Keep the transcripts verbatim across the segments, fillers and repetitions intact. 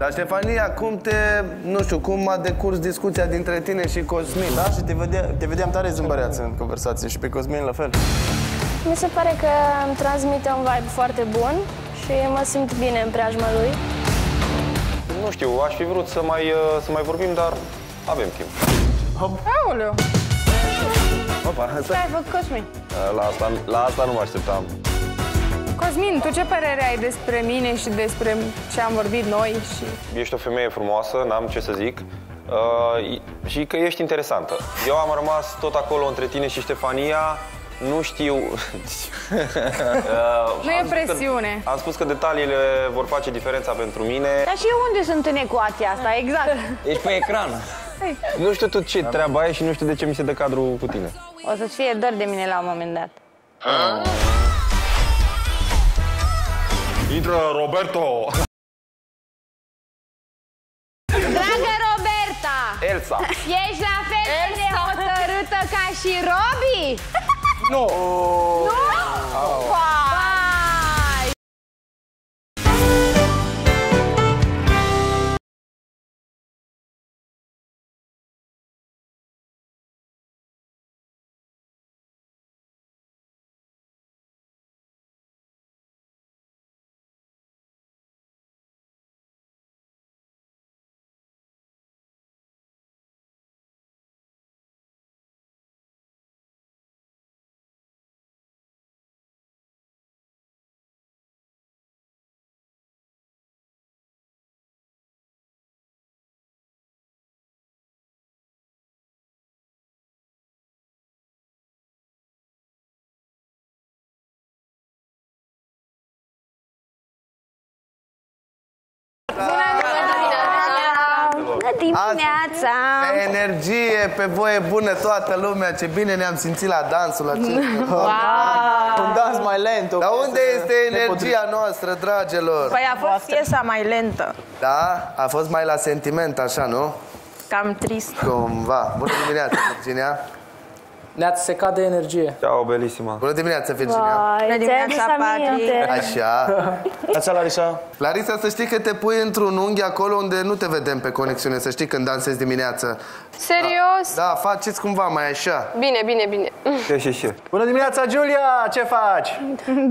Dar Ștefania, cum te, nu știu, cum a decurs discuția dintre tine și Cosmin? Da, și te, vedea, te vedeam tare zâmbăreață în conversație și pe Cosmin la fel. Mi se pare că îmi transmite un vibe foarte bun și mă simt bine în preajma lui. Nu știu, aș fi vrut să mai, să mai vorbim, dar avem timp. Aoleu! Opa, hai să... Ce ai făcut, Cosmin? La asta, la asta nu mă așteptam. Cosmin, tu ce părere ai despre mine și despre ce am vorbit noi? Și... Ești o femeie frumoasă, n-am ce să zic, uh, și că ești interesantă. Eu am rămas tot acolo între tine și Ștefania, nu știu... uh, nu e presiune. Că, am spus că detaliile vor face diferența pentru mine. Dar și eu unde sunt în ecuația asta, exact? Ești pe ecran. Nu știu tot ce treaba e și nu știu de ce mi se dă cadrul cu tine. O să-ți fie dor de mine la un moment dat. Ah. Intră Roberto! Dragă Roberta! Elsa! Ești la fel de hotărâtă ca și Robi? Nu! Nu? Vai! Bună dimineața! Pe energie, pe voie bună toată lumea, ce bine ne-am simțit la dansul acesta. Wow! Un dans mai lent. Dar unde este energia noastră, dragilor? Păi a fost piesa mai lentă. Da? A fost mai la sentiment, așa, nu? Cam trist. Cumva. Bună dimineața, Virginia. Ne-ați secat de energie. Ciao, belissima. Bună dimineața, Virginia. Vai, ți-ai adus aminte. Așa. Așa, Larisa? Larisa, să știi că te pui într-un unghi acolo unde nu te vedem pe conexiune, să știi când dansezi dimineața. Serios? Da, faceți cumva mai așa. Bine, bine, bine. Ce, ce, ce? Bună dimineața, Giulia! Ce faci?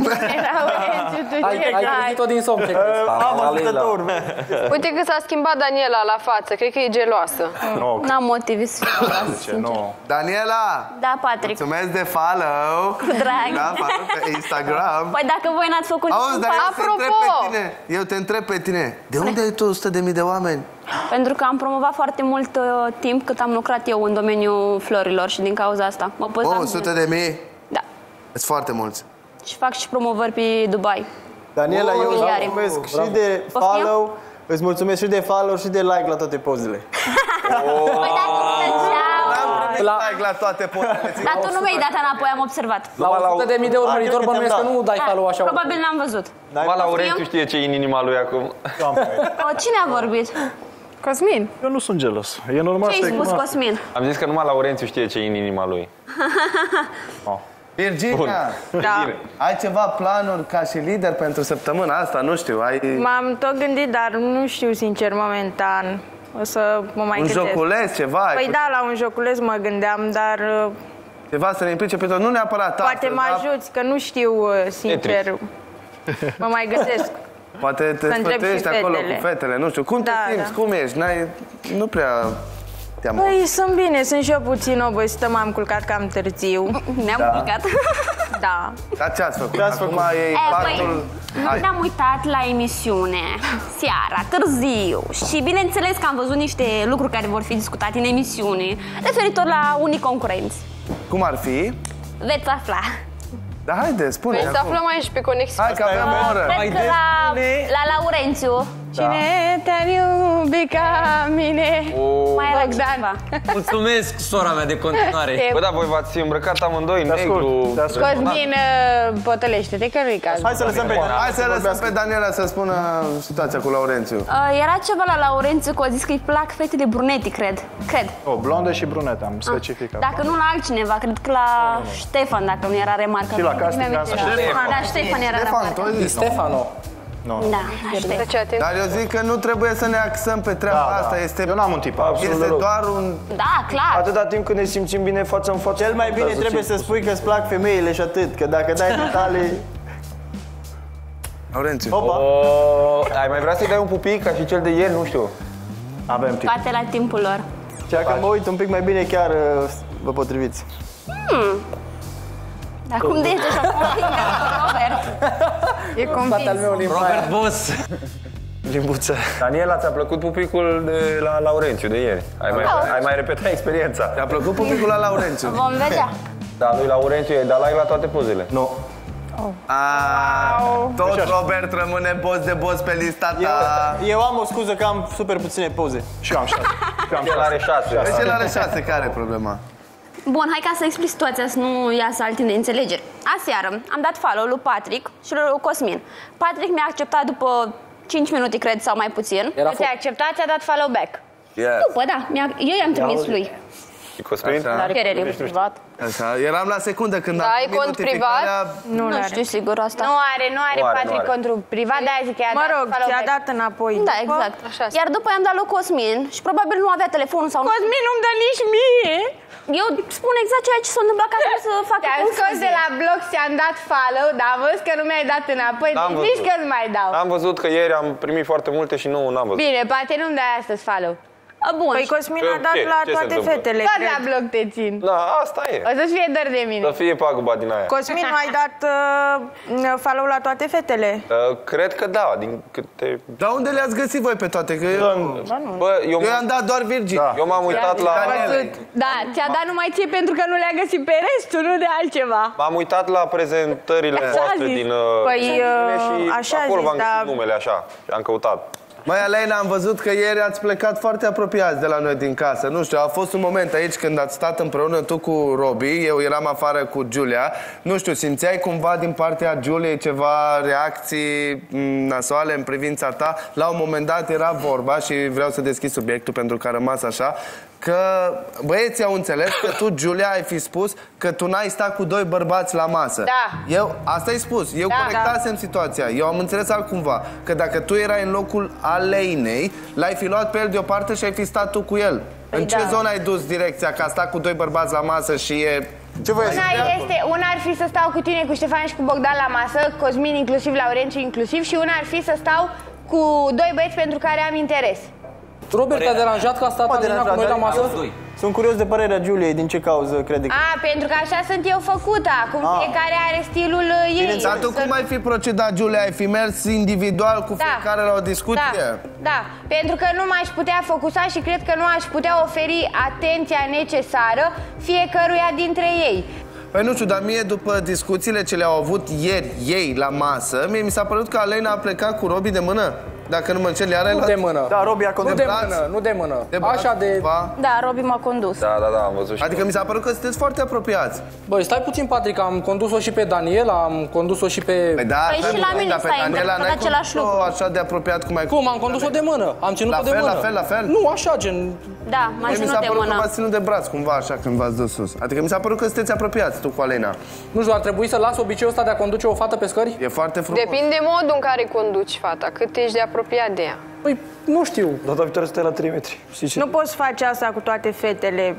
Ai, ai trezit-o din somn, ce crezi? Am ascultător. Uite că s-a schimbat Daniela la față, cred că e geloasă. N-am motive să fiu Ce, nu. Daniela! Da, Patrick. Mulțumesc de follow! Cu drag. Da, follow pe Instagram. Păi dacă voi n-ați făcut... Auzi, dar eu te Apropo! întreb pe tine. Eu te întreb pe tine. De unde ai tu o sută de mii de oameni? Pentru că am promovat foarte mult uh, timp cât am lucrat eu în domeniul florilor și din cauza asta mă păzam. O, o sută de mii? Da. Sunt foarte mulți. Și fac și promovări pe Dubai. Daniela, Oh, eu îți miliare. mulțumesc și de follow, îți mulțumesc și de follow și de like la toate pozele. Păi da, La... like la toate postele. dar tu nu mi-ai dat înapoi, am observat. La o sută de mii de urmăritori bănuiesc că nu dai follow așa. Probabil n-am văzut. Ma Laurențiu știe ce e în inima lui acum. O, cine a vorbit? Cosmin. Eu nu sunt gelos. E normal Ce să ai spus, recunosc. Cosmin? Am zis că numai Laurențiu știe ce e în inima lui. Virginia, Da. ai ceva planuri ca și lider pentru săptămâna asta? Nu știu, ai M-am tot gândit, dar nu știu sincer momentan. O să mă mai un gândesc. joculeț, ceva? ai Păi făcut da, la un joculeț mă gândeam, dar uh, Ceva să ne implice pe tot, nu neapărat poate astăzi, mă dar ajuți, că nu știu uh, sincer. Mă mai gândesc. Poate te Să întreb sfătuiești și acolo fetele. cu fetele, nu știu. Cum te Da, simți? da. Cum ești? N-ai, nu prea te-am... Păi sunt bine, sunt și eu puțin obosită, m-am culcat cam târziu. Ne-am Da. culcat. Da. Dar ce ați făcut? Ce ați Acum făcut? e E, impactul... păi, Hai. nu ne-am uitat la emisiune seara, târziu. Și bineînțeles că am văzut niște lucruri care vor fi discutate în emisiune referitor la unii concurenți. Cum ar fi? Veți afla. Da, haide, spune Păi să acum. aflăm aici pe conexiune. Hai că avem o oră. Cred că la, la Laurențiu. Cine te-ar iubi ca mine? Mai era Bogdan. ceva. Mulțumesc, sora mea, de continuare. Bă, da, voi v-ați îmbrăcat amândoi în Te ascult, negru. te ascult. Cosmin, uh, potolește-te că nu-i cazul. Hai să lăsăm pe Daniela. Hai să lăsăm pe Daniela să spună situația cu Laurențiu. Uh, era ceva la Laurențiu că a zis că îi plac fetele bruneti, cred. Cred. O, blonde și brunete, am specificat. Dacă nu la altcineva, cred că la Ștefan, dacă nu era remarcă. Și la casting, Nu mi-am asta. amintit. Ștefan. Da, Ștefan era Stefan, remarcă. tu ai zis, nu? Stefano. Nu. Da, aștept. Dar eu zic că nu trebuie să ne axăm pe treaba Da, asta. da. Este, Eu n-am un tip. Absolut este deloc. doar un... Da, clar. Atâta timp când ne simțim bine față în față. Cel mai bine contează trebuie ce- să spui că îți plac femeile și atât, că dacă dai detalii... Laurențiu. Opa! O, ai mai vrea să-i dai un pupic ca și cel de ieri? Nu știu. Avem timp. Toate la timpul lor. Ceea că mă uit un pic mai bine, chiar uh, vă potriviți. Dar cum de ești așa convingă, Robert? E convins. Robert Boss. Limbuță. Daniela, ți-a plăcut pupicul de la Laurențiu de ieri? Ai mai, ai mai repetat experiența? Te-a plăcut pupicul la Laurențiu? Vom vedea. Da, lui Laurențiu i-ai dat like la toate pozele. Nu. A, tot Robert rămâne boss de boss pe lista Eu, ta. eu am o scuză că am super puține poze. Și eu am șase. Și eu am El are șase. Deci el are șase, care e problema? Bun, hai ca să explic situația, să nu iasă alte neînțelegeri. Aseară am dat follow lui Patrick și lui Cosmin. Patrick mi-a acceptat după cinci minute, cred, sau mai puțin. Era Te-a acceptat, ți-a dat follow back. Yes. După, da, mi-a- eu i-am trimis lui. Și Cosmin? Așa. Cerere. Așa, eram la secundă când Da, am ai primit cont notificarea. Nu, nu știu sigur asta. Nu are, nu are Nu are, Patrick nu are. contul privat, de-aia zic că i-a Mă dat rog, follow ți-a back. dat înapoi. Da, după? exact. Așa. Iar după i-am dat lui Cosmin și probabil nu avea telefonul sau nu. Cosmin nu-mi dă nici mie. Eu spun exact ceea ce s-a întâmplat ca să nu să facă Te-am scos confuzie. de la bloc, ți-am dat follow, dar am văzut că nu mi-ai dat înapoi, N-am deci nici văzut. că nu mai dau. Am văzut că ieri am primit foarte multe și nu n-am văzut. Bine, poate nu-mi dai astăzi follow. A, Bun. Păi Cosmin a Ce- dat la ce se toate întâmplă? fetele, Tot la cred. bloc te țin. Da, asta e. O să-ți fie dor de mine. Să fie paguba din aia. Cosmin, nu ai dat uh, follow la toate fetele? Uh, cred că da, din câte... Dar unde le-ați găsit voi pe toate? Că eu, Bă, eu, eu i-am dat doar Virgin. eu m-am uitat la... Da, ți-a dat numai ție pentru că nu le-a găsit pe restul, nu de altceva. M-am uitat la prezentările Așa voastre zis. din... uh, Păi, emisiune uh, și așa acolo zis, v-am găsit dar- numele așa și am căutat. Măi, Alena, am văzut că ieri ați plecat foarte apropiați de la noi din casă. Nu știu, a fost un moment aici când ați stat împreună tu cu Robi, eu eram afară cu Giulia. Nu știu, simțeai cumva din partea Giuliei ceva reacții m, nasoale în privința ta? La un moment dat era vorba și vreau să deschid subiectul pentru că a rămas așa, că băieții au înțeles că tu, Giulia, ai fi spus că tu n-ai stat cu doi bărbați la masă. Da. Eu, asta ai spus, eu Da. corectasem situația. Eu am înțeles altcumva, că dacă tu erai în locul Aleinei, l-ai fi luat pe el deoparte și ai fi stat tu cu el. În ce da. zonă ai dus direcția? Că a stat cu doi bărbați la masă și e... Ce voi Una este, una ar fi să stau cu tine, cu Ștefan și cu Bogdan la masă, Cosmin inclusiv, Laurențiu inclusiv, și una ar fi să stau cu doi băieți pentru care am interes. Robert, te-a deranjat că a stat Alina cu noi la masă? Sunt curios de părerea Giuliei, din ce cauză crede că... A, pentru că așa sunt eu făcută, acum Ah. fiecare are stilul uh, ei. Dar tu cum ai fi procedat, Giulia? Ai fi mers individual cu Da. fiecare la o discuție? Da, da, pentru că nu m-aș putea focusa și cred că nu aș putea oferi atenția necesară fiecăruia dintre ei. Păi nu știu, dar mie după discuțiile ce le-au avut ieri ei la masă, mie mi s-a părut că Alena a plecat cu Robi de mână. Dacă nu mă înșel, iar Nu de mână. Da, Robi a Nu condus. de braț. mână, nu de mână. de braț Așa de... cumva. Da, Robi m-a condus. Da, da, da, am văzut și Adică mi s-a părut că sunteți foarte apropiați. Băi, stai puțin, Patrick, am condus-o și pe Daniela, am condus-o și pe... Păi da, Păi așa, și la bun, mine dar pe stai Daniela în n-ai același condus-o lucru. așa de apropiat cum ai Cum? Am condus-o de mână. Am ținut-o La de fel, mână. la fel, la fel? Nu, așa, gen... Da, m-a Mie mi ținut s-a de părut că mână. v-ați ținut de braț cumva așa când v-ați dus sus. Adică mi s-a părut că sunteți apropiați tu cu Alena. Nu știu, ar trebui să las obiceiul ăsta de a conduce o fată pe scări? E foarte frumos. Depinde modul în care conduci fata, cât ești de apropiat de ea. Păi, nu știu. data viitoare stai la trei metri. Știi ce? Nu poți face asta cu toate fetele.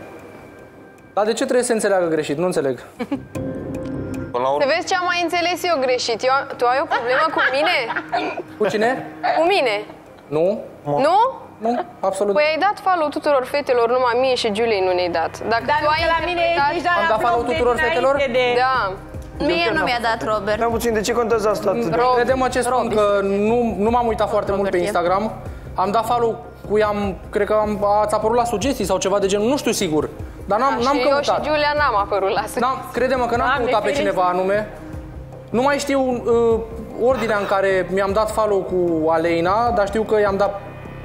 Dar de ce trebuie să înțeleagă greșit? Nu înțeleg. Până la urmă, Să vezi ce am mai înțeles eu greșit. Eu, tu ai o problemă cu mine? Cu cine? Cu mine? Nu? Nu? Nu, absolut. Păi ai dat follow tuturor fetelor, numai mie și Giuliei nu ne-ai dat. Dacă Dar tu ai la mine interpretat- ești doar Am la dat follow bloc de tuturor dinainte fetelor? De... Da. Mie nu mi-a dat Robert. Mai puțin, de ce contează asta atât? Robi. Crede-mă ce spun, Robi. că nu, nu m-am uitat foarte mult pe Robert, e. Instagram. Am dat follow cu i-am, cred că am, ați apărut la sugestii sau ceva de genul, nu știu sigur. Dar n-am, n-am și eu și căutat. Giulia n-am apărut la sugestii. N-am, crede-mă că n-am Doamne, căutat pe ferește. cineva anume. Nu mai știu uh, ordinea în care mi-am dat follow cu Alena, dar știu că i-am dat...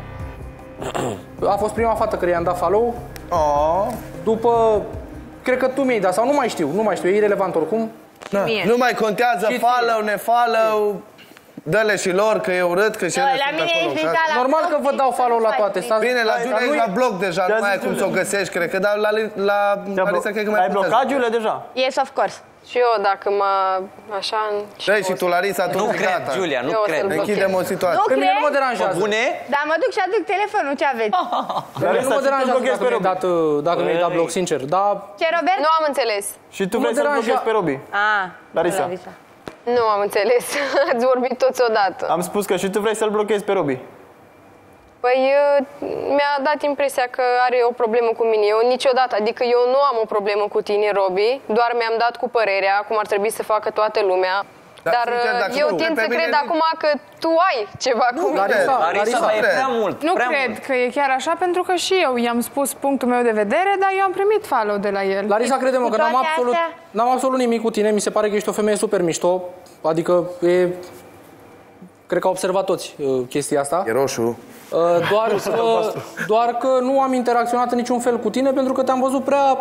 A fost prima fată care i-am dat follow. Oh. După... Cred că tu mi-ai dat, sau nu mai știu, nu mai știu, e irelevant oricum. Na, Mie. nu mai contează Și ție. follow, ne follow. Dă-le și lor că e urât, că și ele La sunt mine acolo. ești la Normal că vă dau follow la toate. Stați- Bine, la Giulia nu e e- la bloc deja, Ce-a nu mai ai zis cum să o Giulia? găsești, cred că, dar la, la Larisa cred că mai Ai blocat, Giulia, deja? Yes, of course. Și eu, dacă mă... așa... Dă-i și tu, Larisa, tu Nu zi cred, gata. Giulia, nu Eu o cred. să-l Închidem o situație. Nu Pe mine nu mă crezi? deranjează. Bune? Dar mă duc și aduc telefonul, ce aveți? Pe mine nu mă Larisa, deranjează tu blochezi dacă pe mi-ai dat, uh, dacă mi-ai dat bloc, sincer. Dar Ce, Robert? Nu am înțeles. Și tu Nu vrei mă să-l deranja- blochezi pe Robi. Ah, Larisa. Nu am înțeles. Ați vorbit toți odată. Am spus că și tu vrei să-l blochezi pe Robi. Păi mi-a dat impresia că are o problemă cu mine. Eu niciodată, adică eu nu am o problemă cu tine, Robi, doar mi-am dat cu părerea, cum ar trebui să facă toată lumea. Dar, Dar sincer, dacă eu nu, tind pe să mine cred nu- acum că tu ai ceva cu mine. Larisa, Larisa, Larisa, dar e cred. prea mult. Nu prea cred mult. că e chiar așa, pentru că și eu i-am spus punctul meu de vedere, dar eu am primit follow de la el. Larisa, crede-mă că Cu n-am toate absolut, astea? n-am absolut nimic cu tine. Mi se pare că ești o femeie super mișto. Adică e... Cred că au observat toți uh, chestia asta. E roșu. Uh, doar, că, doar că nu am interacționat în niciun fel cu tine pentru că te-am văzut prea...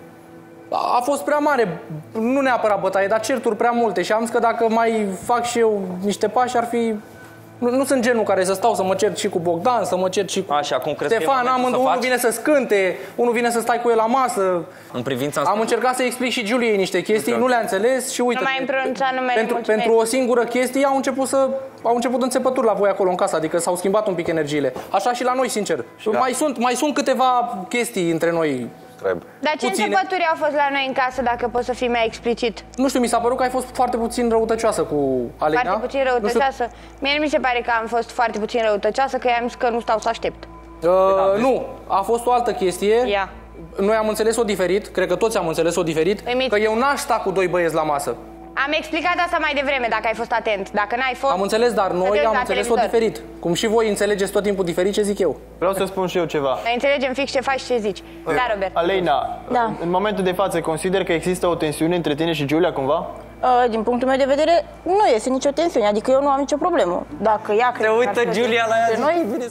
A fost prea mare, nu neapărat bătaie, dar certuri prea multe și am zis că dacă mai fac și eu niște pași ar fi... Nu, nu sunt genul care să stau să mă cert și cu Bogdan, să mă cert și cu Așa, cum crezi că e Ștefan, momentul amândouă, să unul faci? vine să scânte, unul vine să stai cu el la masă. În privința asta. Am încercat să explic și Giuliei niște chestii, nu le-a înțeles și uite. Nu mai îmi pronunța numele, pentru, mulțumesc. pentru o singură chestie au început să au început înțepături la voi acolo în casă, adică s-au schimbat un pic energiile. Așa și la noi, sincer. Mai sunt mai sunt câteva chestii între noi. Dar ce Puține. înțepături au fost la noi în casă, dacă poți să fii mai explicit? Nu știu, mi s-a părut că ai fost foarte puțin răutăcioasă cu Alina. Foarte puțin Nu știu, răutăcioasă. Mie nu mi se pare că am fost foarte puțin răutăcioasă, că i-am zis că nu stau să aștept. uh, nu, a fost o altă chestie. Ia. Noi am înțeles-o diferit, cred că toți am înțeles-o diferit, Emit. că eu n-aș sta cu doi băieți la masă. Am explicat asta mai devreme, dacă ai fost atent. Dacă n-ai fost... Am înțeles, dar noi Vedeți am la înțeles-o televizor. diferit. Cum și voi înțelegeți tot timpul diferit, ce zic eu. Vreau să spun și eu ceva. Noi înțelegem fix ce faci și ce zici. Da, Robert. Aleina, Da. în momentul de față, consider că există o tensiune între tine și Giulia, cumva? Uh, Din punctul meu de vedere, nu este nicio tensiune, adică eu nu am nicio problemă. Dacă ea crede că ar uită fi o Giulia la ea, tensiune între noi,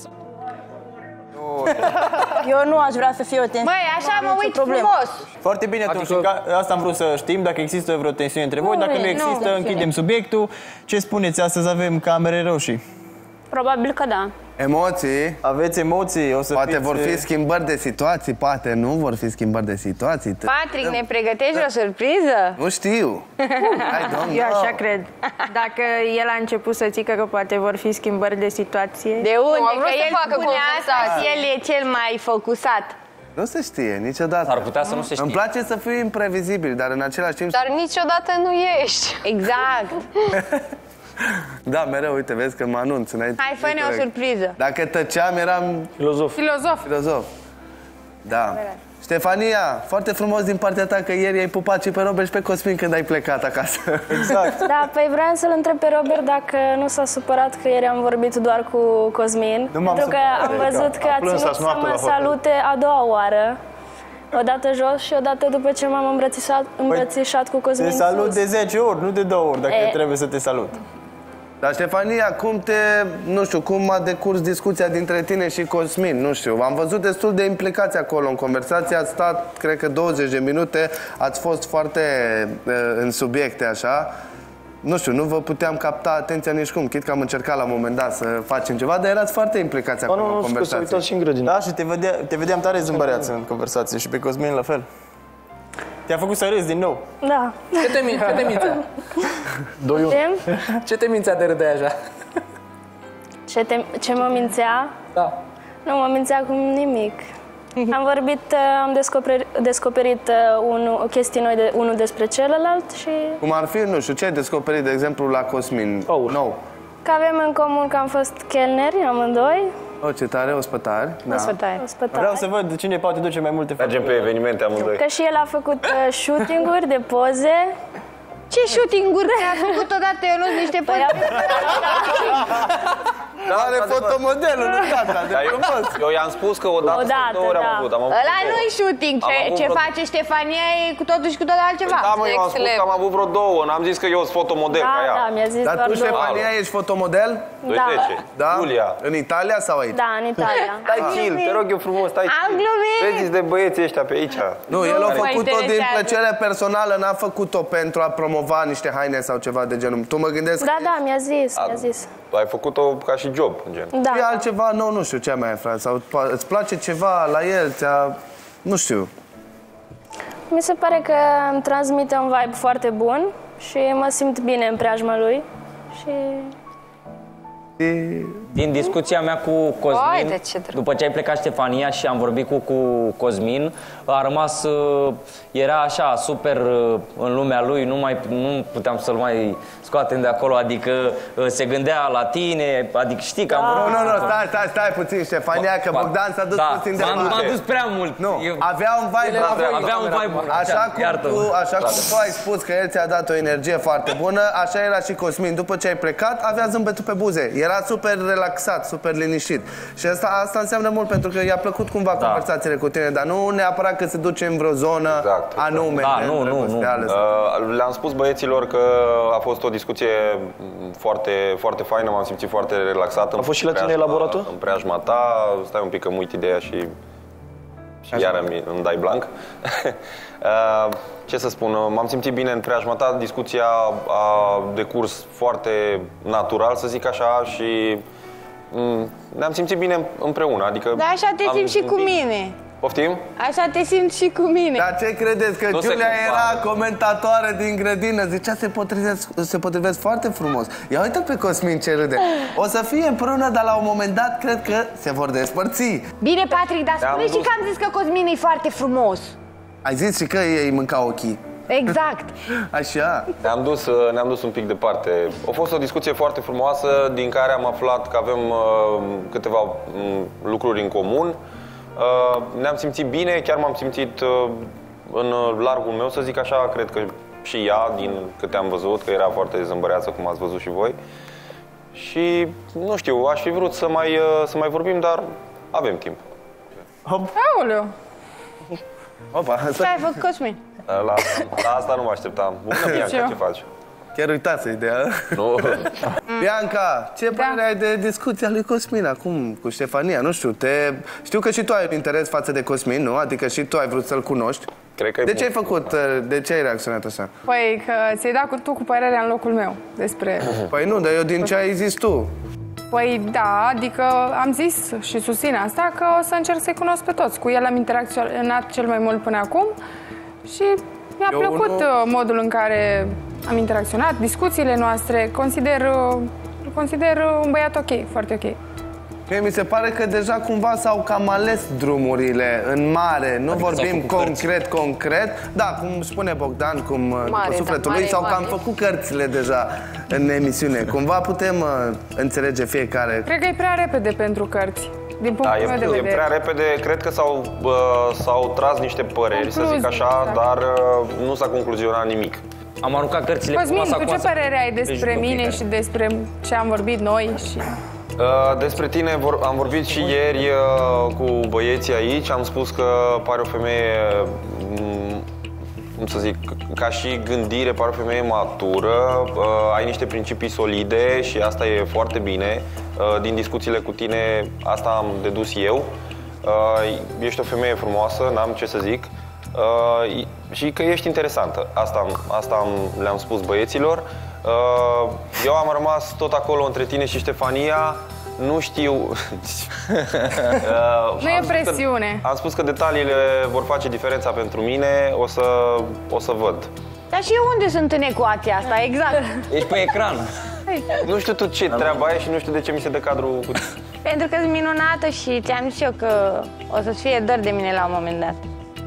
eu nu aș vrea să fie o tensiune. Băi, așa nu am mă nicio uit problemă. frumos. Foarte bine, atunci, Adică- ca- asta am vrut să știm, dacă există vreo tensiune între voi. Nu Dacă e, nu nu, există, tensiune. închidem subiectul. Ce spuneți? Astăzi avem camere roșii. Probabil că da. Emoții. Aveți emoții, o să Poate fiți, vor fi schimbări de situații, poate nu vor fi schimbări de situații. Patrick, ne pregătești o surpriză? Nu știu. I don't Eu așa know. cred. Dacă el a început să zică că poate vor fi schimbări de situație. De Nu, unde? am vrut Că să el facă spune asta conversație. și el e cel mai focusat. Nu se știe niciodată. Ar putea să nu se știe. Îmi place să fiu imprevizibil, dar în același timp... Dar niciodată nu ești. Exact. Da, mereu, uite, vezi că mă anunț înainte. Hai, fă-ne o surpriză. Dacă tăceam, eram Filozof. Filozof. filozof. Da. Ștefania, foarte frumos din partea ta că ieri ai pupat și pe Robert și pe Cosmin când ai plecat acasă. Exact. Da, păi vreau să-l întreb pe Robert dacă nu s-a supărat că ieri am vorbit doar cu Cosmin. Nu m-am pentru că supărat, am adică văzut că am a plâns ținut azi să noapte mă la hotel. salute a doua oară. O dată jos și o dată după ce m-am îmbrățișat, îmbrățișat cu Cosmin Te salut sus. de zece ori, nu de două ori, dacă E. trebuie să te salut. Dar Ștefania, cum te, nu știu, cum a decurs discuția dintre tine și Cosmin? Nu știu, am văzut destul de implicați acolo în conversație, ați stat, cred că douăzeci de minute, ați fost foarte uh, în subiecte așa. Nu știu, nu vă puteam capta atenția nici cum, chit că am încercat la un moment dat să facem ceva, dar erați foarte implicați Ba acolo nu, în nu, scuze, să conversație. uitați și în grădină. Da, și te, vedea, te vedeam tare zâmbăreață în conversație și pe Cosmin la fel. Te-a făcut să râzi din nou. Da. Ce te, min- ce te mințea? Ce? Ce te mințea de râde așa? Ce, te, ce mă mințea? Da. Nu mă mințea cu nimic. Am vorbit, uh, am descoperit, descoperit uh, unu, chestii noi de, unul despre celălalt și Cum ar fi, nu știu, ce ai descoperit, de exemplu, la Cosmin? Aur. Nou. că avem în comun că am fost chelneri amândoi. O, ce tare, ospătari. Da. Ospătare. Ospătari. Vreau să văd cine poate duce mai multe fapte. Mergem pe evenimente amândoi. Că și el a făcut uh, shooting-uri de poze. Ce shooting-uri ți-a făcut odată, eu nu niște Păi poze? a, Da, are fotomodelul, nu gata, de frumos. Eu i-am spus că odată, Odată, sau două ori am da. avut. Am avut Ăla două. nu-i shooting, ce, Am avut ce vreo- face Ștefania e cu totul și cu totul altceva. Da, mă, eu am spus că am avut vreo două, n-am zis că eu sunt fotomodel Da, ca ea. da, mi-a zis Dar doar tu, două. Ștefania, ești fotomodel? doi Da. zece. Da? Iulia. În Italia sau aici? Da, în Italia. Stai chill, te rog eu frumos, stai Am chill. glumit. Vezi de băieții ăștia pe aici. Nu, el a mă făcut-o din interesează. plăcere personală, n-a făcut-o pentru a promova niște haine sau ceva de genul. Tu mă gândesc Da, că da, mi-a zis, mi-a zis. Tu ai făcut-o ca și job, în gen. Da, e da. altceva nou, nu știu ce mai e, frate, sau pa- îți place ceva la el, ți-a... nu știu. Mi se pare că îmi transmite un vibe foarte bun și mă simt bine în preajma lui. Și E... Din discuția mea cu Cosmin, Haide, ce drăguț. după ce ai plecat Ștefania și am vorbit cu, cu Cosmin, a rămas, uh, era așa, super uh, în lumea lui, nu, mai, nu puteam să-l mai scoatem de acolo, adică uh, se gândea la tine, adică știi că am Nu, vorbit. nu, nu, stai, stai, stai puțin, Ștefania, că Ba- Bogdan s-a dus da, puțin de m-am- mult. m-am dus prea mult. Nu, Eu- avea un vibe la voi. Avea un vibe. Așa cum, Iartă-mă. tu, așa cum tu ai spus că el ți-a dat o energie foarte bună, așa era și Cosmin. După ce ai plecat, avea zâmbetul pe buze. Era super relaxat, super liniștit. Și asta, asta înseamnă mult, pentru că i-a plăcut cumva Da. conversațiile cu tine, dar nu neapărat că se duce în vreo zonă Exact, exact. anume. Da, de nu, nu, nu. îndrăgosteală sau- Uh, Le-am spus băieților că a fost o discuție foarte, foarte faină, m-am simțit foarte relaxat. A fost și la tine elaborată? În preajma ta, stai un pic că-mi uit ideea și, și iar îmi, îmi dai blank. Uh, Ce să spun, m-am simțit bine în preajma ta, discuția a decurs foarte natural, să zic așa, și mm, ne-am simțit bine împreună. Adică Da, așa te am simți și cu zâmbit. mine. Poftim? Așa te simți și cu mine. Dar ce credeți? Că Nu se Giulia compară. era comentatoare din grădină. Zicea, se potrivesc, se potrivesc foarte frumos. Ia uite pe Cosmin ce râde. O să fie împreună, dar la un moment dat cred că se vor despărți. Bine, Patrick, dar Te-am spune și dus. că am zis că Cosmin e foarte frumos. Ai zis și că ei mânca ochii. Exact. Așa. Ne-am dus, ne-am dus un pic departe. A fost o discuție foarte frumoasă, din care am aflat că avem uh, câteva um, lucruri în comun. Uh, ne-am simțit bine, chiar m-am simțit uh, în largul meu, să zic așa, cred că și ea, din câte am văzut, că era foarte zâmbăreață, cum ați văzut și voi. Și, nu știu, aș fi vrut să mai, uh, să mai vorbim, dar avem timp. Aoleu! Opa, Ce ai făcut, Cosmin? La, la asta nu mă așteptam. Bună, Bianca, ce faci? chiar uitați ideea. Nu. Bianca, ce părere ai de discuția lui Cosmin acum cu Ștefania? Nu știu, te... știu că și tu ai un interes față de Cosmin, nu? Adică și tu ai vrut să-l cunoști. Cred că e De bun. ce ai făcut? De ce ai reacționat așa? Păi că ți-ai dat cu tu cu părerea în locul meu despre... Păi nu, dar eu din ce ai zis tu. Păi da, adică am zis și susțin asta că o să încerc să-i cunosc pe toți. Cu el am interacționat cel mai mult până acum și mi-a Eu plăcut nu- uh, modul în care am interacționat, discuțiile noastre. Consider, uh, îl consider uh, un băiat ok, foarte ok. Mie mi se pare că deja cumva s-au cam ales drumurile în mare. Nu Adică s-au vorbim făcut concret, concret. Da, cum spune Bogdan, cum Mare, după da, sufletul mare, lui, s-au mare. cam făcut cărțile deja în emisiune. Cumva putem uh, înțelege fiecare. Cred că e prea repede pentru cărți, din Da, punctul e, meu de e vedere. prea repede. Cred că s-au, uh, s-au tras niște păreri, să zic Concluzii, așa, exact. dar uh, nu s-a concluzionat nimic. Am aruncat cărțile Cosmin, cu masa tu cu ce masa. părere ai Deci despre după mine fiecare. și despre ce am vorbit noi? Și... Uh, Despre tine vor, am vorbit și ieri uh, cu băieții aici. Am spus că pare o femeie, mm, cum să zic, ca și gândire, pare o femeie matură. Uh, ai niște principii solide și asta e foarte bine. Uh, din discuțiile cu tine, asta am dedus eu. Uh, ești o femeie frumoasă, n-am ce să zic. Uh, și că ești interesantă. Asta, am- asta am, le-am spus băieților. Uh, eu am rămas tot acolo între tine și Ștefania. Nu știu. Uh, Nu e am spus că- presiune. Am spus că detaliile vor face diferența pentru mine. O să, o să văd. Dar și eu unde sunt în ecuația asta, exact? Ești pe ecran. Nu știu tu ce treaba ai și nu știu de ce mi se dă cadrul cu tine. Pentru că sunt minunată și ți-am zis eu că o să-ți fie dor de mine la un moment dat.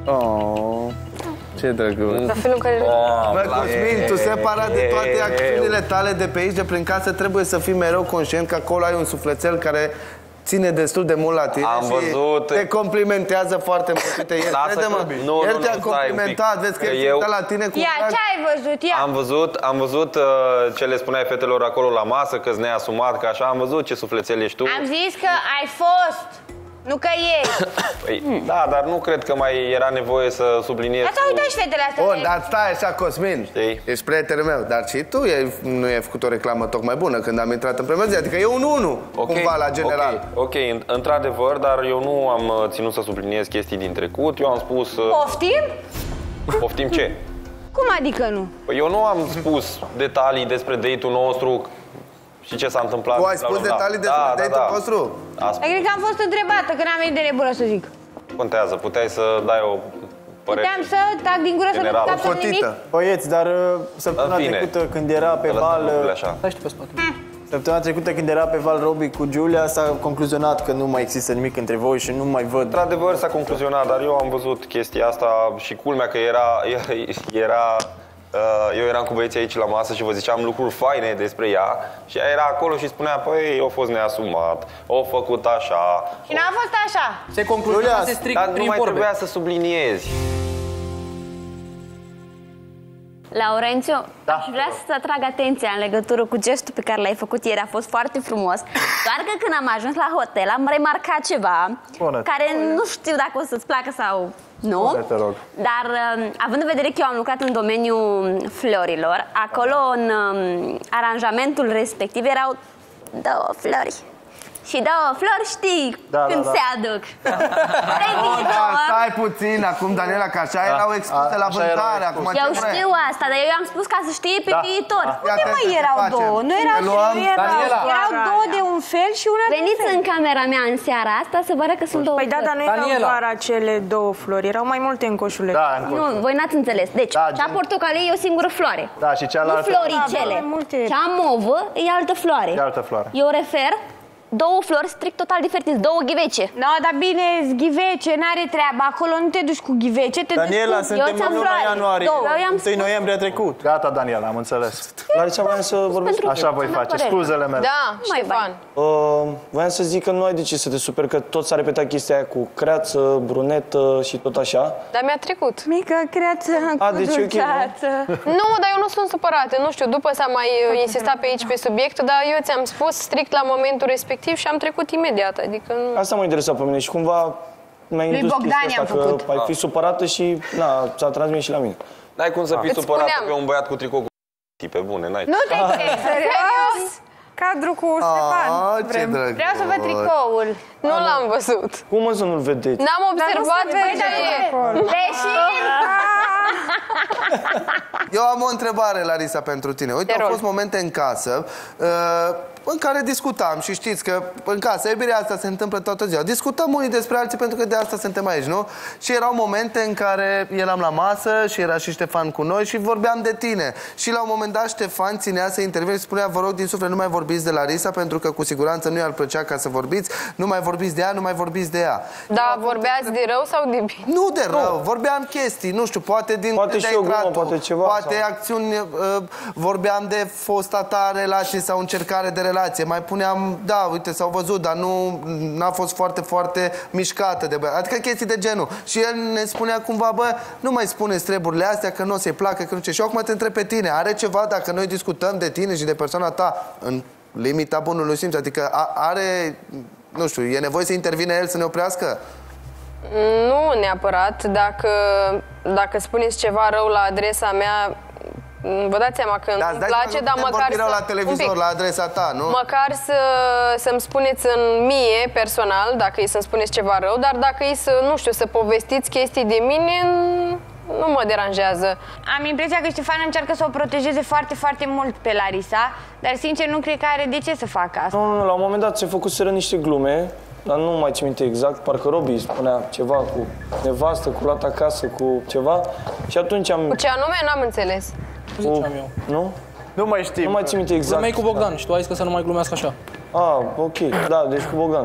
Oh, ce drăguț. La felul în care... Bă, Cosmin, tu separat de toate acțiunile tale de pe aici, de prin casă, trebuie să fii mereu conștient că acolo ai un sufletel care ține destul de mult la tine Am și văzut- te complimentează foarte mult. Uite, el, Lasă crede-mă, că- nu, el nu, te-a nu, stai un complimentat, pic. vezi că Că el eu- se uită la tine cu Ia, drag. ce ai văzut? Ia. Am văzut, am văzut uh, ce le spuneai fetelor acolo la masă, că-ți neasumat, că așa, am văzut ce sufletel ești tu. Am zis că ai fost, nu că ești. Păi, da, dar nu cred că mai era nevoie să subliniez. Asta uită și fetele astea. Bun, de- dar stai așa, Cosmin, Știi? ești prietenul meu, dar și tu ai, nu ai făcut o reclamă tocmai bună când am intrat în primărie, adică e un unu, cumva, la general. Ok, okay. într-adevăr, dar eu nu am uh, ținut să subliniez chestii din trecut. Eu am spus... uh, Poftim? Poftim ce? Cum adică nu? Păi eu nu am spus detalii despre date-ul nostru și ce s-a întâmplat. Tu ai bla, spus bla, bla. detalii despre Da, da, date-ul da. vostru? Asta Dar cred că am fost întrebată, că n-am venit de nebună să zic. contează, puteai să dai o părere. Puteam să tac din gură să nu General, zic absolut nimic. Băieți, dar uh, săptămâna În fine. trecută când era pe Să val... lăsăm lucrurile uh, așa. Stai și tu pe spate. Săptămâna trecută când era pe val Robi cu Giulia, s-a concluzionat că nu mai există nimic între voi și nu mai văd. Într-adevăr s-a concluzionat, dar eu am văzut chestia asta și culmea că era, era uh, eu eram cu băieții aici la masă și vă ziceam lucruri faine despre ea și ea era acolo și spunea, păi, a fost neasumat, a făcut așa. Și n-a fost așa. Se concluzionase strict Dar nu prin mai vorbe. trebuia să subliniezi. Laurențiu, da. aș vrea să atrag atenția în legătură cu gestul pe care l-ai făcut ieri. A fost foarte frumos. Doar că când am ajuns la hotel am remarcat ceva Spune. care nu știu dacă o să-ți placă sau nu. Spune, te rog. Dar um, având în vedere că eu am lucrat în domeniul florilor, acolo în um, aranjamentul respectiv erau două flori. Și două flori știi Da, când da, da. se aduc. Oh, da, stai puțin, acum, Daniela, că așa erau expuse A, la așa vânzare. erau Acum Eu ce vrei? știu asta, dar eu i-am spus ca să știe pe Da. viitor. Ia Unde te- mai te erau facem. două? Nu erau, Te luăm. nu erau, Daniela. erau două de un fel și una de un Veniți fel. în camera mea în seara asta să vă arăt că sunt două Păi da, flori. dar nu erau Daniela. doar acele două flori, erau mai multe în coșuleț. Da, încă. Nu, voi n-ați înțeles. Deci, Da, cea gen- portocalie e o singură floare. Da, și Nu cealaltă... floricele. Da, mai multe. Cea movă e altă floare. E altă floare. Eu refer două flori strict total diferite, două ghivece. No, dar bine, ghivece, n-are treabă. Acolo nu te duci cu ghivece, te Daniela, duci cu... suntem ți-am în luna floare. ianuarie, Două. Eu i-am întâi spus- noiembrie trecut. Gata, Daniela, am înțeles. La ce voiam să vorbesc? Pentru Așa voi să-mi face, părere. scuzele mele. Da, Mai Ștefan. Uh, voiam să zic că nu ai de ce să te superi, că tot s-a repetat chestia aia cu creață, brunetă și tot așa. Dar mi-a trecut. Mică creață A, cu deci e ok, nu? dulceață. Nu, dar eu nu sunt supărată. Nu știu, după s-a mai uh, insistat pe aici pe subiect, dar eu ți-am spus strict la momentul respectiv și am trecut imediat. Adică nu... Asta m-a interesat pe mine și cumva mi-a indus Bogdan chestia i-am asta, făcut. că ai fi supărată și na, s-a transmis și la mine. N-ai cum să fii Îți supărată spuneam. pe un băiat cu tricou cu pe bune, n-ai. Nu te crezi, serios? Cadru cu Ștefan. Ah, ce vrem. drăguț. Vreau să văd tricoul. Nu l-am văzut. Cum mă să nu-l vedeți? N-am observat se vede ce e. Leșin! Eu am o întrebare, Larisa, pentru tine. Uite, Te au rog. fost momente în casă uh, în care discutam și știți că în casă iubirea asta se întâmplă toată ziua. Discutăm unii despre alții pentru că de asta suntem aici, nu? Și erau momente în care eram la masă și era și Ștefan cu noi și vorbeam de tine. Și la un moment dat Ștefan ținea să intervine și spunea, vă rog din suflet, nu mai vorbiți de Larisa pentru că cu siguranță nu i-ar plăcea ca să vorbiți, nu mai vorbiți de ea, nu mai vorbiți de ea. Da, vorbeați de rău sau de bine? Nu de rău, vorbeam chestii, nu știu, poate din Poate și o glumă, Deicratul, poate ceva, poate sau- acțiuni, uh, vorbeam de fosta ta relație sau încercare de relație, mai puneam, da, uite, s-au văzut, dar nu n-a fost foarte, foarte mișcată de băiat, adică chestii de genul. Și el ne spunea cumva, bă, nu mai spuneți treburile astea, că nu o să-i placă, că nu ce. Și eu acum te întreb pe tine, are ceva dacă noi discutăm de tine și de persoana ta în limita bunului simț, adică a, are, nu știu, e nevoie să intervine el să ne oprească? Nu neapărat. Dacă, dacă spuneți ceva rău la adresa mea, vă dați seama că Da, îmi place, dar măcar să... la un televizor, pic. la adresa ta, nu? Măcar să, să-mi spuneți în mie, personal, dacă e să-mi spuneți ceva rău, dar dacă e să, nu știu, să povestiți chestii de mine, nu mă deranjează. Am impresia că Ștefan încearcă să o protejeze foarte, foarte mult pe Larisa, dar sincer nu cred că are de ce să facă asta. Nu, nu, la un moment dat se făcuseră niște glume, dar nu mai țin minte exact, parcă Robi spunea ceva cu nevastă, cu luat acasă, cu ceva. Și atunci am... Cu ce anume, n-am înțeles. Cu... Nu? Nu mai știm. Nu mai țin minte exact. Glumeai cu Bogdan și tu ai zis că să nu mai glumească așa. Ah, ok, da, deci cu Bogdan.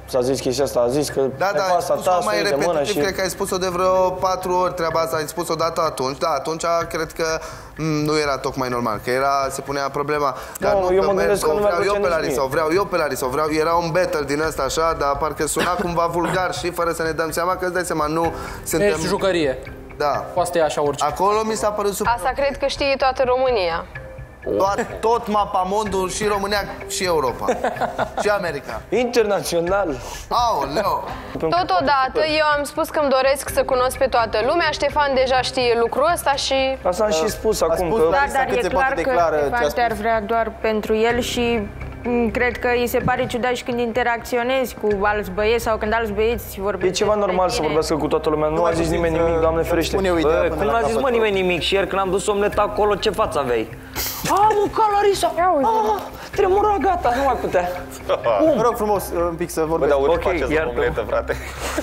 s-a zis chestia asta, a zis că Da, da, ai nevasta spus-o ta mai stă de mână repetitiv, și... cred că ai spus-o de vreo patru ori treaba asta, ai spus-o dată atunci, da, atunci cred că m, nu era tocmai normal, că era, se punea problema, dar Nu, nu, eu că mă merg, gândesc că o nu mi-ar vreau eu plăcea pe nici Larisa, mie. o vreau eu pe Larisa, o vreau, era un battle din ăsta așa, dar parcă suna cumva vulgar și fără să ne dăm seama că îți dai seama, nu suntem... Ești jucărie. Da. Poate e așa orice. Acolo mi s-a părut super... Asta cred că știe toată România. Tot, tot mapamondul și România și Europa. Și America. Internațional. Aoleo. Totodată, eu am spus că îmi doresc să cunosc pe toată lumea. Ștefan deja știe lucrul ăsta și... Asta am și spus acum spus că... la- Da, dar cât e se clar poate că declară ce a Ștefan spus. te-ar vrea doar pentru el și m, cred că îi se pare ciudat și când interacționezi cu alți băieți sau când alți băieți vorbesc. E ceva despre normal să tine. vorbească cu toată lumea. Nu Nu a mai zis puțin nimeni să nimic, Doamne ferește. spune eu ideea Bă, până cum la n-a zis capăt. mă nimeni nimic? Și ieri când am dus omlet acolo, ce față aveai? A, mâncat Larisa! Ah, tremura, gata, nu mai putea. Vă rog frumos un pic să Bă, vorbesc. dar uite, Ok, faceți iartă-mă. omletă, frate.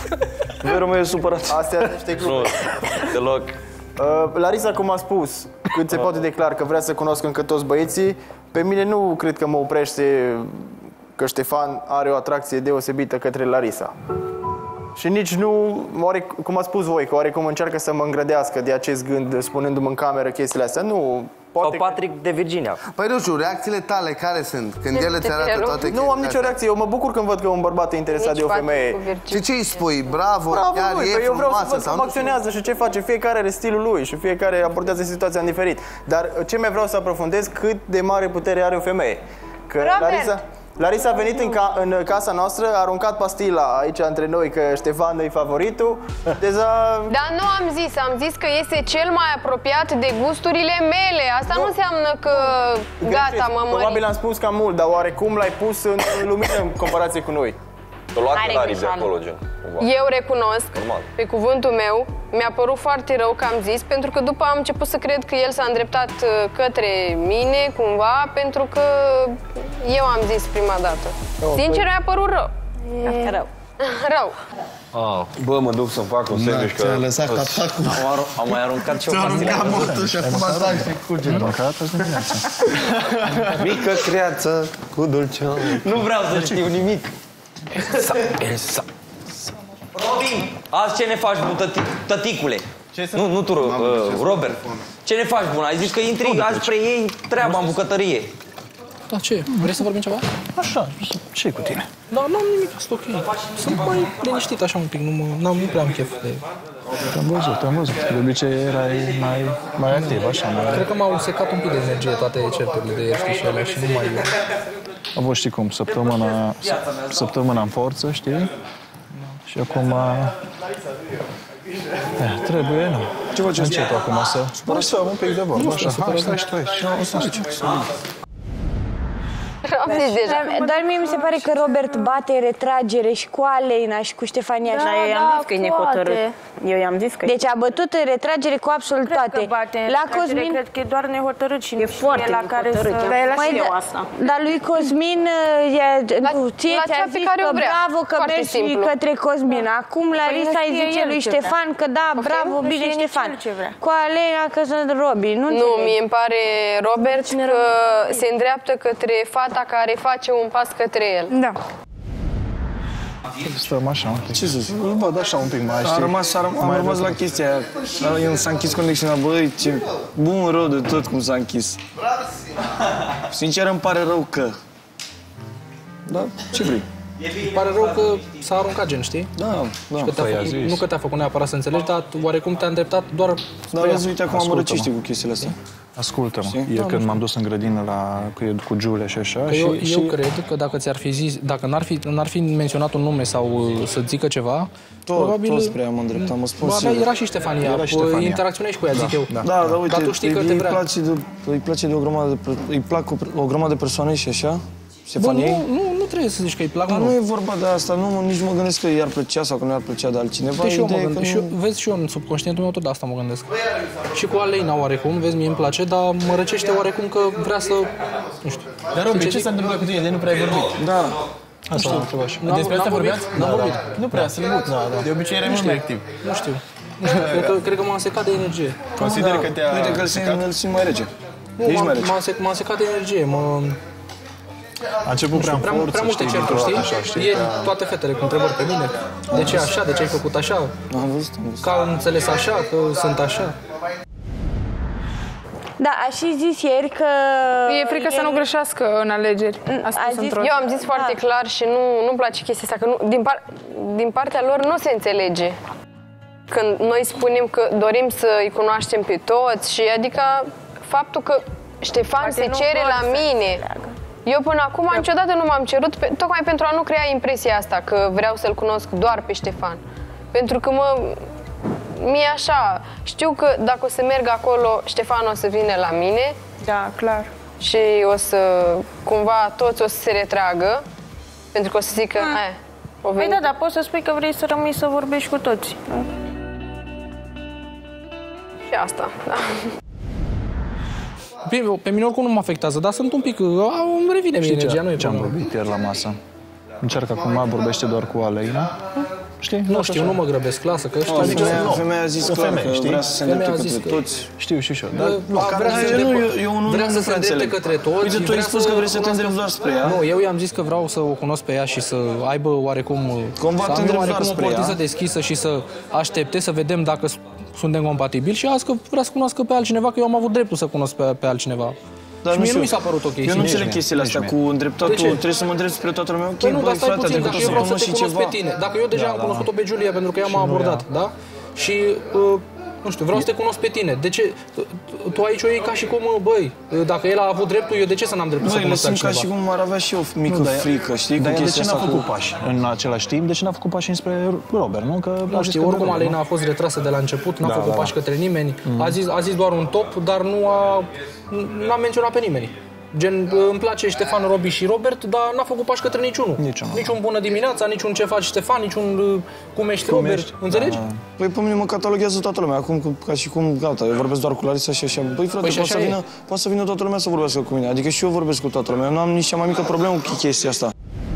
Verul meu e supărat. Astea sunt niște Nu, glume. deloc. Uh, Larisa, cum a spus, cât se poate declar că vrea să cunosc încă toți băieții, pe mine nu cred că mă oprește că Ștefan are o atracție deosebită către Larisa. Și nici nu, oare, cum a spus voi, că oarecum încearcă să mă îngrădească de acest gând, spunându-mi în cameră chestiile astea. Nu, Sau poate... Patrick de Virginia. Păi nu știu, reacțiile tale care sunt? Când el îți arată toate Nu am nicio reacție, eu mă bucur când văd că un bărbat e interesat Nici de o Patrick femeie. cu Virginia. Și ce îi spui? Bravo, Bravo chiar lui, e că eu vreau să frumoasă văd sau cum nu? acționează și ce face. Fiecare are stilul lui și fiecare abordează situația în diferit. Dar ce mai vreau să aprofundez, cât de mare putere are o femeie. Că Robert! Larisa, Larisa a venit în, ca, în casa noastră, a aruncat pastila aici între noi că Ștefan e favoritul. Deja... Dar nu am zis, am zis că este cel mai apropiat de gusturile mele. Asta nu, nu înseamnă că gata, mă mări. Probabil am spus cam mult, dar oarecum l-ai pus în lumină în comparație cu noi. L-a luat Are pe Lari de greșeală. acolo, gen. cumva. Eu recunosc, Normal. pe cuvântul meu, mi-a părut foarte rău că am zis, pentru că după am început să cred că el s-a îndreptat uh, către mine, cumva, pentru că eu am zis prima dată. Sincer, mi-a părut rău. E rău. Rău. Ah, bă, mă duc să-mi fac un sandwich că... Ți-a lăsat capacul. Am, aru- am mai aruncat și o Ți-a pastilă. aruncat motul și acum stai și curge. Mică creață cu dulceață. Nu vreau să știu nimic. Elsa, Elsa. Robin, azi ce ne faci, bun, tăti, tăticule? Nu, nu tu, uh, Robert. Ce ne faci, bun? Ai zis că intri, azi preiei treaba în bucătărie. Da, ce? Vrei să vorbim ceva? Așa, ce cu tine? Da, n-am nimic, sunt ok. Sunt mai liniștit așa un pic, nu, mă, n-am, nu prea am chef de... Te-am văzut, te-am văzut. De obicei erai mai, mai activ, așa, mai... Cred că m-au secat un pic de energie toate certurile de ieri, știi, și alea, și nu mai... A fost, știi cum, săptămâna, săptămâna în forță, știi? Și acum... Eh, trebuie, nu. Ce faci încet acum să... Vreau să am un pic de vorbă, așa. Hai, stai și tu aici. Nu, stai aici. Am zis deja. Dar, dar mie mi se pare că Robert bate retragere și cu Alena și cu Ștefania. Da, eu i-am zis că e nehotărât. Eu i-am zis că Deci a bătut în retragere cu absolut Cred toate. că bate în La retragere, Cosmin... cred că e doar nehotărât și e nu foarte știe la care să... nehotărât. Dar el Măi, eu da- asta. Dar lui Cosmin, e, La- nu, ție la ți-a cea pe zis care că o vrea. bravo că Foarte mergi simplu. către Cosmin. Acum Larisa îi știe zice el lui ce Ștefan că da, bravo, nu bine știe nici Ștefan. el ce vrea. Cu Alena că sunt Robi. Nu, Nu, înțeleg. mie îmi pare, Robert, că se îndreaptă către fata care face un pas către el. Da. Stăm așa, un pic. Ce să zic? Îl văd așa un pic mai, A știi? rămas, a rămas, am Mai rămas de- la chestia aia. Dar el s-a închis conexiunea, băi, ce bun rău de tot cum s-a închis. Sincer, îmi pare rău că... Da, ce vrei? Îmi pare rău că s-a aruncat gen, știi? Da, da. Că te-a Păi, a făcut, zis. nu că te-a făcut neapărat să înțelegi, dar oarecum te-a îndreptat doar Dar spre ea. vezi, uite, acum am Ascultă-mă. răcește cu chestiile astea. Ascultă-mă, eu când m-am dus în grădină la, cu, cu Giulia și așa Că și, eu, și... eu cred că dacă ți-ar fi zis, dacă n-ar fi, n-ar fi menționat un nume sau uh, să zică ceva, Tot, probabil... tot spre ea mă îndreptam, mă spun Ba, da, sigur. era și Ștefania, Era și Ștefania. interacționai și cu ea, zic eu. da. Da, dar uite, Dar tu știi că îi, te îi, vrea. place de, îi place de o grămadă de, per- îi plac o, o grămadă de persoane și așa, Bă, Ștefaniei. nu, nu, nu trebuie să zici că îi plac, Dar nu. nu e vorba de asta, nu, nici mă gândesc că i-ar plăcea sau că nu i-ar plăcea de altcineva. Uite, și eu mă Ideea e că gândesc, și eu, nu- vezi, și eu în subconștientul meu tot de asta mă gândesc. Și cu Alena oarecum, vezi, mie îmi place, dar mă răcește oarecum că vrea să, nu știu. Dar Robi, ce zic? s-a întâmplat cu tine? De nu prea ai vorbit. Da, Asta am întrebat și... N-am- Despre asta n-am vorbit? vorbeați? N-am vorbit. Nu prea, să le mut. De obicei erai mult mai activ. Nu știu. Nu știu, cred că, cred că m-am secat de energie. Consider că te-a... uite că îl simt, îl simt mai rece. Nu, Ești m-am, mai rece. m-am, sec, m-am secat de energie, mă... A început prea, prea, forță, prea multe știi, certuri, știi? așa, știi? Ieri toate fetele cu întrebări pe mine. De ce așa? De ce ai făcut așa? Am văzut, am văzut. Că am înțeles așa, că sunt așa. Da, a și zis ieri că... E frică să nu greșească în alegeri. A spus zis, într-o... eu am zis foarte Da. clar și nu, nu-mi place chestia asta, că nu, din, par, din partea lor nu se înțelege. Când noi spunem că dorim să-i cunoaștem pe toți și adică faptul că Ștefan Poate se nu cere vor la să mine. Eu până acum niciodată nu m-am cerut, pe, tocmai pentru a nu crea impresia asta că vreau să-l cunosc doar pe Ștefan. Pentru că mă... Mie așa, știu că dacă o să merg acolo, Ștefan o să vină la mine. Da, clar. Și o să, cumva, toți o să se retragă, pentru că o să zică, Hmm. eh, o Păi venit. da, dar poți să spui că vrei să rămâi să vorbești cu toți. Și asta, da. Pe, pe mine oricum nu mă afectează, dar sunt un pic... Îmi revine mie energia, nu e ce am problemă. vorbit ieri la masă? Încearcă acum, vorbește doar cu Alina. Știi? Nu știu, nu mă grăbesc, lasă, că știu... O femeie, femeia a zis O clar femeie, că știi? vrea să se Femeia îndrepte a zis către că- toți. Știu și eu. Da, Dar, nu, a, vrea să se eu nu- îndrept- eu- eu nu- vrea nu să se prea îndrepte înțeleg. către toți. Uite, tu ai vrea spus că vrei să te cunoască- îndrepți doar spre ea. Nu, eu i-am zis că vreau să o cunosc pe ea și să aibă oarecum... Cumva să te am îndrepți oarecum doar o spre ea. portiță deschisă și să aștepte, să vedem dacă suntem compatibili și azi că vrea să cunoască pe altcineva, că eu am avut dreptul să cunosc pe, pe altcineva. Dar Și nu mie știu. nu mi s-a părut ok. Eu nu sincer. înțeleg chestiile astea cu îndreptatul, De ce? trebuie să mă îndrept spre toată lumea. Ok, Păi nu, dar băi, stai frate, puțin, adică dacă o eu să vreau să cunosc te și cunosc ceva. pe tine. Dacă eu deja am cunoscut-o pe Giulia, pentru că ea m-a abordat, da? Și, uh, nu știu, vreau să te cunosc pe tine. De ce? Tu aici o iei ca și cum, băi, dacă el a avut dreptul, eu de ce să n-am dreptul să Băi, le cunosc pe simt ca altcineva? și cum ar avea și o mică frică, știi, cu Dar ea de chestia ce n-a asta făcut cu... pași în același timp? De ce n-a făcut pași înspre Robert, nu? Că Nu știu, oricum Alina a fost retrasă de la început, n-a Da, făcut da, pași da. către nimeni, a, zis, a zis doar un top, dar nu a n-a menționat pe nimeni. Gen, îmi place Ștefan, Robi și Robert, dar n-a făcut pași către niciunul. Niciunul. Nici un bună dimineața, nici un ce faci Ștefan, nici un uh, cum ești Robert, ești? înțelegi? Păi pe mine mă cataloghează toată lumea, acum cu- ca și cum, gata, eu vorbesc doar cu Larisa și așa. Băi frate, Păi și poate să, așa e. vină, poate să vină toată lumea să vorbească cu mine, adică și eu vorbesc cu toată lumea, eu nu am nici cea mai mică problemă cu chestia asta.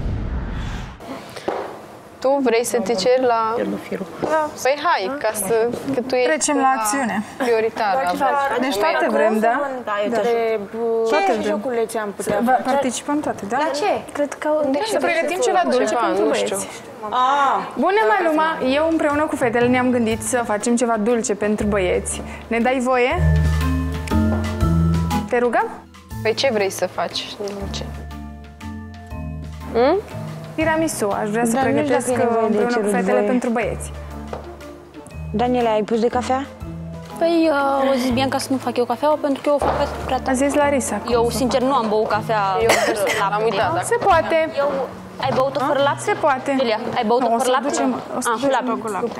Tu vrei să te ceri la... Da. Păi hai, ca să... Că tu ești Trecem la acțiune. prioritar. Deci toate vrem, da? Da, eu Da. întreb, Toate ce vrem. joculețe am putea Va- face? Participăm toate, da? La ce? Cred că... Să pregătim ceva dulce Ceva, pentru nu băieți. știu. Bună, Maluma! Eu împreună cu fetele ne-am gândit să facem ceva dulce pentru băieți. Ne dai voie? Te rugăm? Păi ce vrei să faci? Nu ce. Tiramisu. Aș vrea să Dar nu știu pregătesc dacă e nevoie de împreună cu cerut fetele voie. pentru băieți. Daniela, ai pus de cafea? Păi, uh, o zis Bianca să nu fac eu cafeaua pentru că eu o fac prea A tare. zis Larisa. cum Eu, să sincer, nu am băut cafea Eu fără am lapte. uitat, dacă... Se poate. Eu, ai băut-o fără lapte? Se poate. Julia, ai băut-o Nu, o fără să lapte? ducem- o să Ah, ducem lapte. cu lapte.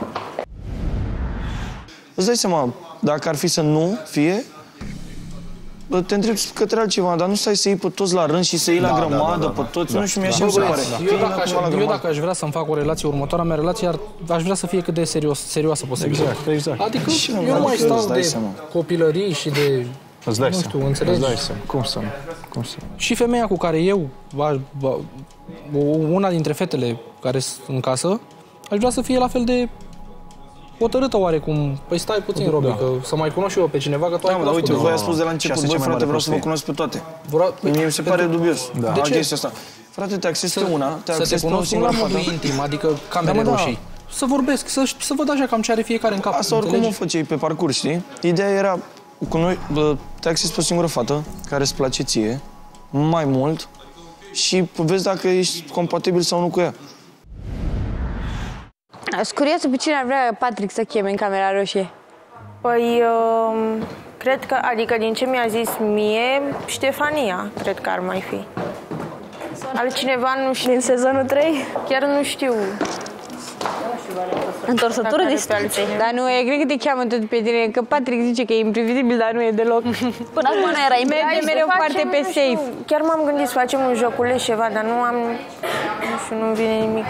Îți dai seama, dacă ar fi să nu fie, bă, te întrebi către altceva, dar nu stai să iei pe toți la rând și să iei la grămadă pe toți, nu știu, mie așa mi se pare. Eu dacă, aș, eu dacă aș vrea să-mi fac o relație, următoarea mea relație, ar, aș vrea să fie cât de serios, serioasă posibil. Exact, exact. Adică Și eu nu mai îți stau dai de seama. copilării și de... Îți dai nu seama. știu, înțelegi? Îți dai seama. Cum să nu? Cum să nu? Și femeia cu care eu, va, va, una dintre fetele care sunt în casă, aș vrea să fie la fel de hotărâtă oarecum. Păi stai puțin, Robi, că să mai cunosc și eu pe cineva, că tu ai Da, mă, dar cunoscut uite, voi deja. ați spus de la Și început, asta e băi cea mai frate, mare vreau să vă prostie. cunosc pe toate. Vreau- Păi mie mi se pare dubios Da. de ce? chestia asta. Frate, te accesi pe una, te Să te accesi pe o cunosc singură la modul fată. intim, adică camere Da, mă, da. roșii. Să vorbesc, să, să văd așa cam ce are fiecare în cap. Asta oricum o înțelegi? făceai pe parcurs, știi? Ideea era cu noi, bă, te accesi pe o singură fată care îți place ție, mai mult, și vezi dacă ești compatibil sau nu cu ea. Sunt curioasă pe cine ar vrea Patrick să cheme în camera roșie. Păi, um, cred că, adică din ce mi-a zis mie, Ștefania, cred că ar mai fi. Altcineva nu știu. Din sezonul trei? Chiar nu știu. Întorsătură Dacă de are pe altcineva. Dar nu, e cred că te cheamă tot pe tine, că Patrick zice că e imprevizibil, dar nu e deloc. Până acum nu era Merge imediat. mereu Facem, foarte pe nu știu, safe. Chiar m-am gândit să facem un joculeț ceva, dar nu am... Nu știu, nu vine nimic.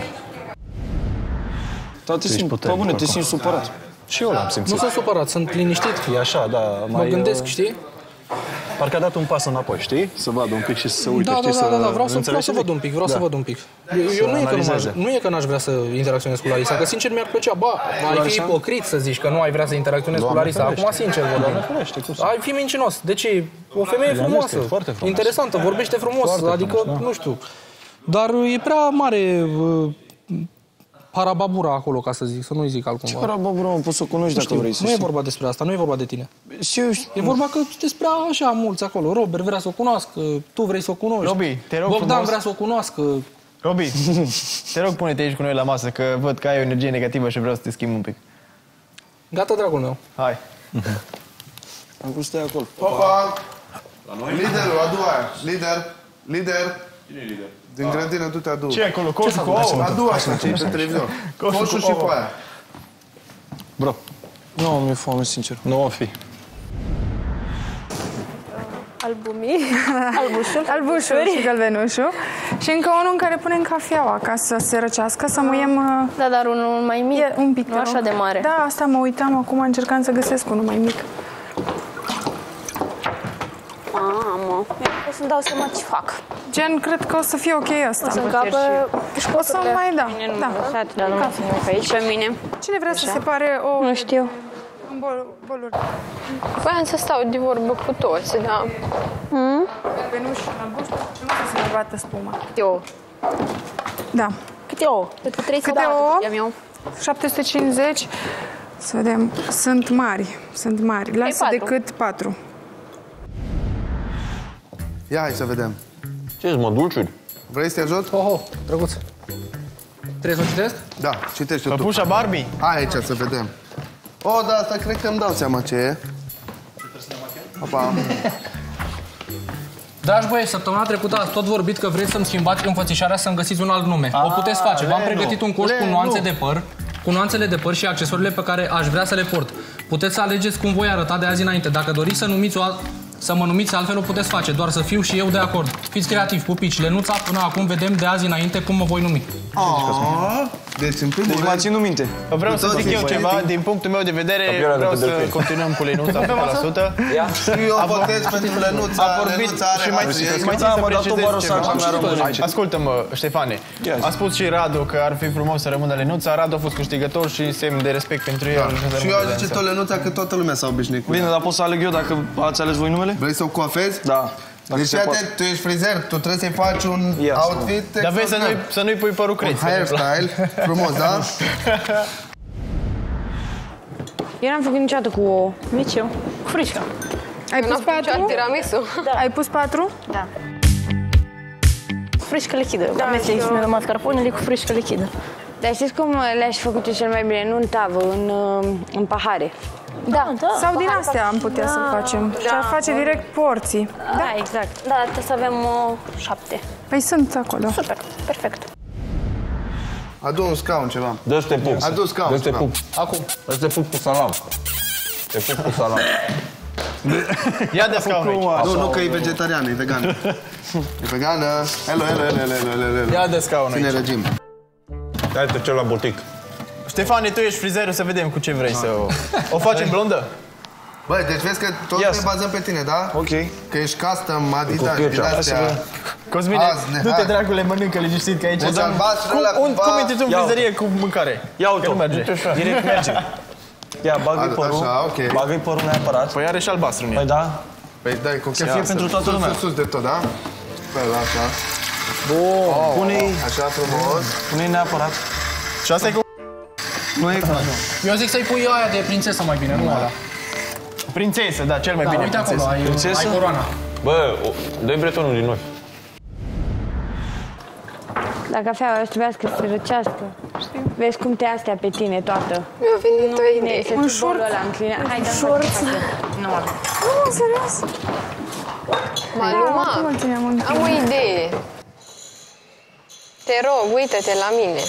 Dar te ești simți, pe puternic bune, te acum. simți supărat. Și eu l-am Nu simțit. sunt supărat, sunt liniștit. E așa, da. Mă Mai, gândesc, uh, știi? Parcă a dat un pas înapoi, știi? Să vadă un pic și să se uite. Da, da, știi, da, da, da. să... Vreau, să, vreau să văd un pic, vreau da. să văd un pic. Eu, eu nu, e că nu, nu e că n-aș vrea să interacționez cu Larisa, că sincer mi-ar plăcea, ba, ai fi ipocrit să zici că nu ai vrea să interacționezi cu Larisa. Acum, sincer, vorbim. Ai fi mincinos. De ce? O femeie frumoasă, interesantă, vorbește frumos, adică, nu știu. Dar e prea mare parababura acolo, ca să zic, să nu-i zic altcumva. Ce parababura, mă, poți să o cunoști dacă vrei să Nu e vorba despre asta, nu e vorba de tine. Și eu știu. E vorba că despre așa mulți acolo. Robert vrea să o cunoască, tu vrei să o cunoști. Robi, te rog Bogdan frumos. vrea să o cunoască. Robi, te rog, pune-te aici cu noi la masă, că văd că ai o energie negativă și vreau să te schimb un pic. Gata, dragul meu. Hai. Am vrut să stai acolo. Opa! Liderul, adu aia. Lider, lider. Cine e lider? Din grădină, du-te, adu. Ce e acolo? Coșul cu ouă? Adu asta, ce e pe televizor. Coșul și cu aia. Bro. Nu, mi-e foame, sincer. Nu o fi. Albumii. Albușul. Albușul și gălbenușul. Și încă unul în care punem cafeaua ca să se răcească, să muiem... Da, dar unul mai mic, e un pic, nu așa de mare. Da, asta mă uitam acum, încercam să găsesc unul mai mic. Mamă, o să-mi dau seama ce fac. Gen, cred că o să fie ok asta. O să încapă... O să mai, da. Mine nu da. mă lăsat, dar nu mă să aici pe mine. Cine vrea să separe o... Nu știu. În bol, boluri. Voiam să stau de vorbă cu toți, da. Hmm? Gălbenuș, albuș, nu să se mai bată spuma. Câte ouă? Da. Câte ouă? Câte trei Câte ouă? șapte sute cincizeci. Să vedem. Sunt mari. Sunt mari. Lasă decât patru. Ia, hai să vedem. Ce-s, mă, dulciuri? Vrei să te ajut? Oh, oh, drăguț. Trebuie să o citesc? Da, citește tu. Păpușa Barbie? Hai aici să vedem. Oh, da, asta cred că îmi dau seama ce e. Opa. Dragi băieți, săptămâna trecută ați tot vorbit că vreți să-mi schimbați înfățișarea să-mi găsiți un alt nume. O puteți face. V-am pregătit un coș cu nuanțe de păr, cu nuanțele de păr și accesorile pe care aș vrea să le port. Puteți să alegeți cum voi arăta de azi înainte. Dacă doriți să numiți o alt... Să mă numiți altfel, o puteți face, doar să fiu și eu de acord. Fiți creativi, pupici. Lenuța, până acum vedem de azi înainte cum mă voi numi. Aaaa, deci în primul Deci m-a ținut minte. Vreau să zic eu ceva, din punctul meu de vedere, vreau să continuăm cu Lenuța o sută la sută. Și eu votez pentru Lenuța. A vorbit și mai mai țin să precizez ceva. Ascultă-mă, Ștefane. A spus și Radu că ar fi frumos să rămână Lenuța. Radu a fost câștigător și semn de respect pentru el. Și eu aș zice tot Lenuța, că toată lumea s-a obișnuit cu Bine, dar pot să aleg eu dacă ați ales voi numele? Vrei să o coafezi? Da. Deci, atent, tu ești frizer, tu trebuie să-i faci un yes, outfit. Dar vezi să nu-i, să nu-i pui părul creț. Un hairstyle frumos, da? Eu n-am făcut niciodată cu ouă. Nici eu. Cu frișcă. Ai pus patru? Tiramisu. Da. Ai pus patru? Da. Frișcă lichidă. Da, amestec eu... mascarponele cu frișcă lichidă. Dar știți cum le-aș făcut eu cel mai bine? Nu în tavă, în, în pahare. Da, da. Sau din astea am putea da. să facem. Și Da. ar face direct porții. Da, da, exact. Da, trebuie să avem o șapte. Păi sunt acolo. Super, perfect. Adu un scaun ceva. Dă-ți te pup. Adu scaun Dă-ți te ceva. pup. Acum. Dă-ți te pup cu salam. Te pup cu salam. Ia de scaun aici. Nu, nu că e vegetariană, e vegană. E vegană. Hello, hello, hello, hello, hello. Ia de scaun aici. Ține regim. Hai-te ce la butic. Ștefane, tu ești frizerul, să vedem cu ce vrei să o... O facem blondă? Băi, deci vezi că tot Yes. ne bazăm pe tine, da? Ok. Că ești custom, Adidas, Cu din astea. Cosmine, Azne, du-te hai. dragule, mănâncă liniștit că aici... Deci dăm- albastrul cum, ăla un, cumva- cum intri tu în Ia frizărie cu mâncare? Ia Că uite. nu merge. Direct merge. Ia, bagă-i Așa, părul. ok. Bagă-i părul neapărat. Păi are și albastru în Păi el. da. Păi dai cu Să fie pentru toată lumea. Sus, sus de tot, da? Păi, așa. Bun. Pune-i, Așa frumos. pune-i neapărat. Și asta e cu... Nu e cu... Eu zic să-i pui aia de prințesă mai bine, nu ăla. Prințesă, da, cel mai Da, bine uite acolo, ai, Prințesă? ai coroana. Bă, o- dă-i bretonul din noi. Dar cafeaua o să trebuiască să se răcească. Vezi cum te astea pe tine toată. Mi-a venit o Bine, idee. să Un ți șorț. bolul ăla înclinat. Hai, dă-mi Șorț. face. Nu, Nu, serios? Maluma, Acum țineam în am o idee. Te rog, uită-te la mine.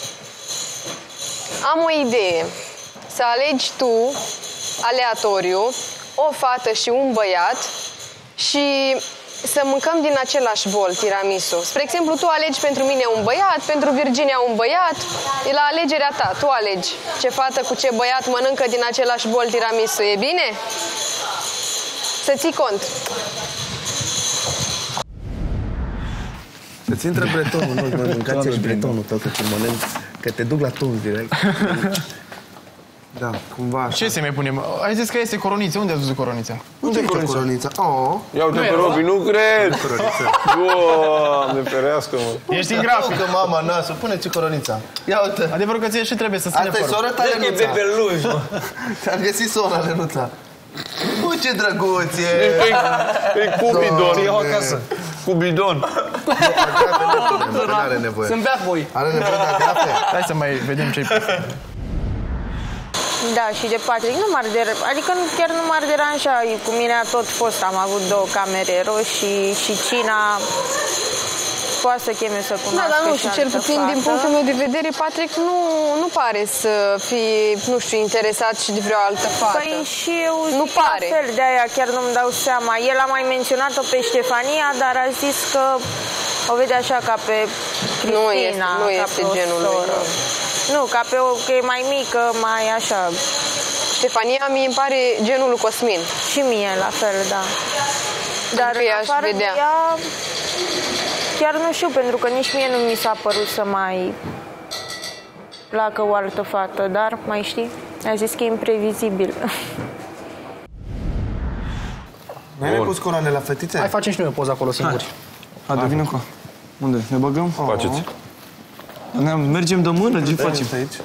Am o idee. Să alegi tu, aleatoriu, o fată și un băiat și să mâncăm din același bol tiramisu. Spre exemplu, tu alegi pentru mine un băiat, pentru Virginia un băiat. E la alegerea ta, tu alegi ce fată cu ce băiat mănâncă din același bol tiramisu. E bine? Să ții cont. Să-ți intre bretonul, nu, mă, mâncați și bretonul totuși în moment, că te duc la tun direct. Da, cumva așa. Ce să mai punem? Ai zis că este coronița. Unde ați văzut coronița? Unde e coronița? Oh. Ia uite pe Robi, nu cred! Doamne, ferească, mă. Ești în grafic. Că mama, nasul, pune-ți coronița. Ia uite. Adevărul că ție și trebuie să ține părul. Asta e sora ta, Lenuța. Vezi că e bebeluș, mă. Ți-am găsit sora, Lenuța. Ui, ce drăguț e! E Cupidon, iau acasă. Cupidon. Nu are nevoie. Să-mi bea voi. Are nevoie de agrafe. Hai să mai vedem ce-i pe. Da, și de Patrick nu m-ar der... Adică chiar nu m-ar deranja. Cu mine a tot fost, am avut două camere roșii și Cina poate să cheme să cunoască. Da, dar nu știu, cel puțin fată. din punctul meu de vedere, Patrick nu, nu pare să fie, nu știu, interesat și de vreo altă fată. Păi și eu nu pare. Fel, de aia chiar nu-mi dau seama. El a mai menționat-o pe Ștefania, dar a zis că o vede așa ca pe Cristina. Nu este, nu este genul lui. Nu, ca pe o, că e mai mică, mai așa. Ștefania mie îmi pare genul lui Cosmin. Și mie la fel, da. Dar că în afară de ea, chiar nu știu, pentru că nici mie nu mi s-a părut să mai placă o altă fată, dar mai știi? A zis că e imprevizibil. Nu ai mai pus coroane la fetițe? Hai, facem și noi o poză acolo singuri. Haide, vină cu. Unde? Ne băgăm? Faceți. Mergem de mână, ce facem? Aici.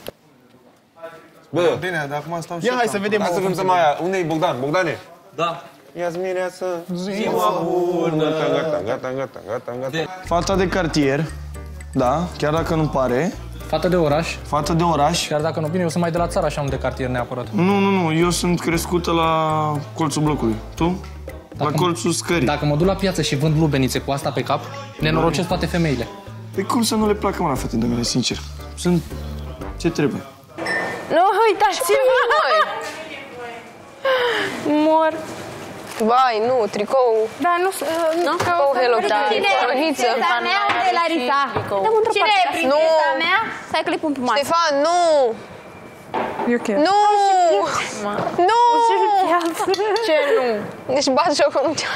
Bă, bine, dar acum stau și ia hai să vedem. Hai să cântăm aia. Unde e Bogdan? Bogdane? Da. Ia-ți mireasă. Ziua bună. Gata, gata, gata, gata, gata. Fata de cartier, da, chiar dacă nu pare. Fată de oraș. Fată de oraș. Chiar dacă nu, bine, eu sunt mai de la țară, așa, nu de cartier neapărat. Nu, nu, nu, eu sunt crescută la colțul blocului. Tu? Dacă la colțul scării. Dacă mă duc la piață și vând lubenițe cu asta pe cap, nenorocesc toate femeile. Păi cum să nu le placă, mă, la fete de mele, sincer? Sunt ce trebuie. Nu, uitați-vă! Mor. Vai, nu, tricou. Da, nu... Nu? Tricou Hello Kitty. Cine e princesa mea? Unde e Larisa? Cine e princesa mea? Stai că le pun pe masă. Ștefan, nu! Eu chiar. Nu! Nu! Ce nu? Deci bat jocul nu te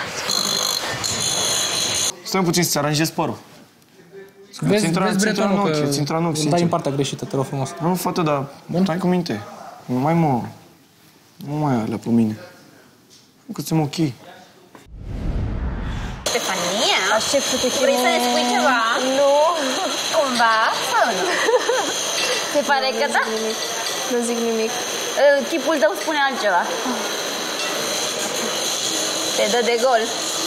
Stai puțin să-ți aranjezi părul. Vezi, intra, vezi bretonul că îți intra în ochi, îl sincer. dai în partea greșită, te rog frumos. Nu, fată, dar stai cu minte. Nu mai mă... Nu mai alea pe mine. Că ți-am ok. Stefania? Aștept să te Vrei să ne spui ceva? Nu. Cumva? Sau nu? Se pare că da? Nu zic nimic. Chipul tău spune altceva. Te dă de gol.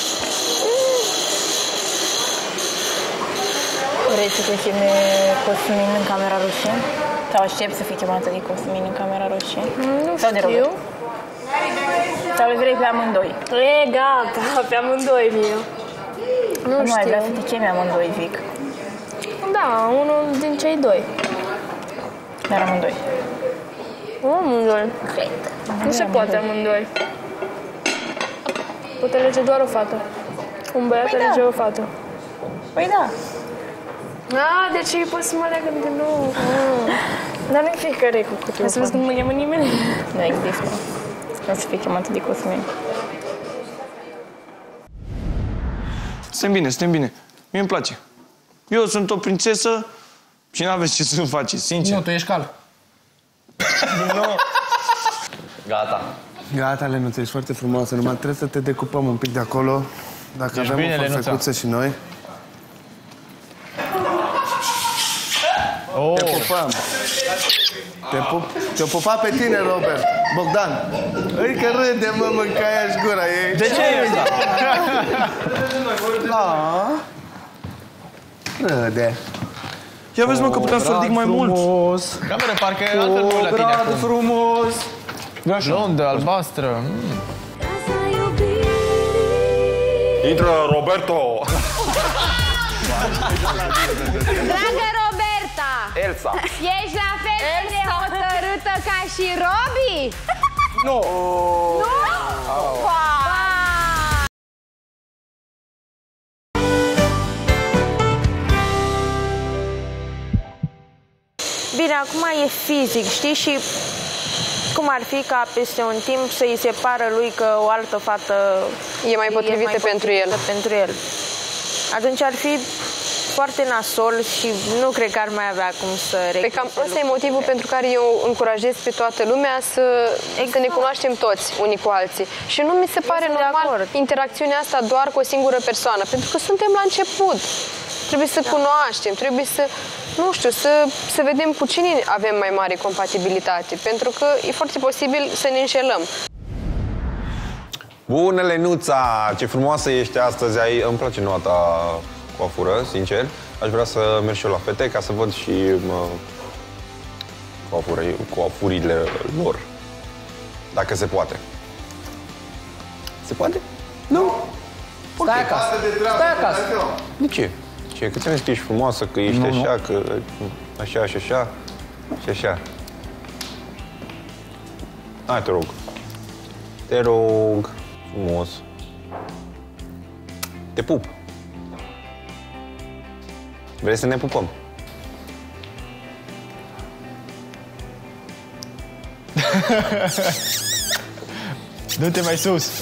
Vrei să te cheme Cosmin în camera roșie? Sau aștept să fii chemată de Cosmin în camera roșie? Nu Sau de Robert? Sau vrei pe amândoi? E, gata, pe amândoi, mie. Nu, nu știu. ai vrea să te chemi amândoi, Vic? Da, unul din cei doi. Dar amândoi. Nu amândoi. Cred. Nu se poate amândoi. Poate alege doar o fată. Un băiat Păi alege da. o fată. Păi da. A, deci ei pot să mă leagă de nou. Dar nu-i fiecare cu cutiu. Hai să vezi că nu mă cheamă nimeni. Nu există. Nu să fie chemată de Cosmin. Suntem bine, suntem bine. Mie îmi place. Eu sunt o prințesă și n-aveți ce să-mi faceți, sincer. Nu, tu ești cal. Nu. Gata. Gata, Lenuța, ești foarte frumoasă. Numai trebuie să te decupăm un pic de acolo. Dacă Ești avem bine, o Lenuța. făcuță și noi. Oh. Te pupăm. Te pup, te pupa pe tine, Robert. Bogdan. Îi că râde, mă, mâncaia-și gura ei. De ce e asta? Da. Râde. Ia vezi, mă, că puteam să ridic mai mult. Cameră, parcă altfel nu la tine acum. frumos. Blondă, albastră. Intră Roberto! Dragă Roberta! Elsa! Ești la fel de hotărâtă ca și Robi? Nu! Nu? Ba! Bine, acum e fizic, știi? Și cum ar fi ca peste un timp să-i se pară lui că o altă fată e mai potrivită, e mai pentru el. pentru el. Atunci ar fi foarte nasol și nu cred că ar mai avea cum să rectifice. Pe cam ăsta e motivul pentru care eu încurajez pe toată lumea să, exact. să ne cunoaștem toți unii cu alții. Și nu mi se pare eu normal interacțiunea asta doar cu o singură persoană, pentru că suntem la început. Trebuie să da. cunoaștem, trebuie să, nu știu, să, să vedem cu cine avem mai mare compatibilitate, pentru că e foarte posibil să ne înșelăm. Bună, Lenuța! Ce frumoasă ești astăzi! Ai... Îmi place noua ta coafură, sincer. Aș vrea să merg și eu la fete ca să văd și mă, coafură, coafurile lor. Dacă se poate. Se poate? Nu? Stai acasă. Stai acasă. De ce? Ce? Că ți-am zis că ești frumoasă, că ești nu, așa, nu. că așa și așa și așa. Hai, te rog. Te rog. Frumos. Te pup. Vrei să ne pupăm? Du-te mai sus.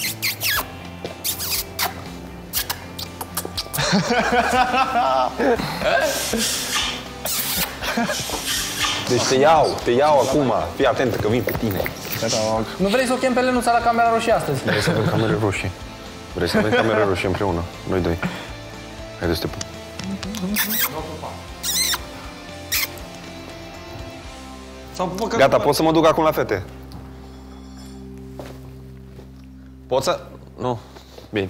Deci te iau, te iau acum. Fii atentă că vin pe tine. Nu vrei să o chem pe Lenuța la Camera Roșie astăzi? Vrei să avem camere roșii. Vrei să avem camere roșii împreună, noi doi. Haideți să te pup. Gata, pot să mă duc acum la fete? Pot să... Nu. Bine.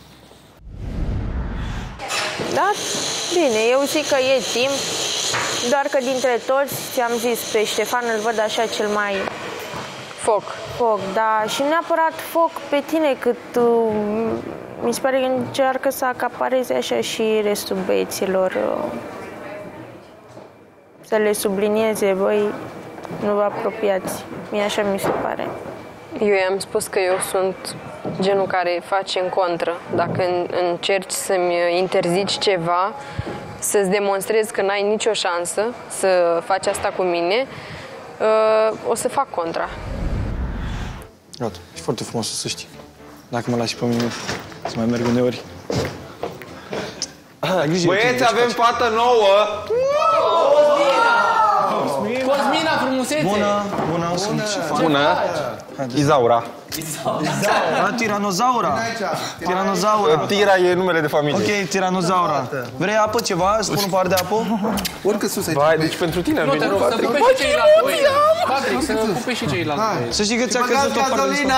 Da, bine, eu zic că e timp, doar că dintre toți, ți-am zis, pe Ștefan îl văd așa cel mai... Foc. Foc, da, și neapărat foc pe tine, cât uh, mi se pare că încearcă să acapareze așa și restul băieților, uh, să le sublinieze, băi, nu vă apropiați, mie așa mi se pare. Eu i-am spus că eu sunt genul care face în contră. Dacă încerci să-mi interzici ceva, să-ți demonstrezi că n-ai nicio șansă să faci asta cu mine, o să fac contra. Gata, e foarte frumos să știi. Dacă mă lași pe mine, să mai merg uneori. Băieți, avem fată nouă! Cosmina, frumusețe! Bună, bună, sunt Ștefan. Bună! Izaura. Izaura. Tiranozaura. Tiranozaura. Tira e numele de familie. Ok, Tiranozaura. Vrei apă ceva? Spun un par de apă? Urcă sus aici. Vai, deci pentru tine am venit. Nu, te rog, să pupe și ceilalți. Patrick, să pupe și ceilalți. Să știi că ți-a căzut o parte de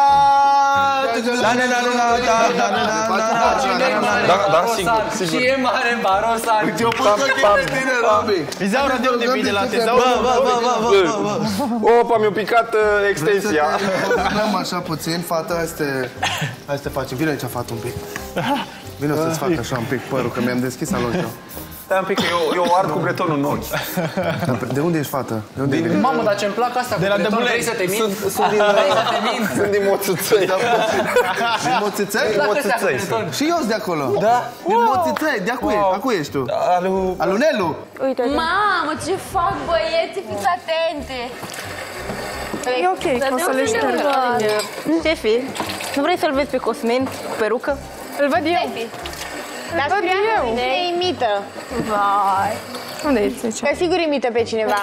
Da, da, sigur, sigur. Și e mare Barosa. Eu pot să chem pe tine, Robi. Izaura, de unde vine la tezaura? Bă, bă, bă, bă, bă. Opa, mi-a picat extensia. Vorbeam așa puțin, fată, hai să te... Hai să te facem. Vine aici, fată, un pic. Vino să-ți fac așa un pic părul, că mi-am deschis salonul. Stai un pic, că eu, eu ard cu bretonul în ochi. De unde ești, fată? De unde din... Mamă, dar ce-mi plac asta de cu la breton, vrei să te mint? Sunt, sunt din... Vrei să te mint? Sunt din Moțuțăi. Din Moțuțăi? Din Moțuțăi. Și eu sunt de acolo. Da? Din Moțuțăi, de acu ești, acu ești tu. Alu... Alunelu. Uite, Mamă, ce fac băieții, fiți atente! E ok, că o să le șterg. Șefi, nu vrei să-l vezi pe Cosmin cu perucă? Îl văd eu. Dar Spriana ne imită. Vai. Unde ești aici? Că sigur imită pe cineva.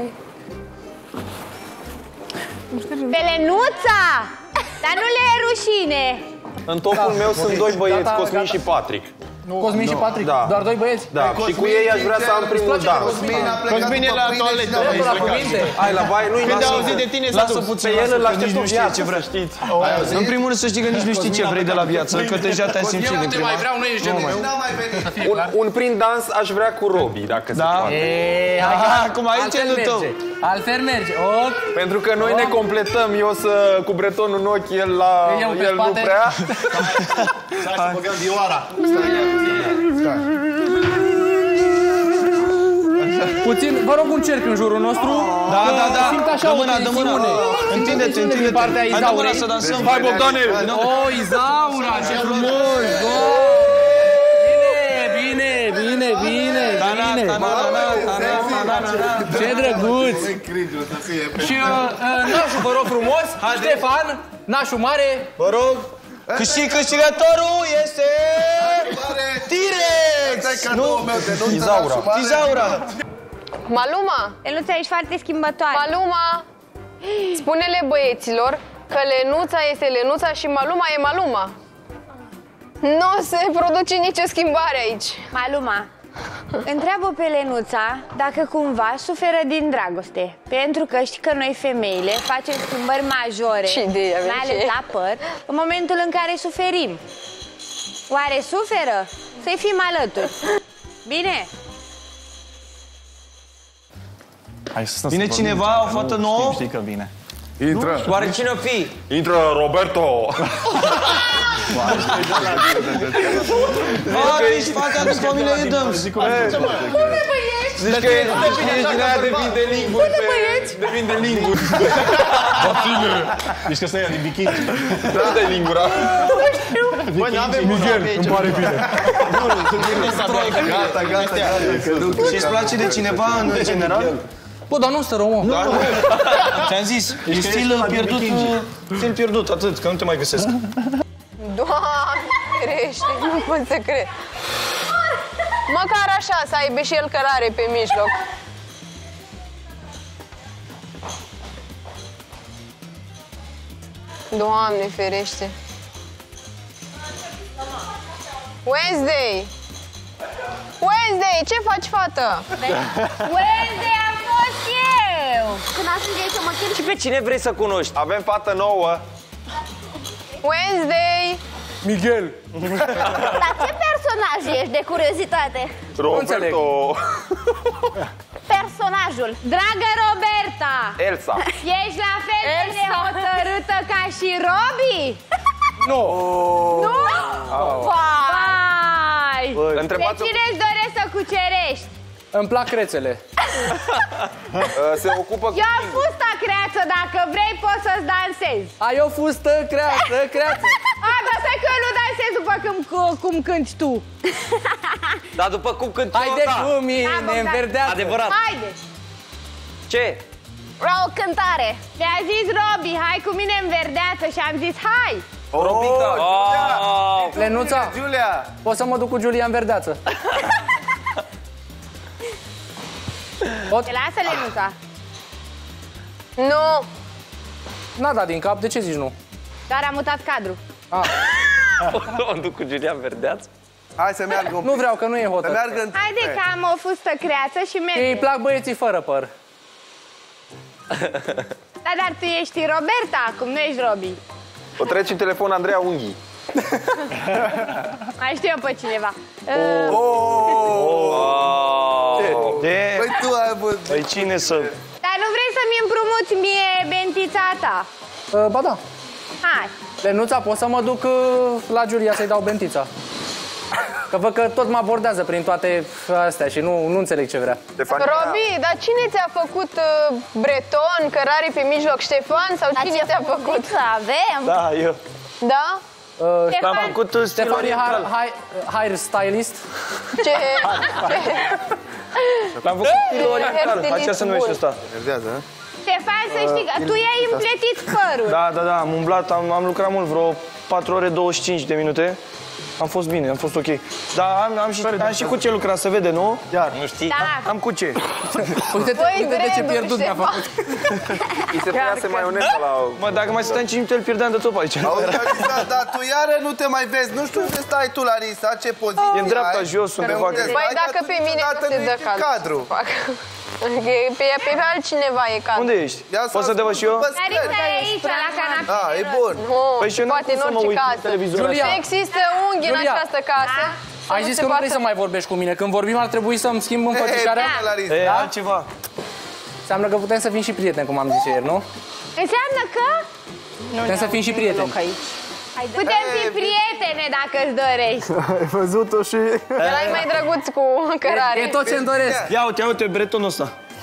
Pe Lenuța! Dar nu le e rușine. În topul meu sunt doi băieți, Cosmin și Patrick. Cosmin și Patrick? Da. Doar doi băieți? Da, și cu ei aș vrea să am primul dans. Cosmin e la toaletă. Hai la baie, nu-i Când a auzit de tine s-a dus. puțin, pe el îl că aștept nici nu o știe viață, ce vrea. știți. În primul rând să știi că nici nu știi ce vrei de la viață, că deja te-ai simțit din prima. mai vreau, nu ești genul meu. Un, un prim dans aș vrea cu Robi, dacă se poate. Eee, hai că Acum aici e al tău. altfel merge. Ok. Pentru că noi ne completăm, eu să cu bretonul în ochi, el la Eu pe el nu spate. prea. Hai să băgăm vioara. Puțin, vă rog un cerc în jurul nostru. Da, da, da. Simt așa Dă o mâna, dă mâna. tensiune. Întinde-te, întinde-te. Din partea Hai, dă mâna Izaurei. să dansăm. Hai, Bogdane! O, Izaura, ce frumos! Bine, bine, bine, bine, bine. Ce drăguț! Și uh, uh, nașul, vă rog frumos, Ștefan, nașul mare. Vă rog. Și câștigătorul este... T-Rex! Nu? Tizaura. Tizaura. Maluma! Lenuța, ești foarte schimbătoare. Maluma! Spune-le băieților că Lenuța este Lenuța și Maluma e Maluma. Nu se produce nicio schimbare aici. Maluma, întreabă pe Lenuța dacă cumva suferă din dragoste. Pentru că știi că noi femeile facem schimbări majore, Ce idee avem, mai ales ce? la păr, în momentul în care suferim. Oare suferă? Să-i fim alături. Bine? Hai să Vine cineva, o fată nouă? Știi că vine. Intră. Oare cine o fi? Intră Roberto! Bă, ești fata după mine Adams. Unde băieți? Zici că ești din aia de vin de linguri. Unde băieți? De vin de linguri. Zici că stai din bikini. Da, de lingura. Nu știu. Bă, n-avem Miguel, îmi pare bine. Gata, gata, gata. Și îți place de cineva în general? Bă, dar nu stă rău, mă. Ți-am zis, e stil pierdut, stil pierdut, atât, că nu te mai găsesc. Doamne, ferește, nu pot să cred. Măcar așa, să aibă și el cărare pe mijloc. Doamne, ferește. Wednesday! Wednesday, ce faci, fată? Wednesday am fost eu! Când ajungeai să mă chem Și pe cine vrei să cunoști? Avem fată nouă. Wednesday! Miguel. Dar ce personaj ești, de curiozitate? Roberto. Personajul. Dragă Roberta! Elsa. Ești la fel de nehotărâtă ca și Robi? Nu. Nu? Vai! Pe Întrebați-o. cine îți dorești să cucerești? Îmi plac crețele. Se ocupă cu... Eu am fusta creață, dacă vrei poți să-ți dansezi. Ai o fustă creață, creață. A, dar stai că eu nu dansez după cum, cu- cum cânti tu. Dar după cum cânt Haide cu Da, mine, Bogdan. înverdeață. Adevărat. Haide! Ce? Vreau o cântare. Mi-a zis Robi, hai cu mine în verdeață și am zis hai. Robica. Oh. Lenuța, Giulia. poți să mă duc cu Giulia în verdeață? Te lasă, Lenuța. Nu! N-a dat din cap, de ce zici nu? Doar am mutat cadrul. Ah. Mă duc cu Giulia Verdeață? Hai să meargă un Nu pic. vreau, că nu e Să hotărât. meargă în... Haide că am o fustă creață și Îi merge. plac băieții fără păr. Da, dar tu ești Roberta acum, nu ești Robi. O treci în telefon Andreea Unghii. Mai știu eu pe cineva. De... Păi tu ai avut... Păi cine să... Dar nu vrei să-mi împrumuți mie bentița ta? Uh, ba da. Hai. Lenuța, pot să mă duc uh, la Giulia să-i dau bentița. Că văd că tot mă abordează prin toate astea și nu, nu înțeleg ce vrea. Robi, dar cine ți-a făcut uh, breton, cărare pe mijloc, Ștefan? Sau cine ți-a făcut? Să avem. Da, eu. Da? Uh, Am făcut stil Ștefan e oriental. hair, hair, hair stylist. Ce? L-am făcut stil oriental. Hairstylist Așa se numește bun. ăsta. Merdează, hă? Ștefan, să știi că tu i-ai împletit părul. Da, da, da, am umblat, am, am lucrat mult, vreo patru ore douăzeci și cinci de minute. Am fost bine, am fost ok. Dar am, am, și, am și cu ce lucra, se vede, nu? Iar. Nu știi? Da. Am cu ce. Uite-te, Băi, uite de ce Dredu, pierdut mi-a Ștefan. făcut. Îi se păiase maioneză la... Mă, dacă mai stăteam cinci minute, îl pierdeam de tot aici. Auzi, Larisa, dar tu iară nu te mai vezi. Nu știu unde stai tu, Larisa, ce poziție E în dreapta, ai, jos, undeva. unde stai, Băi, dar dacă tu pe mine niciodată nu se nu dă ești în cadru. cadru. Fac. E Pe, pe altcineva e cadru. Unde ești? Ia Poți să te văd și eu? Larisa e aici, la canapea. Da, e bun. Nu, Păi și eu n-am poate cum în să mă orice uit în casă. televizor Giulia. așa. Nu există unghi în Giulia. această casă. să Ai zis se că nu vrei poată- să mai vorbești cu mine. Când vorbim ar trebui să-mi schimb înfățișarea. Bine, Larisa. E Da? altceva. Înseamnă că putem să fim și prieteni, cum am zis ieri, nu? Înseamnă că Putem să fim și prieteni. putem fi prietene dacă îți dorești. Ai văzut-o și... Erai mai drăguț cu cărare. E tot ce-mi doresc. Ia uite, ia uite, bretonul ăsta.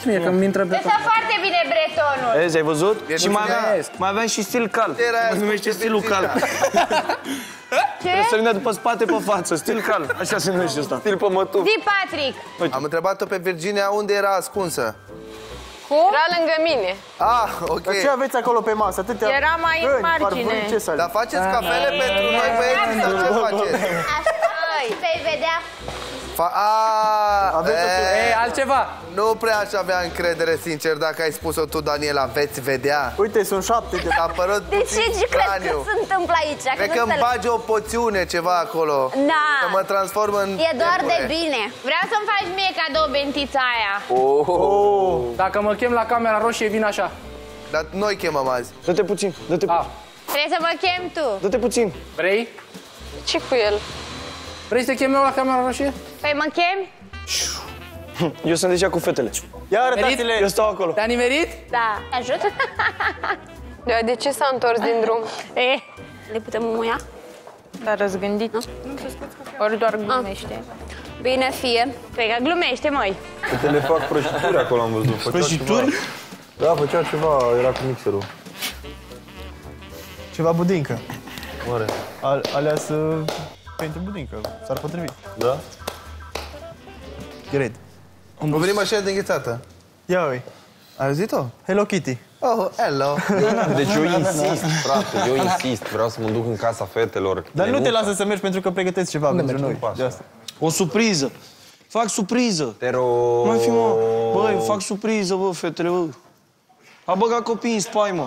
Mie că mi intră pe Deci foarte bine bretonul. Vezi, ai văzut? E Și mai nu aveam, mai aveam și stil cal. Se numește stilul cal. Ce? Sărinea după spate pe față, stil cal. Așa se numește ăsta. Stil pămătuf. Zi, Patrick. Am întrebat-o pe Virginia unde era ascunsă. Era lângă mine. Ah, ok. Dar ce aveți acolo pe masă? Atâtea Era mai în găini, margine. parfumi, ce să Dar faceți cafele pentru noi băieți sau ce faceți? Așa, vei vedea. Fa- a, e, Ei, altceva. Nu prea aș avea încredere, sincer, dacă ai spus-o tu, Daniela, veți vedea. Uite, sunt șapte de... A părut De puțin ce crezi că straniu. se întâmplă aici? Cred că îmi bagi o poțiune, ceva acolo. Da. Că mă transform în... E doar de nebune. bine. Vreau să-mi faci mie cadou bentița aia. Oh. Dacă mă chem la camera roșie, vin așa. Dar noi chemăm azi. Dă-te puțin, dă-te Ah. Trebuie să mă chem tu. dă-te puțin. Vrei? Ce cu el? Vrei să te chem eu la camera roșie? Păi mă chemi? Eu sunt deja cu fetele. Ia arătați-le! Eu stau acolo. Te-a nimerit? Da. Ajut? De, de ce s-a întors din drum? E, Le putem muia? Dar răzgândit. Ori doar glumește. Bine fie. păi că glumește, măi. Fetele fac prăjituri acolo, am văzut. Făceau Prăjituri? Ceva... Da, făceau ceva, era cu mixerul. Ceva budincă. Oare? Al, alea să... pentru budincă. S-ar potrivi. Da? Cred. O venit mașina de înghețată. Ia ui. Ai auzit-o? Hello Kitty. Oh, hello. Deci eu insist, frate, eu insist. Vreau să mă duc în casa fetelor. Dar nu te lasă să mergi pentru că pregătesc ceva pentru noi. De asta. O surpriză. Fac surpriză. Te rog. Mai fi, mă. Băi, fac surpriză, bă, fetele, bă. A băgat copiii în spaimă.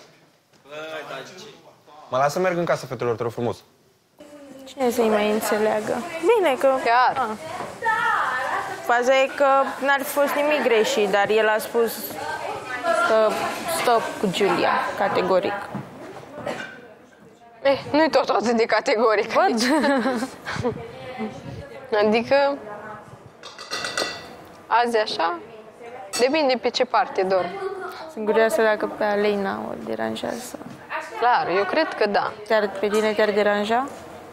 Mă lasă să merg în casa fetelor, te rog frumos. Cine să-i mai înțeleagă? Bine că... Chiar. A. Faza e că n-ar fi fost nimic greșit, dar el a spus că stop cu Giulia, categoric. Eh, nu-i tot atât de categoric. Văd. Adică, azi așa, depinde pe ce parte dorm. Sunt curioasă dacă pe Alina o deranjează. Clar, eu cred că da. Te-ar, pe tine te-ar deranja?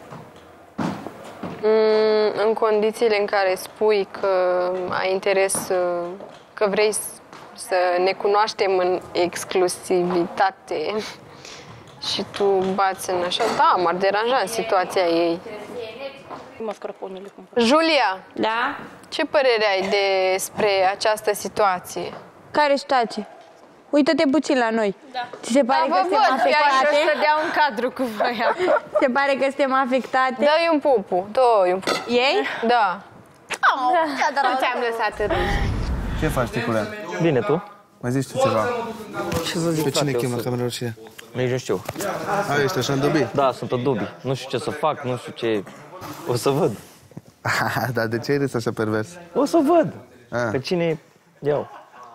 Mm, în condițiile în care spui că ai interes, că vrei să ne cunoaștem în exclusivitate și tu bați în așa, da, m-ar deranja în situația ei. Julia, Da? ce părere ai despre această situație? Care situație? Uită-te puțin la noi. Da. Ți se pare Da, că vă suntem văd, afectate? chiar Să dea un cadru cu voi. Se pare că suntem afectate? Dă-i un pupu, dă-i un pupu. Ei? Da. Nu ți-am lăsat în râs. Ce faci, Ticule? Bine, tu? Mai zici tu ceva. Ce să zic, Pe cine frate, chem o la să- camera roșie? Nici nu știu. A, ești așa în dubii? Da, sunt în dubii. Nu știu ce să fac, nu știu ce... O să văd. Dar de ce ai râs așa pervers? O să văd. Ah. Pe cine iau.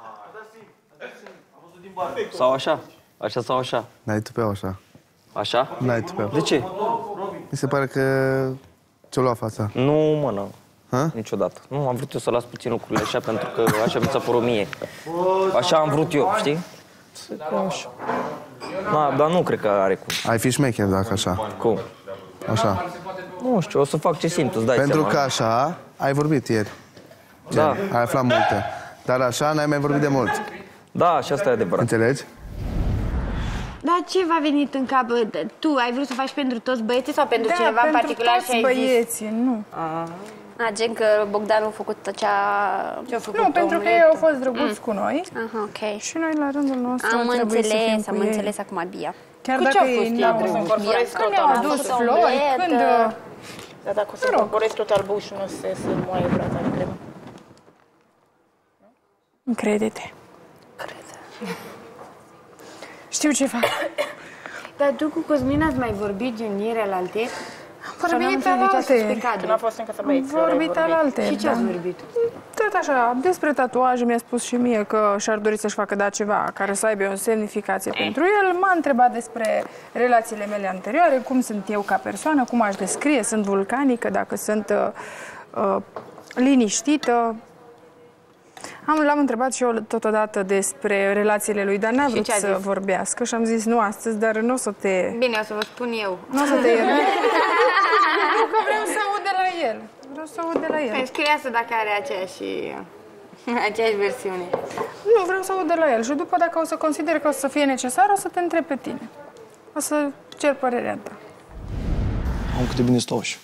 Sau așa. Așa sau așa. N-ai tupeu așa. Așa? N-ai tupeu. De ce? Mi se pare că ți-o lua fața. Nu, mă, nu. Ha? Niciodată. Nu, am vrut eu să las puțin lucrurile așa, pentru că așa mi s-a părut mie. Așa am vrut eu, știi? Nu știu. Da, dar nu cred că are cum. Ai fi șmecher dacă așa. Cum? Așa. Nu știu, o să fac ce simt, îți dai Pentru seama. că așa ai vorbit ieri. Da. Ai aflat multe. Dar așa n-ai mai vorbit de mult. Da, și asta e adevărat. Înțelegi? Dar ce v-a venit în cap? Tu ai vrut să faci pentru toți băieții sau pentru Da, cineva în pentru particular toți și ai zis? băieții, nu. A, gen că Bogdan a făcut acea... Ce-a făcut Nu, pentru că omletul? ei au fost drăguți cu noi Aha, ok. și noi la rândul nostru Am trebuie să fim înțeles, cu am ei. înțeles acum, Bia. Chiar Cu dacă ce au ei fost ei n-au drăguți? încorporez Când ne-au au adus făcut o flori, omletă. când... Dar dacă o să incorporezi tot albușul, nu o să se moaie brața de cremă. Încrede-te. Știu ce fac. Dar tu cu Cosmin ați mai vorbit de unire la alte? Am vorbit alaltă. Nu a fost încă să Am băieți. vorbit alaltă. Și ce ați vorbit? Tot așa, despre tatuaje mi-a spus și mie că și-ar dori să-și facă da ceva care să aibă o semnificație pentru el. M-a întrebat despre relațiile mele anterioare, cum sunt eu ca persoană, cum aș descrie, sunt vulcanică, dacă sunt uh, uh, liniștită. Am, l-am întrebat și eu totodată despre relațiile lui, dar n-a vrut ce a să zis? vorbească și am zis nu astăzi, dar nu o să te... Bine, o să vă spun eu. Nu o să te iert. Nu că vreau să aud de la el. Vreau să aud de la el. Păi scrie asta dacă are aceeași Aceeași versiune. Nu, vreau să aud de la el și după, dacă o să consider că o să fie necesar, o să te întreb pe tine. O să cer părerea ta. Am cât de bine stau și.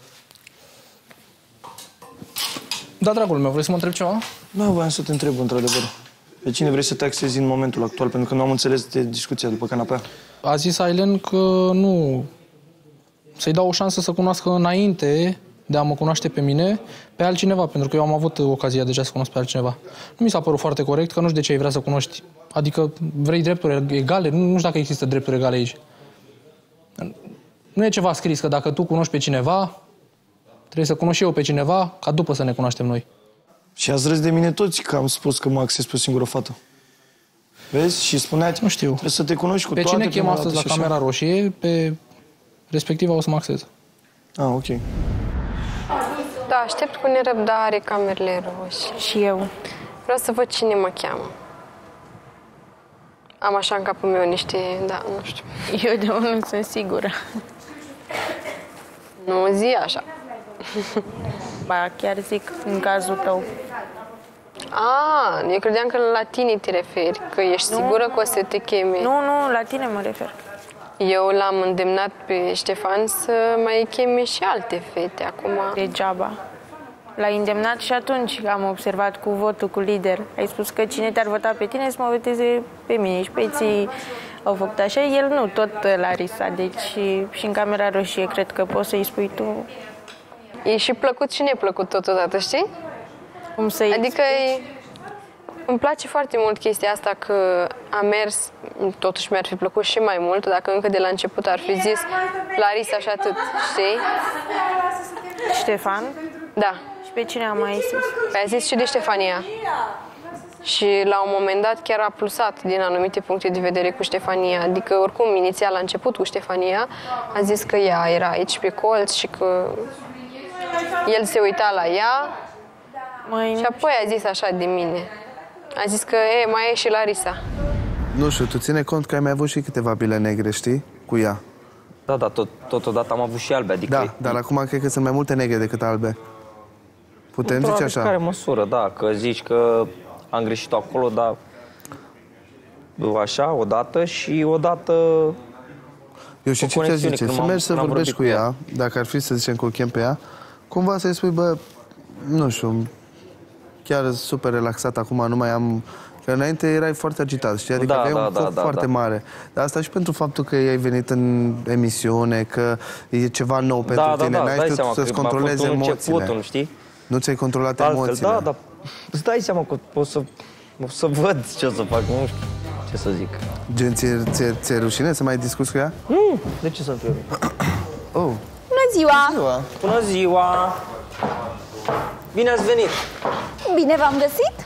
Da, dragul meu, vrei să mă întreb ceva? Da, voiam să te întreb, într-adevăr. Pe cine vrei să taxezi în momentul actual? Pentru că nu am înțeles de discuția după canapea. A zis Ailen că nu... Să-i dau o șansă să cunoască înainte de a mă cunoaște pe mine, pe altcineva, pentru că eu am avut ocazia deja să cunosc pe altcineva. Nu mi s-a părut foarte corect, că nu știu de ce ai vrea să cunoști. Adică vrei drepturi egale? Nu, nu știu dacă există drepturi egale aici. Nu e ceva scris că dacă tu cunoști pe cineva, trebuie să cunoști și eu pe cineva, ca după să ne cunoaștem noi. Și ați râs de mine toți că am spus că mă axez pe o singură fată. Vezi? Și spuneați, nu știu, trebuie să te cunoști cu pe toate. Pe cine chem astăzi la camera roșie, pe respectiva o să mă axez. Ah, ok. Da, aștept cu nerăbdare camerele roșii. Și eu. Vreau să văd cine mă cheamă. Am așa în capul meu niște... Da, nu știu. Eu de unul sunt sigură. Nu zi așa. Ba, chiar zic, în cazul tău. Ah, eu credeam că la tine te referi, că ești Nu. sigură că o să te cheme. Nu, nu, la tine mă refer. Eu l-am îndemnat pe Ștefan să mai cheme și alte fete acum. Degeaba. L-ai îndemnat și atunci am observat cu votul cu lider. Ai spus că cine te-ar vota pe tine să mă voteze pe mine. Și băieții au făcut așa, el nu, tot Larisa. Deci și, și în camera roșie cred că poți să-i spui tu. E și plăcut și neplăcut totodată, știi? Cum să-i Adică e... îmi place foarte mult chestia asta că a mers, totuși mi-ar fi plăcut și mai mult dacă încă de la început ar fi zis Larisa și atât, știi? Ștefan? Da. Și pe cine am mai zis? Păi a zis și de Ștefania. Și la un moment dat chiar a plusat din anumite puncte de vedere cu Ștefania. Adică oricum inițial la început cu Ștefania a zis că ea era aici pe colț și că el se uita la ea. Măi, și apoi a zis așa de mine. A zis că e, mai e și Larisa. Nu știu, tu ține cont că ai mai avut și câteva bile negre, știi? Cu ea. Da, da, tot, totodată am avut și albe, adică... Da, dar acum cred că sunt mai multe negre decât albe. Putem zice așa? În care măsură, da, că zici că am greșit acolo, dar... Așa, odată și odată... Eu și ce ți-a zice? Să mergi să vorbești cu ea, dacă ar fi să zicem că o chem pe ea, cumva să-i spui, bă, nu știu, chiar super relaxat acum, nu mai am... Că înainte erai foarte agitat, știi? Adică da, aveai da, un foc da, foarte da. mare. Dar asta și pentru faptul că ai venit în emisiune, că e ceva nou pentru da, tine. Da, da, N-ai știut să-ți controlezi emoțiile. Nu știi? Nu ți-ai controlat altfel, emoțiile. Da, dar îți dai seama că o să, o să văd ce o să fac, nu știu ce să zic. Gen, ți-e, ți-e, ți-e rușine să mai discuți cu ea? Nu, de ce să-mi fie? Oh. Bună ziua! Bună ziua! Bună ziua! Bine ați venit! Bine v-am găsit!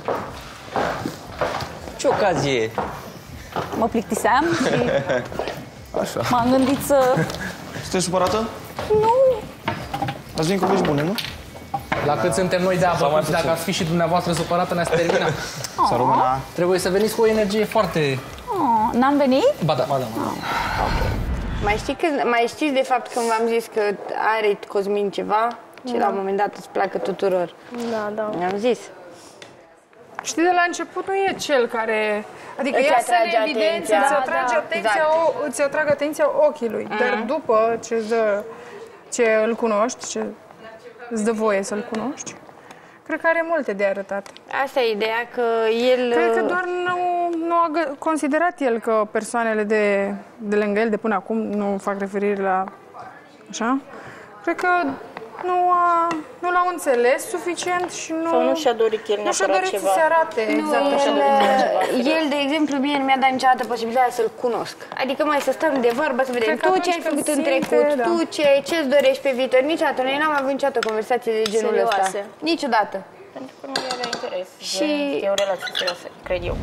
Ce ocazie! Mă plictiseam și Așa. m-am gândit să... Sunteți supărată? Nu! Ați venit cu vești bune, nu? La cât suntem noi de apă, și dacă ați fi și dumneavoastră supărată, ne-ați terminat. Să rămână. Trebuie să veniți cu o energie foarte... Oh, n-am venit? Ba da, ba da. Oh, okay. Mai, știi că, mai știți de fapt când v-am zis că are Cosmin ceva? Și la un moment dat îți placă tuturor. Da, da. Mi-am zis. Știi, de la început nu e cel care... Adică Îți ea să atrage în evidență, atenția. îți Da, atrage da, atenția, exact. o, îți atrag atenția ochii lui. Mhm. Dar după ce îți dă, ce îl cunoști, ce îți dă voie să-l cunoști, cred că are multe de arătat. Asta e ideea, că el... Cred că doar nu, nu a gă- considerat el că persoanele de, de lângă el de până acum, nu fac referire la... Așa? Cred că nu, a, nu l-au înțeles suficient și nu... Sau nu și-a dorit el Nu și-a neapărat dorit ceva. să se arate. Nu, Exact, el, așa el, de exemplu, mie nu mi-a dat niciodată posibilitatea să-l cunosc. Adică mai să stăm de vorbă, să vedem Cred că tu atunci ce ai când făcut în simte, trecut, da. tu ce, ce-ți dorești pe viitor. Niciodată, noi n-am avut niciodată conversații de genul ăsta. Serioase. Niciodată. Pentru că nu avea interes. Și... E o relație serioasă, cred eu.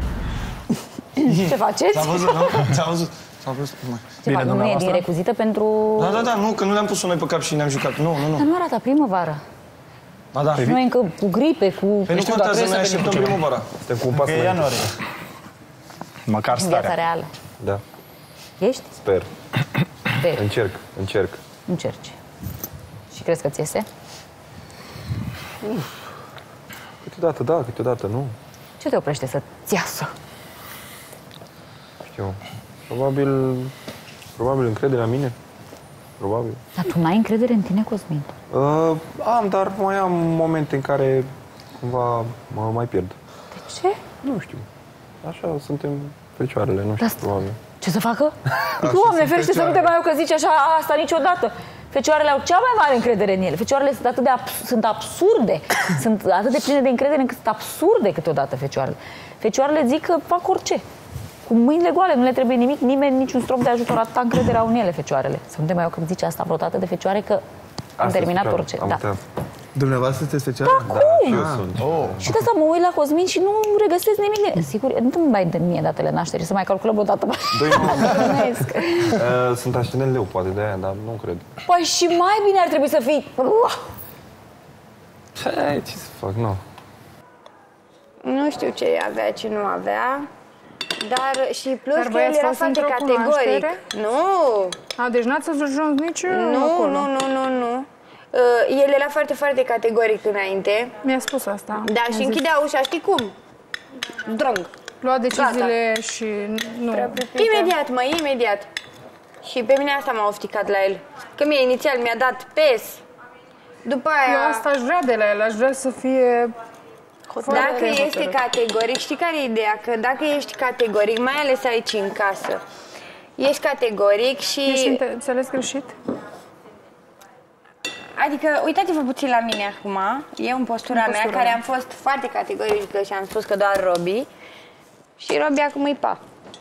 Ce faceți? Ți-a văzut, nu? Ți-a văzut? Ți-a văzut? Ce fac? Nu e din recuzită pentru... Da, da, da, nu, că nu le-am pus-o noi pe cap și ne-am jucat. Nu, nu, nu. Dar nu arată primăvară. Ba da. Noi încă cu gripe, cu... Păi nu contează, noi așteptăm primăvara. Suntem cu un pas E înainte. ianuarie. Măcar În viața starea. reală. Da, Ești? sper. Sper. Încerc, încerc. Încerci. Și crezi că ți iese? Câteodată da, câteodată nu. Ce te oprește să-ți iasă? Știu. Probabil... Probabil încrederea în mine. Probabil. Dar tu n-ai încredere în tine, Cosmin? Uh, am, dar mai am momente în care cumva mă mai pierd. De ce? Nu știu. Așa suntem fecioarele, nu știu, probabil. Ce să facă? Doamne, ferește să nu te mai au că zici așa asta niciodată. Fecioarele au cea mai mare încredere în ele. Fecioarele sunt atât de abs- sunt absurde. Sunt atât de pline de încredere încât sunt absurde câteodată fecioarele. Fecioarele zic că fac orice. Cu mâinile goale, nu le trebuie nimic, nimeni, niciun strop de ajutor, atâta încredere au în ele fecioarele. Să nu te mai au că zice asta vreodată de fecioare că am terminat orice. Da. Dumneavoastră sunteți fecioară? Da, cum? Eu sunt. Oh. Și de asta mă uit la Cosmin și nu regăsesc nimic. Sigur, nu mai dă mie datele nașterii, să mai calculăm o dată. Doi uh, Sunt ascendent leu, poate de aia, dar nu cred. Păi și mai bine ar trebui să fii... Ce, ce să fac, nu. Nu știu ce avea, ce nu avea. Dar și plus Dar că el era foarte categoric. Nu! A, deci n-ați ajuns nici Nu, acolo. nu, nu, nu, nu. Uh, el era foarte, foarte categoric înainte. Mi-a spus asta. Da, și închidea ușa, știi cum? Drâng. Lua deciziile și nu... Imediat, mă, imediat. Și pe mine asta m-a ofticat la el. Că mie inițial mi-a dat pes. După aia... Eu asta aș vrea de la el, aș vrea să fie... Dacă este categoric, știi care e ideea? Că dacă ești categoric, mai ales aici în casă, ești categoric și... Ești înțeles greșit? Adică, uitați-vă puțin la mine acum, eu în postura în mea, postura care mea. am fost foarte categorică și am spus că doar Robi, și Robi acum îi pa.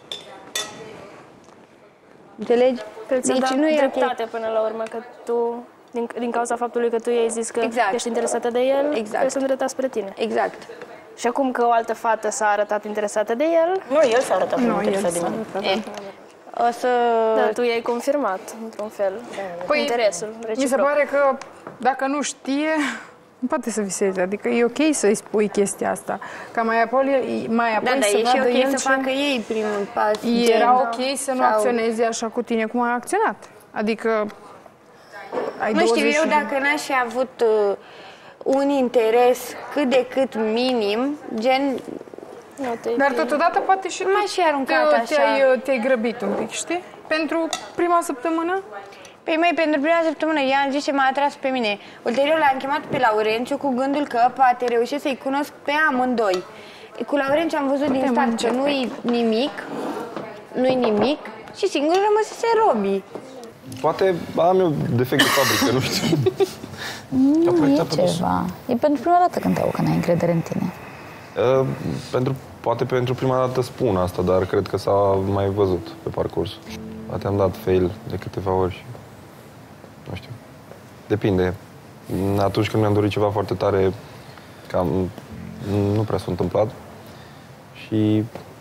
Înțelegi? Deci nu e dreptate okay. Până la urmă, că tu, din, din cauza faptului că tu i-ai zis că exact. ești interesată de el, exact. el s-a îndreptat spre tine. Exact. Și acum că o altă fată s-a arătat interesată de el... Nu, el s-a arătat nu, interesat de mine. O să... Da, tu i-ai confirmat, într-un fel, păi, interesul reciproc. Mi se pare că dacă nu știe, nu poate să viseze. Adică e ok să-i spui chestia asta. Ca mai apoi, mai apoi da, să da, e și vadă ok el să ce... facă ei primul pas. Era gen, ok să nu sau... acționeze așa cu tine cum ai acționat. Adică ai nu știu, douăzeci... eu dacă n-aș fi avut uh, un interes cât de cât minim, gen... Dar totodată poate și m-aș fi aruncat te, așa. Te-ai, te-ai grăbit un pic, știi? Pentru prima săptămână? Păi măi, pentru prima săptămână ea am zis ce m-a atras pe mine. Ulterior l-am chemat pe Laurențiu cu gândul că poate reuși să-i cunosc pe amândoi. Cu Laurențiu am văzut din start că nu-i nimic, nu-i nimic și singur rămăsese Robi. Poate am eu defect de fabrică, nu știu. Nu, e ceva. E pentru prima dată când te au că n-ai încredere în tine. Uh, pentru, poate pentru prima dată spun asta, dar cred că s-a mai văzut pe parcurs. Poate am dat fail de câteva ori și... Nu știu. Depinde. Atunci când mi-am dorit ceva foarte tare, cam nu prea s-a întâmplat. Și...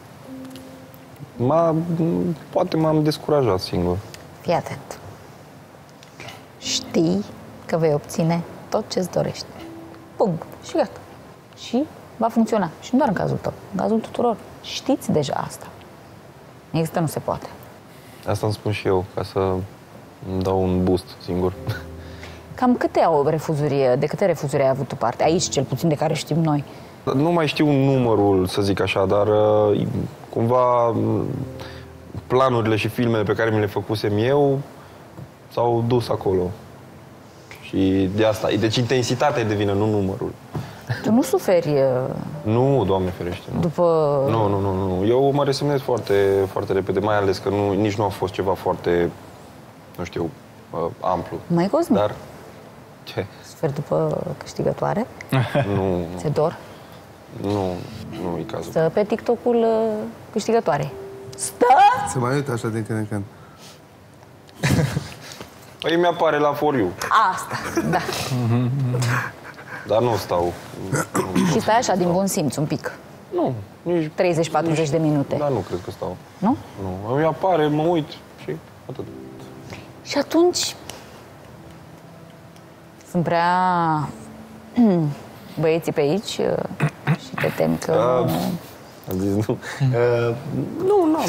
M-a, poate m-am descurajat singur. Fii atent. Știi că vei obține tot ce-ți dorești. Punct. Și gata. Și va funcționa. Și nu doar în cazul tău, în cazul tuturor. Știți deja asta. Există, nu se poate. Asta îmi spun și eu, ca să îmi dau un boost singur. Cam câte au refuzuri, de câte refuzuri ai avut tu parte? Aici, cel puțin, de care știm noi. Nu mai știu numărul, să zic așa, dar cumva planurile și filmele pe care mi le făcusem eu s-au dus acolo. Și de asta, deci intensitatea devine, nu numărul. Tu nu suferi... Nu, Doamne ferește. Nu. După... Nu, nu, nu, nu. Eu mă resemnez foarte, foarte repede, mai ales că nu, nici nu a fost ceva foarte, nu știu, amplu. Mai Cosmin? Dar... Ce? Suferi după câștigătoare? Nu. Ți-e dor? Nu, nu e cazul. Stă pe TikTok-ul câștigătoarei. Stă? Se mai uită așa din când în când. Păi mi-apare la For You. Asta, da. Dar nu stau. Și stai așa, din bun simț, un pic. Nu, nici... treizeci patruzeci de minute. Dar nu cred că stau. Nu? Nu, mi apare, mă uit și atât. Și atunci... Sunt prea... băieții pe aici și te tem că... Uh, am zis nu. Uh, nu, n-am.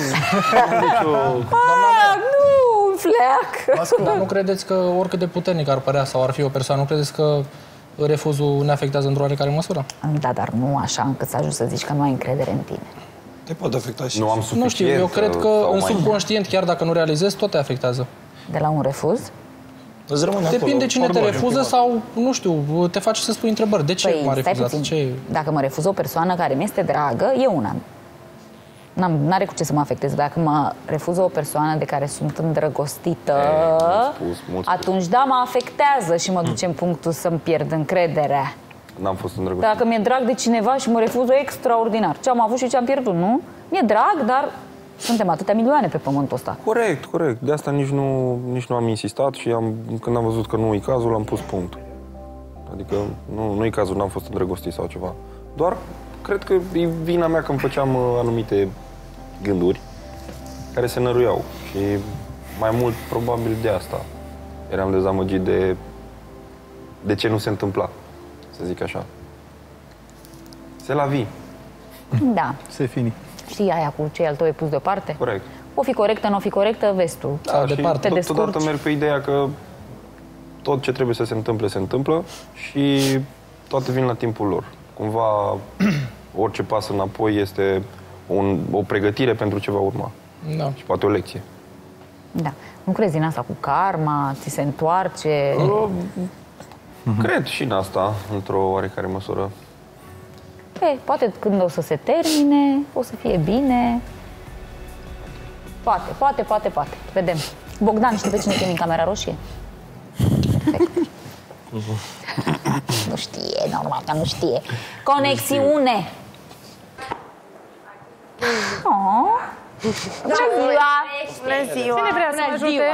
Ah, nu, fleac. Dar nu credeți că oricât de puternic ar părea sau ar fi o persoană, nu credeți că refuzul ne afectează într-o oarecare măsură. Da, dar nu așa încât să ajungi să zici că nu ai încredere în tine. Te poate afecta și... Nu am suficient. Nu știu, eu cred că în subconștient, chiar dacă nu realizezi, tot te afectează. De la un refuz? Depinde cine te refuză sau, nu știu, te face să spui întrebări. De ce Păi, m-a stai refuzat? puțin. Ce... Dacă mă refuză o persoană care mi-este dragă, e una. N-am, n-are cu ce să mă afecteze. Dacă mă refuză o persoană de care sunt îndrăgostită, E, mult spus, mult spus. atunci da, mă afectează și mă duce în punctul să-mi pierd încrederea. N-am fost îndrăgostit. Dacă mi-e drag de cineva și mă refuză, extraordinar. Ce am avut și ce am pierdut, nu? Mi-e drag, dar suntem atâtea milioane pe pământul ăsta. Corect, corect. De asta nici nu, nici nu am insistat și am, când am văzut că nu e cazul, am pus punct. Adică nu, nu e cazul, n-am fost îndrăgostit sau ceva. Doar cred că e vina mea că îmi făceam uh, anumite gânduri care se năruiau. Și mai mult, probabil, de asta eram dezamăgit de, de ce nu se întâmpla, să zic așa. Se la vii. Da. Se fini. Știi aia cu ce al tău e pus deoparte? Corect. O fi corectă, nu o fi corectă, vezi tu. Da, Sau și departe, te descurci. totodată merg pe ideea că tot ce trebuie să se întâmple, se întâmplă și toate vin la timpul lor. Cumva, orice pas înapoi este un, o pregătire pentru ce va urma. Da. Și poate o lecție. Da. Nu crezi în asta cu karma, ți se întoarce? Uh, cred și în asta, într-o oarecare măsură. E, poate când o să se termine, o să fie bine. Poate, poate, poate, poate. Vedem. Bogdan, știi pe cine chemi în camera roșie? Perfect. Nu știe, normal că nu știe. Conexiune! Oh. Bună ziua! Bună ziua! Cine vrea să mă ajute?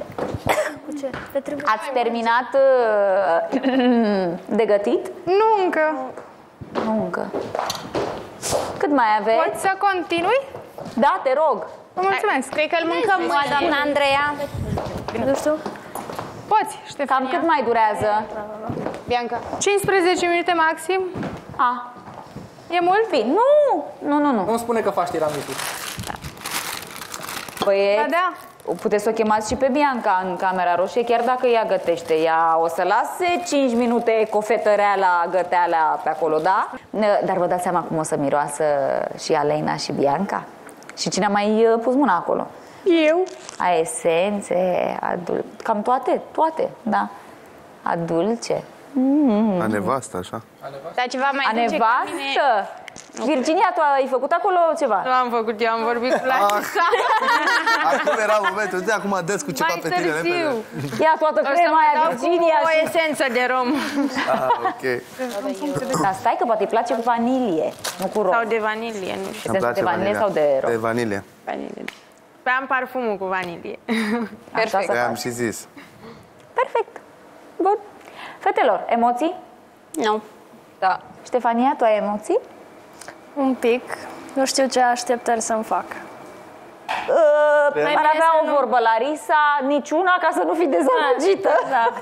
Ați terminat uh, de gătit? Nu încă. Nu încă. Cât mai aveți? Poți să continui? Da, te rog. Vă mulțumesc. Cred că îl mâncăm mâine, doamna Andreea. Nu știu. Poți, Ștefania. Cam cât mai durează? Bianca. cincisprezece minute maxim. A. E mult? Bine. Nu! Nu, nu, nu. Nu spune că faci tiramisu. Băieți, Ba da. puteți să o chemați și pe Bianca în camera roșie, chiar dacă ea gătește. Ea o să lase cinci minute cofetăreala, găteala pe acolo, da? Dar vă dați seama cum o să miroasă și Alena și Bianca? Și cine a mai pus mâna acolo? Eu. A esențe, a dul... cam toate, toate, da. A dulce. Mm. A nevastă, așa. Dar ceva mai A dulce ca nevastă? mine. Virginia, tu ai făcut acolo ceva? Nu am făcut, eu am vorbit cu Larisa. Acum era momentul, uite, acum des cu ceva Mai pe tine, târziu. repede. Ia toată crema aia, Virginia. O și- esență de rom. Ah, ok. Dar stai că poate îi place cu vanilie, nu cu rom. Sau de vanilie, nu știu. Îmi Esență place de vanilie vanilia. sau de rom? De vanilie. Vanilie. Păi am parfumul cu vanilie. Perfect. De am și zis. Perfect. Bun. Fetelor, emoții? Nu. Da. Ștefania, tu ai emoții? Un pic. Nu știu ce așteptări să-mi fac. Uh, ar avea o vorbă, Larisa, niciuna ca să nu fii dezamăgită. Exact.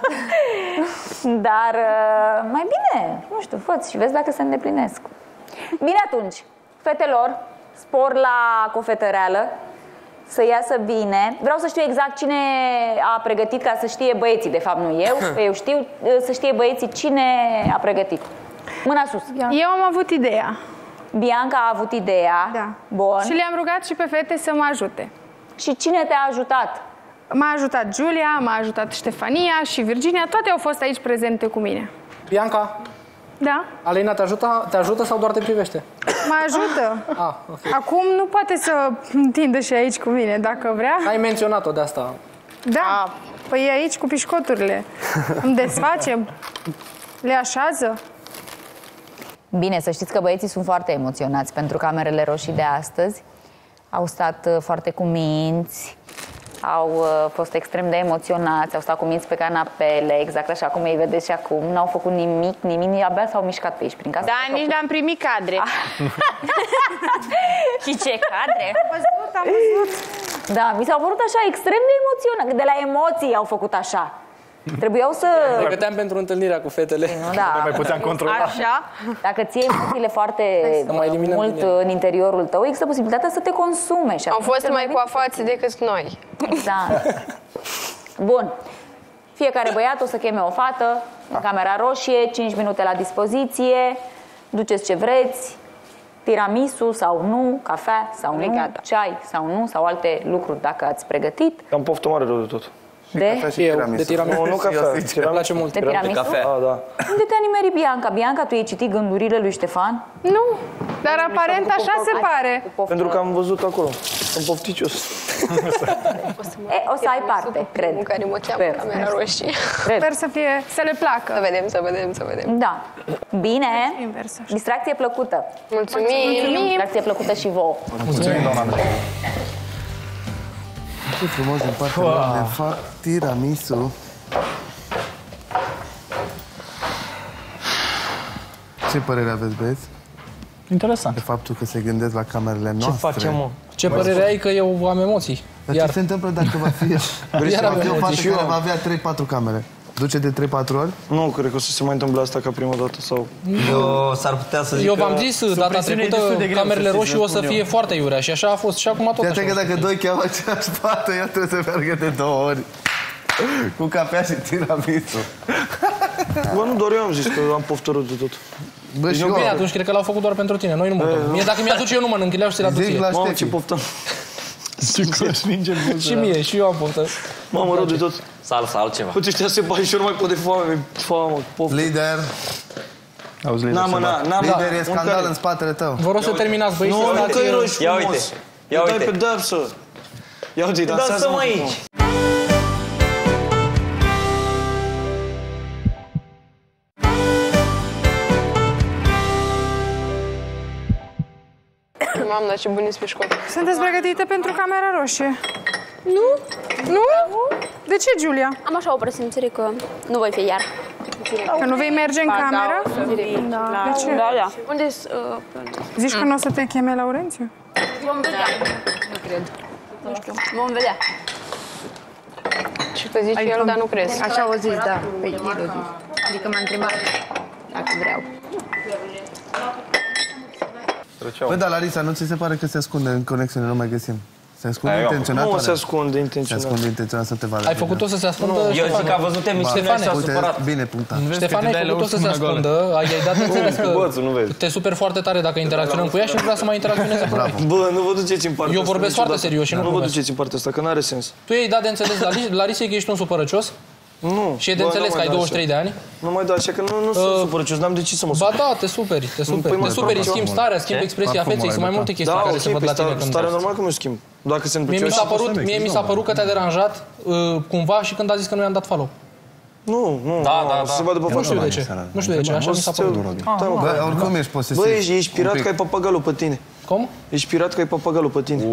Dar uh, mai bine, nu știu, fă și vezi dacă se îndeplinesc. Bine atunci, fetelor, spor la cofetăreală, să iasă bine. Vreau să știu exact cine a pregătit, ca să știe băieții, de fapt nu eu, eu știu, uh, să știe băieții cine a pregătit. Mâna sus. Eu am avut ideea. Bianca a avut ideea. Da. Bun. Și le-am rugat și pe fete să mă ajute. Și cine te-a ajutat? M-a ajutat Giulia, m-a ajutat Ștefania și Virginia, toate au fost aici prezente cu mine. Bianca, Da? Alina te ajută, te ajută sau doar te privește? Mă ajută. Ah, ok. Acum nu poate să întindă și aici cu mine, dacă vrea. Ai menționat-o de asta. Da. Păi e aici cu pișcoturile. Îmi desfacem. Le așează. Bine, să știți că băieții sunt foarte emoționați pentru camerele roșii de astăzi. Au stat uh, foarte cuminți, au uh, fost extrem de emoționați, au stat cuminți pe canapele, exact așa cum îi vedeți și acum. N-au făcut nimic, nimic, abia s-au mișcat pe aici prin casă. Da, nici n-am primit cadre. Și ce cadre? Am văzut, am văzut. Da, mi s-au părut așa extrem de emoționat. De la emoții au făcut așa. Trebuiau să... Pregăteam pentru întâlnirea cu fetele. Nu, da. Nu mai puteam controla. Așa. Dacă ții emoțiile foarte Să mai eliminăm mult din ele. în interiorul tău, există posibilitatea să te consume. Și Au atunci fost cel mai bine- coafați decât noi. Exact. Bun. Fiecare băiat o să cheme o fată Camera roșie, cinci minute la dispoziție, duceți ce vreți, tiramisu sau nu, cafea sau nu, ceai sau nu, sau alte lucruri dacă ați pregătit. Am poftă mare rău de tot. De? De tiramisu. Nu, nu cafea. Îmi place mult. De tiramisu? Ah, da. Unde te-a nimerit Bianca? Bianca, tu ai citit gândurile lui Ștefan? Nu, dar aparent așa se pare. Pentru că am văzut acolo. Sunt pofticios. E, o să ai parte, cred. În care mă cheamă Camera Roșie. Sper să fie, să le placă. Să vedem, să vedem, să vedem. Da. Bine. Distracție plăcută. Mulțumim. Distracție plăcută și vouă. Mulțumim, doamna Andrei. Ce frumos din partea lor, ne fac tiramisu. Ce părere aveți, băieți? Interesant. De faptul că se gândesc la camerele noastre. Ce facem, mă? Ce părere ai că eu am emoții? Dar ce se întâmplă dacă va fi... Vrei să Iar va fi o am fată emoții. care va avea trei patru camere? Duce de trei patru ori? Nu, cred că o să se mai întâmple asta ca prima dată sau... Eu s-ar putea să zic Eu că... v-am zis data trecută, camerele roșii o să fie foarte iurea și așa a fost și acum tot așa. Iată că dacă doi cheamă aceeași fată, ea trebuie să meargă de două ori. Cu cafea și tiramisu. Bă, nu, doar eu am zis că am poftă rău de tot. Bă, și eu... Bine, atunci cred că l-au făcut doar pentru tine, noi nu mâncăm. Mie dacă mi-aduce eu nu mănânc, le-au și ți-l Zic la Mamă, Ștefi. ce poftă. Și mie, și eu am poftă. Mamă, rău de tot. Salsa, altceva. Uite, ăștia se bani și eu nu mai pot de foame. Foame, poftă. Lider. Auzi, N-am, mă, n-am, n-am. Lider, e scandal în spatele tău. Vă rog să terminați, băieți. Nu, nu, că e roșu Ia frumos. uite, ia Îi dai uite. pedapsă. Ia uite, dansează Dansăm aici. Mamă, dar ce bun ești pe școală. Sunteți pregătite pentru Camera Roșie? Nu? Nu? De ce, Giulia? Am așa o presimțire că nu voi fi iar. Că nu vei merge în cameră? Da. De ce? Da, da. Unde Zici că nu o să te cheme Laurențiu? Vom vedea. Nu cred. Nu știu. Vom vedea. Și că zice el, dar nu crezi. Așa au zis, da. Păi, el o zis. Adică m-a întrebat dacă vreau. Bă, dar Larisa, nu ți se pare că se ascunde în conexiune, nu mai găsim? Se ascunde intenționat? Nu se ascunde intenționat. Se ascunde intenționat să te vadă. Ai făcut-o să se ascundă? Eu zic că a văzut emisiunea și s-a supărat. Bine punctat. Ștefan, ai făcut-o să se ascundă, ai dat înțeles că te superi foarte tare dacă interacționăm cu ea și nu vrea să mai interacționeze cu noi. Bă, nu vă duceți în partea Eu asta. vorbesc foarte serios și nu Nu vă glumesc. duceți în partea asta, că n-are sens. Tu i-ai dat de înțeles la Larisei că ești un supărăcios? Nu. Și e de Bă, înțeles nu că ai mai da douăzeci și trei de ani? Nu mai da așa, că nu, nu sunt Uh, supărăcios, n-am decis să mă Ba supăr. da, te superi, te superi. Păi mă, Te superi, parfum. schimbi starea, schimbi expresia Parfumul feței, sunt mai ai multe chestii Da, care ok, se văd pe la tine stare, când stare dați. normal că mi-o schimb. Dacă se Mie întâmplă mi s-a părut, mie mi s-a părut că te-a deranjat uh, cumva și când a zis că nu i-am dat follow. Nu, nu, Da, nu, da, se da. vadă pe Nu știu față. de ce. Nu știu de ce, așa mi s-a părut. Bă, oricum ești posesiv. Bă, ești, ești pirat ca ai papagalul pe tine. Cum? Ești pirat ca ai papagalul pe tine.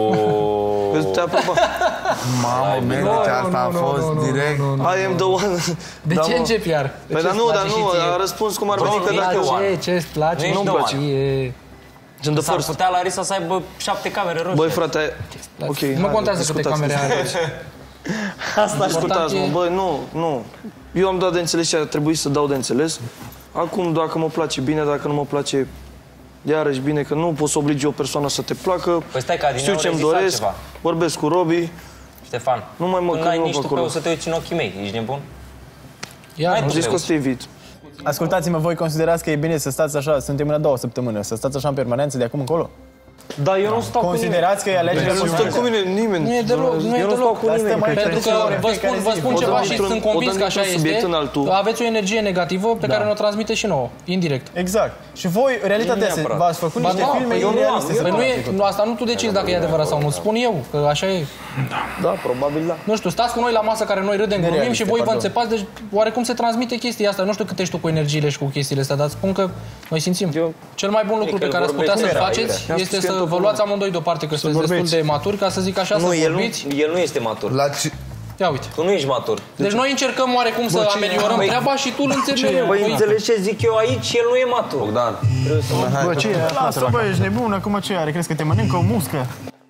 Că te apropa. Mamă, medici, asta a fost direct. I am the one. De Da, ce mă. începi iar? Păi dar nu, dar nu, a răspuns cum ar veni că dacă... Ce, ce-ți place? Nu-mi place. E... Sunt de S-ar first. putea Larisa să aibă șapte camere roșii. Băi, frate, ok. Nu hai, contează câte discutați. camere are. Asta ascultați-mă, e- băi, nu, nu. Eu am dat de înțeles și ar trebui să dau de înțeles. Acum, dacă mă place, bine, dacă nu mă place, iarăși bine, că nu poți să obligi o persoană să te placă. Păi stai, că Știu adineauri ce-mi ai zis doresc, altceva. vorbesc cu Robi. Ștefan, Nu mai mă tu că n-ai nu nici pe tu pe acolo. o să te uiți în ochii mei, ești nebun? Iar Hai Am tu zis pe că o o să te evit. Ascultați-mă, voi considerați că e bine să stați așa, suntem în a doua săptămână, să stați așa în permanență de acum încolo? Dar eu nu stau cu nimeni. Considerați că e alegerea Nu stă cu mine nimeni. Nu e deloc, nu e Eu nu stau deloc. cu nimeni. Pentru că vă spun, vă spun Odată ceva și dintr-un- sunt convins odată că așa dintr-un subiect este. în altul. Aveți o energie negativă pe care ne-o transmite și nouă, indirect. Exact. Și voi, realitatea este, neapărat. v-ați făcut Ba niște da, filme păi eu nu am. irealiste. să Păi nu faceți. e, nu, asta nu tu decizi dacă e adevărat sau nu. Spun eu, că așa e. Da, probabil da. Nu știu, stați cu noi la masă care noi râdem, glumim Nerealiste, și voi vă pardon. înțepați, deci oarecum se transmite chestia asta. Nu știu cât ești tu cu energiile și cu chestiile astea, dar spun că noi simțim. Eu- Cel mai bun lucru că pe el care ați putea vorbește să-l cum era, faceți era. este I-am spus că să e vă întotdeauna. luați amândoi deoparte, că sunteți destul vorbiți. de maturi, ca să zic așa, Nu, să el nu, vorbiți. el nu este matur. La ce... Ia uite. Tu nu ești matur. Deci noi încercăm oarecum să ameliorăm Păi- treaba și tu îl înțelegi mereu. Păi Păi, înțelegi ce zic eu aici? El nu e matur. Bogdan. Bă, ce e? Lasă, bă, ești nebun, acum ce are? Crezi că te mănâncă o muscă?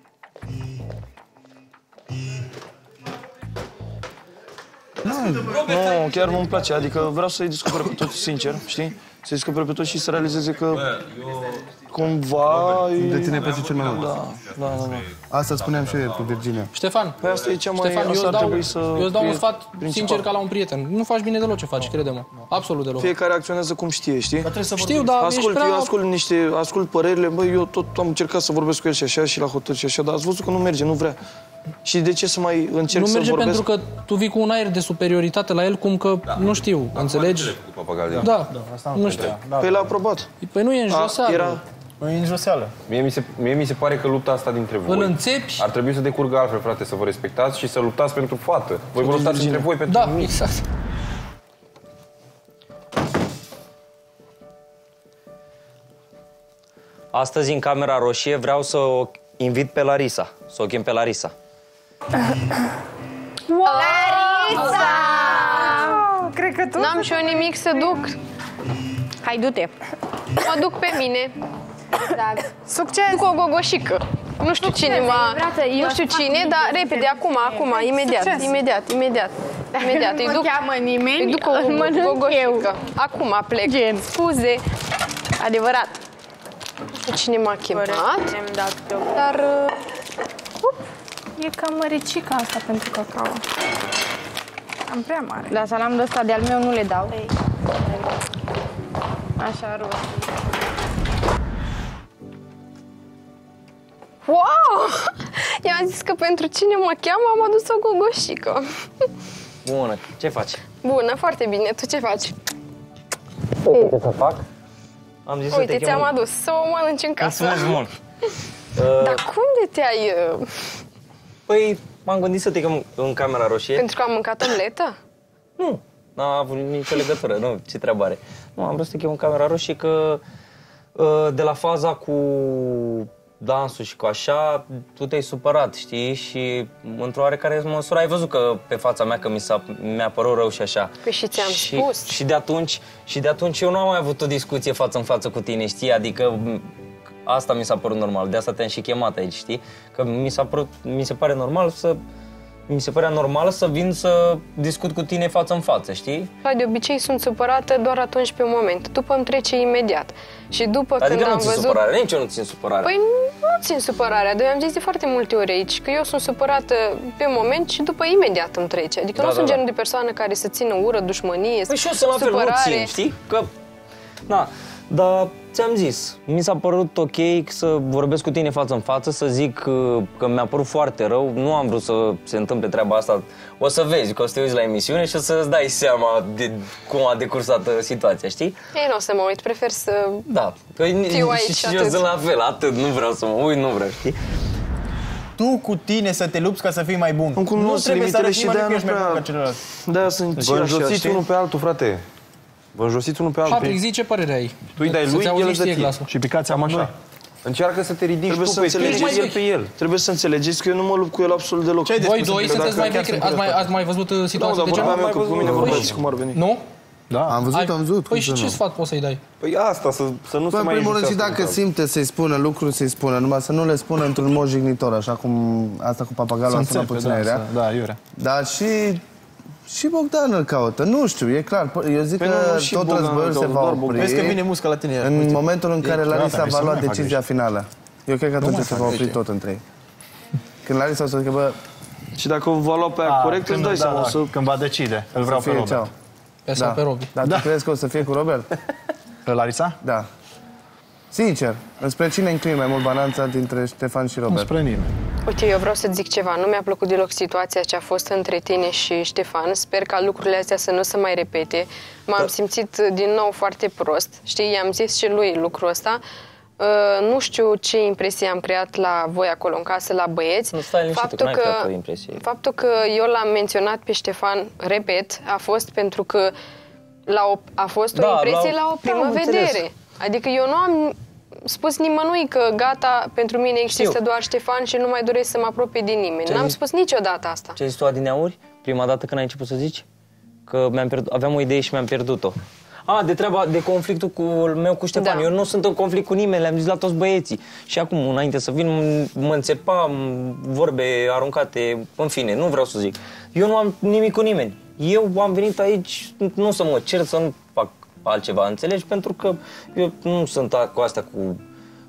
Nu, chiar nu-mi place, adică vreau să-i descoper pe toți, sincer, știi? Să-i descoper pe toți și să realizeze că cumva... De tine pe cel mai mult. Da. Da, da, da. Asta spuneam și eu ieri cu Virginia. Ștefan, Păi asta e cea mai... Ștefan, eu asta îți ar dau, trebui să eu îți dau un fie sfat principal. sincer ca la un prieten. Nu faci bine deloc ce faci, crede-mă. Absolut deloc. Fiecare acționează cum știe, știi? Știu, dar ascult, ești prea... eu ascult niște, ascult părerile, băi, eu tot am încercat să vorbesc cu el și așa și la hotărâri și așa, dar ați văzut că nu merge, nu vrea. Și de ce să mai încerc Nu să merge vorbesc? pentru că tu vii cu un aer de superioritate la el, cum că, da, nu știu, înțelegi? Cu papagalii. Da, da, asta nu știu. Da. Păi l-a aprobat. Păi nu e în joseală. Era... Nu e în joseală. Mie mi, se, mie mi se pare că lupta asta dintre voi Îl înțepi? ar trebui să decurgă altfel, frate, să vă respectați și să luptați pentru fată. Voi vă luptați între voi pentru Da, nimic. exact. Astăzi, în Camera Roșie, vreau să o invit pe Larisa, să o chem pe Larisa. Wow! Larisa! Cred că tu... N-am și eu nimic să duc. Hai, du-te. Mă duc pe mine. Da. Succes! Duc o gogoșică. Nu știu Succes, cine m-a... brată, eu Nu știu fac cine, nimic dar de repede, succes. acum, acum, imediat, Succes. imediat, imediat. Imediat, Nu îi mă duc... cheamă nimeni, Îi duc o îl mănânc gogoșică. Acum plec. Gen. Scuze. Adevărat. Nu știu cine m-a chemat, dar... E cam măricica asta pentru cacao. Am prea mare. La salam de ăsta de-al meu nu le dau. Așa rost. Wow! I-am zis că pentru cine mă cheamă am adus o gogoșică. Bună, ce faci? Bună, foarte bine. Tu ce faci? Uite ce să fac. Am zis Uite, să te ți-am chem. adus să o mănânci în casă. Mulțumesc mult. Dar cum de te-ai... uh, Păi, m-am gândit să te chem în Camera Roșie. Pentru că am mâncat omletă? Nu, n-a avut nicio legătură, nu, ce treabă are. Nu, am vrut să te chem în Camera Roșie că uh, de la faza cu dansul și cu așa, tu te-ai supărat, știi? Și într-o oarecare măsură ai văzut că pe fața mea că mi s-a, mi-a părut rău și așa. Păi și ți-am și, spus. Și de atunci, și de atunci eu nu am mai avut o discuție față în față cu tine, știi? Adică asta mi s-a părut normal, de asta te-am și chemat aici, știi? Că mi s-a părut, mi se pare normal să... Mi se părea normal să vin să discut cu tine față în față, știi? De obicei sunt supărată doar atunci pe moment. După îmi trece imediat. Și după Adică când nu am țin văzut... supărarea, nici eu nu țin supărarea. Păi nu țin supărarea, dar eu am zis de foarte multe ori aici că eu sunt supărată pe moment și după imediat îmi trece. Adică Da, nu da, sunt da. genul de persoană care să țină ură, dușmănie, Păi și eu sunt la fel, nu supărare. țin, știi? Că, da, dar ți-am zis, mi s-a părut ok să vorbesc cu tine față în față, să zic că, că mi-a părut foarte rău, nu am vrut să se întâmple treaba asta. O să vezi, că o să te uiți la emisiune și o să-ți dai seama de cum a decursat situația, știi? Ei, nu o să mă uit, prefer să... Da, că Fiu aici și și eu atât. sunt la fel, atât, nu vreau să mă uit, nu vreau, știi? Tu cu tine să te lupți ca să fii mai bun. Nu cunosc trebuie să limitele arăți și nimănui de-aia că nu ești mai bun prea... ca celălalt. De-aia sunt și Vă așa, înjosiți știi? unul pe altul, frate. Vă înjosiți unul pe altul. Patrick, zi ce părere ai? Tu îi dai Să-ți lui, el auzi îți dă ție ție. glasul. Și picați amândoi. Încearcă să te ridici Trebuie tu să pe tine înțelegeți și el pe el. Trebuie să înțelegeți că eu nu mă lupt cu el absolut deloc. Ce ai de Voi spus doi între sunteți dacă mai chiar vechi, sunt ați mai, curios? ați mai văzut uh, Da, situații dar de vorbeam genul? eu că cu mine vorbeați cum ar veni. Nu? Da. Am văzut, Ai- am văzut. Păi cum și să ce nu? sfat poți să-i dai? Păi asta, să, să nu Păi, se în mai primul rând și înjurțească dacă cu simte să-i spună lucruri, să-i spună, numai să nu le spună într-un mod jignitor, așa cum asta cu papagalul a sunat puțin aiurea. Da, iurea. Dar și, și Bogdan îl caută, nu știu, e clar. Eu zic Păi că nu, și tot Bogdan războiul îl se caută, va doar opri Bogdan. Vezi că vine musca la tine. în Uite. momentul în care E, Larisa gata, va să lua nu mai fac decizia finală. Eu cred că atunci mai se fac va opri greșeli. tot între ei. Când Larisa o să zică, bă, Și dacă o va lua pe aia corect, îți dai seama să... Când va decide, îl să vreau pe fie Robert. ceau. Pe sau pe Robi. Dar tu crezi că o să fie cu Robert? Pe Larisa? Da. Sincer, înspre cine înclin mai mult balanța dintre Ștefan și Robert? Spre nimeni. Uite, eu vreau să zic ceva. Nu mi-a plăcut deloc situația ce a fost între tine și Ștefan. Sper ca lucrurile astea să nu se mai repete. M-am simțit din nou foarte prost. Știi, i-am zis și lui lucrul ăsta. Uh, nu știu ce impresie am creat la voi acolo în casă, la băieți. Nu, stai liniștit, faptul că n-ai creat o impresie. Faptul că eu l-am menționat pe Ștefan, repet, a fost pentru că la o, a fost o Da, impresie la la o- o primă da, am vedere. înțeles. Adică eu nu am spus nimănui că gata, pentru mine există Știu. doar Ștefan și nu mai doresc să mă apropie de nimeni. Ce-ai N-am zis? spus niciodată asta. Ce ai zis tu adineauri? Prima dată când ai început să zici? Că mi-am pierdut, aveam o idee și mi-am pierdut-o. A, de treaba, de conflictul cu meu cu Ștefan. Da. Eu nu sunt în conflict cu nimeni, le-am zis la toți băieții. Și acum, înainte să vin, mă înțepam, vorbe aruncate, în fine, nu vreau să zic. Eu nu am nimic cu nimeni. Eu am venit aici, nu să mă cer, să nu fac altceva, înțelegi? Pentru că eu nu sunt cu astea cu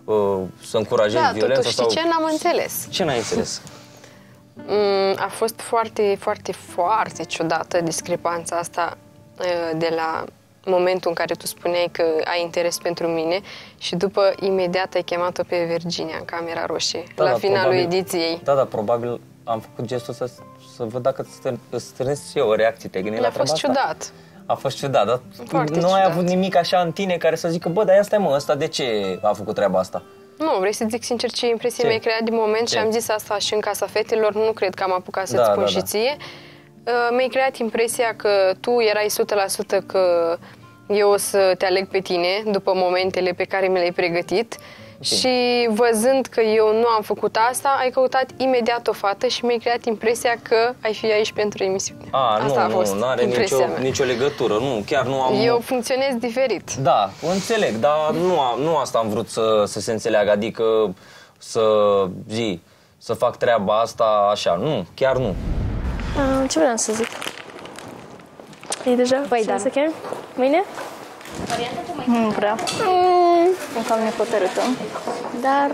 uh, să încurajezi Da, violența? totuși, Sau... știi ce? N-am înțeles. Ce n-ai înțeles? Mm, a fost foarte, foarte, foarte ciudată discrepanța asta uh, de la momentul în care tu spuneai că ai interes pentru mine și după imediat ai chemat-o pe Virginia în Camera Roșie, Da, la da, finalul probabil, ediției. Da, da, probabil am făcut gestul ăsta să văd dacă îți strânesc și eu o reacție. Te gândi la A treaba fost asta? ciudat. A fost ciudat, dar Foarte nu ai ciudat. avut nimic așa în tine care să zică, bă, dar ia stai mă, ăsta de ce a făcut treaba asta? Nu, vrei să zic sincer ce impresie Ce? mi-ai creat din moment Ce? și am zis asta și în Casa Fetelor, nu cred că am apucat să-ți Da, spun da, și da. ție. Uh, mi-ai creat impresia că tu erai o sută la sută că eu o să te aleg pe tine după momentele pe care mi le-ai pregătit. Și văzând că eu nu am făcut asta, ai căutat imediat o fată și mi-ai creat impresia că ai fi aici pentru emisiune. A, Asta nu, a fost nu, nu are impresia nicio, mea. nicio legătură, nu, chiar nu am... Eu funcționez diferit. Da, o înțeleg, dar nu, am, nu asta am vrut să, să se înțeleagă, adică să zi, să fac treaba asta așa, nu, chiar nu. Uh, ce vreau să zic? E deja? Păi da. Să chem? Mâine? Nu prea. Mm. Sunt cam nepotărâtă. Dar...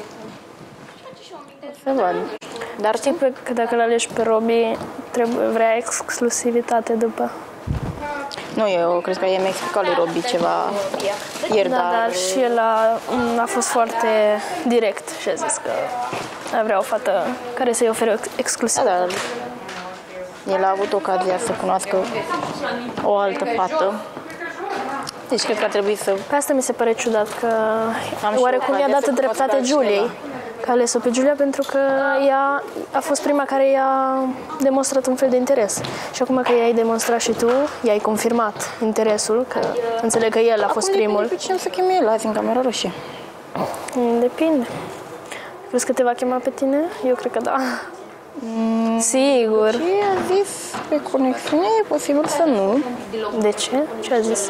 Să văd. Dar știi că dacă îl alegi pe Robi, trebuie, vrea exclusivitate după. Nu, eu cred că i-am explicat lui Robi ceva ieri, da, dar... dar și el a, a fost foarte direct și a zis că vrea o fată care să-i ofere exclusivitate. Da, dar el a avut ocazia să cunoască o altă fată. Deci cred că ar trebui să... Pe asta mi se pare ciudat, că Am și oarecum i-a ocazia dat să dreptate cunosc pe Giuliei. altcineva. Că a ales-o pe Giulia pentru că ea a fost prima care i-a demonstrat un fel de interes. Și acum că i-ai demonstrat și tu, i-ai confirmat interesul, că înțeleg că el a fost Acum primul. depinde pe cine să cheme el azi în Camera Roșie. Depinde. Crezi că te va chema pe tine? Eu cred că da. Mm, sigur. Și a zis pe conexiune, e posibil să nu. De ce? Ce a zis?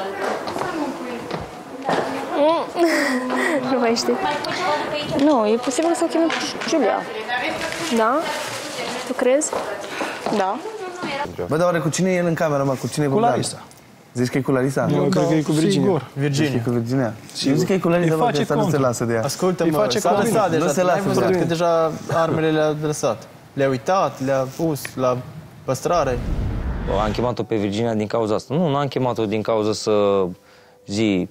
Nu mai știu. Nu, e posibil să o cheme pe Giulia. Da? Tu crezi? Da. Bă, dar oare cu cine e el în cameră, mă? Cu cine e Cu Bogdan? Larisa. Zici că e cu Larisa? Eu cred că e cu Virginia. Sigur. Virginia. Zici că e cu Virginia. Sigur. Eu zic că e cu Larisa, Îi bă, face că ăsta nu se contul. lasă de ea. Ascultă-mă, Îi face s-a contul. lăsat deja. Nu se N-ai lasă văzut de ea. că deja armele le-a lăsat. Le-a uitat, le-a pus la păstrare. Am chemat-o pe Virginia din cauza asta. Nu, nu am chemat-o din cauza să zi,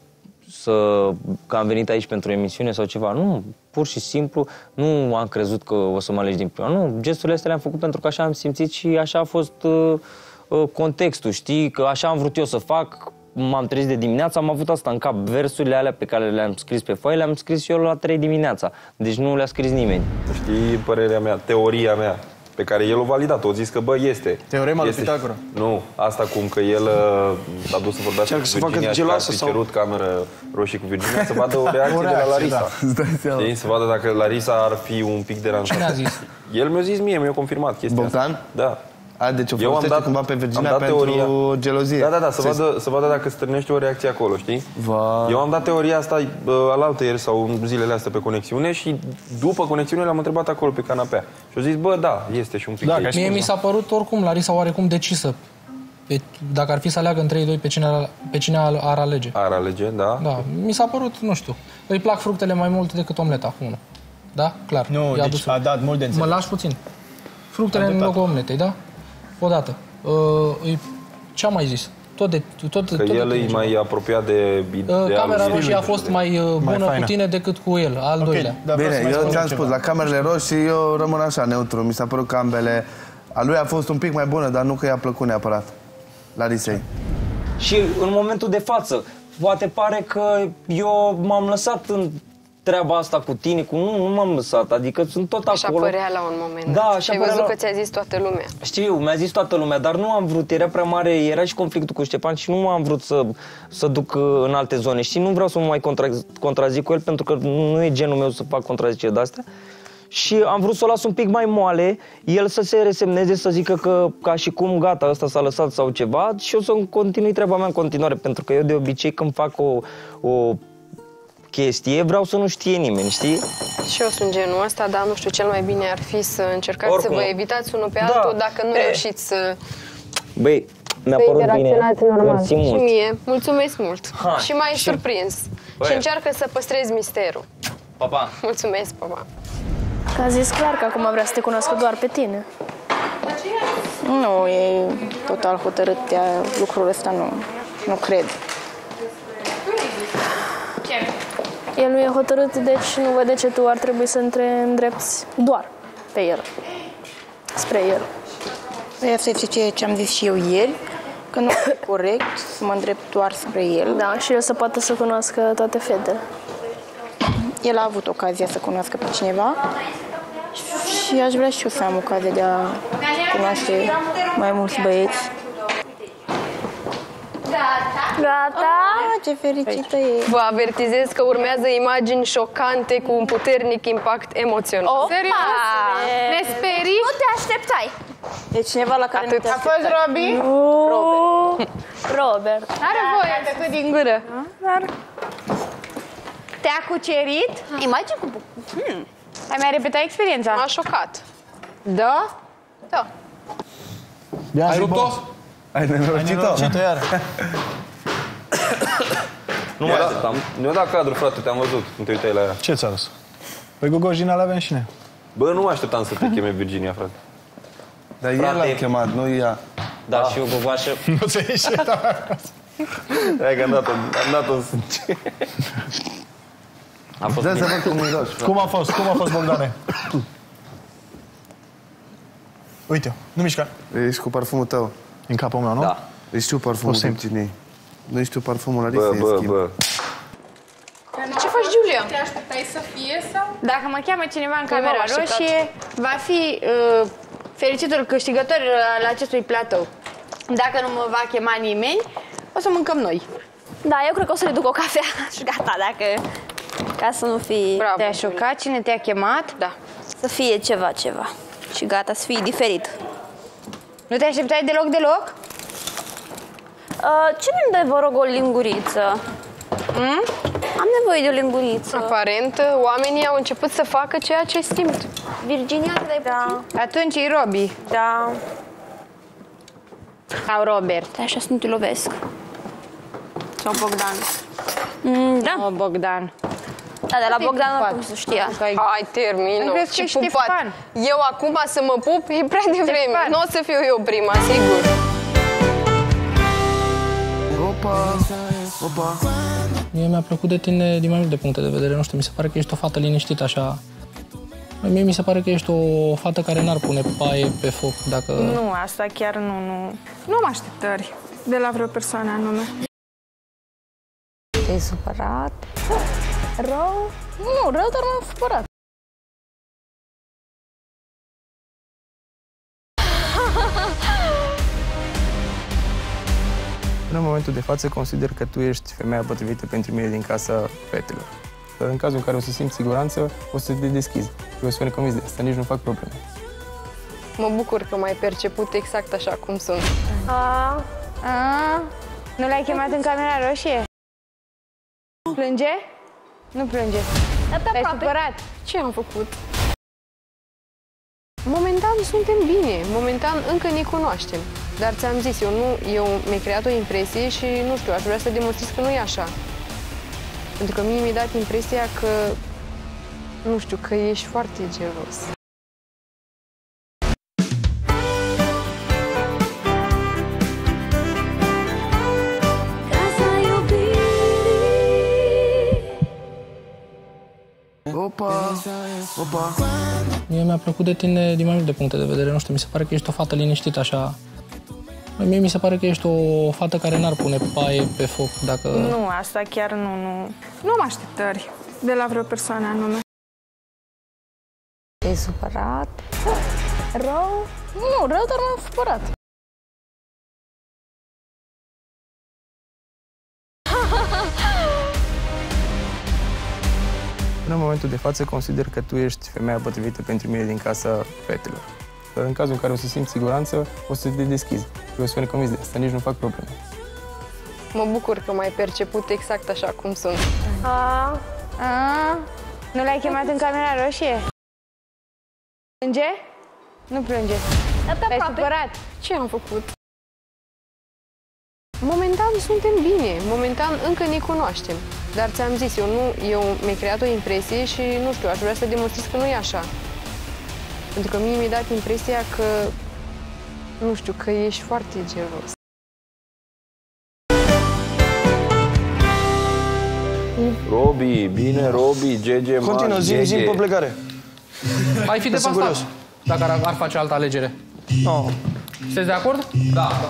să, că am venit aici pentru emisiune sau ceva. Nu, pur și simplu nu am crezut că o să mă alegi din prima. Nu, gesturile astea le-am făcut pentru că așa am simțit și așa a fost uh, uh, contextul, știi? Că așa am vrut eu să fac. M-am trezit de dimineață, am avut asta în cap. Versurile alea pe care le-am scris pe foaie, le-am scris și eu la trei dimineața. Deci nu le-a scris nimeni. Știi părerea mea, teoria mea, pe care el o validat, o zis că, bă, este. Teorema lui este. Pitagora. Nu, asta cum că el uh, s-a dus să vorbească cu să facă Virginia și că ar geloasă fi sau- cerut cameră roșie cu Virginia, să vadă o reacție, O de la reacție, Larisa. da. Știi? Să vadă dacă Larisa ar fi un pic deranjat. Cine a zis? El mi-a zis mie, mi-a confirmat chestia Bogdan? asta. Da. A, deci o Eu am folosește dat, cumva pe Virginia am dat pentru teoria, gelozie. Da, da, da, să Se- vadă, să vadă dacă stârnește o reacție acolo, știi? Va... Eu am dat teoria asta uh, alaltă ieri sau în zilele astea pe conexiune și după conexiune l-am întrebat acolo pe canapea. Și au zis, bă, da, este și un pic. Da, de aici. mie mi s-a părut oricum Larisa oarecum decisă. Pe, dacă ar fi să aleagă în trei doi pe cine, pe cine ar alege. Ar alege, da. Da, mi s-a părut, nu știu, îi plac fructele mai mult decât omleta, unu. Da? Clar. Nu, I-a deci dus- a dat mult de Mă înțeles. lași puțin. Fructele Am în dreptate. locul omletei, da? Odată. Uh, îi, ce-am mai zis? Tot de, tot, Că tot de el e tine. mai apropiat de Uh, idealul Camera vieții. roșie a fost mai uh, bună faină. cu tine decât cu el, al doilea. Bine, eu ți-am spus, la camerele roșii eu rămân așa, neutru. Mi s-a părut că ambele... A lui a fost un pic mai bună, dar nu că i-a plăcut neapărat. Larisei. Și în momentul de față, poate pare că eu m-am lăsat în treaba asta cu tine, cu nu, nu m-am lăsat, adică sunt tot Așa acolo. părea la un moment Da, dat. așa Și ai părea văzut la- că ți-a zis toată lumea. Știu, mi-a zis toată lumea, dar nu am vrut, era prea mare, era și conflictul cu Ștefan și nu am vrut să, să duc uh, în alte zone. Și nu vreau să mă mai contra, contrazic cu el, pentru că nu e genul meu să fac contraziceri de-astea. Și am vrut să o las un pic mai moale, el să se resemneze, să zică că ca și cum gata, ăsta s-a lăsat sau ceva și o să continui treaba mea în continuare, pentru că eu de obicei când fac o, o chestie, vreau să nu știe nimeni, știi? Și eu sunt genul ăsta, dar nu știu, cel mai bine ar fi să încercați Oricum. să vă evitați unul pe Da. altul dacă nu E. reușiți să, Băi, mi-a să părut bine. interacționați normal. Mersi Și mult. mie, mulțumesc mult. Ha, și m-ai și- surprins. Băi. Și încearcă să păstrezi misterul. Pa, pa! Mulțumesc, pa, pa! Că a zis clar că acum vrea să te cunoască doar pe tine. Nu, e total hotărât de lucrul ăsta, nu, nu cred. El nu e hotărât, deci nu văd de ce tu ar trebui să te îndrepți doar pe el. Spre el. Păi asta este ceea ce am zis și eu ieri, că nu e corect să mă îndrept doar spre el. Da, și el să poată să cunoască toate fetele. El a avut ocazia să cunoască pe cineva și aș vrea și eu să am ocazia de a cunoaște mai mulți băieți. Gata? Ah, ce fericită e! Vă avertizez că urmează imagini șocante cu un puternic impact emoțional. Opa! Ne sperii? Nu te așteptai. E cineva la care Atât. nu te A fost Robi? Robert. Robert. Are voie. A trecut din gură. Te-a cucerit? Imagini cu... Hmm. Ai mai repetat experiența? M-a șocat. Da? Da. Ai rupt-o? Ai nenorocit-o? iar. Nu mai așteptam. Nu da cadru, frate, te-am văzut. Nu te uitai la ea. Ce ți-a răs? Păi Gogojina le-avem și noi. Bă, nu mă așteptam să te cheme Virginia, frate. Dar el l-a chemat, nu ea. Da, și eu, Gogoașă. Nu ți-ai ieșit, Hai că am dat-o, am dat-o în sânge. A fost Dă să văd cum miroși, frate. Cum a fost? Cum a fost, Bogdane? Uite, nu mișca. Ești cu parfumul tău. În capul meu, nu? Da. Ești tu parfumul Virginiei. Nu ești tu parfumul Bă, Larisei, în bă, schimb. bă. Ce faci, Giulia? Te așteptai să fie sau? Dacă mă cheamă cineva în Păi, camera m-am așteptat. roșie, va fi uh, fericitul câștigător al acestui platou. Dacă nu mă va chema nimeni, o să mâncăm noi. Da, eu cred că o să le duc o cafea și gata, dacă... Ca să nu fie... Bravo. Te-a șocat? Cine te-a chemat? Da. Să fie ceva, ceva. Și gata, să fie diferit. Nu te așteptai deloc, deloc? Uh, ce mi-mi dai, vă rog, o linguriță? Mm? Am nevoie de o linguriță. Aparent, oamenii au început să facă ceea ce simt. Virginia, te dai Da. Atunci e Robi. Da. Sau Robert. Da, așa să nu te lovesc. Sau Bogdan. Mm, da. O, Bogdan. Da, de la Te-ai Bogdan pupat. oricum să știa. Hai, termină. Îmi crezi că Ce ești pupat. Ștefan. Eu acum să mă pup, e prea devreme. Ștefan. Nu o să fiu eu prima, sigur. Opa, opa. Mie mi-a plăcut de tine din mai multe puncte de vedere. Nu știu, mi se pare că ești o fată liniștită, așa. Mie mi se pare că ești o fată care n-ar pune paie pe foc dacă... Nu, asta chiar nu, nu. Nu am așteptări de la vreo persoană anume. Te-ai supărat? Rău? Nu, rău, dar m-am supărat. Până în momentul de față consider că tu ești femeia potrivită pentru mine din casa fetelor. Dar în cazul în care o să simți siguranță, o să te deschizi. Eu o să fiu neconvins de asta, nici nu fac probleme. Mă bucur că m-ai perceput exact așa cum sunt. A, a, nu l-ai chemat în camera roșie? Plânge? Nu plânge. Te-ai supărat? Ce am făcut? Momentan suntem bine, momentan încă ne cunoaștem. Dar ți-am zis, eu nu, eu mi-ai creat o impresie și, nu știu, aș vrea să demonstrez că nu e așa. Pentru că mie mi-a dat impresia că, nu știu, că ești foarte gelos. Opa, opa. Mie mi-a plăcut de tine din mai multe puncte de vedere. Nu știu, mi se pare că ești o fată liniștită, așa. Mie mi se pare că ești o fată care n-ar pune paie pe foc dacă... Nu, asta chiar nu, nu. Nu am așteptări de la vreo persoană anume. Te-ai supărat? Rău? Nu, rău, dar m-am supărat. Până în momentul de față consider că tu ești femeia potrivită pentru mine din casa fetelor. Dar în cazul în care o să simți siguranță, o să te deschizi. Eu o să fiu neconvins de asta, nici nu fac probleme. Mă bucur că m-ai perceput exact așa cum sunt. A, a, nu l-ai chemat în camera roșie? Plânge? Nu plânge. Te-ai supărat? Ce am făcut? Momentan suntem bine, momentan încă ne cunoaștem. Dar ți-am zis, eu nu, eu mi-ai creat o impresie și nu știu, aș vrea să demonstrez că nu e așa. Pentru că mie mi-a dat impresia că, nu știu, că ești foarte gelos. Robi, bine, Robi, G G, Continuă, zi, zi pe plecare. Ai fi devastat dacă ar, ar face altă alegere. No. Sunteți de acord? Da.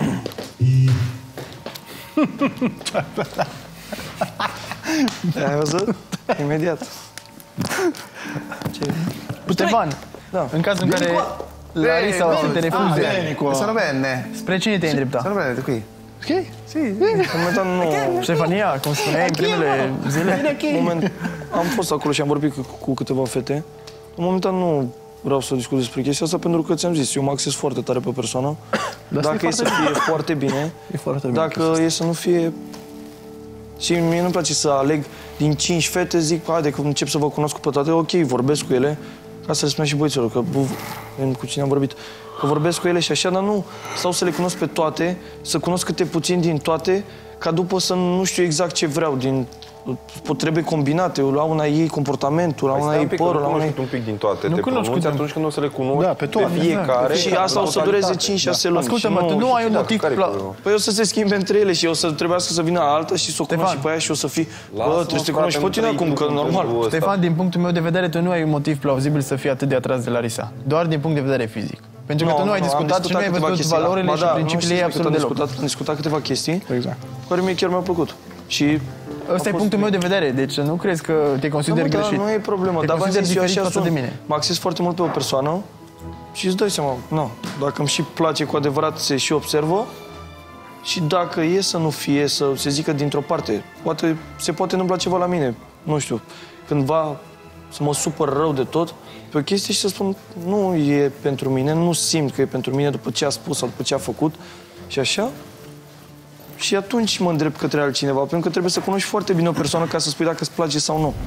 Ai văzut? Imediat. Ce? Ștefan, da. În cazul în care Larisa o să te refuze, sono bene. spre cine te-ai îndrepta? Sono bene, qui. Ok? Sì. Momentan nu. Ștefania, cum spuneai în primele zile? Moment, am fost acolo și am vorbit cu, cu câteva fete. În momentan nu vreau să discut despre chestia asta pentru că ți-am zis, eu mă axez foarte tare pe persoană. Dacă e să fie foarte bine, e foarte bine, dacă e să nu fie... Și mie nu-mi place să aleg din cinci fete, zic, haide că încep să vă cunosc pe toate, ok, vorbesc cu ele, ca să le spunea și băieților, că bu, cu cine am vorbit, că vorbesc cu ele și așa, dar nu stau să le cunosc pe toate, să cunosc câte puțin din toate, ca după să nu știu exact ce vreau, din... trebuie combinate, la una ei comportamentul, la una ei părul, la una ei... un pic din toate, Nu te cunoști pronunți câte- atunci când o să le cunoști Da, pe toate, pe fiecare. Și asta o să dureze cinci șase luni. Ascultă-mă, Și tu nu ai un și motiv care-i pla- problema? Păi o să se schimbe între ele și o să trebuiască să vină alta și să o cunoști și pe aia și o să fii... Bă, trebuie să te cunoști pe tine acum, că normal. Ștefan, din punctul meu de vedere, tu nu ai un motiv plauzibil să fii atât de atras de Larisa. Doar din punct de vedere fizic. Pentru că tu nu ai discutat și nu ai văzut valorile și principiile ei absolut deloc. Am discutat câteva chestii care mie chiar mi-au plăcut. Și ăsta e punctul meu de vedere, deci nu crezi că te consideri da, greșit. Nu e problemă, te dar v-am consideri zis, eu diferit așa față de sunt. mine. Mă axez foarte mult pe o persoană și îți dai seama, nu, dacă îmi și place cu adevărat, se și observă și dacă e să nu fie, să se zică dintr-o parte, poate se poate întâmpla ceva la mine, nu știu, cândva să mă supăr rău de tot pe o chestie și să spun, nu e pentru mine, nu simt că e pentru mine după ce a spus sau după ce a făcut și așa. Și atunci mă îndrept către altcineva, pentru că trebuie să cunoști foarte bine o persoană ca să spui dacă îți place sau nu.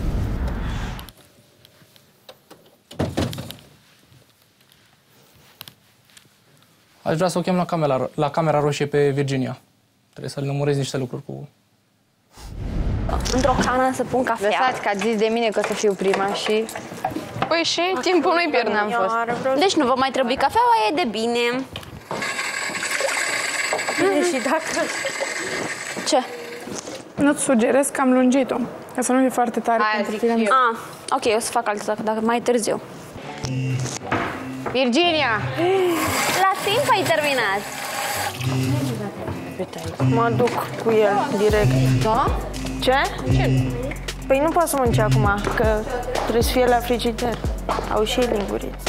Aș vrea să o chem la camera, la camera roșie pe Virginia. Trebuie să-l lămurezi niște lucruri cu... Într-o cană să pun cafea. Lăsați că ați zis de mine că o să fiu prima și... Păi și timpul nu-i pierd. N-am fost. Deci nu vă mai trebuie cafeaua, e de bine. Bine, și dacă... Ce? Nu-ți sugerez că am lungit-o, ca să nu fie foarte tare Aia pentru zic tine. eu. Ah, ok, o să fac altă dată, dacă mai târziu. Virginia! La timp ai terminat. Mă duc cu el direct. Da? Ce? Ce? Păi nu pot să mănânci acum, că trebuie să fie la frigider. Au și ei linguriți.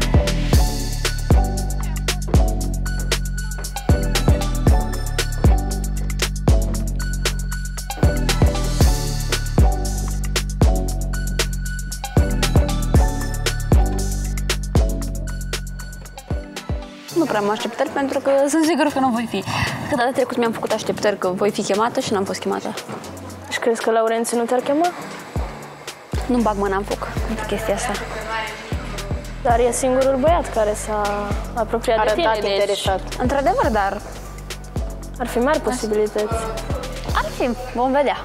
Nu prea am așteptări, pentru că sunt sigură că nu voi fi. Că data trecut mi-am făcut așteptări că voi fi chemată și n-am fost chemată. Și crezi că Laurențiu nu te-ar chema? Nu-mi bag mâna în foc pentru chestia asta. Dar e singurul băiat care s-a apropiat de tine, Arătat deci... interesat. Într-adevăr, dar Ar fi mari posibilități. ar fi, vom vedea.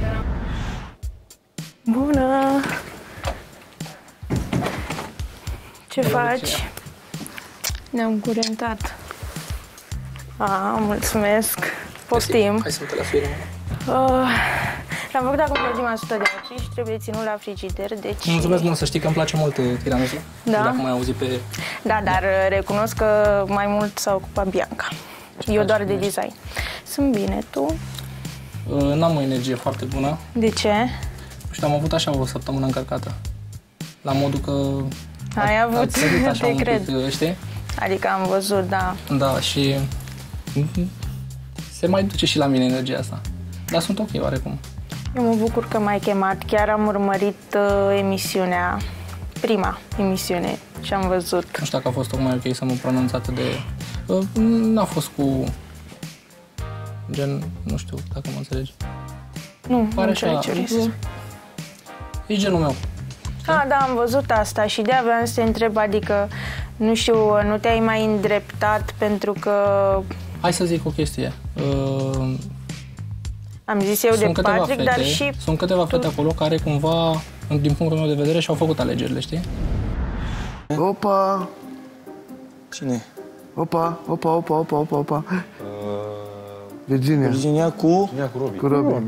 Bună! Ce faci? Ne-am curentat. A, mulțumesc. Poftim. Hai să te las firmă. Uh, L-am făcut acum pe ultima sută de aci și trebuie ținut la frigider, deci... Mulțumesc mult, să știi că îmi place mult tiramisu. Da? Dacă mai auzi pe... Da, dar recunosc că mai mult s-a ocupat Bianca. Eu doar de design. Sunt bine, tu? N-am o energie foarte bună. De ce? Nu știu, am avut așa o săptămână încărcată. La modul că... Ai a- avut, a sărit așa te un cred. pic, știi? Adică am văzut, da. Da, și... se mai duce și la mine energia asta. Dar sunt ok, oarecum. Eu mă bucur că m-ai chemat. Chiar am urmărit uh, emisiunea, prima emisiune și am văzut. Nu știu dacă a fost tocmai ok să mă pronunț atât de... Uh, N-a fost cu... Gen, nu știu dacă mă înțelegi. Nu, nu Pare înțeleg așa, ce vrei să spui. E genul meu. Ah, da, am văzut asta și de-aia vreau să te întreb, adică, nu știu, nu te-ai mai îndreptat pentru că hai să zic o chestie. Uh, Am zis eu de Patrick, fete, dar și... Sunt câteva fete acolo care cumva, din punctul meu de vedere, și-au făcut alegerile, știi? Opa! Cine? Opa, opa, opa, opa, opa, opa. Uh, Virginia. Virginia cu... Virginia cu Robi. Cu Robi.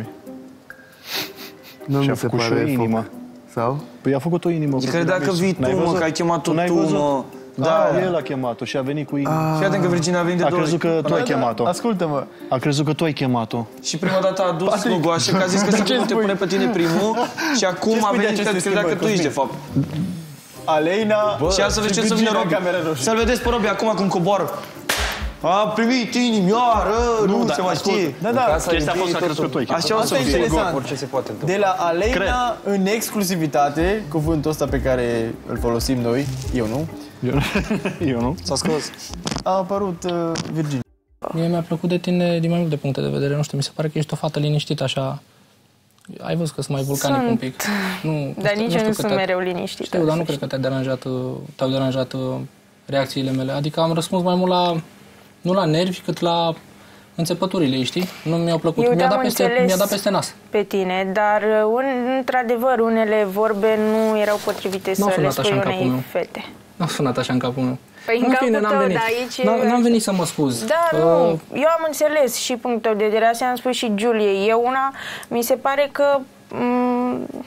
Nu mi se pare inima. Sau? Păi a făcut o inimă. E că dacă vii tu, mă, că ai chemat-o tu, mă. Da, el a chemat-o și a venit cu inima. Fii atent că Virginia a venit de A două crezut că tu ai chemat-o. Ascultă-mă. A crezut că tu ai chemat-o. Și prima dată a adus Lugoașă, că a zis că să te pune pe tine primul și acum a venit că credea că tu ești, de fapt. Aleina... Și ia să vedeți ce să vină Robi. Să-l vedeți pe Robi acum cum coboară. A primit inimioară, nu, nu se mai știe. Da, da, chestia a fost că a crezut că tu ai chemat-o. Așa o să fie. Orice se poate întâmpla. De la Aleina în exclusivitate, cuvântul ăsta pe care îl folosim noi, eu nu. Eu, eu nu. S-a scos. A apărut uh, Virginia. Mie mi-a plăcut de tine din mai multe puncte de vedere. Nu știu, mi se pare că ești o fată liniștită, așa. Ai văzut că sunt mai vulcanic sunt. un pic. Nu, Dar nu nici știu eu nu cât sunt te- mereu liniștită. Știu, dar nu cred că te-a deranjat, te-au deranjat uh, reacțiile mele. Adică am răspuns mai mult la, nu la nervi, cât la înțepăturile, știi? Nu mi-au plăcut. Eu Mi-a te-am dat, peste, înțeles mi-a dat peste nas. pe tine, dar un, într-adevăr unele vorbe nu erau potrivite N-au să le sunat așa spui în capul unei meu. fete. N-a sunat așa în capul meu. Păi în În fine, capul n-am tău, venit. dar aici... N-am, n-am venit să mă scuz. Da, Uh, nu, eu am înțeles și punctul tău de vedere, asta am spus și Giuliei. Eu una, mi se pare că, m-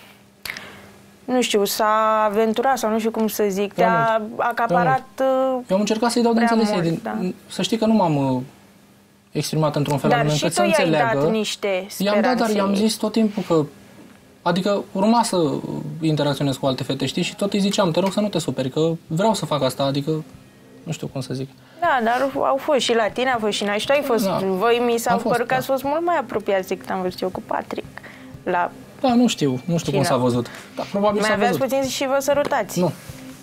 nu știu, s-a aventurat sau nu știu cum să zic, te-a acaparat Eu am încercat să-i dau de prea înțeles ei. mult, Din- da. Să știi că nu m-am uh, exprimat într-un fel Dar anume și încât tu să i-ai înțeleagă. dat niște I-am dat, dar speranțe. i-am zis tot timpul că... Adică urma să interacționez cu alte fete, știi? Și tot îi ziceam, te rog să nu te superi, că vreau să fac asta, adică... Nu știu cum să zic. Da, dar au fost și la tine, a fost și noi. Și tu ai fost, Da. voi mi s-a Am fost, părut că da. ați fost mult mai apropiați decât am văzut eu cu Patrick. La... Da, nu știu, nu știu Cine? cum s-a văzut. Da, probabil Mai s-a aveați văzut. puțin și vă sărutați. Nu.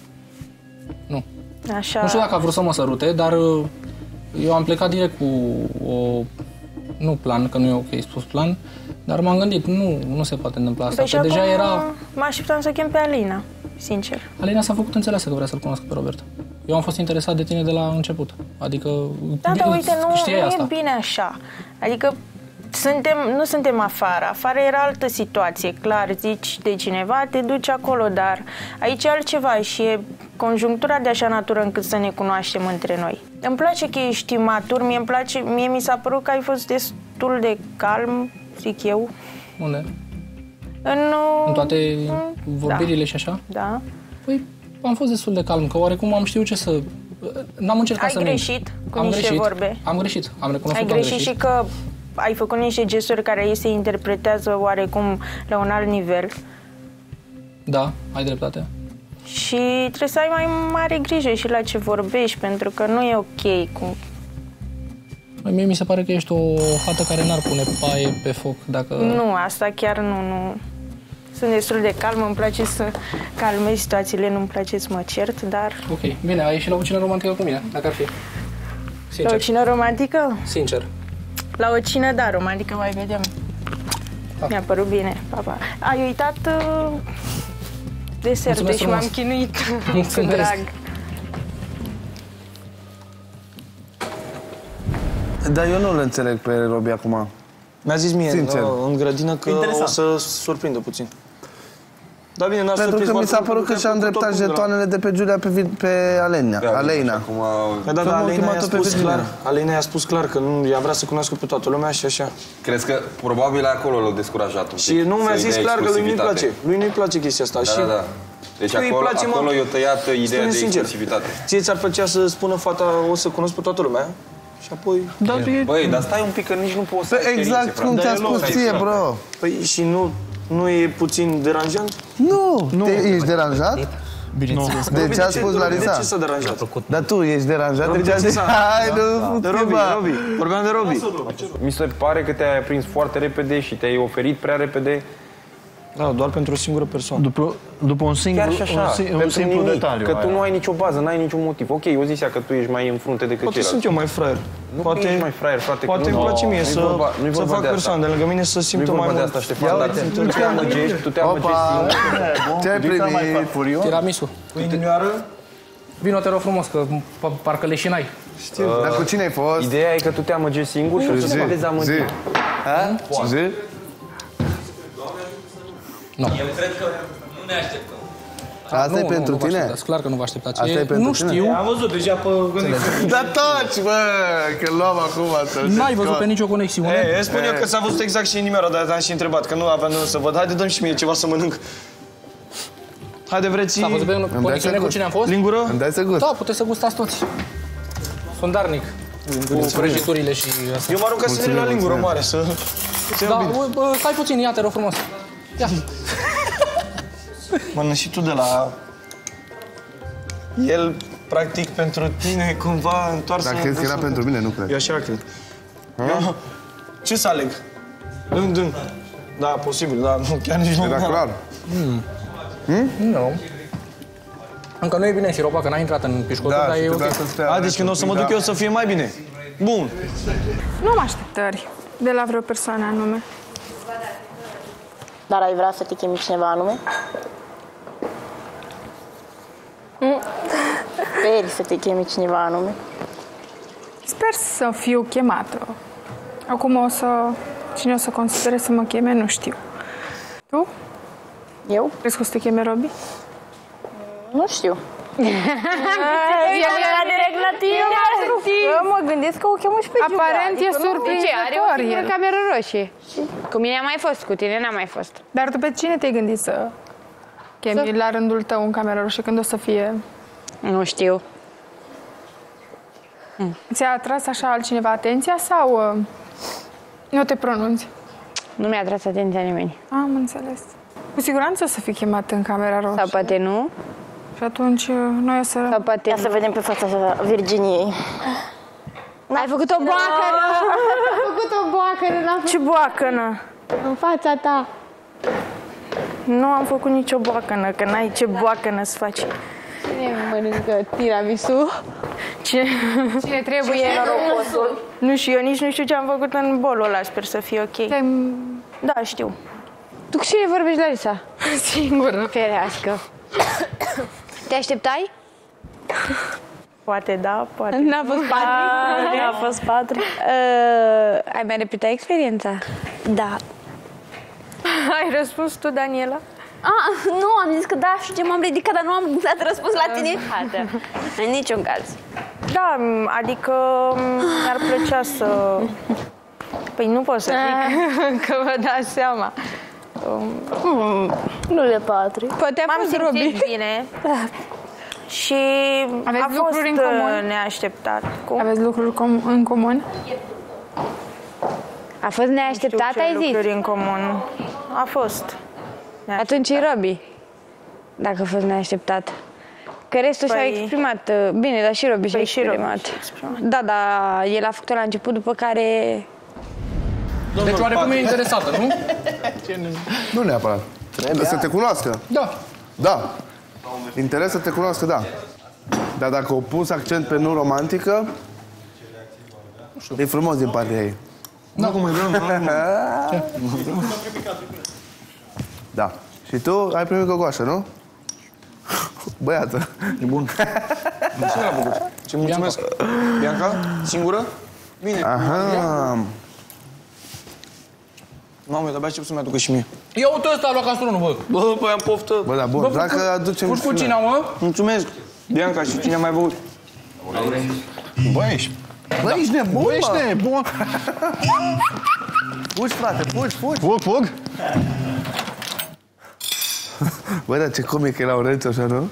Nu. Așa. Nu știu dacă a vrut să mă sărute, dar uh, eu am plecat direct cu o... Nu plan, că nu e ok spus plan, dar m-am gândit, nu, nu se poate întâmpla asta. Păi și Că deja acum era... mă așteptam să chem pe Alina, sincer. Alina s-a făcut înțeleasă că vrea să-l cunoască pe Robert. Eu am fost interesat de tine de la început. Adică... Da, dar uite, nu, știai nu asta. e bine așa. Adică suntem, nu suntem afară. Afară era altă situație, clar, zici de cineva, te duci acolo, dar aici e altceva și e conjunctura de așa natură încât să ne cunoaștem între noi. Îmi place că ești matur, mie îmi place, mie mi s-a părut că ai fost destul de calm, zic eu. Unde? În, În toate da. vorbirile și așa? Da. Păi, am fost destul de calm, că oarecum am știut ce să... N-am încercat Ai să mint. greșit cu am niște greșit, vorbe. Am greșit, am recunoscut Ai că am greșit greșit. și că ai făcut niște gesturi care ei se interpretează oarecum la un alt nivel. Da, ai dreptate. Și trebuie să ai mai mare grijă și la ce vorbești, pentru că nu e ok cu... Păi, mie mi se pare că ești o fată care n-ar pune paie pe foc dacă... Nu, asta chiar nu, nu. Sunt destul de calmă, îmi place să calmez situațiile, nu-mi place să mă cert, dar... Ok, bine, ai ieșit la o cină romantică cu mine, dacă ar fi. Sincer. La o cină romantică? Sincer. La o cină, da, romantică, mai vedem. Da. Mi-a părut bine, papa. Ai uitat uh, desertul Mulțumesc și m-am frumos. chinuit cu Mulțumesc. drag. Dar eu nu-l înțeleg pe Robi acum. Mi-a zis mie Sincer. în, în grădină că Interesant. o să surprindă puțin. Da, bine, n-a Pentru surprins că mi foarte s-a mult, părut că pentru și-a a făcut îndreptat tot punctul ăla. jetoanele de pe Giulia pe, Vi- pe Alena. Da, Alena. Acum... Păi da, Că dar m-a Alina i-a ultimat-o pe spus Virginia. clar, Alina i-a spus clar că nu, ea vrea să cunoască pe toată lumea și așa. Crezi că probabil acolo l-a descurajat un pic? Și nu mi-a să-i zis dea clar că lui nu-i exclusivitate. place. Lui nu-i place chestia asta. Da, și da, da. Deci Lui îi acolo, place, mă. acolo i-a tăiat ideea Spune de sincer, exclusivitate. ție ți-ar plăcea să spună fata o să cunosc pe toată lumea? Și apoi... Da, e... Băi, dar stai un pic că nici nu poți să ai Păi exact experiențe, cum frate. ți-a Da, e spus loc, ție, ai bro. Păi și nu, nu e puțin deranjant? Nu, nu. Te, ești deranjat? Bineînțeles. De ce a spus Larisa? De ce s-a deranjat? Dar tu ești deranjat? Robi, De ce a de ce zis? s-a- Hai, nu, De Robi, Robi, vorbeam de Robi. Mi se pare că te-ai aprins foarte repede și te-ai oferit prea repede. Da, doar pentru o singură persoană. După, după un singur, Chiar și așa, un, si- un pentru simplu nimic, detaliu. că tu aia. nu ai nicio bază, n-ai niciun motiv. Ok, eu zisea că tu ești mai în frunte decât Poate ceilalți. sunt eu mai fraier. Nu Poate, că ești mai fraier, frate. poate că îmi nu, place mie nu-i să, vorba, nu-i să vorba fac de asta. persoane de lângă mine să simtă Nu-i mai vorba de mult. asta, Ștefan, dar tu te amăgești, tu te amăgești singur. Ce ai primit? Tiramisu. Cu inimioară? Vino, te rog frumos, că pa- parcă leșinai. Știu. Uh, Dar cu cine ai fost? Ideea e că tu te amăgești singur și o să te dezamăgi. Zi? Nu. Eu cred că nu ne așteptăm. Asta e pentru tine? Așteptați, clar că nu vă așteptați. Asta e pentru nu tine? știu. Am văzut deja pe conexiune. Da taci, bă, că luam acum să-l N-ai văzut pe nicio conexiune? E, spun eu că s-a văzut exact și inimioara, dar am și întrebat, că nu aveam de unde să văd. Haide, dăm și mie ceva să mănânc. Haide, vreți... S-a văzut pe conexiune cu cine am fost? Lingură? Îmi dai să gust? Da, puteți să gustați toți. Sunt darnic. Cu prăjiturile și asta. Eu mă arunc ca să vin la lingură mare, să... Da, bă, stai puțin, ia te rog frumos. Ia. Mănânci și tu de la... El, practic, pentru tine, cumva, întoarsă... Dacă crezi că era pentru mine, nu cred. Eu așa cred. Eu... Ce să aleg? Dâng, dâng. Da, posibil, da, nu, chiar nici nu... Era clar. Mm. Mm? Nu. Încă nu e bine siropa, că n-a intrat în pișcotul, Da, dar și e ok. trebuia să stea. A, deci când o să mă duc eu să fie mai bine. Bun. Nu am așteptări de la vreo persoană anume. Dar ai vrea să te chemi cineva anume? Speri să te chemi cineva anume? Sper să fiu chemată. Acum o să... Cine o să considere să mă cheme, nu știu. Tu? Eu? Crezi că o să te cheme Robi? Nu știu. Eu era direct la tine. Eu mă gândesc că o chemă și pe Giulia. Aparent e Adică nu- surprinzător. De ce? Are o singură el. cameră roșie. Cu mine a mai fost, cu tine n-a mai fost. Dar tu pe cine te-ai gândit să chemi Să- la rândul tău în cameră roșie când o să fie? Nu știu. Ți-a atras așa altcineva atenția sau uh, nu te pronunți? Nu mi-a tras atenția nimeni. Am înțeles. Cu siguranță o să fii chemat în camera roșie. Sau poate nu. Și atunci uh, noi o să... Sau poate Ia să vedem pe fața Virginiei. Ai făcut o boacănă! Ai făcut o boacănă! n-am Ce boacănă? făcut în fața ta. Nu am făcut nicio boacănă, că n-ai ce boacănă să faci. Cine mănâncă tiramisu? Ce? Cine trebuie? Norocosul. Nu știu, eu nici nu știu ce am făcut în bolul ăla, sper să fie ok. Da, știu. Tu cu cine vorbești, Larisa? Singură. Ferească. Te așteptai? Poate da, poate. N-a fost patri? N-a fost patri. Uh, ai mai repetat experiența? Da. Ai răspuns tu, Daniela? Ah, nu, am zis că da și ce m-am ridicat, dar nu am dat răspuns la tine. În niciun caz. Da, adică mi-ar plăcea să... Păi nu pot să zic, că vă dați seama. Hmm, nu de patri. Poate a M-am fost simțit Robi. bine. Și Aveți a fost lucruri în comun? neașteptat. Cum? Aveți lucruri com- în comun? A fost neașteptat, Nu știu ce ai zis? lucruri în comun. A fost. Atunci e Robi. Dacă a fost neașteptat. Că restul Păi- și-a exprimat uh, bine, dar și Robi și-a Păi și Robi exprimat. și-a exprimat. Da, dar el a făcut-o la început, după care... Deci oarecum e interesată, nu? Nu neapărat. Trebuie să te cunoască. Da. Da. Interes să te cunoască, da. Dar dacă o pus accent pe nu romantică, e frumos din partea ei. Da, cum mai vreau, Da. Și tu ai primit cocoașă, nu? Băiată. E bun. Ce l-a făcut? Ce mulțumesc. Bianca? Singură? Bine. Aha. Mamă, de-abia aștept să-mi aducă și mie. Ia uite ăsta, a luat castronul, bă. Bă, păi am poftă. Bă, da, bun. Bă, Dacă fur- aducem... fur cu cina, mă. Mulțumesc. Bianca, și cine a mai băut? Bă, ești... Bă, ești nebun, Bă, ești mă. nebun. Fugi, frate, fugi, fugi. Fug, fug. Bă, dar ce comic e Laurențiu așa, nu?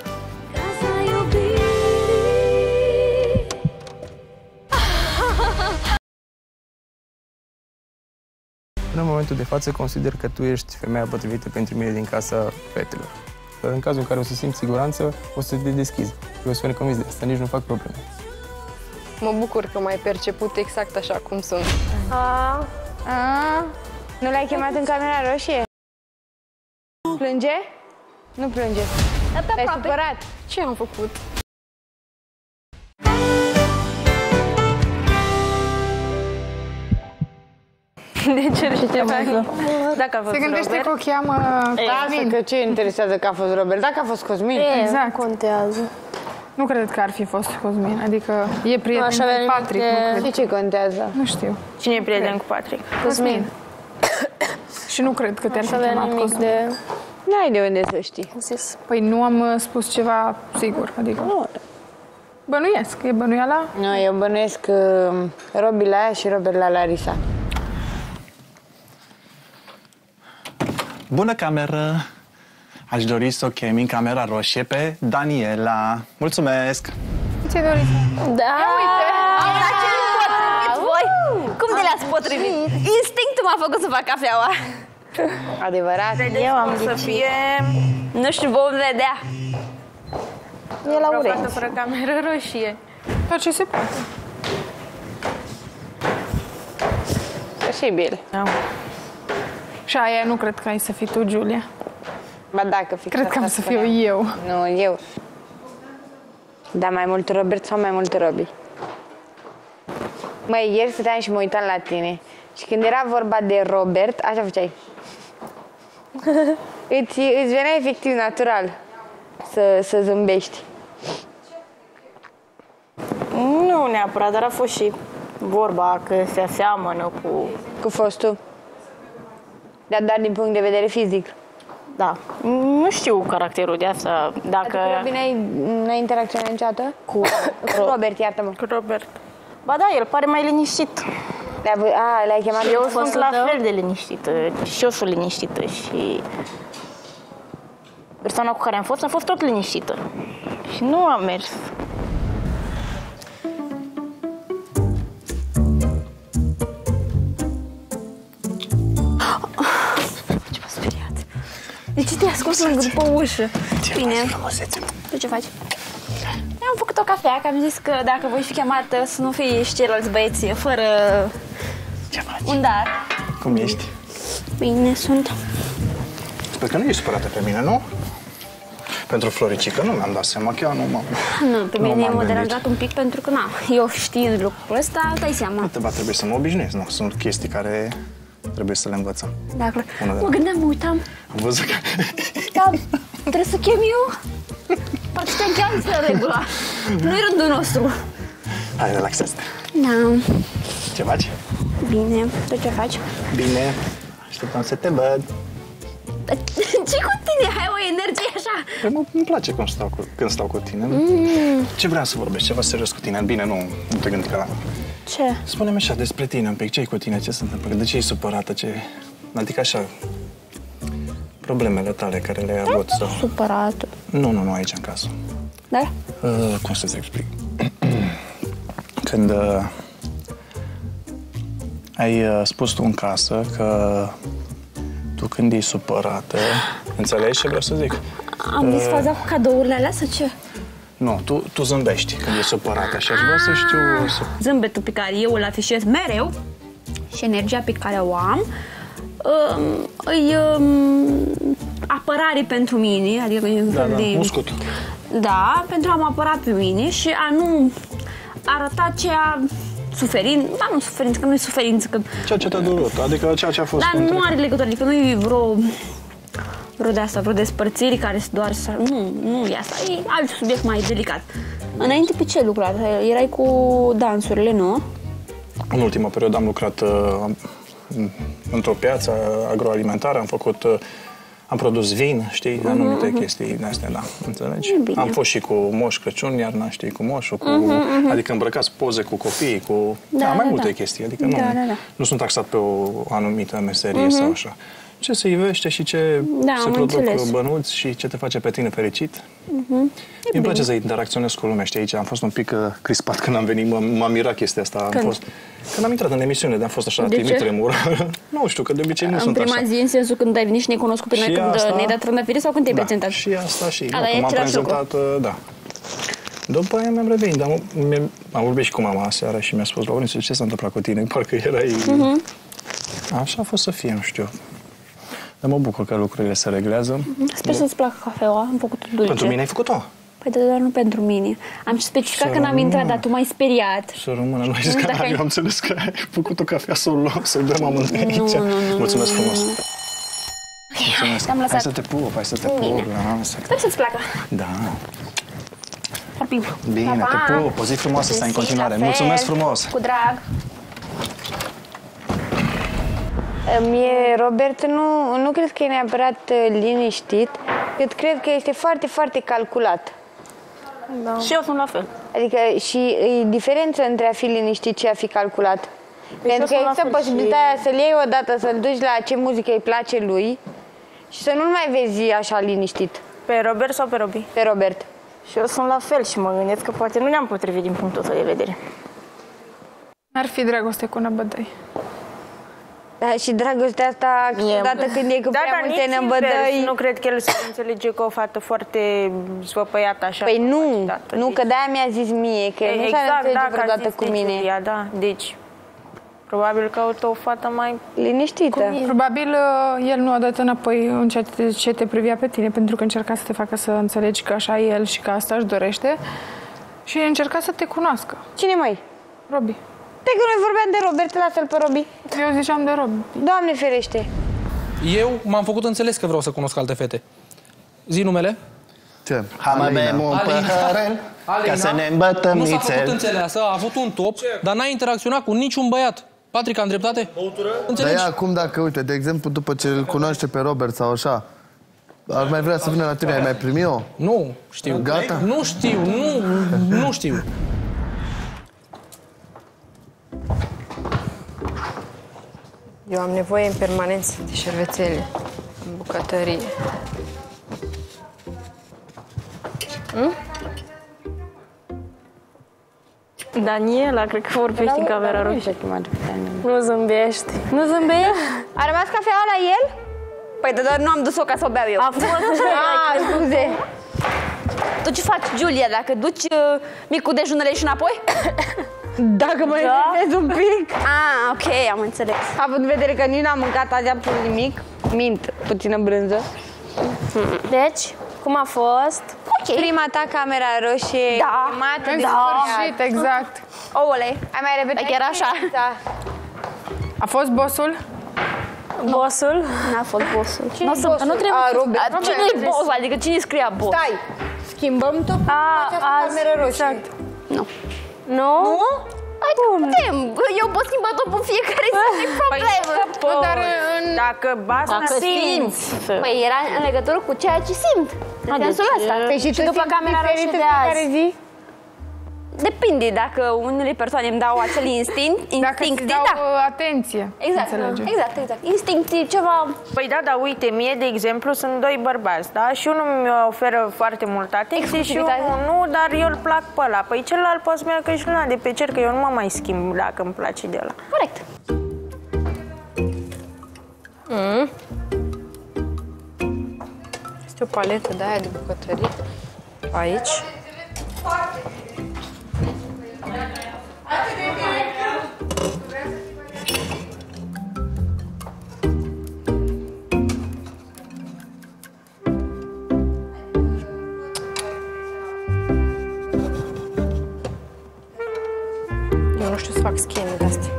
În momentul de față consider că tu ești femeia potrivită pentru mine din casa fetelor. Dar în cazul în care o să simți siguranță, o să te deschizi. Eu sunt convins de asta, nici nu fac probleme. Mă bucur că m-ai perceput exact așa cum sunt. A, a, nu l-ai chemat în camera roșie? Plânge? Nu plânge. Te-ai supărat? Ce am făcut? De ce ce te fac? Dacă a fost Se gândește Robert? că o cheamă Lasă Cosmin. că ce interesează că a fost Robert? Dacă a fost Cosmin? E, Exact. contează. Nu cred că ar fi fost Cosmin, adică e prieten Așa cu avea Patrick, nimic de- nu cred. Și ce contează? Nu știu. Cine e prieten cu Patrick? Cosmin. Și nu cred că te-ar fi Așa avea chemat nimic Cosmin. de N-ai de unde să știi. zis. Păi nu am uh, spus ceva sigur, adică... Nu. Bănuiesc, e bănuiala? Nu, eu bănuiesc uh, Robi la ea și Robert la Larisa. Bună cameră! Aș dori să o chem în camera roșie pe Daniela. Mulțumesc! Ce doriți? Da! Uite! Am la ce potrivit voi! Cum de le-ați potrivit? Instinctul m-a făcut să fac cafeaua. Adevărat. Eu am să fie... Nu știu, vom vedea. E la o urechi. fată fără cameră roșie. Dar ce se poate? Posibil. Da. Și aia nu cred că ai să fii tu, Giulia. Ba dacă fix Cred că am asta să fiu spuneam. eu. Nu, eu. Dar mai mult Robert sau mai mult Robi? Măi, ieri stăteam și mă uitam la tine. Și când era vorba de Robert, așa făceai. îți, îți venea efectiv natural să, să zâmbești. Nu neapărat, dar a fost și vorba că se aseamănă cu... Cu fostul? Dar doar din punct de vedere fizic. Da. Nu știu caracterul de asta, dacă... Adică Robi n-ai, n-ai interacționat niciodată? Cu, cu Robert, iartă-mă. Cu Robert. Ba da, el pare mai liniștit. A, l-ai chemat eu pe sunt fostul la tău? fel de liniștită. Și eu sunt liniștită și... Persoana cu care am fost a fost tot liniștită. Și nu a mers. Ce m-a speriat. De ce te-ai ascuns după ușă? Bine. Tu ce faci? Eu am făcut o cafea, că am zis că dacă voi fi chemată să nu fie și ceilalți băieți fără Ce faci? un dar. Cum ești? Bine sunt. Sper că nu ești supărată pe mine, nu? Pentru Floricică nu mi-am dat seama, chiar nu m-am... Nu, pe Nu mine m-am m-a gândit. deranjat un pic pentru că, na, eu știind lucrul ăsta, dai seama. Te va trebui să mă obișnuiesc, nu? Sunt chestii care trebuie să le învățăm. Dacă Bună, mă da. gândeam, mă uitam, Am văzut că... da, trebuie să chem eu. Parcă te-am chemat la regula. Nu-i rândul nostru. Hai, relaxează-te. Da, Ce faci? bine. Tu ce faci? Bine. Așteptam să te văd. Ce cu tine? Hai o energie așa. Păi mă, îmi place cum stau cu, când stau cu tine. Mm. Ce vreau să vorbesc? Ceva serios cu tine? Bine, nu, nu te gândi că la... Ce? Spune-mi așa despre tine un pic. Ce-i cu tine? Ce se întâmplă? De ce e supărată? Ce... Adică așa... Problemele tale care le-ai avut sau... Supărat. Nu, nu, nu, aici în casă. Da? Uh, cum să-ți explic? Când uh, ai uh, spus tu în casă că tu când ești supărată, înțelegi ce vreau să zic? Am zis faza cu cadourile alea sau ce? Nu, tu, tu zâmbești când ești supărată și aș vrea să știu... Să... Zâmbetul pe care eu îl afișez mereu și energia pe care o am um, îi um, apărare pentru mine, adică e un Da, fel da, de... muscut. Da, pentru a mă apăra pe mine și a nu arăta ceea suferință, da, nu suferință, că nu e suferință, că... Ceea ce te-a durut, adică ceea ce a fost... Dar între... nu are legătură, adică nu e vreo... vreo de asta, vreo despărțiri care se doar să... Nu, nu e asta, e alt subiect mai delicat. Înainte pe ce lucrat? Erai cu dansurile, nu? În ultima perioadă am lucrat uh, într-o piață agroalimentară, am făcut... Uh, am produs vin, știi, Mhm, anumite mhm. chestii din astea, da, înțelegi? Bine. Am fost și cu Moș Crăciun, iarna, știi, cu moșul, cu... Mhm, mhm. adică îmbrăcați poze cu copiii, cu... Da, Da, mai da, multe da. chestii, adică Da, nu, da, da. nu sunt taxat pe o anumită meserie Mhm. sau așa. Ce se ivește și ce Da, se am produc înțeles. bănuți și ce te face pe tine fericit. Mhm. E Îmi place bine. să interacționez cu lumea, știi, aici am fost un pic uh, crispat când am venit, m-a, m-a mirat chestia asta. Am Când? fost, când am intrat în emisiune, de am fost așa De timid, ce? tremur. Nu știu, că de obicei nu În sunt prima așa. zi, în sensul când ai venit și ne-ai cunoscut pe noi, Și când asta- ne-ai dat trandafiri sau când te-ai Da, prezentat? și asta și, A, da, dar e când m-am același lucru. prezentat, uh, da. După aia mi-am revenit, dar am, am vorbit și cu mama aseară și mi-a spus, Laurențiu, ce s-a întâmplat cu tine? Parcă erai... Mhm. Așa a fost să fie, nu știu. Dar mă bucur că lucrurile se reglează. Sper să-ți placă cafeaua, am făcut-o dulce. Pentru mine ai făcut-o? Păi da, dar nu pentru mine. Am specificat Să când am intrat, rămână. dar tu m-ai speriat. Să rămână, nu ai zis Nu, că dacă ai- eu am înțeles că ai făcut o cafea să o luăm, să o bem amândoi aici. Nu, nu, nu, Mulțumesc nu, frumos. nu. Mulțumesc. Te-am lăsat. Hai să te pup, hai să te Bine. pup. Lasă. Sper să-ți placă. Da. Bine, te pup, o zi frumoasă să ai în continuare. Mulțumesc frumos! Cu drag. Mie, Robert, nu, nu cred că e neapărat liniștit, cât cred că este foarte, foarte calculat. Da. Și eu sunt la fel. Adică și e diferență între a fi liniștit și a fi calculat. Deci pentru că există posibilitatea și... să-l iei odată, să-l duci la ce muzică îi place lui și să nu-l mai vezi așa liniștit. Pe Robert sau pe Robi? Pe Robert. Și eu sunt la fel și mă gândesc că poate nu ne-am potrivit din punctul ăsta de vedere. Ar fi dragoste cu năbădăi. Da, și dragostea asta, odată când e cu da, prea multe nici năbădăi... invers. Nu cred că el se înțelege că o fată foarte svăpăiată așa. Păi nu, nu, deci... că de-aia mi-a zis mie, că e, nu exact, s-a înțelege da, vreodată cu mine. Julia, da, deci... Probabil caută o fată mai liniștită. Probabil el nu a dat înapoi în ceea ce te privea pe tine, pentru că încerca să te facă să înțelegi că așa e el și că asta își dorește și încerca să te cunoască. Cine mai? Robi. De că noi vorbeam de Robert, lasă-l pe Robi. Eu ziceam de Robi. Doamne ferește. Eu m-am făcut înțeles că vreau să cunosc alte fete. Zi numele. Ce? Hai mă bem un păhărel ca să ne îmbătăm Nu s-a nițel. făcut înțeleasă, a avut un top, dar n-a interacționat cu niciun băiat. Patrick, am dreptate? Dar ea acum, dacă, uite, de exemplu, după ce îl cunoaște pe Robert sau așa, ar mai vrea să vină la tine, ai mai primi-o? Nu știu. Gata? Nu știu, nu, nu știu. Eu am nevoie în permanență de șervețele în bucătărie. Hmm? Daniela, cred că vorbești în camera roșie. Nu zâmbești. Nu zâmbești? A rămas cafeaua la el? Păi, dar nu am dus-o ca să o beau eu. A fost. Ah, scuze. Tu ce faci, Julia, dacă duci uh, micul dejunele și înapoi? Dacă mă enervezi un pic. Ah, ok, am înțeles. Având în vedere că nici n-am mâncat azi absolut nimic, mint, puțină brânză. Deci, cum a fost? Ok. Prima ta camera roșie, Da, mată În de sfârșit, exact. Ouăle. Ai mai repetat? Chiar așa. A fost bossul? Bossul? N-a fost bossul. Cine Nu bossul? Nu trebuie. A, Robert. A, Cine e boss? Adică cine scria boss? Stai, schimbăm tot A, această azi, cameră roșie. exact. Nu. Nu? Nu? Adică putem. Eu pot schimba tot în fiecare zi, nu e problemă. Păi, Dar în... dacă basta Dacă simți. Păi era în legătură cu ceea ce simt. În sensul ăsta. Păi și tu după simți camera roșie diferit în de fiecare azi. zi? Depinde, dacă unele persoane îmi dau acel instinct, Dacă îți instinctiv, dau da. uh, atenție. Exact, înțelege. exact, exact. Instinctiv, ceva... Păi da, dar uite, mie, de exemplu, sunt doi bărbați, da? Și unul mi oferă foarte multă atenție și unul nu, dar eu îl plac pe ăla. Păi celălalt poate să meargă și luna de pe cer, că eu nu mă mai schimb dacă îmi place de ăla. Corect. Mm. Este o paletă de aia de bucătărie. Aici. Eu nu știu să fac scheme de astea.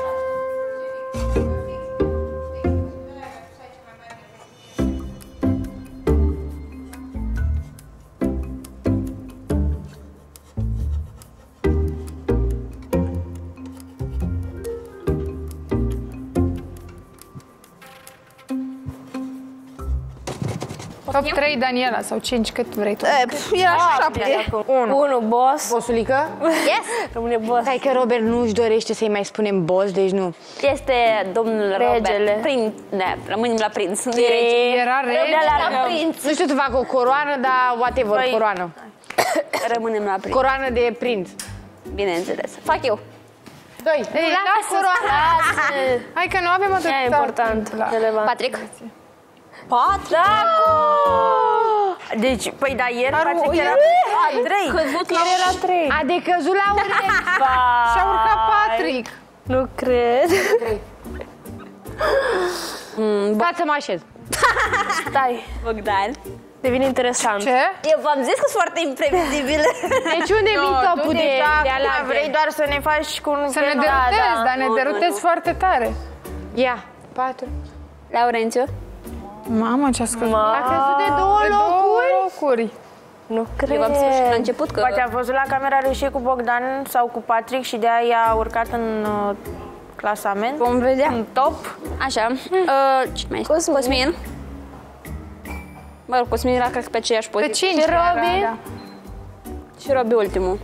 Top trei, Daniela, sau cinci, cât vrei tu. Era șapte. Unu. Unu, boss. Bossulică? Yes. Rămâne boss. Hai că Robert nu își dorește să-i mai spunem boss, deci nu. Este domnul Regele. Robert. Prin... Ne, rămânem la prinț. Nu e E- rege. Era rege. La prinț. Nu știu să fac o coroană, dar whatever, Păi- coroană. Rămânem la prinț. Coroană de prinț. Bineînțeles. Fac eu. Doi. Ei, lasă coroana. Hai că nu avem atât. E important, relevant. Patrick. Patru! Deci, păi da, ieri Patrick era a trei. Căzut la era trei. A decăzut la urechi. Și-a urcat Patrick. Nu cred. Stați să mă așez. Stai, Bogdan. devine interesant. Ce? Eu v-am zis că sunt foarte imprevizibil. Deci unde vin topul de, de alarme? Vrei doar să ne faci cu un Să ne derutezi, dar ne derutezi foarte tare. Ia, patru. Laurențiu. Mamă, ce-a scăzut. A căzut de două De două locuri? locuri. Nu cred. Eu v-am spus și la început că... Poate a văzut la camera lui și cu Bogdan sau cu Patrick și de-aia i-a urcat în uh, clasament. Vom vedea. În top. Așa. Uh, ce mai Cosmin. Cosmin. Mă rog, Cosmin era, cred că pe aceeași poziție. Pe cinci. Și Robi. Da. Și Robi ultimul.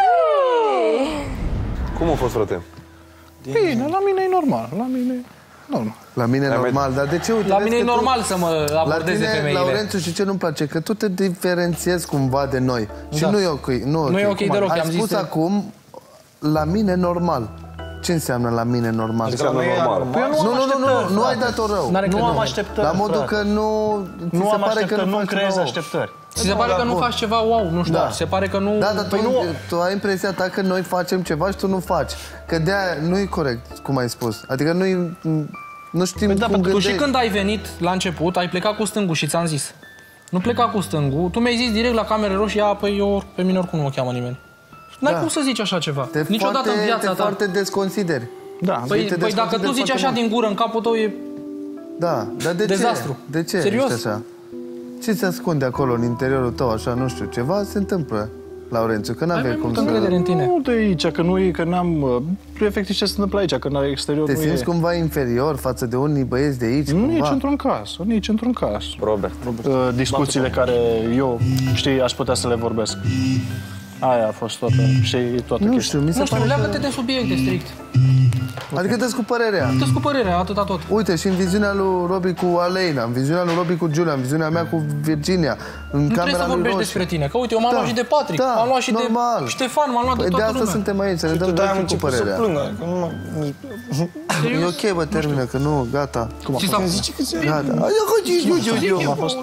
Cum a fost, frate? Bine, la mine e normal. La mine e normal. La mine e normal, dar de ce? Uite, La mine e tu, normal să mă abordeze la tine, femeile. Laurențiu, și ce nu-mi place? Că tu te diferențiezi cumva de noi. Și Da. nu e ok. Nu, Nu e ok deloc, Ai am spus zis de- acum, la mine normal. Ce înseamnă la mine normal? Adică la noi e normal. Păi nu, nu, nu, nu, nu ai dat-o rău. N-are Nu că am nu. așteptări. La modul frate. că nu... ți Nu se am pare că așteptări, nu faci creezi ceva. așteptări. Ți se pare că nu bun. faci ceva wow, nu știu, Da. se pare că nu... Da, dar tu, Păi nu... tu ai impresia ta că noi facem ceva și tu nu faci. Că de-aia nu e corect, cum ai spus. Adică nu nu știm Păi da, cum pentru că tu gândești. și când ai venit la început, ai plecat cu stângul și ți-am zis. Nu pleca cu stângul, tu mi-ai zis direct la camere roșii, a, păi eu, pe mine oricum nu mă cheamă nimeni. N-ai Da. cum să zici așa ceva. Te Niciodată foarte, în viața te ta. foarte desconsideri. Da, Păi, te păi dacă tu desconsideri zici foarte așa mult. din gură în capul tău, e... Da, dar de Dezastru. ce? De ce Serios? ești așa? Ce se ascunde acolo în interiorul tău, așa, nu știu, ceva se întâmplă, Laurențiu, că n-aveai cum să... în tine. Nu de aici, că nu e, că n-am... uh, Efectiv ce se întâmplă aici, că în exterior Te nu simți e... cumva inferior față de unii băieți de aici, Nu cumva? nici într-un caz, nici într-un caz. Robert. Uh, Discuțiile care eu, știi, aș putea să le vorbesc. Aia a fost toată, și toată Nu chestia. știu, mi se Nu știu, pare leagă-te că... de subiecte strict. Adică dă-ți cu părerea. Dă-ți cu părerea, atâta tot. Uite, și în viziunea lui Robi cu Aleina, în viziunea lui Robi cu Giulia, în viziunea mea cu Virginia, în Nu trebuie camera să lui vorbești Roșu. despre tine, că uite, eu m-am Da, luat și de Patrick, da, m-am luat și normal. de Ștefan, m-am luat Păi de de toată asta lumea. suntem aici, să ne Și dăm tu de-aia am noi cu început să părerea. plângă. Că nu mă... E ok, bă, termină, că nu, gata. Cum a fost? Zice că se... Gata. Ai, eu, eu, eu, eu. A fost...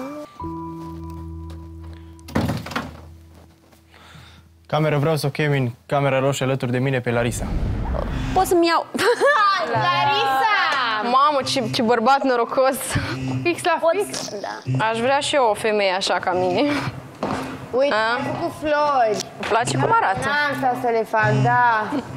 Cameră, vreau să o chem în camera roșie alături de mine pe Larisa. Pot să-mi iau... Larisa! Mamă, ce, ce bărbat norocos! Fix la fix. Da. Aș vrea și eu o femeie așa ca mine. Uite, A? am făcut flori. Îmi place cum arată. N-am stat să le fac, da.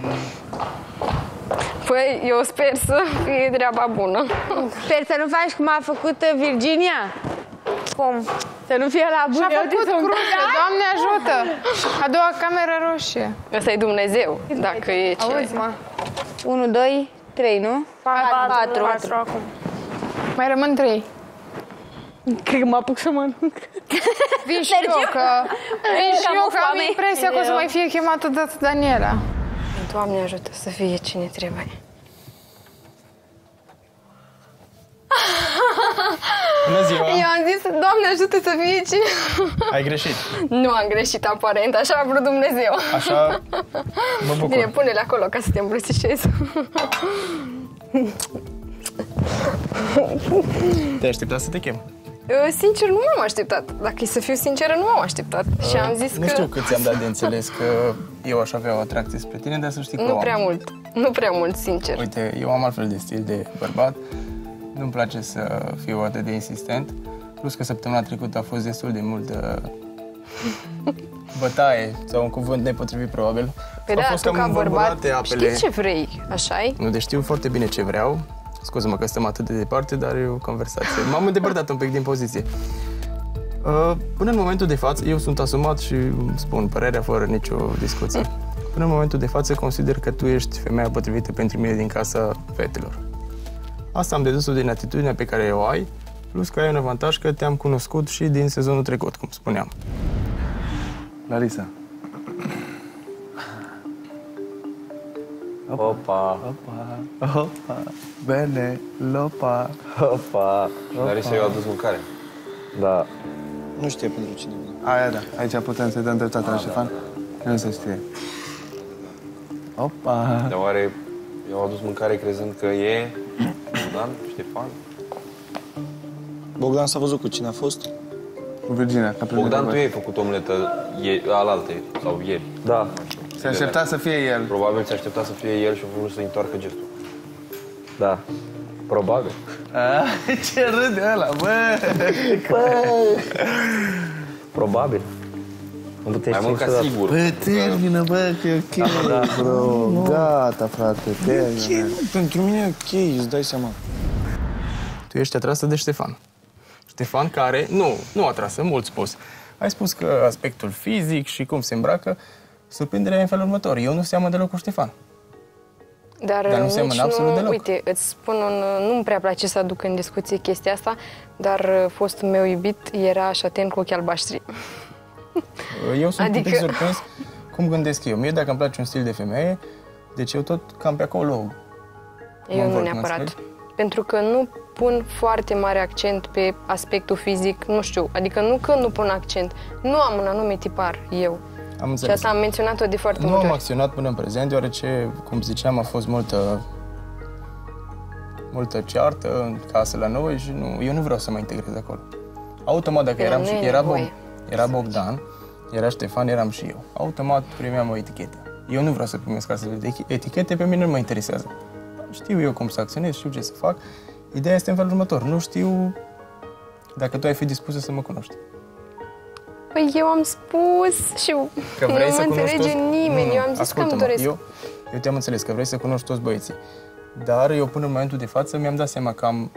Păi, eu sper să fie treaba bună. Sper să nu faci cum a făcut Virginia. Cum? Să nu fie la bun. Și-a făcut cruce, Doamne ajută! A doua cameră roșie. Ăsta e Dumnezeu, dacă e ce... Auzi, mă. unu, doi, trei, nu? Patru. Patru acum. Mai rămân trei. Cred că mă apuc să mănânc. Vin și eu, că... Vin și Cam eu, o că am foame. impresia că o să Eu. mai fie chemată dată Daniela. Doamne ajută să fie cine trebuie. Bună ziua! Eu am zis, Doamne ajută să fie cine... Ai greșit. Nu am greșit aparent, așa a vrut Dumnezeu. Așa, mă bucur. Bine, pune-le acolo ca să te îmbrățișez. Te-ai așteptat să te chem. Sincer, nu m-am așteptat. Dacă e să fiu sinceră, nu m-am așteptat. Și am zis Nu că... știu cât ți-am dat de înțeles că eu aș avea o atracție spre tine, dar să știi că Nu o prea am. mult. Nu prea mult, sincer. Uite, eu am altfel de stil de bărbat. Nu-mi place să fiu atât de insistent. Plus că săptămâna trecută a fost destul de multă bătaie sau un cuvânt nepotrivit probabil. Păi Au da, fost tu cam ca bărbat învolburate apele. știi ce vrei, așa-i? Nu, deci știu foarte bine ce vreau. Scuze-mă că stăm atât de departe, dar e o conversație. M-am îndepărtat un pic din poziție. Uh, Până în momentul de față, eu sunt asumat și spun părerea fără nicio discuție. Până în momentul de față consider că tu ești femeia potrivită pentru mine din casa fetelor. Asta am dedus-o din atitudinea pe care o ai, plus că ai un avantaj că te-am cunoscut și din sezonul trecut, cum spuneam. Larisa. Opa. Opa, opa, bene, lopa. Opa. Larisa i-a adus mâncare. Da. Nu știe pentru cine. Aia da, aici putem să-i dăm dreptate la Ștefan. Nu se știe. Opa. Dar oare i-au adus mâncare crezând că e Bogdan, Ștefan? Bogdan s-a văzut cu cine a fost? Cu Virginia. Ca Bogdan, tu i-ai făcut omletă ieri, alaltă sau ieri. Da. Se aștepta să fie el. Probabil se aștepta să fie el și a vrut să întoarcă gestul. Da. Probabil. A, ce râde ăla, bă! Probabil. Nu puteți Mai mult ca niciodată. sigur. Bă, termină, bă, că e ok, Da. bro. Gata, frate, termină. Ce? Pentru mine e ok, îți dai seama. Tu ești atrasă de Ștefan. Ștefan care, nu, nu atrasă, mult spus, Ai spus că aspectul fizic și cum se îmbracă, surprinderea e în felul următor. Eu nu seamăn deloc cu Ștefan. Dar, Dar nu nici seamănă absolut deloc. Uite, îți spun, un, nu-mi prea place să aduc în discuție chestia asta, dar fostul meu iubit era așa atent cu ochii albaștri. Eu sunt Adică- un pic surprins cum gândesc eu. Mie dacă îmi place un stil de femeie, deci eu tot cam pe acolo Eu mă nu învăț, mă neapărat. înțelegi? Pentru că nu pun foarte mare accent pe aspectul fizic, nu știu, adică nu că nu pun accent, nu am un anume tipar eu. Am Și înțeles. asta am menționat-o de foarte Nu multe am ori. acționat până în prezent, deoarece, cum ziceam, a fost multă multă ceartă în casă la noi și nu, eu nu vreau să mă integrez acolo. Automat, dacă Bine, eram nu și e era, nevoie. Bog, era Bogdan, era Ștefan, eram și eu. Automat primeam o etichetă. Eu nu vreau să primesc astfel de etichete, pe mine nu mă interesează. Știu eu cum să acționez, știu ce să fac. Ideea este în felul următor. Nu știu dacă tu ai fi dispusă să mă cunoști. Păi eu am spus și Că nu vrei mă să cunoști înțelege toți... nimeni. Nu, Eu am zis că îmi ascultă-mă, doresc. Eu, eu te-am înțeles că vrei să cunoști toți băieții. Dar eu până în momentul de față mi-am dat seama că am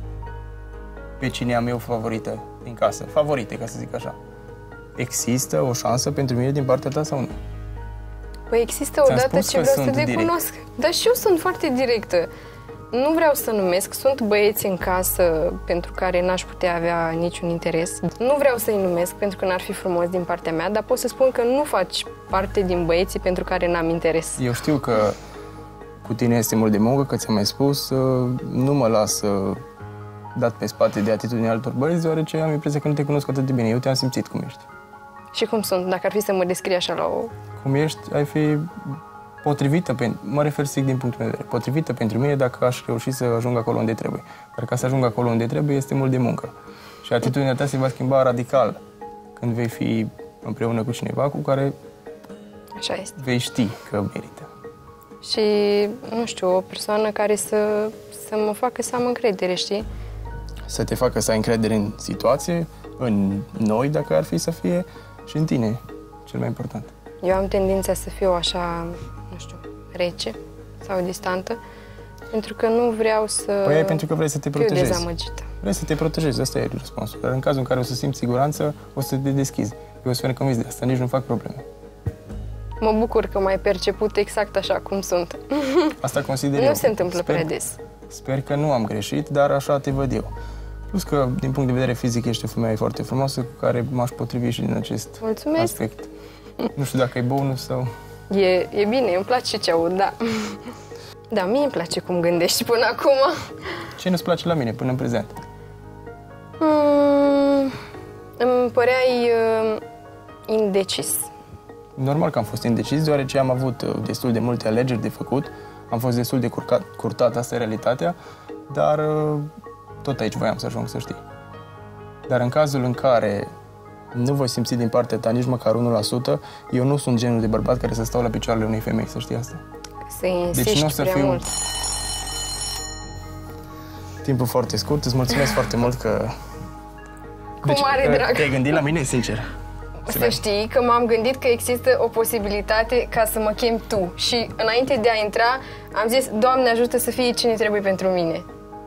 pe cine am eu favorită din casă. Favorite, ca să zic așa. Există o șansă pentru mine din partea ta sau nu? Păi există Ți-am odată spus ce că vreau să sunt te direct. cunosc. Dar și eu sunt foarte directă. Nu vreau să numesc, sunt băieți în casă pentru care n-aș putea avea niciun interes. Nu vreau să-i numesc pentru că n-ar fi frumos din partea mea, dar pot să spun că nu faci parte din băieții pentru care n-am interes. Eu știu că cu tine este mult de muncă, că ți-am mai spus, uh, nu mă las uh, dat pe spate de atitudinea altor băieți, deoarece am impresia că nu te cunosc atât de bine. Eu te-am simțit cum ești. Și cum sunt, dacă ar fi să mă descrie așa la o... Cum ești, ai fi potrivită, pentru, mă refer strict din punctul meu de vedere, potrivită pentru mine dacă aș reuși să ajung acolo unde trebuie. Dar ca să ajung acolo unde trebuie este mult de muncă. Și atitudinea ta se va schimba radical când vei fi împreună cu cineva cu care Așa este. vei ști că merită. Și, nu știu, o persoană care să, să mă facă să am încredere, știi? Să te facă să ai încredere în situație, în noi, dacă ar fi să fie, și în tine, cel mai important. Eu am tendința să fiu așa, nu știu, rece sau distantă, pentru că nu vreau să Păi e pentru că vrei să te fiu protejezi. dezamăgită. Vrei să te protejezi, asta e răspunsul. Dar în cazul în care o să simți siguranță, o să te deschizi. Eu sunt convins de asta, nici nu fac probleme. Mă bucur că m-ai perceput exact așa cum sunt. Asta consider Nu eu. se întâmplă Sper- prea des. Sper că nu am greșit, dar așa te văd eu. Plus că, din punct de vedere fizic, ești o femeie foarte frumoasă cu care m-aș potrivi și din acest Mulțumesc. aspect. Nu știu dacă e bonus sau... E, e bine, îmi place ce aud, da. Da, mie îmi place cum gândești până acum. Ce nu-ți place la mine până în prezent? Mm, îmi păreai uh, indecis. Normal că am fost indecis, deoarece am avut uh, destul de multe alegeri de făcut. Am fost destul de curcat, curtat, asta e realitatea, dar uh, tot aici voiam să ajung, să știi. Dar în cazul în care nu voi simți din partea ta nici măcar unu la sută, eu nu sunt genul de bărbat care să stau la picioarele unei femei, să știi asta. Să insiști Deci nu o să prea fiu... mult. Timpul foarte scurt, îți mulțumesc foarte mult că... Cu mare uh, drag. Te-ai gândit la mine, sincer. Să știi că m-am gândit că există o posibilitate ca să mă chem tu. Și înainte de a intra, am zis, Doamne ajută să fie cine trebuie pentru mine.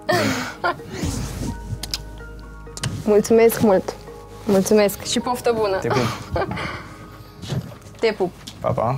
Mulțumesc mult. Mulțumesc și poftă bună. Te pup. Te pup. Pa, pa.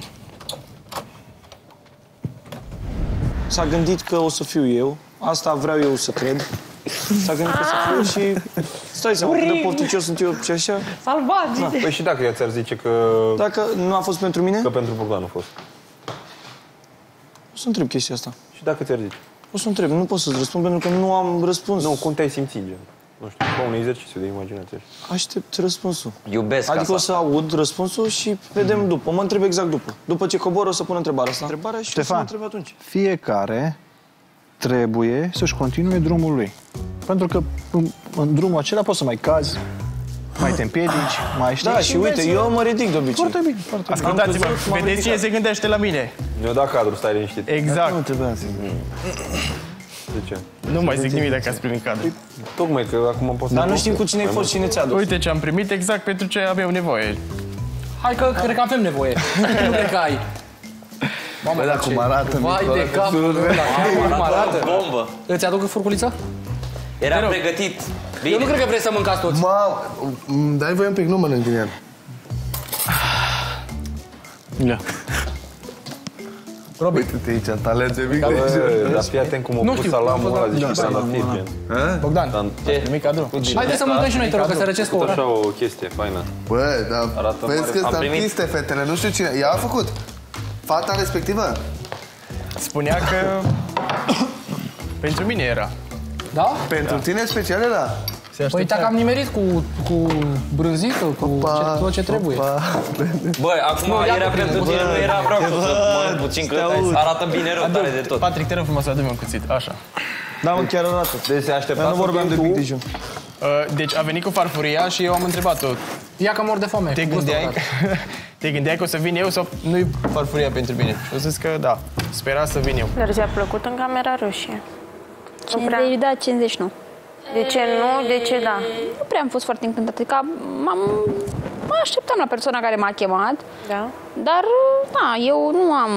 S-a gândit că o să fiu eu. Asta vreau eu să cred. S-a gândit că o să fiu și... Stai seama cât de pofticios sunt eu și așa. Salvați! Păi și dacă ea ți-ar zice că... Dacă nu a fost pentru mine? Că pentru Bogdan a fost. O să întreb chestia asta. Și dacă ți-ar zice? O să întreb, nu pot să-ți răspund pentru că nu am răspuns. Nu, cum te-ai simțit, gen? Nu știu, ca un exercițiu de imaginație. Aștept răspunsul. Iubesc Adică casa o să aud răspunsul și vedem după. Mă întreb exact după. După ce cobor o să pun întrebarea asta. Întrebarea și o să mă Ștefan, întreb atunci. fiecare trebuie să-și continue drumul lui. Pentru că în, în drumul acela poți să mai cazi, mai te împiedici, mai știi. Da, și uite, eu mă ridic de obicei. Foarte bine, foarte bine. Ascultați-mă, Am crezut, m-am vedeți cine ridicat. se gândește la mine. Mi-a dat cadru, stai liniștit. Exact. Nu trebuia să De ce? Nu mai zic nimic dacă ați primit cadru. Tocmai că acum pot să... Dar nu știm cu cine ai fost și cine ți-a adus. Uite ce am primit exact pentru ce aveam nevoie. Hai că cred că avem nevoie. Nu cred că ai. Mamă, Bă, dar cum arată, Vai Nicola, de capul ăla, cum arată. Bombă. Îți aduc furculița? Era pregătit. Bine. Eu nu cred că vrei să mâncați toți. Mamă, dai voie un pic, nu mănânc din el. Da. Robi, uite-te aici, talente mic. Dar fii atent cum o pus salamul ăla, zici că s-a dat firme. Bogdan, nimic cadou. Haideți să mâncăm și noi, te rog, că se răcesc o oră. Așa o chestie faină. Bă, dar vezi că sunt artiste, fetele, nu știu cine. Ea a făcut. Fata respectivă. Spunea că pentru mine era. Da? Pentru tine special era? Păi dacă am nimerit cu, cu brânzică, cu ce, tot ce trebuie. Băi, acum era pentru tine, nu era vreau să mănânc puțin, că arată bine rău tare de tot. Patrick, te rog frumos să adu-mi un cuțit, așa. Da, mă, chiar arată. Deci se aștepta nu vorbeam de mic dejun. Deci a venit cu farfuria și eu am întrebat-o. Ia că mor de foame. Te gândeai, te gândeai că o să vin eu sau nu-i farfuria pentru mine? Și o să zic că da, spera să vin eu. Dar ți-a plăcut în Camera Roșie? cincizeci, da, cincizeci nu. De ce nu? De ce da? Nu prea am fost foarte încântată, că m-am... mă așteptam la persoana care m-a chemat, da. Dar, da, eu nu am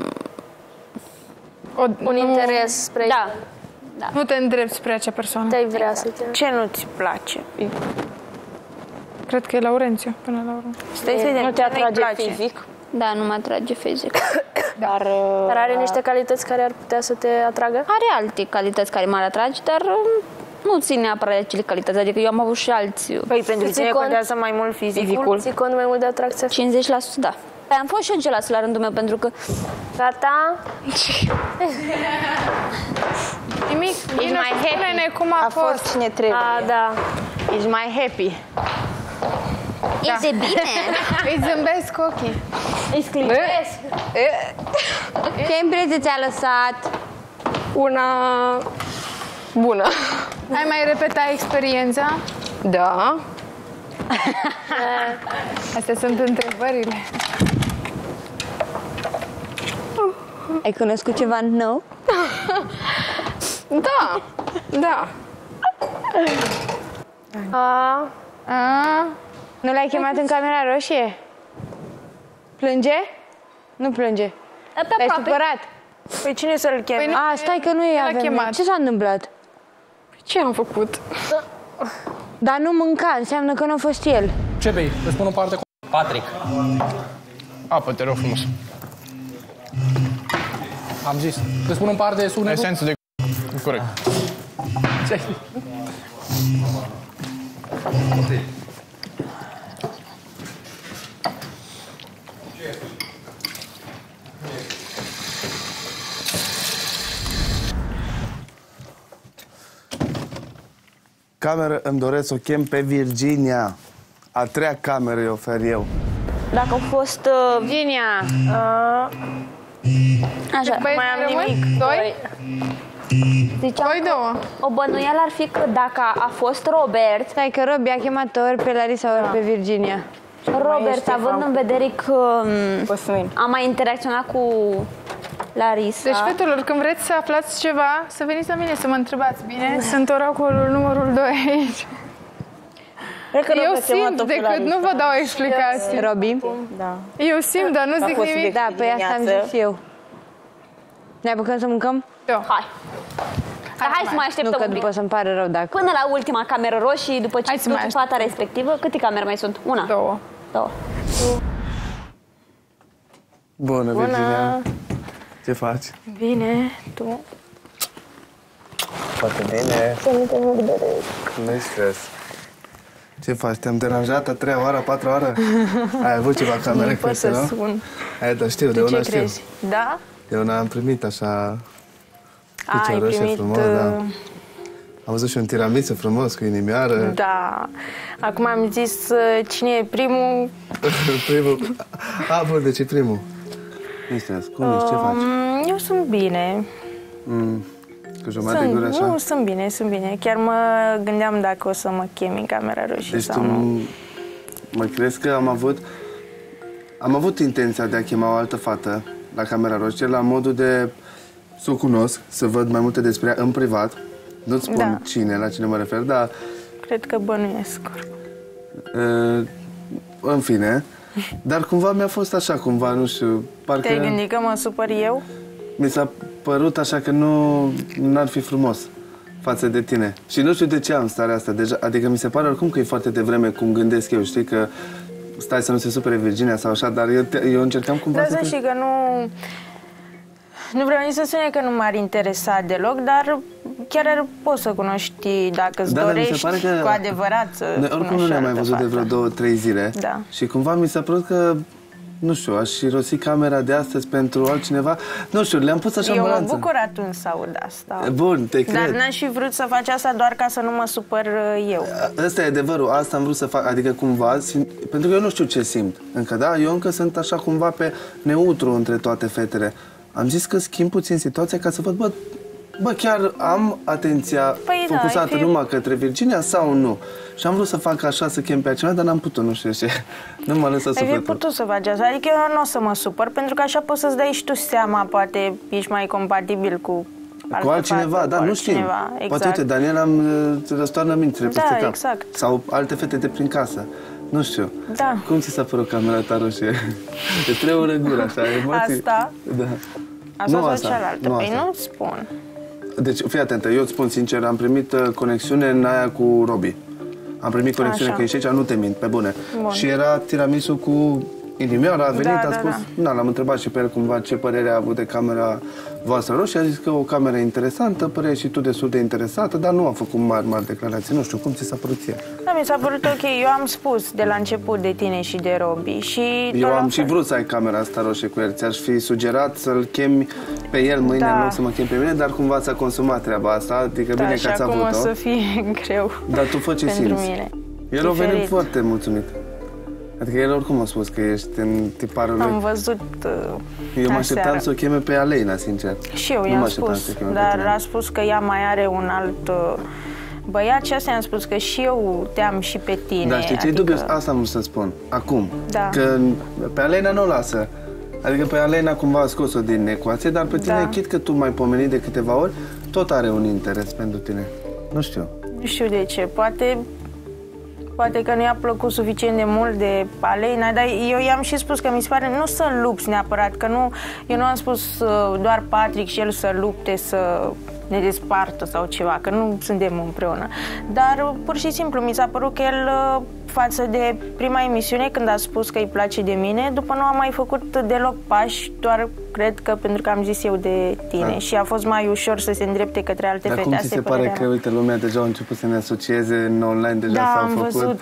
o, un nu... interes spre... Da. Da. Nu te îndrepți spre acea persoană. Te-ai vrea să te... Ce nu-ți place? Cred că e Laurențiu, până la urmă. Stai să vedem. Nu te atrage fizic? Da, nu mă atrage fizic. Dar, dar are niște calități care ar putea să te atragă? Are alte calități care m-ar atrage, dar nu țin neapărat de acele calități. Adică eu am avut și alți... Păi pentru tine contează mai mult fizicul? Ții cont mai mult de atracție? cincizeci la sută, da. Păi am fost și eu geloasă la rândul meu, pentru că... Gata? Nimic, ești mai happy. Cum a, a fost. fost cine trebuie. A, da. Ești mai happy. Este da. Bine. Îi zâmbesc ochii. Îi sclipesc. Ce impresie ți-a lăsat? Una bună. Ai mai repetat experiența? Da. Astea sunt întrebările. Ai cunoscut ceva nou? Da. Da. A. A. Nu l-ai chemat în Camera Roșie? Plânge? Nu plânge. L-ai supărat? Păi cine să-l cheme? Păi a, stai că nu e avem. Ce s-a întâmplat? Ce am făcut? Dar nu mânca, înseamnă că nu a fost el. Ce bei? Îți spun o parte cu... Patrick. Apă, te rog frumos. Am zis. Îți spun un par de sunetul? Esență de... Corect. Ce? Cameră îmi doresc să o chem pe Virginia. A treia cameră îi ofer eu. Dacă au fost... Uh... Virginia. Uh... Așa. Mai am nimic. Doi? Ziceam Doi, două. O bănuială ar fi că dacă a fost Robert... Stai că Robi a chemat ori pe Larisa, ori pe Virginia. Robert, având în vedere că am mai interacționat cu Larisa. Deci, fetelor, când vreți să aflați ceva, să veniți la mine să mă întrebați, bine? Sunt oracolul numărul doi aici. Eu simt decât nu vă dau explicații. Robi? Da. Eu simt, dar nu zic nimic. Da, pe asta am zis eu. Ne apucăm să mâncăm? Eu. Hai. Dar hai să mai așteptăm nu, că un pic. după să-mi pare rău dacă... Până la ultima cameră roșie, după ce tu cu fata respectivă, câte camere mai sunt? Una? Două. Două. Bună, Bună. Virginia. Ce faci? Bine, tu? Foarte bine. Nu-i stres. Ce faci? Te-am deranjat a treia oară, a patra oară? Ai avut ceva camere, nu pot să nu? sun. Ai, dar știu, de Tu una ce știu. crezi? Da? De una am primit așa... Ai primit... frumos, da. Am văzut și un tiramisu frumos cu inimioară. Da. Acum am zis uh, cine e primul. Primul. A, bun, deci e primul. Este, cum ești? Ce faci? Um, eu sunt bine. Mm, cu jumătate Sunt, de gură, așa? nu, sunt bine, sunt bine. Chiar mă gândeam dacă o să mă chem în Camera Roșie Deci sau tu nu. mă crezi că am avut... Am avut intenția de a chema o altă fată la Camera Roșie, la modul de să o cunosc, să văd mai multe despre ea în privat. Nu-ți spun Da. cine, la cine mă refer, dar... Cred că bănuiesc. Uh, în fine. Dar cumva mi-a fost așa, cumva, nu știu, parcă... Te-ai gândit că mă supăr eu? Mi s-a părut așa că nu n-ar fi frumos față de tine. Și nu știu de ce am starea asta deja. Adică mi se pare oricum că e foarte devreme cum gândesc eu, știi, că stai să nu se supere Virginia sau așa, dar eu, te, eu încercam cumva da, să... Da, să știi că nu... Nu vreau nici să spune că nu m-ar interesa deloc, dar chiar poți să cunoști, dacă îți da, dorești dar mi se pare că cu adevărat să noi oricum nu ne-am mai văzut fată. de vreo două, trei zile. Da. Și cumva mi s-a părut că, nu știu, aș irosi camera de astăzi pentru altcineva. Nu știu, le-am pus așa în balanță. Eu mă bucur atunci să aud asta. Bun, te cred. Dar n-aș fi vrut să faci asta doar ca să nu mă supăr eu. Ăsta e adevărul, asta am vrut să fac, adică cumva, simt, pentru că eu nu știu ce simt încă, da? Eu încă sunt așa cumva pe neutru între toate fetele. Am zis că schimb puțin situația ca să văd, bă, bă chiar am atenția păi focusată da, fi... numai către Virginia sau nu? Și am vrut să fac așa, să chem pe altcineva, dar n-am putut, nu știu ce. Nu m-a lăsat sufletul. Ai fi putut să faci asta, adică eu nu o să mă supăr, pentru că așa poți să-ți dai și tu seama, poate ești mai compatibil cu cu altcineva, fată, da, cu nu știm. Exact. Poate, uite, Daniela îmi răstoarnă mințile da, peste cap. Exact. Sau alte fete de prin casă. Nu știu. Da. Cum ți s-a părut camera ta roșie? Îți tremură gura, așa, emoții? Asta? Da. Asta sau cealaltă? Păi nu-ți spun. Deci, fii atentă, eu îți spun sincer, am primit uh, conexiune în aia cu Robi. Am primit conexiune, așa. Că ești aici, nu te mint, pe bune. Bun. Și era tiramisu cu inimioara, a venit, da, a da, spus, da. na, l-am întrebat și pe el cumva ce părere a avut de camera voastră roșie, a zis că o cameră interesantă, părea și tu destul de interesată, dar nu a făcut mari, mari declarații. Nu știu, cum ți s-a părut ție? Da, mi s-a părut ok. Eu am spus de la început de tine și de Robi și... Eu am și vrut să ai camera asta roșie cu el. Ți-aș fi sugerat să-l chemi pe el mâine, da. în loc să mă chem pe mine, dar cumva ți-a consumat treaba asta, adică da, bine că ați avut-o. Da, și acum o să fie greu. Dar tu fă ce pentru simți. mine. El a venit foarte mulțumit. Adică el oricum a spus că ești în tiparul lui. Am văzut uh, Eu mă așteptam să o cheme pe Aleina, sincer. Și eu i-am spus, dar a spus că ea mai are un alt uh, băiat și asta i-am spus, că și eu te-am și pe tine. Da, știi ce adică... e dubios? Asta am vrut să spun. Acum. Da. Că pe Aleina nu o lasă. Adică pe Aleina cumva a scos-o din ecuație, dar pe tine, da. Chit că tu m-ai pomenit de câteva ori, tot are un interes pentru tine. Nu știu. Nu știu de ce. Poate... Poate că nu i-a plăcut suficient de mult de Aleina, dar eu i-am și spus că mi se pare nu să lupți neapărat, că nu, eu nu am spus uh, doar Patrick și el să lupte, să ne despartă sau ceva, că nu suntem împreună. Dar uh, pur și simplu mi s-a părut că el, uh, față de prima emisiune, când a spus că îi place de mine, după nu a mai făcut deloc pași, doar cred că pentru că am zis eu de tine. Da. Și a fost mai ușor să se îndrepte către alte Dar fete. cum ți se pare că, uite, lumea deja a început să ne asocieze în online, deja da, s-au am făcut văzut.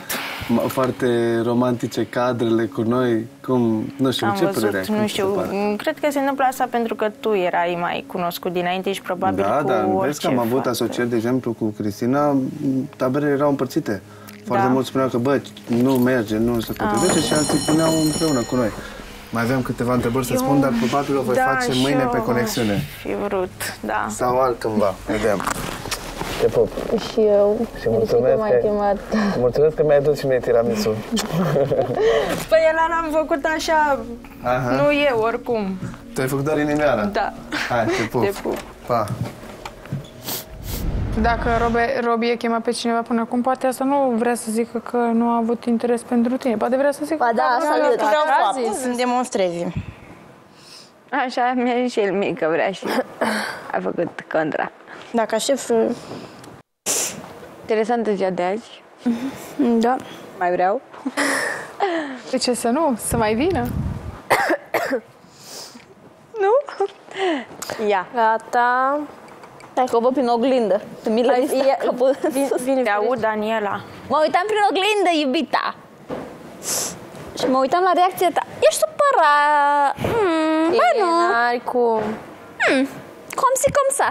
foarte romantice cadrele cu noi, cum, nu știu, am ce văzut, părere ai? Nu știu, cred că se întâmplă asta pentru că tu erai mai cunoscut dinainte și probabil da, cu da, orice vezi că am avut fată. asocieri, de exemplu, cu Cristina, taberele erau împărțite. Foarte da. mulți spuneau că, bă, nu merge, nu se potrivește și alții puneau împreună cu noi. Mai aveam câteva întrebări să eu... spun, dar probabil o voi da, face mâine pe conexiune. fi vrut, da. Sau altcândva, vedem. Te pup. Și eu. Și mulțumesc că, că, chemat. mulțumesc că mi-ai adus și mie tiramisu. Păi el l-am făcut așa, Aha. nu eu, oricum. Tu ai făcut doar inimioara? Da. Hai, te pup. Te pup. Pa. Dacă Robi e chemat pe cineva până acum, poate asta nu vrea să zică că nu a avut interes pentru tine. Poate vrea să zică ba, că... da, asta nu vreau faptul, să-mi demonstreze. Așa mi-a zis și el mic că vrea și a făcut contra. Dacă șef... Interesantă ziua de azi. Da. Mai vreau. De ce să nu? Să mai vină? Nu? Ia. Gata. Dacă o văd prin oglindă. Mi-l capul. Vine, te aud, Daniela. Mă uitam prin oglindă, iubita. Și mă uitam la reacția ta. Ești supărat. Mm, ba nu. N-ai cum. Mm, cum si, cum sa.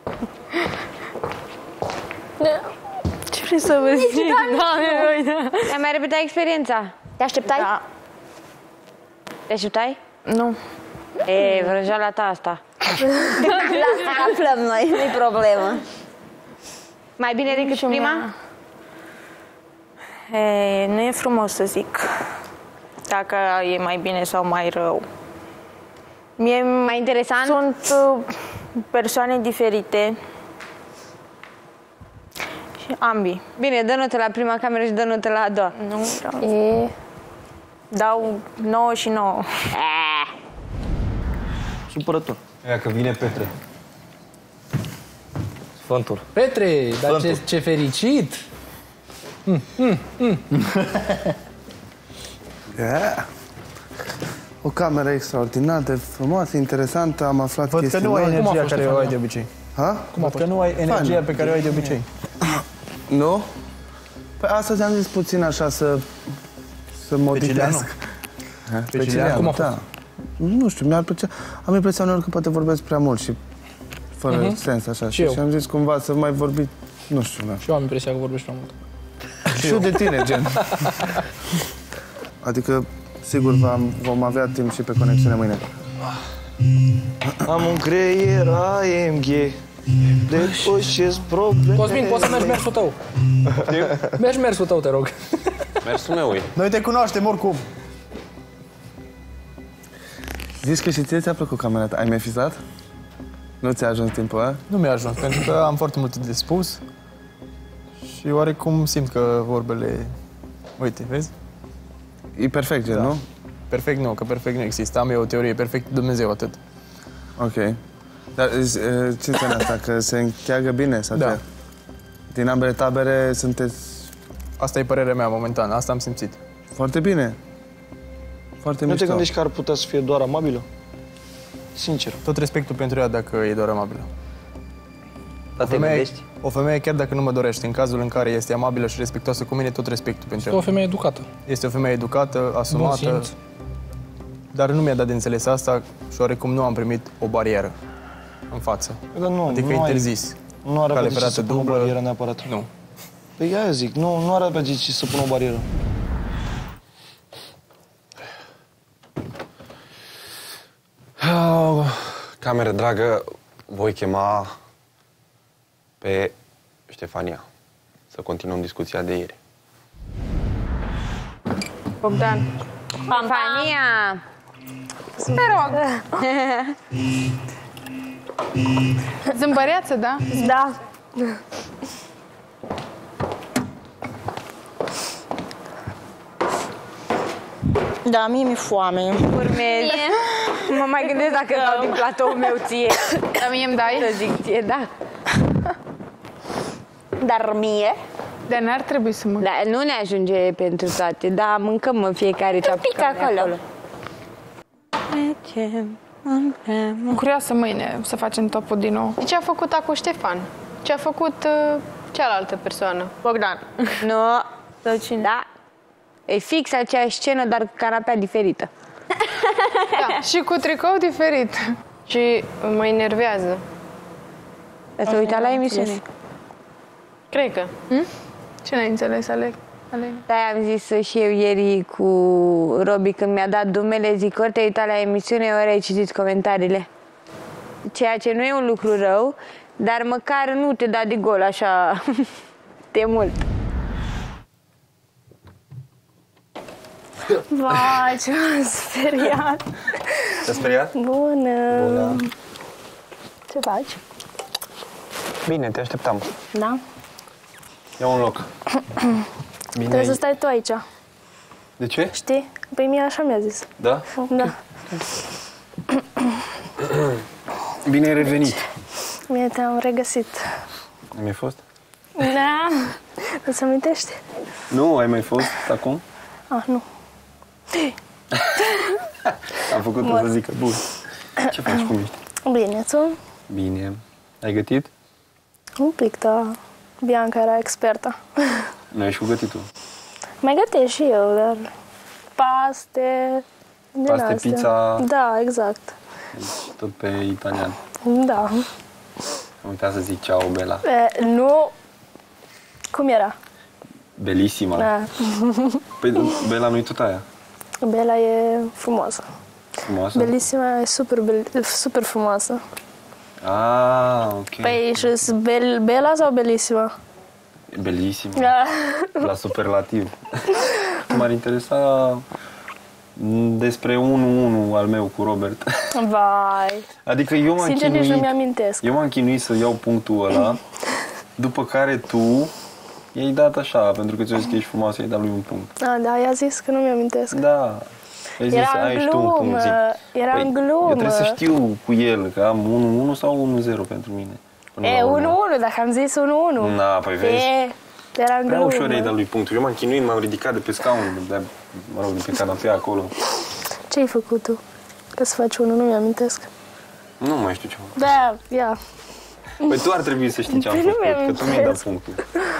Ce vrei să vă zic? Ai mai repetat experiența? Te așteptai? Da. Te așteptai? Nu. E, vrăjeala ta asta. Lasă că aflăm noi, nu-i problemă. Mai bine decât prima? E, nu e frumos să zic dacă e mai bine sau mai rău. Mie mai interesant? Sunt uh, persoane diferite și ambii. Bine, dă notă la prima cameră și dă notă la a doua. Nu vreau. E... Dau nouă și nouă. Supărător. Aia că vine Petre. Sfântul. Petre, dar ce, Sfântul. ce fericit! Mm, mm, mm. Yeah. O cameră extraordinar de frumoasă, interesantă, am aflat Văd că chestii nu ai noi. energia care o ai de obicei. Ha? Văd că nu ai energia pe care o ai de obicei. Nu? Păi astăzi am zis puțin așa să să modific. Pe Cileanu? Cum a fost? Da. Nu știu, mi-ar plăcea. Am impresia uneori că poate vorbesc prea mult și fără Mhm. sens așa. Și eu. Și am zis cumva să mai vorbi, nu știu, da. Și eu am impresia că vorbești prea mult. Și eu de tine, gen. Adică, sigur, vom, vom avea timp și pe conexiune mâine. Am un creier A M G. Depășesc probleme. Cosmin, poți să mergi mersul tău. Mergi mersul tău, te rog. Mersul meu e. Noi te cunoaștem oricum. Zici că și ție ți-a plăcut camera ta. Ai mai fizat? Nu ți-a ajuns timpul, a? Nu mi-a ajuns, pentru că am foarte multe de spus și oarecum simt că vorbele... Uite, vezi? E perfect, gen, Da. nu? Perfect nu, că perfect nu există. Am eu o teorie, perfect Dumnezeu, atât. Ok. Dar e, ce înseamnă asta? Că se încheagă bine? Sau Da. ce? Din ambele tabere sunteți... Asta e părerea mea momentan, asta am simțit. Foarte bine. Foarte Nu mișto. te gândești că ar putea să fie doar amabilă? Sincer. Tot respectul pentru ea dacă e doar amabilă. Dar O te femeie, gândești? o femeie, chiar dacă nu mă dorește, în cazul în care este amabilă și respectoasă cu mine, tot respectul pentru Este ea. o femeie educată. Este o femeie educată, asumată, simț. dar nu mi-a dat de înțeles asta și oarecum nu am primit o barieră în față. Dar nu, Adică nu ai- interzis. Nu are Cale de ce ferată să pună o dublă. barieră neapărat. Nu. Păi aia zic, nu, nu are de ce să pună o barieră. Oh, cameră dragă, voi chema pe Ștefania să continuăm discuția de ieri. Bogdan. Compania! Te rog. Zâmbăreață, da? Da. Da, mie mi-e foame. Urmez. Mă mai gândesc dacă dau din platoul meu ție. Dar mie îmi dai? Să zic ție, da. Dar mie? Dar n-ar trebui să mă... Da, nu ne ajunge pentru toate, dar mâncăm în fiecare ce pic acolo. Sunt curioasă mâine să facem topul din nou. Ce a făcut acum Ștefan? Ce a făcut uh, cealaltă persoană? Bogdan. Nu. Sau cine? Da. E fix aceeași scenă, dar cu canapea diferită. Da, și cu tricou diferit. Și mă enervează. Ați uitat la emisiune? Cred că. Hm? Ce n-ai înțeles, Alec? Alec? Da, am zis și eu ieri cu Robi când mi-a dat dumele, zic, ori te-ai uitat la emisiune, ori ai citit comentariile. Ceea ce nu e un lucru rău, dar măcar nu te da de gol așa de mult. Vai, ce m-am speriat. Te-a speriat? Bună. Bună. Ce faci? Bine, te așteptam. Da? Ia un loc. Bine. Trebuie să stai tu aici. De ce? Știi? Păi mie așa mi-a zis. Da? Da. Bine ai revenit. Mie te-am regăsit. Ai mai fost? Da. Îți amintești? Nu, ai mai fost acum? Ah, nu. Am făcut-o Mor. să zică, bun. Ce faci, cum ești? Bine, tu? Bine. Ai gătit? Un pic, da. Bianca era experta. Nu ești cu gătitul. Mai gătesc și eu, dar paste... din Paste, astea. pizza. Da, exact. Deci, tot pe italian. Da. Am uitat să zic ciao, Bella. E, nu... Cum era? Bellissima. Da. Păi, Bella nu-i tot aia. Bella e frumoasă. Frumoasă? Bellissima e super, bel- super frumoasă. Ah, ok. Păi și bel, Bella sau Bellissima? Bellissima. Da. La superlativ. M-ar interesa despre unu unu al meu cu Robert. Vai. Adică eu m-am Sincer, nici chinuit, nu mi-amintesc. eu m-am chinuit să iau punctul ăla, după care tu i-ai dat așa, pentru că ți-a zis că ești frumoasă, i-ai dat lui un punct. A, da, i-a zis că nu mi-amintesc. Da. Ai zis, Era ai în și tu un punct, glumă, zic. era Păi, în glumă. Eu trebuie să știu cu el că am unu unu sau unu zero pentru mine. E, unu unu, dacă am zis unu unu. Na, păi vezi. E, era Prea ușor e de lui punctul. Eu m-am chinuit, m-am ridicat de pe scaun, de, mă rog, de pe canapea acolo. Ce ai făcut tu? Ca să faci unul, nu mi-amintesc. Nu mai știu ce. Da, ia. Păi tu ar trebui să știi ce am Păi nu făcut, că tu mi-ai dat mi-amintesc. punctul.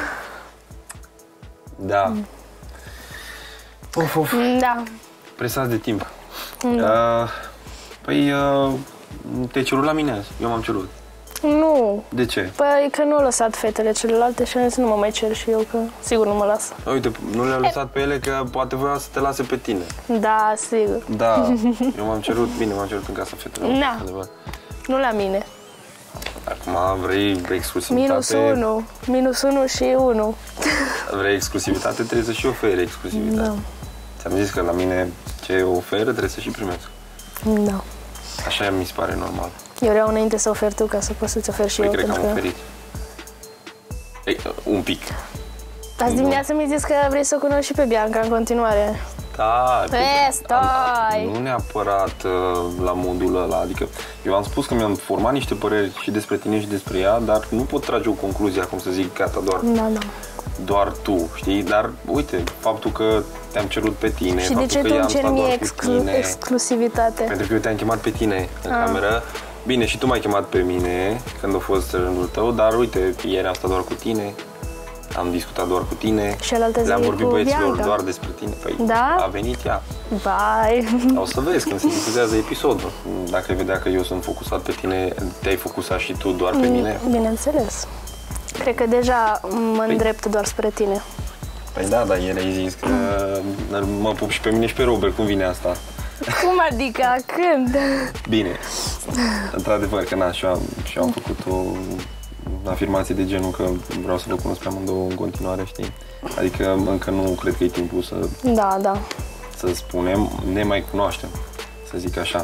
Da. Of, of. Da. Presați de timp. Da. Uh, păi, uh, te-ai cerut la mine azi. Eu m-am cerut. Nu. De ce? Păi că nu au lăsat fetele celelalte și am zis nu mă mai cer și eu, că sigur nu mă las. Uite, nu le-a lăsat pe ele că poate voia să te lase pe tine. Da, sigur. Da, eu m-am cerut, bine, m-am cerut în casa fetelor. Da. Adevărat. Nu la mine. Acum vrei exclusivitate. Minus unu. Minus unu și unu. Vrei exclusivitate, trebuie să și oferi exclusivitate. Da. Ți-am zis că la mine ce oferă trebuie să și primesc. Da. Așa mi se pare normal. Eu vreau înainte să ofer tu, ca să poți să-ți oferi și Păi eu. cred că am pentru oferit. Ei, un pic. Azi dimineața mi-ai zis că vrei să o cunoști și pe Bianca în continuare. Da, E, stai! nu neapărat uh, la modul ăla, adică eu am spus că mi-am format niște păreri și despre tine și despre ea, dar nu pot trage o concluzie acum să zic gata, doar, Da, da. doar tu, știi? Dar uite, faptul că te-am cerut pe tine, Și de faptul ce că tu i-am îmi ceri stat mie doar cu exclu- tine, exclusivitate? pentru că eu te-am chemat pe tine în Ah. cameră. Bine, și tu m-ai chemat pe mine când a fost rândul tău, dar uite, ieri am stat doar cu tine, am discutat doar cu tine, Și alaltă zi le-am vorbit cu băieților Bianca. doar despre tine. Păi, Da? a venit ea. Vai! O să vezi când se difuzează episodul. Dacă ai vedea că eu sunt focusat pe tine, te-ai focusat și tu doar pe mine. Bineînțeles. Cred că deja mă îndrept doar spre tine. Păi da, dar ieri ai zis că mă pup și pe mine și pe Robert. Cum vine asta? Cum adică? Când? Bine. Într-adevăr că na, și eu am, și eu am făcut o afirmație de genul că vreau să vă cunosc pe amândouă în continuare, știi? Adică încă nu cred că e timpul să, Da, da. să spunem, ne mai cunoaștem, să zic așa.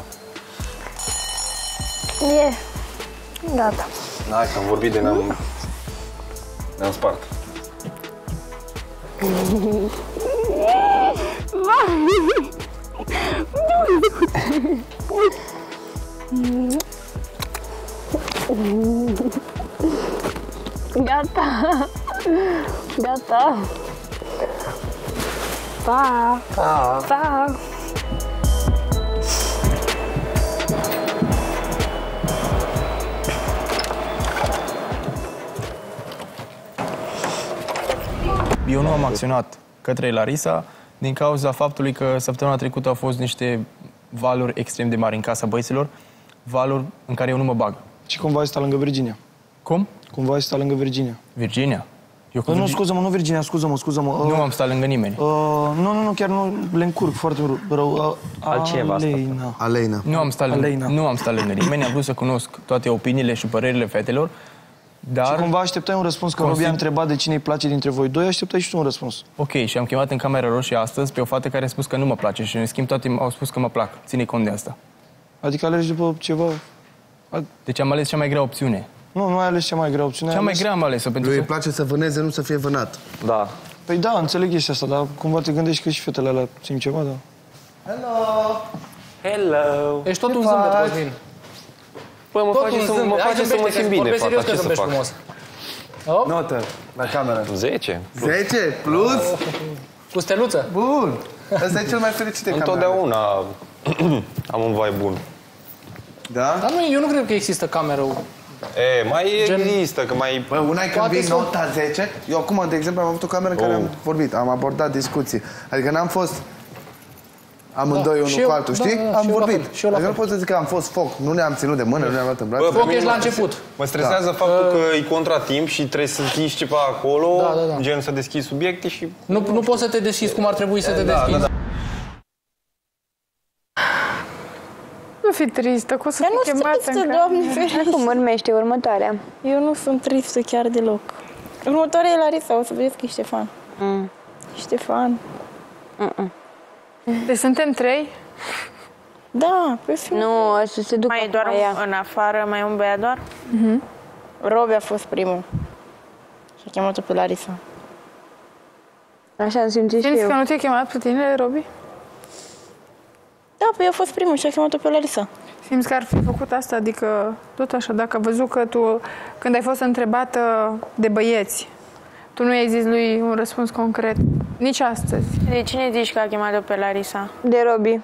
E. Gata. Hai că am vorbit de ne-am, ne-am spart. Gata. Gata. Pa. Pa. Pa. Eu nu am acționat către Larisa din cauza faptului că săptămâna trecută au fost niște valuri extrem de mari în casa băieților, valuri în care eu nu mă bag. Și cumva ai stat lângă Virginia. Cum? Cumva ai stat lângă Virginia. Virginia? Eu cu Nu, Virgi- scuză-mă, nu Virginia, scuză-mă, scuză-mă. Nu am stat lângă nimeni. Uh, nu, nu, nu, chiar nu, le încurc foarte rău. Uh, Altcineva a stat. Aleina. Aleina. Nu am stat lângă, Aleina. nu am stat lângă nimeni, am vrut să cunosc toate opiniile și părerile fetelor, dar... Și cumva așteptai un răspuns, că Consider- Robi a întrebat de cine îi place dintre voi doi, așteptai și tu un răspuns. Ok, și am chemat în camera roșie astăzi pe o fată care a spus că nu mă place și în schimb toate au spus că mă plac. Ține cont de asta. Adică alegi după ceva... Deci am ales cea mai grea opțiune. Nu, nu ai ales cea mai grea opțiune. Cea ai mai ales- grea am ales-o pentru Lui că... îi place să vâneze, nu să fie vânat. Da. Păi da, înțeleg chestia asta, dar cumva te gândești că și fetele alea simt ceva, da? Hello! Hello! Ești tot un zâmbet, Cosmin. Păi mă Tot face un să, zâmbet. mă Hai, face să mă zâmbește, simt că bine, vorbesc fata, serios că ce să zâmbești fac? frumos. Hop. Notă la cameră. zece. zece plus? Cu steluță? Bun! Ăsta e cel mai fericit de cameră. Întotdeauna am un vibe bun. Da? Dar nu, eu nu cred că există cameră. E, mai există, că mai... Bă, una e când Poate vin să- nota zece. Eu acum, de exemplu, am avut o cameră în care Oh. am vorbit, am abordat discuții. Adică n-am fost amândoi Da, unul și cu eu- altul, da, știi? da, da, am și eu la vorbit. fel, și eu la Adică nu fel. pot să zic că am fost foc. Nu ne-am ținut de mână, nu ne-am luat în brațe. Bă, Foc pe ești la mine- început. Mă stresează faptul că e contratimp și trebuie să zici ceva acolo, Da, da, da. gen să deschizi subiecte și... Nu, nu poți să te deschizi cum ar trebui să te Da, deschizi. da, da. Nu fi tristă, că o să Dar nu fii chemată tristă, în Doamne cameră. ferește. Cum urmește următoarea? Eu nu sunt tristă chiar deloc. Următoarea e Larisa, o să vedeți că e Ștefan. Mm. Ștefan. Mm-mm. Deci suntem trei? Da, pe film. Nu, o să se ducă Mai e doar acum ea. în afară, mai e un băiat doar? Mhm. Robi a fost primul. Și a chemat-o pe Larisa. Așa am simțit și Simți eu. că nu te-a chemat pe tine, Robi? Da, păi a fost primul și a chemat-o pe Larisa. Simți că ar fi făcut asta? Adică, tot așa, dacă a văzut că tu, când ai fost întrebată de băieți, tu nu i-ai zis lui un răspuns concret, nici astăzi. De cine zici că a chemat-o pe Larisa? De Robi.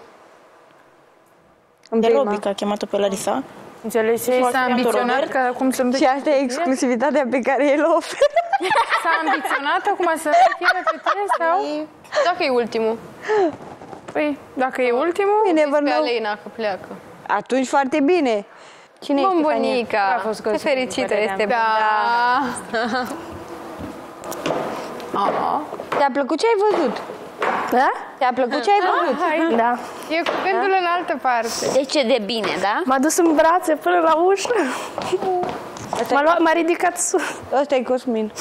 De Robi că a chemat-o pe Larisa. Înțelegi? Și s-a ambiționat ca acum să-mi... Și asta e exclusivitatea pe care el o oferă. S-a ambiționat acum să cheme pe tine sau? Dacă e ultimul. Păi, dacă e ultimul... Bine, pe Alina că pleacă. Atunci foarte bine. Cine e Bombonica. A fost Ce fericită este. Da. Te-a plăcut ce ai văzut? Da? Te-a plăcut ce ai văzut? Hai. Da. E cu gândul în altă parte. Deci e de bine, da? M-a dus în brațe până la ușă. M-a, luat, m-a ridicat sus. Ăsta e Cosmin.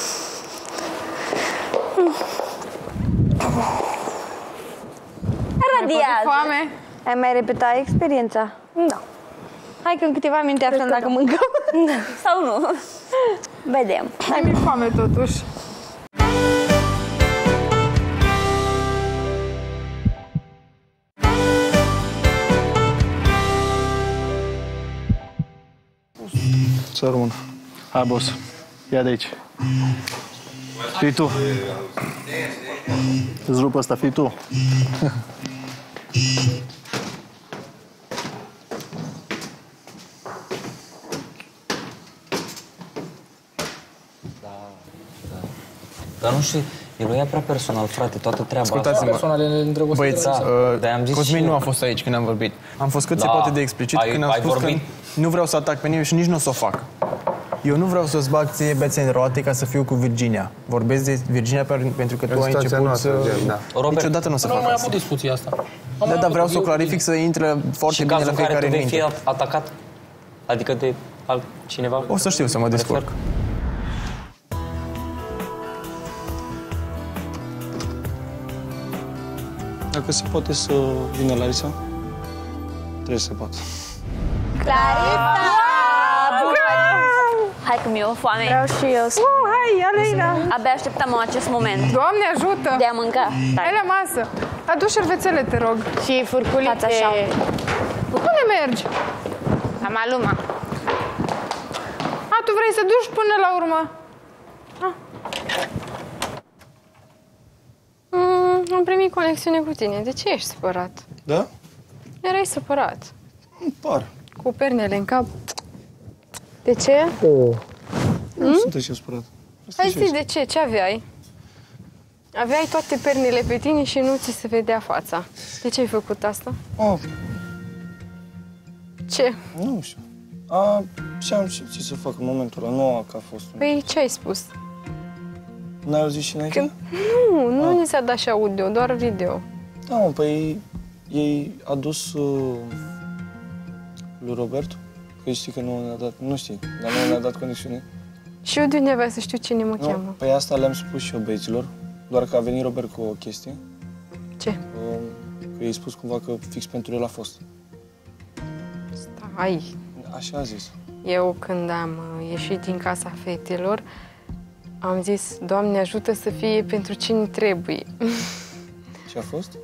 Radiază. Foame? Ai mai repetat experiența? Da. Hai că în câteva minute aflăm dacă mâncăm. Sau nu? Vedem. Mi-e foame totuși. Să rămână. Hai, boss. Ia de aici. Fii tu. Îți rup ăsta, fii tu. Dar nu știu, el o ia prea personal, frate, toată treaba asta. Ascultați-mă, băieți, Da, uh, de-aia am zis Cosmin și nu eu. a fost aici când am vorbit. Am fost cât se Da. poate de explicit Ai- când am ai spus vorbit? că nu vreau să atac pe nimeni și nici nu o să o fac. Eu nu vreau să-ți bag ție bețe în roate ca să fiu cu Virginia. Vorbesc de Virginia pe- pentru că tu ai situația început noastră, să... gen, da. Robert, Niciodată nu o să Nu am fac mai asta. avut discuția asta. Am Da, mai dar avut vreau să o eu- clarific să intre foarte și bine cazul la în care fiecare tu vei minte. fi atacat, adică de altcineva? O să știu să mă descurc. Dacă se poate să vină Larisa, trebuie să se poată. Larisa! Hai că mi-e o foame. Vreau și eu să... Uh, hai, Alina! Abia așteptam acest moment Doamne ajută! de a mânca. Hai la masă! Adu șervețele, te rog. Și furculițe. Stați așa. Unde mergi? La Maluma. A, tu vrei să duci până la urmă? Mm, am primit conexiune cu tine. De ce ești supărat? Da? Erai supărat. Îmi par. Cu pernele în cap. De ce? Nu Hmm? sunt așa supărat. Asta Hai și zi este. de ce? Ce aveai? Aveai toate pernele pe tine și nu ți se vedea fața. De ce ai făcut asta? Oh, Ce? nu știu. A, ce am simțit să fac în momentul ăla? Nu a că a fost. un- Păi ce ai spus? N-ai auzit și înainte? Când... Nu, nu ni s-a dat și audio, doar video. Da, mă, păi ei a dus uh, lui Robert, că știi că nu ne-a dat, nu știi, dar nu ne-a dat conexiune. Și eu de unde avea să știu cine mă Nu, cheamă? păi asta le-am spus și eu băieților, doar că a venit Robert cu o chestie. Ce? Uh, că i-ai spus cumva că fix pentru el a fost. Stai. Așa a zis. Eu când am uh, ieșit din casa fetelor, am zis, Doamne ajută să fie pentru cine trebuie. Ce a fost?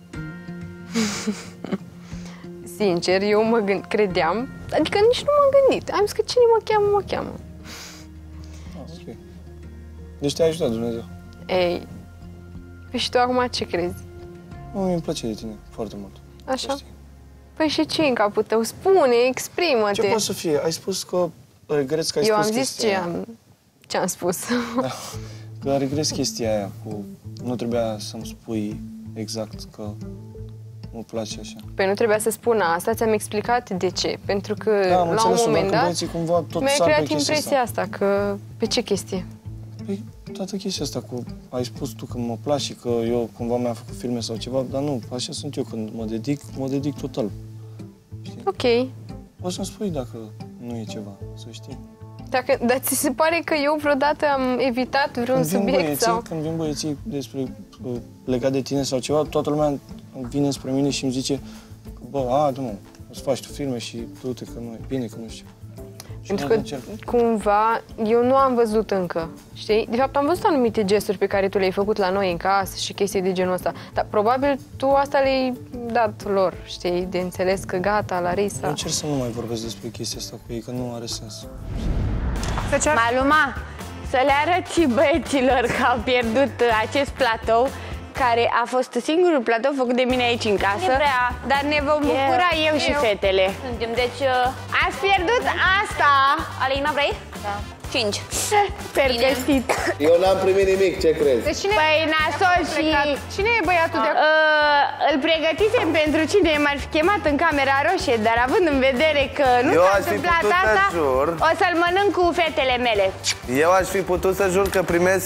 Sincer, eu mă gând, credeam, adică nici nu m-am gândit. Am zis că cine mă cheamă, mă cheamă. Ah, ok. Deci te-a ajutat Dumnezeu. Ei, păi și tu acum ce crezi? Nu, mi-mi place de tine foarte mult. Așa? Păi și ce în capul tău? Spune, exprimă-te. Ce poate să fie? Ai spus că regreți că ai Eu spus am zis chestia ce aia. am, ce am spus. Da. Că regreți chestia aia cu... Nu trebuia să-mi spui exact că nu place așa. Păi nu trebuia să spun asta, ți-am explicat de ce. Pentru că Da, am la un înțeles-o, moment dar că dat băieții cumva tot mi-ai sar pe creat chestia impresia asta. că... Pe ce chestie? Păi toată chestia asta cu... Ai spus tu că mă place, că eu cumva mi-am făcut filme sau ceva, dar nu, așa sunt eu când mă dedic, mă dedic total. Ok. O să-mi spui dacă nu e ceva, să știi. Dacă, dar ți se pare că eu vreodată am evitat vreun Când vin subiect băieții, sau... când vin băieții despre uh, legat de tine sau ceva, toată lumea vine spre mine și îmi zice că, bă, a, nu, îți faci tu filme și du-te că nu e bine, că nu știu. Pentru că, cumva, eu nu am văzut încă, știi? De fapt, am văzut anumite gesturi pe care tu le-ai făcut la noi în casă și chestii de genul ăsta. Dar probabil tu asta le-ai dat lor, știi? De înțeles că gata, Larisa... Eu încerc să nu mai vorbesc despre chestia asta cu ei, că nu are sens. Maluma, să le arăt și băieților că au pierdut acest platou, care a fost singurul platou făcut de mine aici în casă, dar ne vom bucura eu, eu și fetele. Suntem, deci... Uh, Ați pierdut asta! Alina, vrei? Da. Cinci. Pergăsit. Eu n-am primit nimic, ce crezi? Deci cine... Păi, nasol și... Cine e băiatul de acolo? Uh, îl pregătisem pentru cine m-ar fi chemat în camera roșie, dar având în vedere că nu s-a întâmplat asta, jur... o să-l mănânc cu fetele mele. Eu aș fi putut să jur că primesc...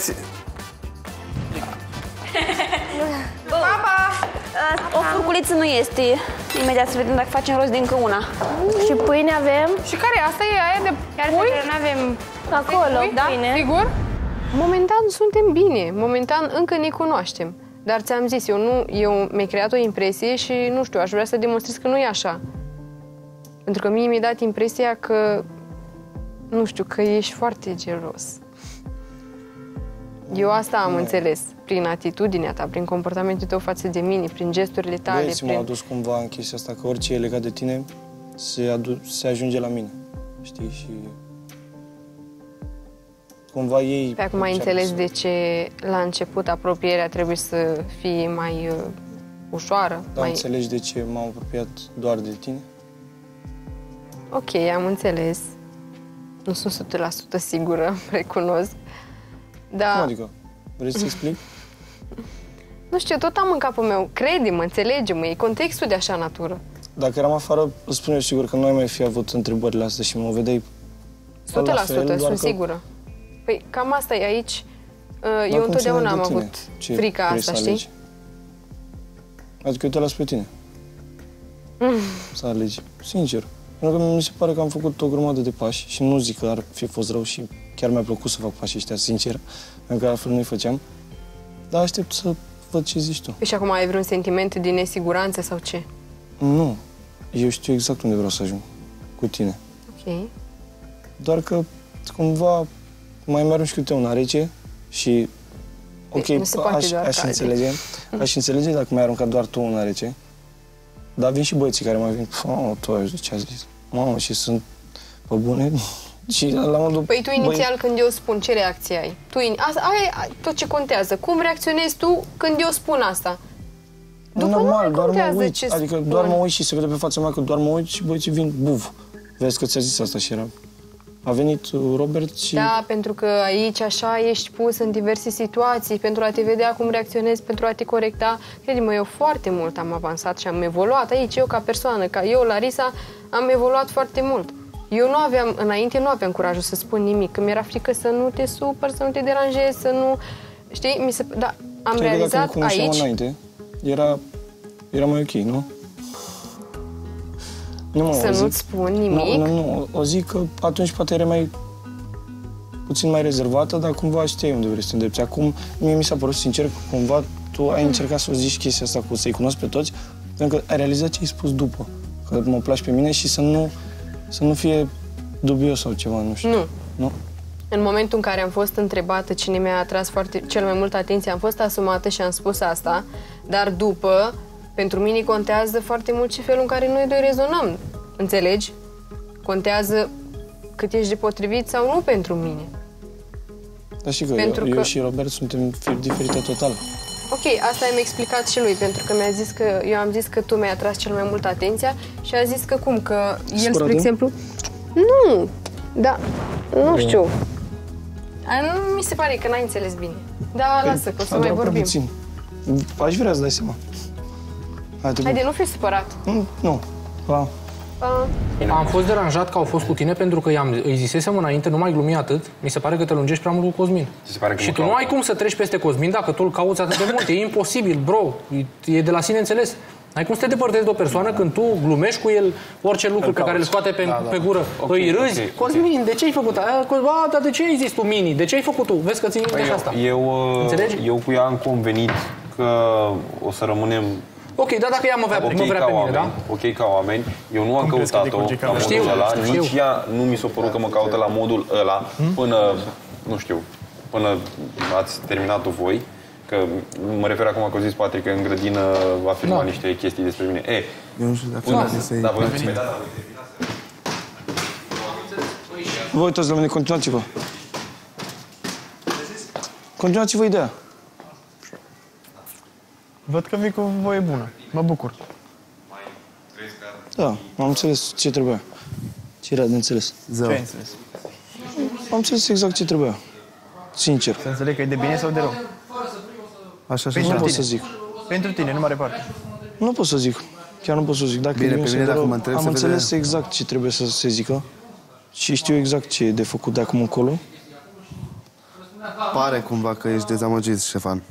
Papa! O furculiță nu este. Imediat să vedem dacă facem rost de încă una. Și pâine avem? Și care e? Asta e aia de pui? Nu avem acolo, da? pâine. Sigur? Momentan suntem bine. Momentan încă ne cunoaștem. Dar ți-am zis, eu nu, eu mi-ai creat o impresie și, nu știu, aș vrea să demonstrez că nu e așa. Pentru că mie mi-a dat impresia că, nu știu, că ești foarte gelos. Eu asta am înțeles, prin atitudinea ta, prin comportamentul tău față de mine, prin gesturile tale. Băieții prin... m-au adus cumva în chestia asta, că orice e legat de tine se, adu- se ajunge la mine, știi? Și cumva ei... Pe acum ai înțeles să... de ce la început apropierea trebuie să fie mai uh, ușoară? Da, mai... înțelegi de ce m-am apropiat doar de tine? Ok, am înțeles. Nu sunt o sută la sută sigură, recunosc. Da. Cum adică? Vrei să explic? Nu știu, tot am în capul meu. Crede-mă, înțelege-mă, e contextul de așa natură. Dacă eram afară, îți spun eu sigur că nu ai mai fi avut întrebările astea și mă vedeai o sută la sută, sunt că... sigură. Păi cam asta e aici. Eu Dar întotdeauna am tine? avut Ce frica asta, știi? Alegi? Adică eu te las pe tine. Mm. Să alegi. Sincer. Pentru că mi se pare că am făcut o grămadă de pași și nu zic că ar fi fost rău și chiar mi-a plăcut să fac pașii ăștia, sincer, pentru că altfel nu-i făceam. Dar aștept să văd ce zici tu. Și acum ai vreun sentiment de nesiguranță sau ce? Nu. Eu știu exact unde vreau să ajung cu tine. Ok. Doar că cumva mai merg și câte una rece și ok, aș, aș înțelege, aș înțelege dacă mi-ai aruncat doar tu una rece. Dar vin și băieții care mai vin, mamă, tu ai ce a zis, mamă, și sunt pe bune. Și la modul, păi tu inițial, băi... când eu spun, ce reacție ai? Tu, asta ai tot ce contează. Cum reacționezi tu când eu spun asta? După normal, nu doar mă uit, ce adică spun. doar mă uit și se vede pe fața mea că doar mă uit și băieții vin, buf, vezi că ți-a zis asta și era. A venit Robert și... Da, pentru că aici așa ești pus în diverse situații pentru a te vedea cum reacționezi, pentru a te corecta. Crede-mă, eu foarte mult am avansat și am evoluat aici, eu ca persoană, ca eu, Larisa, am evoluat foarte mult. Eu nu aveam, înainte nu aveam curajul să spun nimic, că mi-era frică să nu te supăr, să nu te deranjezi, să nu... Știi? Mi se... Da, am cred realizat că dacă aici... înainte, era, era mai ok, nu? Nu, mă, să nu nu-ți spun nimic? Nu, nu, nu. O zic că atunci poate era mai puțin mai rezervată, dar cumva știai unde vrei să te îndrepți. Acum, mie mi s-a părut sincer că cumva tu ai încercat să o zici chestia asta cu să-i cunosc pe toți, pentru că ai realizat ce ai spus după. Că mă placi pe mine și să nu, să nu fie dubios sau ceva, nu știu. Nu. Nu? În momentul în care am fost întrebată cine mi-a atras foarte, cel mai mult atenție, am fost asumată și am spus asta, dar după, pentru mine contează foarte mult și felul în care noi doi rezonăm. Înțelegi? Contează cât ești de potrivit sau nu pentru mine. Dar și că, pentru eu, că eu și Robert suntem firi diferite total. Ok, asta i-am explicat și lui, pentru că mi-a zis că, eu am zis că tu mi-ai atras cel mai mult atenția și a zis că cum, că el, Scurat, spre exemplu... Nu, da, nu știu. A, nu mi se pare că n-ai înțeles bine. Da, păi, lasă, că o să mai vorbim. Puțin. Aș vrea să dai seama. Haide, Haide, nu fi supărat. Nu, nu. Pa. Pa. Am fost deranjat că au fost cu tine pentru că i-am, îi zisesem înainte, nu mai glumi atât, mi se pare că te lungești prea mult cu Cosmin. Se pare că și tu nu ai cum să treci peste Cosmin dacă tu îl cauți atât de mult, e imposibil, bro, e de la sine înțeles. Ai cum să te depărtezi de o persoană când tu glumești cu el orice lucru pe care îl scoate pe, da, da. pe gură, okay, îi râzi. Okay, Cosmin, okay. De ce ai făcut asta? Ba, dar de ce ai zis tu, Mini? De ce ai făcut tu? Vezi că țin minte eu, asta. Eu, Înțelegi? Eu cu ea am convenit că o să rămânem Ok, dar dacă ea mă vrea, okay, mă vrea pe mine, oameni, da? Ok, ca oameni, eu nu am căutat-o la modul Știu, ăla, știu. nici ea nu mi s-a părut că mă caută la modul ăla până, nu știu, până ați terminat-o voi. Că mă refer acum că a zis Patrick că în grădină va filma Da. niște chestii despre mine. E, Eu nu știu dacă până, poate să-i da, voi place. pe data, Vă uitați la mine, continuați-vă. Continuați-vă ideea. Văd că vii cu voie bună. Mă bucur. Da, am înțeles ce trebuia. Ce era de înțeles? Ce ai înțeles? Am înțeles exact ce trebuia. Sincer. Să înțeleg că e de bine sau de rău? Așa și Nu așa. pot să zic. Pentru tine, nu mare parte. Nu pot să zic. Chiar nu pot să zic. Dacă Bine, e pe bine mine sau de dacă rău, mă întreb am să înțeles vedem. exact ce trebuie să se zică. Și știu exact ce e de făcut de acum încolo. Pare cumva că ești dezamăgit, Ștefan.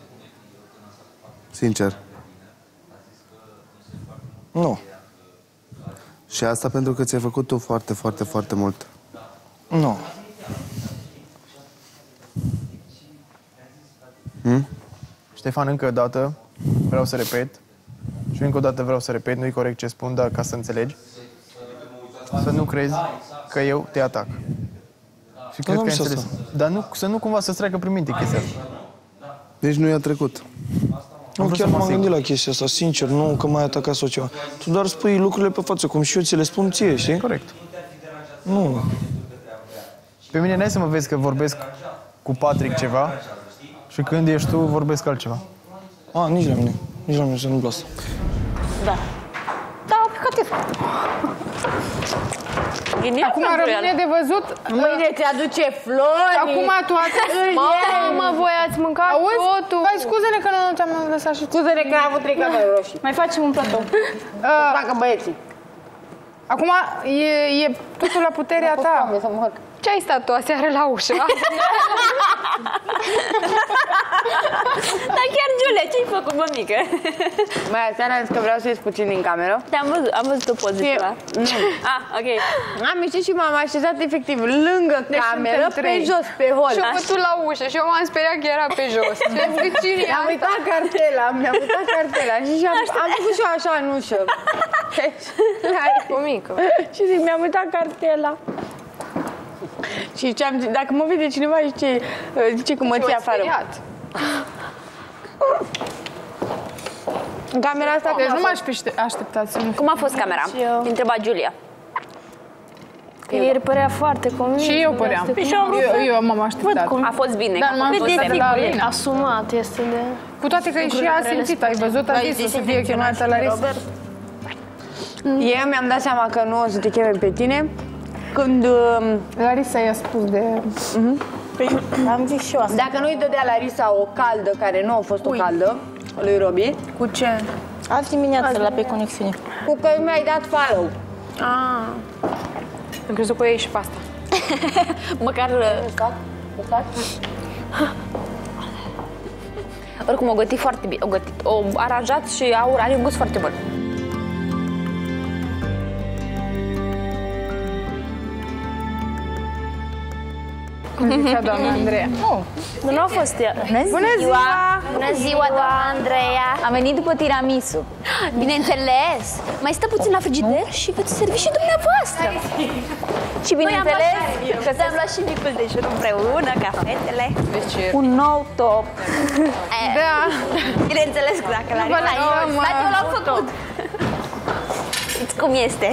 Sincer. Nu. Și asta pentru că ți-ai făcut tu foarte, foarte, foarte mult. Nu. Hmm? Ștefan, încă o dată vreau să repet și încă o dată vreau să repet, nu-i corect ce spun, dar ca să înțelegi, să nu crezi că eu te atac. Și cred nu că ai am zis înțeles. Dar nu, să nu cumva să-ți treacă prin minte chestia asta. Deci nu i-a trecut. Nu, vrut chiar să mă m-am asigur. gândit la chestia asta, sincer, nu că m-ai atacat sau ceva. Tu doar spui lucrurile pe față, cum și eu ți le spun ție, știi? Corect. Nu. Pe mine n-ai să mă vezi că vorbesc cu Patrick ceva și când ești tu vorbesc altceva. A, nici la mine. Nici la mine se întâmplă asta. Da. Da, aplicativ. Acum rămâne de văzut. Mâine ți-aduce flori. Acum tu ați... Mamă, voi ați mâncat Auzi? totul. Hai, scuze-ne că nu te-am lăsat și... Scuze-ne că am avut trei cameruri roșii. Mai facem un platou. Uh, Facă băieții. acum e, e totul la puterea ta. Ce ai stat tu aseară la ușă? Dar chiar, Giulia, ce-ai făcut, mămică? Mai aseară am zis că vreau să ies puțin din cameră. Te-am văzut, am văzut o poză Și- ceva. Nu. Ah, ok. Am ieșit și m-am așezat efectiv lângă Deci cameră, suntem pe trei. jos, pe hol. Și-o bătut la ușă și eu m-am speriat că era pe jos. Și am zis, cine e Mi-am asta? uitat cartela, mi-am uitat cartela și am, am făcut și eu așa în ușă. Cu mică. Și zic, mi-am uitat cartela. Și ce am zis, dacă mă vede cineva, zice, zice că mă Și ții m-ai afară. speriat. În camera asta, Deci nu m-aș fi ște- așteptat să nu... Cum a fost camera? Întreba Giulia. Ieri părea foarte convins. Și eu păream. Și eu am vrut Eu, să- eu m-am așteptat. A fost bine. Dar nu m-am Cât de fost de sigur la e? Alina. Asumat este de... Cu toate că e și ea simțit, ai văzut, a Ai zis zis să fie chemată la Larisa. Robert? eu mi-am dat seama că nu o să te cheme pe tine când... uh, Larisa i-a spus de... Păi, Am zis și eu asta. dacă nu-i dădea Larisa o caldă, care nu a fost o caldă, lui Robi, Cu ce? Azi dimineață la pe conexiune. cu că mi-ai dat follow. Ah. Am crezut că ei și pe asta. Măcar... Oricum, o gătit foarte bine. O gătit, o aranjat și aur, are un gust foarte bun. Cum zicea doamna Andreea. Oh. Nu a fost ea. Bună ziua! Bună ziua, doamna Andreea! Am venit după tiramisu. Bineînțeles! Mai stă puțin la frigider și veți servi și dumneavoastră. Și bineînțeles că ți-am luat și micul dejun împreună, cafetele. Deci, Un nou top. Da. Bineînțeles că dacă l-ai vă lăsăm, dar eu l-am făcut. Știți cum este?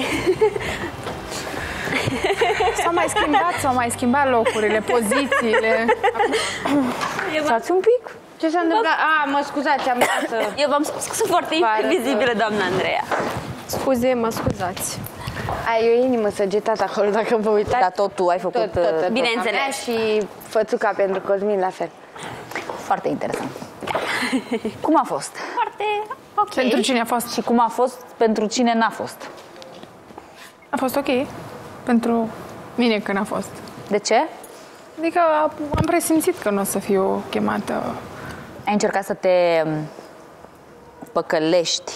S-au mai schimbat, s-au mai schimbat locurile, pozițiile. Stați un pic. Ce s-a întâmplat? A, mă scuzați, am dat să... Eu v-am spus că sunt foarte imprevizibilă, doamna Andreea. scuze, mă scuzați. Ai o inimă săgetată acolo, dacă vă uitați. Dar tot tu ai făcut, Tot, tot, tot. bineînțeles. A mea și fățuca pentru Cosmin la fel. Foarte interesant. Cum a fost? Foarte ok. Pentru cine a fost? Și cum a fost pentru cine n-a fost? A fost ok. Pentru mine când a fost. De ce? Adică am presimțit că nu o să fiu chemată. Ai încercat să te păcălești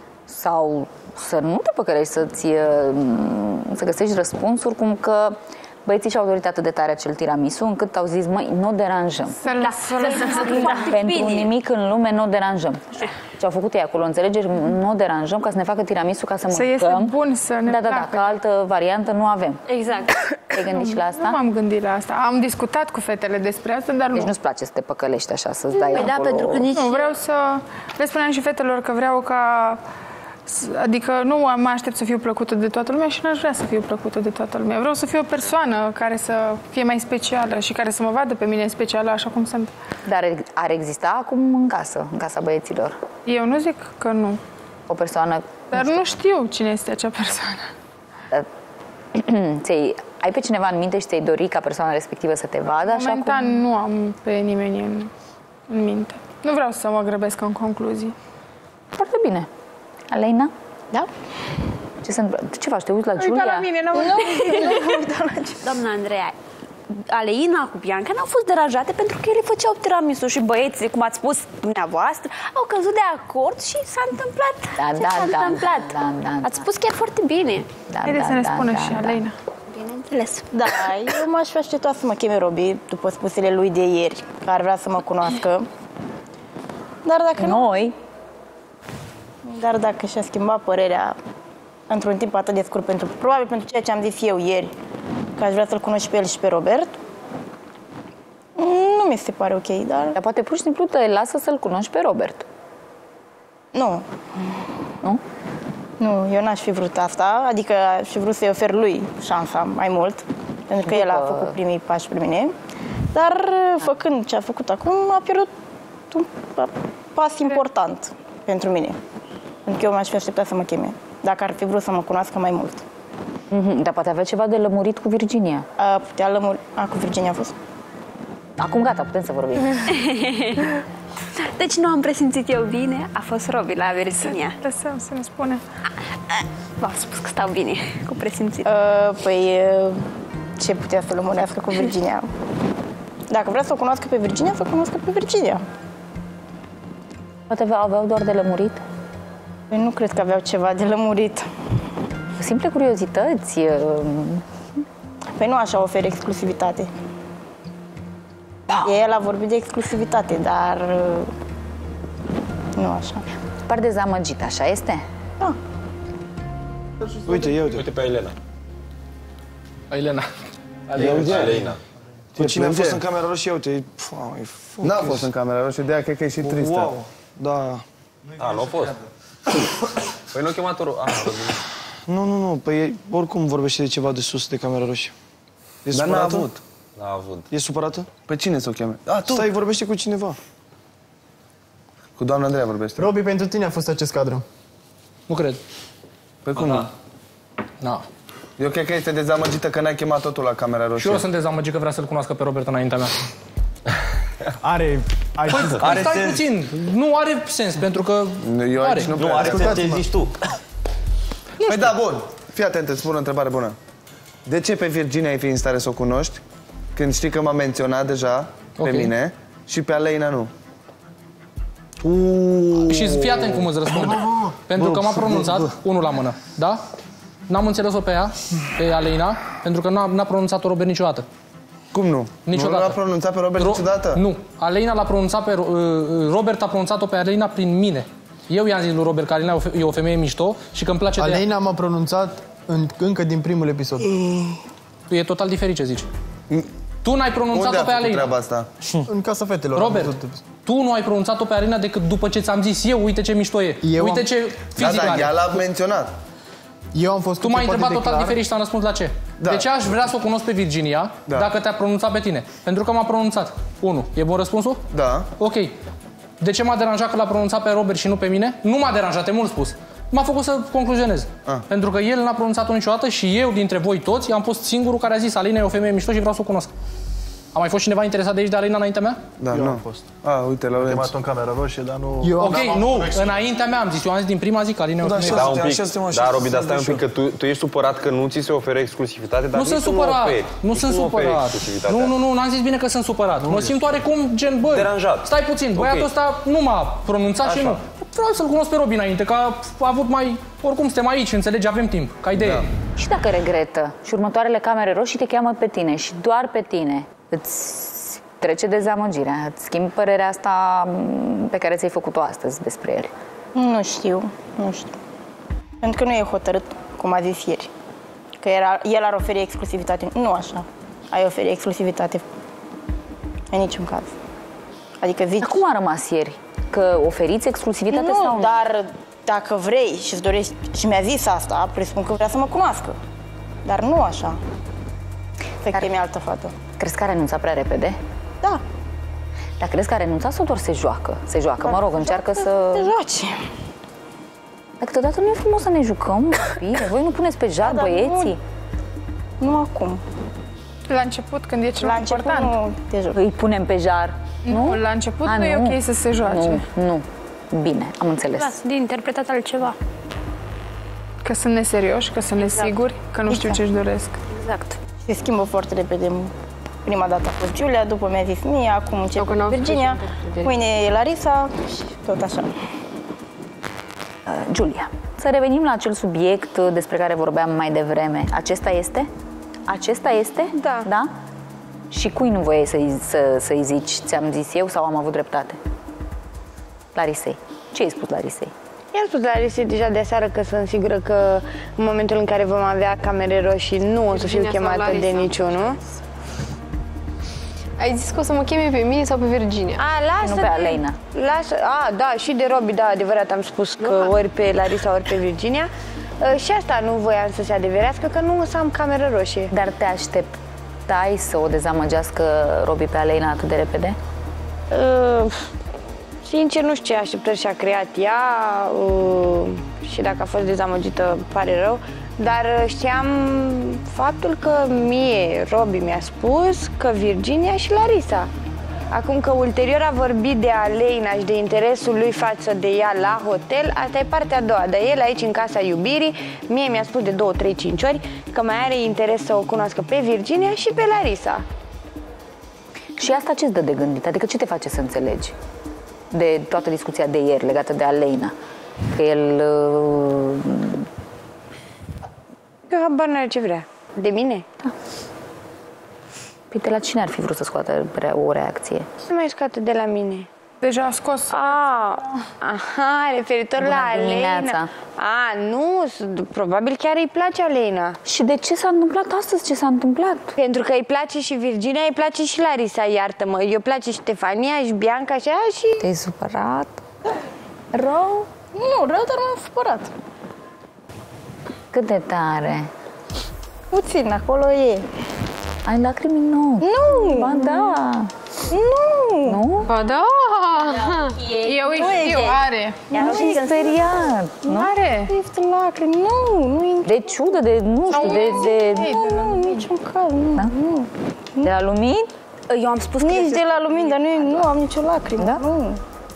sau să nu te păcălești, să-ți, să găsești răspunsuri cum că Băieții și-au dorit atât de tare acel tiramisu încât au zis, măi, nu deranjăm. Să-l Pentru nimic în lume nu deranjăm. Ce au făcut ei acolo, înțelegeți? Nu deranjăm ca să ne facă tiramisu, ca să Să mâncăm. iese bun, să ne Da, da, da, placă. ca altă variantă nu avem. Exact. Te-ai gândit și la asta? Nu m-am gândit la asta. Am discutat cu fetele despre asta, dar nu. Deci nu-ți place să te păcălești așa, să-ți dai Păi da, acolo... pentru că nici... Nu, vreau să... Le spuneam și fetelor că vreau ca... Adică nu mă aștept să fiu plăcută de toată lumea și n-aș vrea să fiu plăcută de toată lumea. Vreau să fiu o persoană care să fie mai specială și care să mă vadă pe mine specială așa cum sunt. Dar ar exista acum în casă, în casa băieților? Eu nu zic că nu. O persoană... Dar nu știu cine este acea persoană. Ți-ai, ai pe cineva în minte și ți-ai dori ca persoana respectivă să te vadă? Așa Momentan cum... nu am pe nimeni în, în minte. Nu vreau să mă grăbesc în concluzii. Foarte bine. Aleina? Da? Ce se întâmplă? Ce faci? Te uiți la Uita Giulia? la mine, n-am Doamna Andreea, Aleina cu Bianca n-au fost deranjate pentru că ele făceau tiramisu și băieții, cum ați spus dumneavoastră, au căzut de acord și s-a întâmplat Da, ce da, s-a da, întâmplat. da, da, da. Ați spus chiar foarte bine. Da, Haideți să ne spună și da. Aleina. Bineînțeles. Da, eu m-aș fi așteptat să mă cheme Robi, după spusele lui de ieri, că ar vrea să mă cunoască. Dar dacă Noi? Dar dacă și-a schimbat părerea într-un timp atât de scurt, pentru, probabil pentru ceea ce am zis eu ieri, că aș vrea să-l cunosc și pe el și pe Robert, nu mi se pare ok, dar... Dar poate pur și simplu te lasă să-l cunoști pe Robert. Nu. Nu? Nu, eu n-aș fi vrut asta, adică aș fi vrut să-i ofer lui șansa mai mult, pentru că După... el a făcut primii pași spre mine, dar făcând ce a făcut acum, a pierdut un pas important pentru mine. Pentru că eu m-aș fi așteptat să mă cheme, dacă ar fi vrut să mă cunoască mai mult. Mm-hmm. Dar poate avea ceva de lămurit cu Virginia. A putea lămuri... A, cu Virginia a fost? Acum gata, putem să vorbim. Deci nu am presimțit eu bine, a fost Robi la Virginia. Lăsăm să ne spune. V-am spus că stau bine cu presimțit. Uh, păi, uh, ce putea să lămurească cu Virginia? Dacă vrea să o cunoască pe Virginia, să o cunoască pe Virginia. Poate aveau doar de lămurit? Păi nu cred că aveau ceva de lămurit. Simple curiozități. Păi nu așa oferă exclusivitate. Da. El a vorbit de exclusivitate, dar nu așa. Par dezamăgit, așa este? Da. Uite, ia uite. Uite pe Elena. Elena. Ia uite. Aleina. Cu cine a plânge? fost în camera roșie, uite, pf, e fucking- N-a fost în camera roșie, de aia cred că e și tristă. Wow, da. A, nu a fost. Păi nu-a chemat-o... Ah, Nu, nu, nu, păi oricum vorbește de ceva de sus, de camera roșie. E Dar n-a supărată? avut. N-a avut. E supărată? Pe cine să o cheme? A, tu! Stai, vorbește cu cineva. Cu doamna Andreea vorbește. Robi, pentru tine a fost acest cadru. Nu cred. Pe cum nu? Da. Eu cred că este dezamăgită că n-ai chemat totul la camera Și roșie. eu sunt dezamăgit că vrea să-l cunoască pe Robert înaintea mea. Are... Ai Păi, are stai sens. puțin. Nu are sens, pentru că Eu are. aici nu Nu, prea. are sens ce zici tu. Păi da, bun. Fii atent, îți spun o întrebare bună. De ce pe Virginia ai fi în stare să o cunoști când știi că m-a menționat deja pe Ok. mine și pe Aleina nu? Și fii atent cum îți răspund. Pentru că m-a pronunțat, unul la mână, da? N-am înțeles-o pe ea, pe Aleina, pentru că n-a, n-a pronunțat-o Robert niciodată. Cum nu? Niciodată. Nu l-a pronunțat pe Robert Ro- niciodată? Nu. Aleina l-a pronunțat pe... Uh, Robert a pronunțat-o pe Aleina prin mine. Eu i-am zis lui Robert că Aleina e o fe- e o femeie mișto și că îmi place de ea. Aleina m-a pronunțat în, încă din primul episod. E total diferit ce zici. Tu n-ai Unde pronunțat-o a pe făcut Aleina. treaba asta? În Casa Fetelor. am Robert, văzut. tu nu ai pronunțat-o pe Aleina decât după ce ți-am zis eu, uite ce mișto e. Eu uite am- ce Da, fizic da, are. ea l-a menționat. Eu am fost Tu cât m-ai se poate întrebat de total clar. diferit și ți-am răspuns la ce. Da. De ce aș vrea să o cunosc pe Virginia Da. dacă te-a pronunțat pe tine? Pentru că m-a pronunțat. unu. E bun răspunsul? Da. Ok. De ce m-a deranjat că l-a pronunțat pe Robert și nu pe mine? Nu m-a deranjat, e mult spus. M-a făcut să concluzionez. Ah. Pentru că el n-a pronunțat-o niciodată și eu, dintre voi toți, am fost singurul care a zis Alina e o femeie mișto și vreau să o cunosc. A mai fost cineva interesat de aici de Alina înaintea mea? Da, Eu nu. am fost. A, uite, Laurențiu. Chemat-o în camera roșie, dar nu... Eu am- Ok, nu, înaintea mea am zis. Eu am zis din prima zi că Alina e o Da, femeie așa mișto. Da, un Așa pic. suntem, așa Da, Robi, dar suntem stai un pic, că tu, tu ești supărat că nu ți se oferă exclusivitate, dar Nu sunt nici tu supărat. oferi. Nu Nici sunt tu oferi supărat. exclusivitatea. Nu, nu, nu, n-am zis bine că sunt supărat. Mă simt oarecum gen, bă, Deranjat. stai puțin, băiatul Ok. ăsta nu m-a pronunțat și Așa. nu. Vreau să-l cunosc pe Robi înainte, că a avut mai... Oricum suntem aici, înțelegi, avem timp, ca idee. Da. Și dacă regretă și următoarele camere roșii te cheamă pe tine și doar pe tine, îți trece dezamăgirea, îți schimbi părerea asta pe care ți-ai făcut-o astăzi despre el? Nu știu, nu știu. Pentru că nu e hotărât, cum a zis ieri. Că era, el ar oferi exclusivitate. Nu așa. Ai oferi exclusivitate. În niciun caz. Adică zici... Cum a rămas ieri? Că oferiți exclusivitate nu, sau nu? Dar dacă vrei și îți dorești, și mi-a zis asta, presupun că vrea să mă cunoască. Dar nu așa. Să chemi altă fată. Crezi că a renunțat prea repede? Da. Dar crezi că a renunțat sau doar se joacă? Se joacă, mă rog, încearcă să... Se joace. Dar câteodată nu e frumos să ne jucăm? Bine, voi nu puneți pe jar da, băieții? Nu, nu acum. La început, când e cel la mai important. Nu te joci. Îi punem pe jar, nu? Nu, la început A, nu, nu e ok să se joace. Nu, nu. Bine, am înțeles. Lasă de interpretat altceva. Că sunt neserioși, că sunt exact. nesiguri, că nu știu exact. ce-și doresc. Exact. Se schimbă foarte repede. Prima dată a fost Giulia, după mi-a zis Mia, acum încep cu Virginia, mâine e Larisa și tot așa. Uh, Giulia, să revenim la acel subiect despre care vorbeam mai devreme. Acesta este? Acesta este? Da. Da? Și cui nu voiai să-i, să, să-i zici? Ți-am zis eu sau am avut dreptate? Larisei. Ce ai spus Larisei? I-am spus Larisei deja de seară că sunt sigură că în momentul în care vom avea camere roșii nu o să fiu chemată de niciunul. Ai zis că o să mă cheme pe mine sau pe Virginia? A, lasă Nu pe Alena. Lasă, a, da, și de Robi, da, adevărat, am spus că ori pe Larisa, ori pe Virginia. Și asta nu voiam să se adeverească, că nu o să am cameră roșie. Dar te așteptai să o dezamăgească Robi pe Alena atât de repede? Uh, sincer, nu știu ce așteptări și-a creat ea uh, și dacă a fost dezamăgită, pare rău. Dar știam faptul că mie, Robi mi-a spus că Virginia și Larisa. Acum că ulterior a vorbit de Alena și de interesul lui față de ea la hotel, asta e partea a doua. Dar el aici în Casa Iubirii, mie mi-a spus de două, trei, cinci ori că mai are interes să o cunoască pe Virginia și pe Larisa. Și asta ce-ți dă de gândit? Adică ce te face să înțelegi de toată discuția de ieri legată de Alena? Că el... Uh... Că habar n-are ce vrea. De mine? Da. Păi de la cine ar fi vrut să scoată o reacție? Să mai scoată de la mine. Deja a scos. A, aha, referitor Bună la dimineața. Alena. A, nu, probabil chiar îi place Alena. Și de ce s-a întâmplat astăzi? Ce s-a întâmplat? Pentru că îi place și Virginia, îi place și Larisa, iartă-mă. Eu place Ștefania și Bianca și aia și... Te-ai supărat? Rău? Nu, rău, dar m-am supărat. Cât de tare? Puțin, acolo e. Ai lacrimi în ochi. Nu! Ba da! Nu! Nu? Ba da! Eu îi știu, are. Nu și speriat. Nu? Are. Este lacrimi, nu, nu. De ciudă, de, nu știu, de... de... Nu, nu, niciun caz, nu, Da? nu. De la lumini? Eu am spus că... Nici de la lumini, dar nu, nu am nicio lacrimă, Da? nu.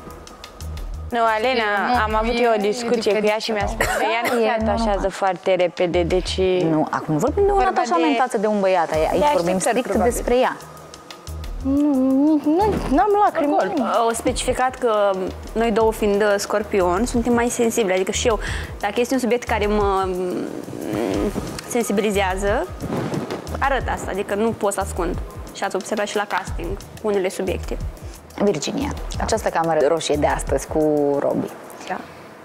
Nu, Alena, nu, am avut e- eu o discuție e cu ea și mi-a spus că ea nu E se atașează normal. foarte repede, deci... Nu, acum nu vorbim de un Vorba atașament de- față de un băiat. Aici de vorbim așteptări, strict probabil. despre ea. Nu, nu, n-am lacrimi. Au specificat că noi două fiind uh, scorpioni, suntem mai sensibili. Adică și eu, dacă este un subiect care mă mm, sensibilizează, arăt asta. Adică nu pot să ascund. Și ați observat și la casting unele subiecte. Virginia, această cameră roșie de astăzi cu Robi. Da.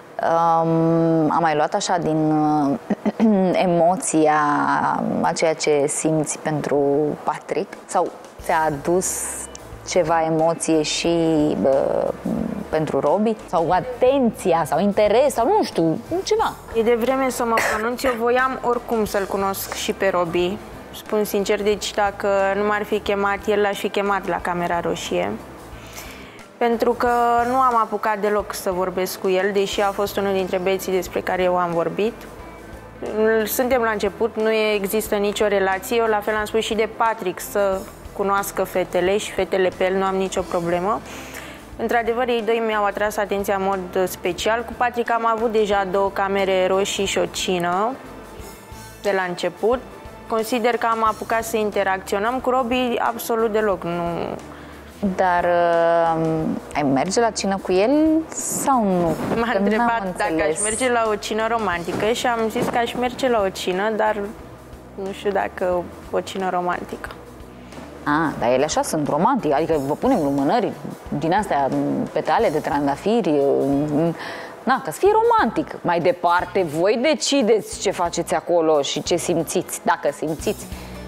Um, am mai luat așa din uh, emoția a ceea ce simți pentru Patrick? Sau ți-a adus ceva emoție și uh, pentru Robi? Sau atenția, sau interes, sau nu știu, ceva? E de vreme să mă pronunț, eu voiam oricum să-l cunosc și pe Robi. Spun sincer, deci dacă nu m-ar fi chemat, el l-aș fi chemat la Camera Roșie. Pentru că nu am apucat deloc să vorbesc cu el, deși a fost unul dintre băieții despre care eu am vorbit. Suntem la început, nu există nicio relație. Eu la fel am spus și de Patrick să cunoască fetele și fetele pe el, nu am nicio problemă. Într-adevăr, ei doi mi-au atras atenția în mod special. Cu Patrick am avut deja două camere roșii și o cină de la început. Consider că am apucat să interacționăm. Cu Robi absolut deloc. Nu, Dar uh, ai merge la cină cu el sau nu? M-a întrebat dacă aș merge la o cină romantică și am zis că aș merge la o cină, dar nu știu dacă o cină romantică. Ah, dar ele așa sunt romantice, adică vă punem lumânări din astea, petale de trandafiri, na, ca să fie romantic. Mai departe, voi decideți ce faceți acolo și ce simțiți, dacă simțiți.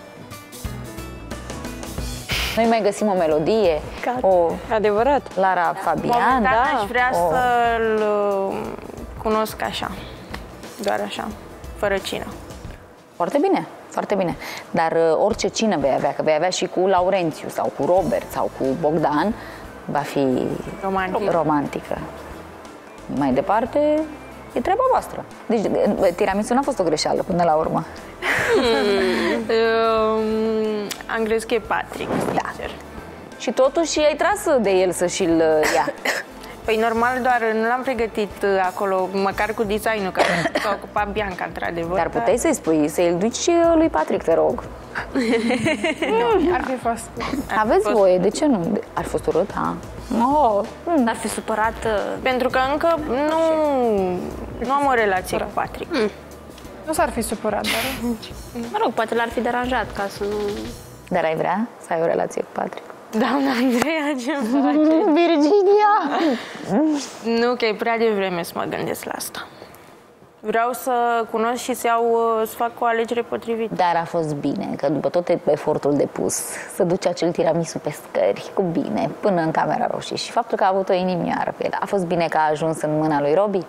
Noi mai găsim o melodie, o adevărat. Lara Fabian, Momentan da? aș vrea o... să-l cunosc așa, doar așa, fără cină. Foarte bine, foarte bine. Dar uh, orice cină vei avea, că vei avea și cu Laurențiu sau cu Robert sau cu Bogdan, va fi Romantic. romantică. Mai departe, e treaba voastră. Deci tiramisu n-a fost o greșeală până la urmă. Hmm. um, am crezut că e Patrick, sincer. Da. Și totuși ai tras de el să și-l ia. Păi normal, doar nu l-am pregătit acolo, măcar cu design-ul, că s-a ocupat Bianca, într-adevăr. Dar puteai să-i spui, să-i duci și lui Patrick, te rog. Nu, ar fi fost. Aveți fost... voie, de ce nu? Ar fi fost urât, a? Oh, n-ar fi supărat. Pentru că încă nu, nu am o relație cu Patrick. Mm. Nu s-ar fi supărat, dar... Mă rog, poate l-ar fi deranjat ca să nu... Dar ai vrea să ai o relație cu Patrick? Doamna Andreea, ce face? Virginia! Nu, că e prea devreme să mă gândesc la asta. Vreau să cunosc și să iau, să fac o alegere potrivită. Dar a fost bine, că după tot efortul depus, să duci acel tiramisu pe scări, cu bine, până în Camera Roșie. Și faptul că a avut o inimioară pe el, a fost bine că a ajuns în mâna lui Robi?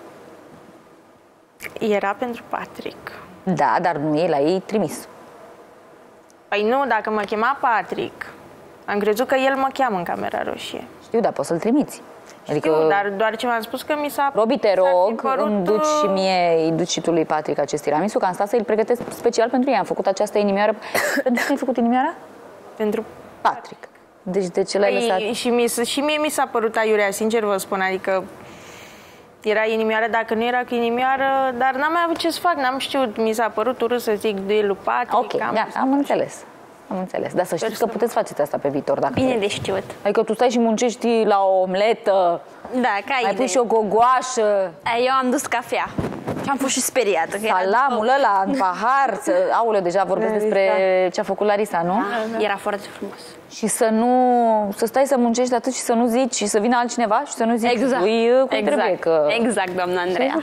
Era pentru Patrick. Da, dar nu e la ei trimis. Păi nu, dacă mă chema Patrick, am crezut că el mă cheamă în Camera Roșie. Știu, dar poți să-l trimiți. Adică... Știu, dar doar ce m-am spus că mi s-a... Robi, te rog, părut... îmi duci și mie, îi duci și tu lui Patrick acest tiramisu, că am stat să-l pregătesc special pentru ei. Am făcut această inimioară. Pentru ce ai făcut inimioara? Pentru Patrick. Deci de ce l-ai păi, lăsat? Și mie, și mie mi s-a părut aiurea, sincer vă spun, adică era inimioară, dacă nu era cu inimioară, dar n-am mai avut ce să fac, n-am știut, mi s-a părut urât să zic de lui Patrick. Ok, am, da, am înțeles. Am înțeles, dar să știți că puteți face asta pe viitor, dacă Bine vreți. de știut. Adică tu stai și muncești la o omletă, da, ca ai pus și o gogoașă. Eu am dus cafea și am fost și speriată. Salamul ăla în pahar, să... aoleu, deja vorbesc despre ce a făcut Larisa, nu? Da, era foarte frumos. Și să nu, să stai să muncești atât și să nu zici, și să vină altcineva și să nu zici exact. lui cum exact. trebuie. Că... Exact, doamna Andreea.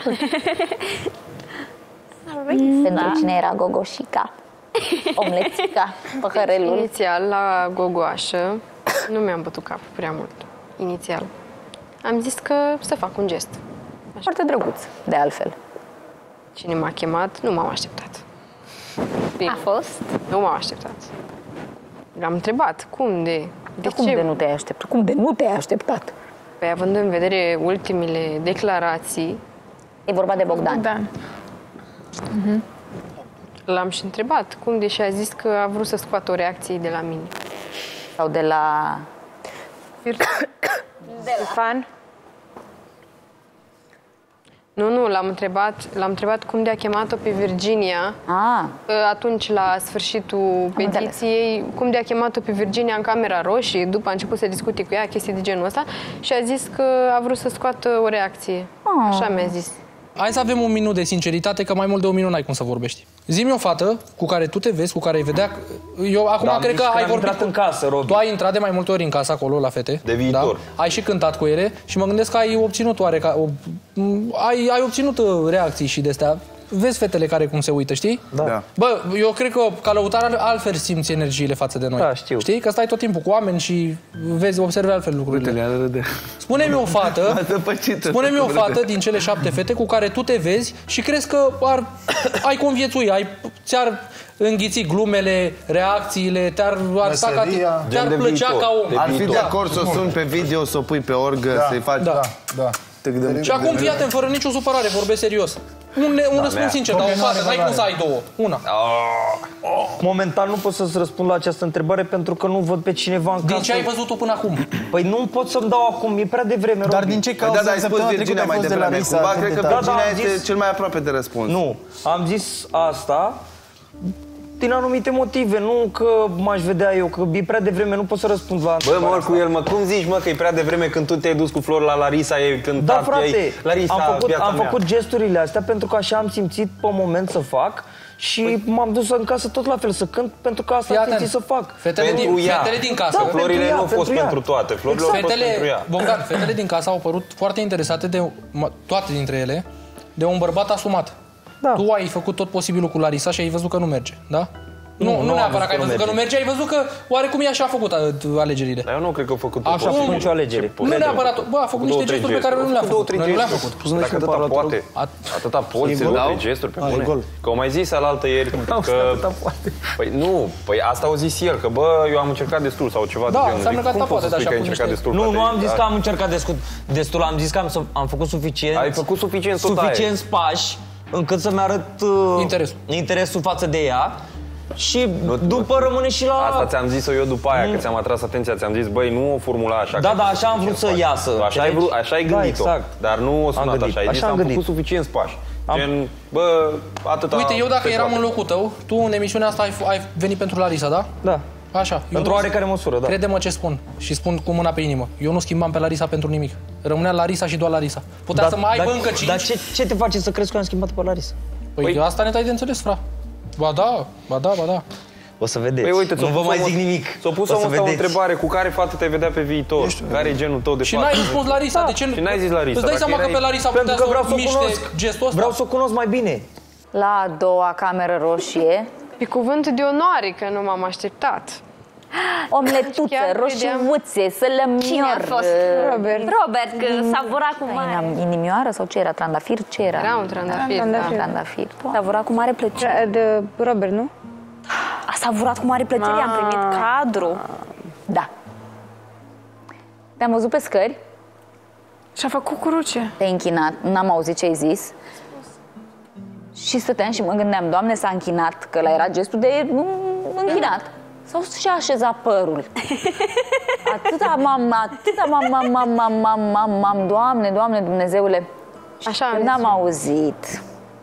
Pentru cine era gogoșica? Omlețica, păhărelul. Inițial, la gogoașă, nu mi-am bătut capul prea mult. Inițial. Am zis că să fac un gest. Așa. Foarte drăguț, de altfel. Cine m-a chemat, nu m-am așteptat. A fost? Nu m-am așteptat. L-am întrebat, cum de... De cum ce? de nu te-ai așteptat? Cum de nu te-ai așteptat? Păi, având în vedere ultimele declarații... E vorba de Bogdan. Bogdan. Uh-huh. L-am și întrebat, cum de și a zis că a vrut să scoată o reacție de la mine. Sau de la... Stefan? Nu, nu, l-am întrebat, l-am întrebat cum de-a chemat-o pe Virginia. Ah. Atunci, la sfârșitul petiției, cum de-a chemat-o pe Virginia în Camera Roșie, după a început să discute cu ea chestii de genul ăsta și a zis că a vrut să scoată o reacție. Ah. Așa mi-a zis. Hai să avem un minut de sinceritate, că mai mult de un minut n-ai cum să vorbești. Zi-mi o fată cu care tu te vezi, cu care ai vedea... Eu acum da, cred că ai vorbit intrat cu... în casă, Robi. Tu ai intrat de mai multe ori în casă acolo, la fete. De viitor. Da? Ai și cântat cu ele și mă gândesc că ai obținut oare... Ca, o, ai, ai obținut reacții și de-astea. Vezi fetele care cum se uită, știi? Da. da. Bă, eu cred că ca lăutar altfel simți energiile față de noi. Da, știu. Știi? Că stai tot timpul cu oameni și vezi, observi altfel lucrurile. Spune-mi o fată, spune-mi o fată din cele șapte fete cu care tu te vezi și crezi că ar, ai conviețui, ai, ți-ar înghiți glumele, reacțiile, te-ar arăta ca, te-ar plăcea ca om. Ar fi de acord să o suni pe video, să o pui pe orgă, da. să-i faci... Da, da. Și acum fii atent, fără nicio supărare, vorbesc serios. Un, un da, răspuns sincer, dar o fată, n-ai cum să ai două. Una. Momentan nu pot să-ți răspund la această întrebare pentru că nu văd pe cineva în casă. Din ce ai văzut tu până acum? Păi nu pot să-mi dau acum, e prea devreme, Dar Robi. din ce cauză? Da, dar ai spus Virginia mai devreme. Cumva cred că Virginia este cel mai aproape de răspuns. Nu, am zis asta din anumite motive, nu că m-aș vedea eu, că e prea devreme, nu pot să răspund la... Bă, mor cu el, mă, cum zici, mă, că e prea devreme când tu te-ai dus cu flori la Larisa, e cântat, Da, frate, ei, Larisa, am făcut, viața am mea. făcut gesturile astea pentru că așa am simțit pe moment să fac și păi... m-am dus în casă tot la fel, să cânt pentru că asta am simțit să fac. Fetele din, fetele din casă. Da, florile nu au fost ea. pentru toate, florile au fost pentru ea. Bogdan, fetele din casă au părut foarte interesate de, toate dintre ele, de un bărbat asumat. Da. Tu ai făcut tot posibilul cu Larisa și ai văzut că nu merge, da? Nu, nu, nu neapărat că ai văzut că nu merge, ai văzut că oarecum ea și-a făcut alegerile. Dar eu nu cred că a făcut Așa, tot nu, nicio alegere. Nu neapărat, bă, a făcut niște gesturi pe care nu le-a făcut. Noi nu le-am făcut. Dacă atâta poate, atâta poți să dau gesturi pe bune. Că o mai zis alaltă ieri că... Păi nu, păi asta au zis el, că bă, eu am încercat destul sau ceva de genul. Da, înseamnă că atâta poate, dar și-a încercat destul. Nu, nu am zis că am încercat destul, am zis că am, am făcut suficient. Ai făcut suficient tot Suficienți pași încât să-mi arăt interesul. interesul față de ea. Și nu, după rămâne și la... Asta ți-am zis-o eu după aia, că ți-am atras atenția, ți-am zis, băi, nu o formula așa. Da, da, așa am vrut să iasă. Așa ai, vrut, așa ai gândit-o, da, exact. dar nu o sunat așa, ai zis, am, am făcut suficienți pași. Am... Gen, bă, atâta... Uite, eu dacă eram în locul tău, tu în emisiunea asta ai, ai venit pentru Larisa, da? Da. Așa. Într-o oarecare măsură, da. Crede-mă ce spun și spun cu mâna pe inimă. Eu nu schimbam pe Larisa pentru nimic. Rămânea Larisa și doar Larisa. Putea da, să mai aibă da, încă cinci. Dar ce, ce te face să crezi că am schimbat pe Larisa? Păi, păi asta ne dai de înțeles, fra. Ba da, ba da, ba da. O să vedeți. Păi, uite, nu vă mai zic nimic. S-a pus o, o întrebare, cu care fată te vedea pe viitor? Care e genul tău de și fată? Și n-ai răspuns Larisa, da. de ce nu? Și n-ai zis Larisa. Îți dai seama erai... că pe Larisa putea să, să miște gestul ăsta? Vreau să o cunosc mai bine. La a doua cameră roșie. Pe cuvânt de onoare că nu m-am așteptat. Omletuță, roșiuțe, sălămior. Cine a fost? Robert. Robert, că savura cu mare. Inimioară sau ce era? Trandafir? Ce era? Era un trandafir, trandafir. da. Trandafir. Savura cu mare plăcere. De Robert, nu? A savurat cu mare plăcere, am primit cadru. Da. Te-am văzut pe scări. Și-a făcut cruce. Te-ai închinat, n-am auzit ce ai zis. Și stăteam și mă gândeam, Doamne, s-a închinat, că la era gestul de închinat. Sau și-a așezat părul. Atâta m-am, atâta m-am, m-am, m-am, m-am, m-am, m-am, Doamne, Doamne, Dumnezeule. Așa când am auzit.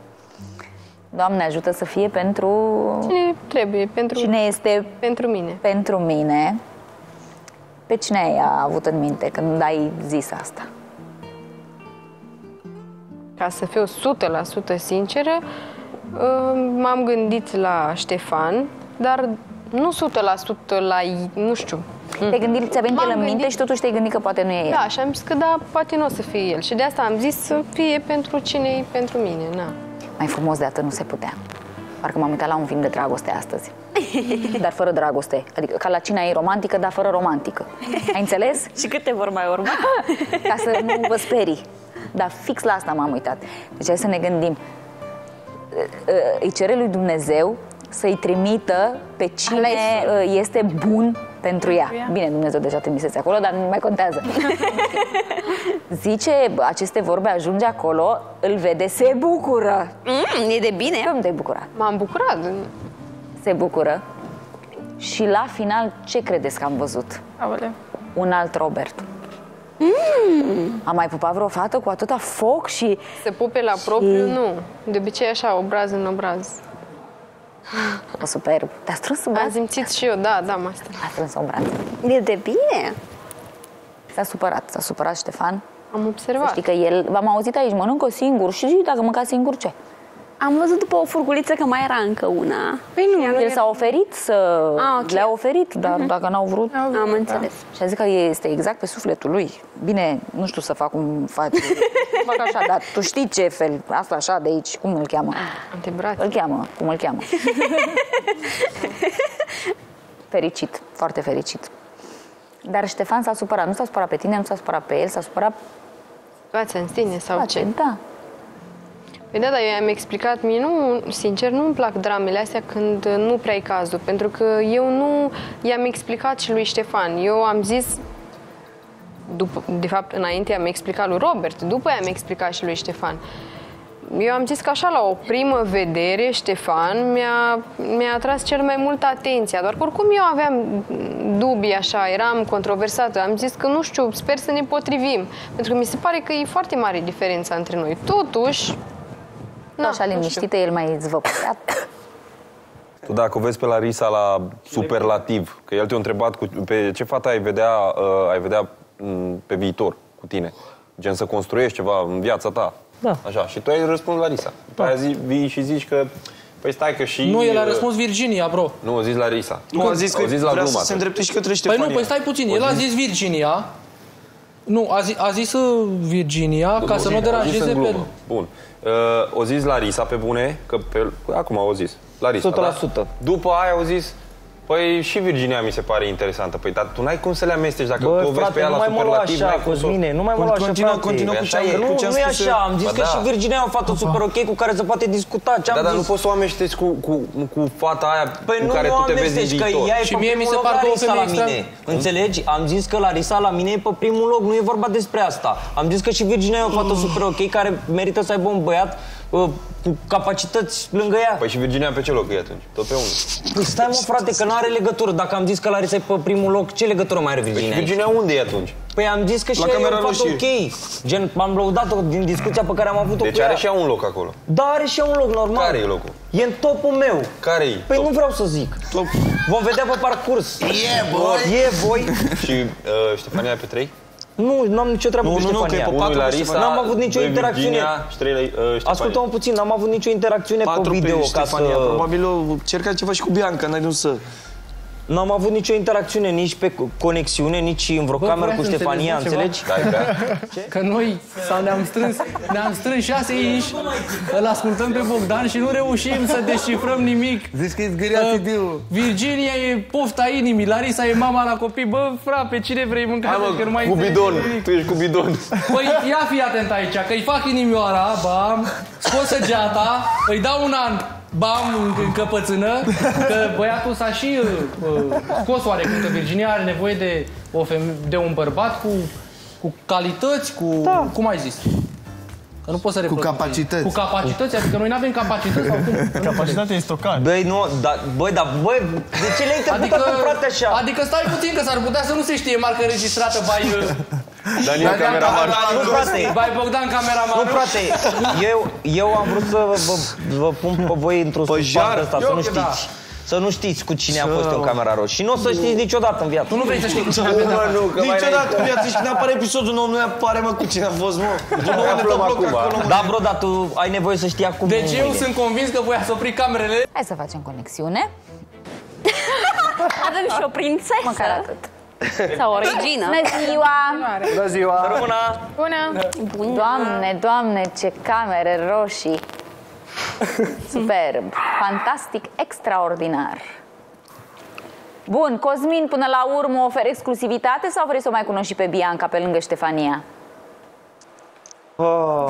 Doamne, ajută să fie pentru... Cine trebuie, pentru... Cine este... Pentru mine. Pentru mine. Pe cine ai avut în minte când ai zis asta? Ca să fiu o sută la sută sinceră, m-am gândit la Ștefan, dar nu o sută la sută la, nu știu. Te-ai gândit, ți-a venit el în minte gândit... și totuși te-ai gândit că poate nu e el. Da, și am zis că da, poate nu o să fie el. Și de asta am zis să fie pentru cine e pentru mine, na. Mai frumos de atât nu se putea. Parcă m-am uitat la un film de dragoste astăzi. Dar fără dragoste. Adică ca la cina e romantică, dar fără romantică. Ai înțeles? Și câte vor mai urma? Ca să nu vă sperii. Dar fix la asta m-am uitat. Deci hai să ne gândim. Îi cere lui Dumnezeu să-i trimită pe cine Ales. este bun pentru ea. Bine, Dumnezeu deja trimisese acolo, dar nu mai contează. Zice aceste vorbe, ajunge acolo, îl vede, se bucură. Mm, e de bine. Cum te-ai bucurat? M-am bucurat. Se bucură. Și la final, ce credeți că am văzut? Aoleu. Un alt Robert. Mm. Am mai pupat vreo fată cu atâta foc și... Se pupe la propriu? Și... Nu. De obicei așa, obraz în obraz. O superb. Te-a strâns în braț? Am simțit și eu, da, da, m-a strâns. A strâns în braț. E de bine. S-a supărat, s-a supărat Ștefan. Am observat. Să știi că el, v-am auzit aici, mănâncă singur și zici, dacă mânca singur, ce? Am văzut după o furculiță că mai era încă una. Păi nu, el s-a oferit să... Ah, okay. Le-a oferit, dar uh-huh. dacă n-au vrut... Am înțeles. Da. Și a zis că este exact pe sufletul lui. Bine, nu știu să fac cum faci. Fac așa, dar tu știi ce fel, asta așa de aici, cum îl cheamă? Antebraț. Îl cheamă, cum îl cheamă. Fericit, foarte fericit. Dar Ștefan s-a supărat. Nu s-a supărat pe tine, nu s-a supărat pe el, s-a supărat... Situația în sine sau Face, ce? Da. Păi da, dar eu i-am explicat, mie nu, sincer, nu-mi plac dramele astea când nu prea e cazul, pentru că eu nu i-am explicat și lui Ștefan. Eu am zis, după, de fapt, înainte am explicat lui Robert, după i-am explicat și lui Ștefan. Eu am zis că așa, la o primă vedere, Ștefan mi-a, mi-a atras cel mai mult atenția, doar că oricum eu aveam dubii așa, eram controversată, am zis că nu știu, sper să ne potrivim, pentru că mi se pare că e foarte mare diferența între noi. Totuși, Na, așa liniștită, el mai zvăpăiat. Tu dacă o vezi pe Larisa la superlativ, că el te-a întrebat cu, pe ce fată ai vedea, uh, ai vedea m, pe viitor cu tine. Gen să construiești ceva în viața ta. Da. Așa. Și tu ai răspuns Larisa. După aia zi, vii și zici că... Păi stai că și... Nu, el a răspuns Virginia, bro. Nu, a zis Larisa. Nu, a zis că zis la vrea gluma, să se îndrepte și către Ștefania. Păi nu, păi stai puțin. El a zis Virginia. Nu, a, zi, a zis uh, Virginia ca să nu o deranjeze pe... Bun. Uh, o zis Larisa pe bune, că pe... Acum o zis. Larisa, o sută la sută. Da? După aia au zis, păi și Virginia mi se pare interesantă. Păi, dar tu n-ai cum să le amesteci dacă Bă, tu o vezi frate, pe ea nu la mai mă lua superlativ. așa, Cosmine, nu mai mă lua așa, Continuă, frate. continuă cu ce am- Nu, cu ce am nu e spus așa, eu. am zis Ba că da. și Virginia e o fată super ok cu care se poate discuta. Ce-am Da, dar zis? nu poți să o amestești cu, cu, cu fata aia Păi cu nu, care nu tu te vezi din amesteci, că viitor. ea e pe primul loc Larisa la mine. Înțelegi? Am zis că Larisa la mine e pe primul loc, nu e vorba despre asta. Am zis că și Virginia e o fată super ok care merită să aibă un băiat uh, cu capacități lângă ea. Păi și Virginia pe ce loc e atunci? Tot pe unul. Păi stai mă frate, că nu are legătură. Dacă am zis că Larisa e pe primul loc, ce legătură mai are Virginia? Păi Virginia unde e atunci? Păi am zis că și La ea e Camera o fată Roșie. ok. Gen, m-am lăudat-o din discuția pe care am avut-o Deci cu ea. are și ea un loc acolo. Da, are și ea un loc normal. Care e locul? E în topul meu. Care-i? Păi nu vreau să zic. Top. Vom vedea pe parcurs. Yeah, boy! Yeah, boy! Și uh, Ștefania pe trei? Nu, nu am nicio treabă Nu, cu nu, nu, Ștefania. că e pe patru, Larisa, n-am avut nicio doi interacțiune. Virginia și trei, uh, Ștefania. Ascultă-mă puțin, n-am avut nicio interacțiune pe Patru video pe ca Ștefania. să... Probabil o cerca ceva și cu Bianca, n-ai de unde să... N-am avut nicio interacțiune nici pe conexiune, nici în vreo Bă, cameră vreau cu să Ștefania, înțelegem înțelegi? Că noi sau ne-am strâns, ne-am strâns șase inși, îl ascultăm pe Bogdan și nu reușim să descifrăm nimic. Zici că e zgâriat Uh, idiul. Virginia e pofta inimii, Larisa e mama la copii. Bă, frate, pe cine vrei mânca? Hai, mă, Că nu mai cu înțelegi bidon. nimic. Tu ești cu bidon. Păi ia fi atent aici, că îi fac inimioara, bam, scos săgeata, îi dau un an, bam, în, în căpățână, că băiatul s-a și uh, scos oarecum, că Virginia are nevoie de, o feme- de un bărbat cu, cu calități, cu... Da. Cum ai zis? Că nu poți să Cu reproduci. capacități. Cu capacități, adică noi nu avem capacități sau cum? Capacitatea e stocare. Băi, nu, da, băi, da, băi, de ce le-ai interpretat Adică, pe frate așa? adică stai puțin, că s-ar putea să nu se știe marcă înregistrată by... uh, Daniel, cameraman. Nu, frate, by Bogdan, cameraman. nu, frate, eu, eu am vrut să vă, vă pun pe voi într-un suspans ăsta, să nu știți. Să nu știți cu cine am fost eu în Camera Roșie. Și nu o să știți niciodată în viață. Tu nu vrei să știi cu cine Nu, mă, nu, că mai Niciodată în viață și când apare episodul nou, nu apare, mă, cu cine a fost, mă. Tu nu ne tot bloc acolo, mă. Da, bro, dar tu ai nevoie să știi acum. Deci eu mâine. sunt convins că voi ați oprit camerele. Hai să facem conexiune. Avem și o prințesă. Măcar atât. Sau o regină. Bună ziua! Bună ziua! Rămâna! Bună. Doamne, doamne, ce camere roșii! Superb! Fantastic, extraordinar! Bun, Cosmin, până la urmă ofer exclusivitate sau vrei să o mai cunoști și pe Bianca pe lângă Ștefania? Oh.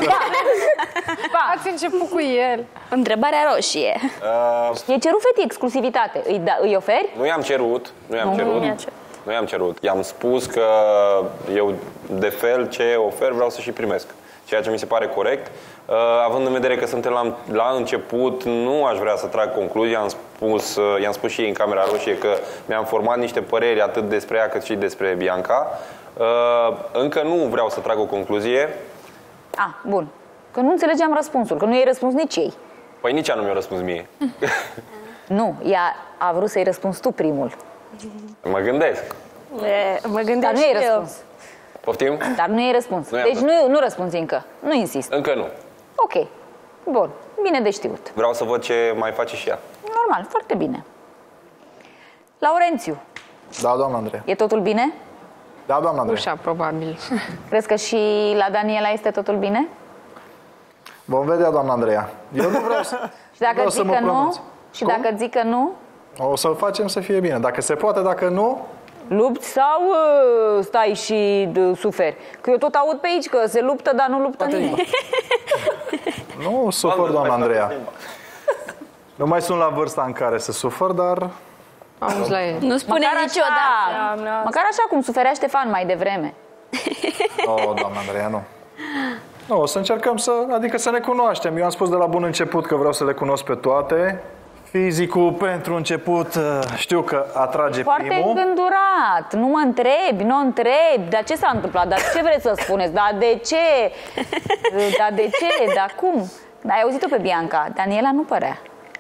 Ați început cu el. Întrebarea roșie. Uh, E cerut fetii exclusivitate. Îi, da, îi oferi? nu i-am cerut, nu i-am Nu, cerut. nu i-a cerut. Nu i-am cerut. I-am spus că eu, de fel, ce ofer, vreau să și primesc. Ceea ce mi se pare corect. Uh, având în vedere că suntem la, la început, nu aș vrea să trag concluzii. I-am spus, uh, i-am spus și ei în Camera Roșie că mi-am format niște păreri atât despre ea cât și despre Bianca. Uh, încă nu vreau să trag o concluzie. Ah, bun. Că nu înțelegeam răspunsul, că nu i-ai răspuns nici ei. Păi nici ea nu mi-a răspuns mie. Nu, ea a vrut să-i răspunzi tu primul. Mă gândesc. E, mă gândesc Dar nu i-ai și eu. răspuns. Poftim? Dar nu i-ai răspuns. Nu i-am Deci nu, nu răspunzi încă. Nu insist. Încă nu. Ok. Bun. Bine de știut. Vreau să văd ce mai face și ea. Normal, foarte bine. Laurențiu, Da, doamna Andreea. e totul bine? Da, doamna Andreea. Ușa, probabil. Crezi că și la Daniela este totul bine? Vom vedea, doamna Andreea. Eu nu vreau să, Și dacă vreau zic să mă că nu? pronunț. Și dacă zic că nu? O să-l facem să fie bine. Dacă se poate, dacă nu, Lupți sau uh, stai și uh, suferi? Că eu tot aud pe aici că se luptă, dar nu luptă nimeni. nu sufăr, doamna Andreea. Nu mai sunt la vârsta în care să sufăr, dar... Auzi la el. Nu spune Măcar niciodată. așa, măcar așa cum suferea Ștefan mai devreme. Nu, oh, doamna Andreea, nu. Nu, o să încercăm să, adică să ne cunoaștem. Eu am spus de la bun început că vreau să le cunosc pe toate. Fizicul, pentru început, știu că atrage Foarte primul. îngândurat. Nu mă întrebi, nu întrebi. Dar ce s-a întâmplat? Dar ce vreți să spuneți? Dar de ce? Dar de ce? Dar cum? Dar ai auzit-o pe Bianca. Daniela nu părea.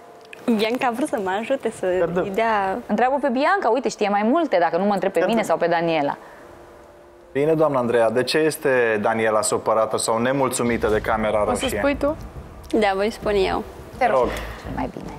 Bianca a vrut să mă ajute să îi dea... Întreabă pe Bianca, uite, știe mai multe, dacă nu mă întreb pe mine sau pe Daniela. Bine, doamna Andreea, de ce este Daniela supărată sau nemulțumită de camera roșie? O să spui tu? Da, voi spun eu. Te rog. Mai bine.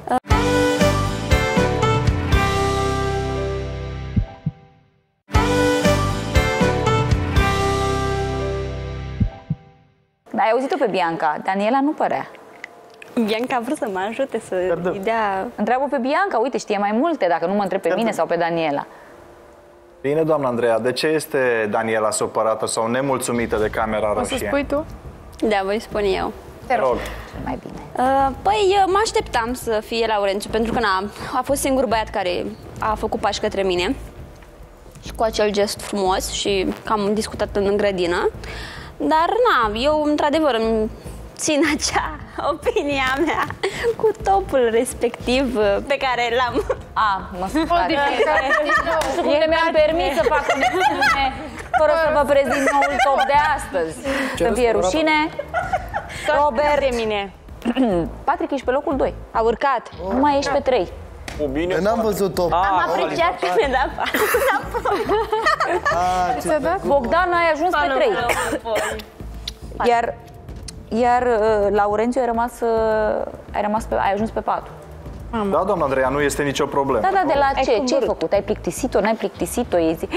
Da, ai auzit-o pe Bianca. Daniela nu părea. Bianca a vrut să mă ajute să îi dea... Întreabă pe Bianca, uite, știe mai multe, dacă nu mă întreb pe mine sau pe Daniela. Bine, doamna Andreea, de ce este Daniela supărată sau nemulțumită de camera roșie? O să spui tu? Da, voi spun eu. Te rog. Mai bine. Uh, păi, mă așteptam să fie Laurențiu, pentru că na, a fost singur băiat care a făcut pași către mine și cu acel gest frumos și că am discutat în grădină. Dar, na, eu, într-adevăr, îmi țin acea opinia mea cu topul respectiv pe care l-am... A, mă scuzați. Eu mi-am permis să fac emisiune fără să vă prezint noul top de astăzi. Să fie rușine. Robert. De mine. Patrick, ești pe locul doi. A urcat. Nu mai ești pe trei. O bine. N-am văzut top. Am apreciat că mi-a dat patru. Bogdan, ai ajuns pe trei. Iar, iar uh, Laurențiu ai rămas, uh, ai, rămas pe, ai ajuns pe patru. Da, doamna Andreea, nu este nicio problemă. Da, da, de la ce? Ce ai făcut? Ai plictisit-o? N-ai plictisit-o? Ei zic...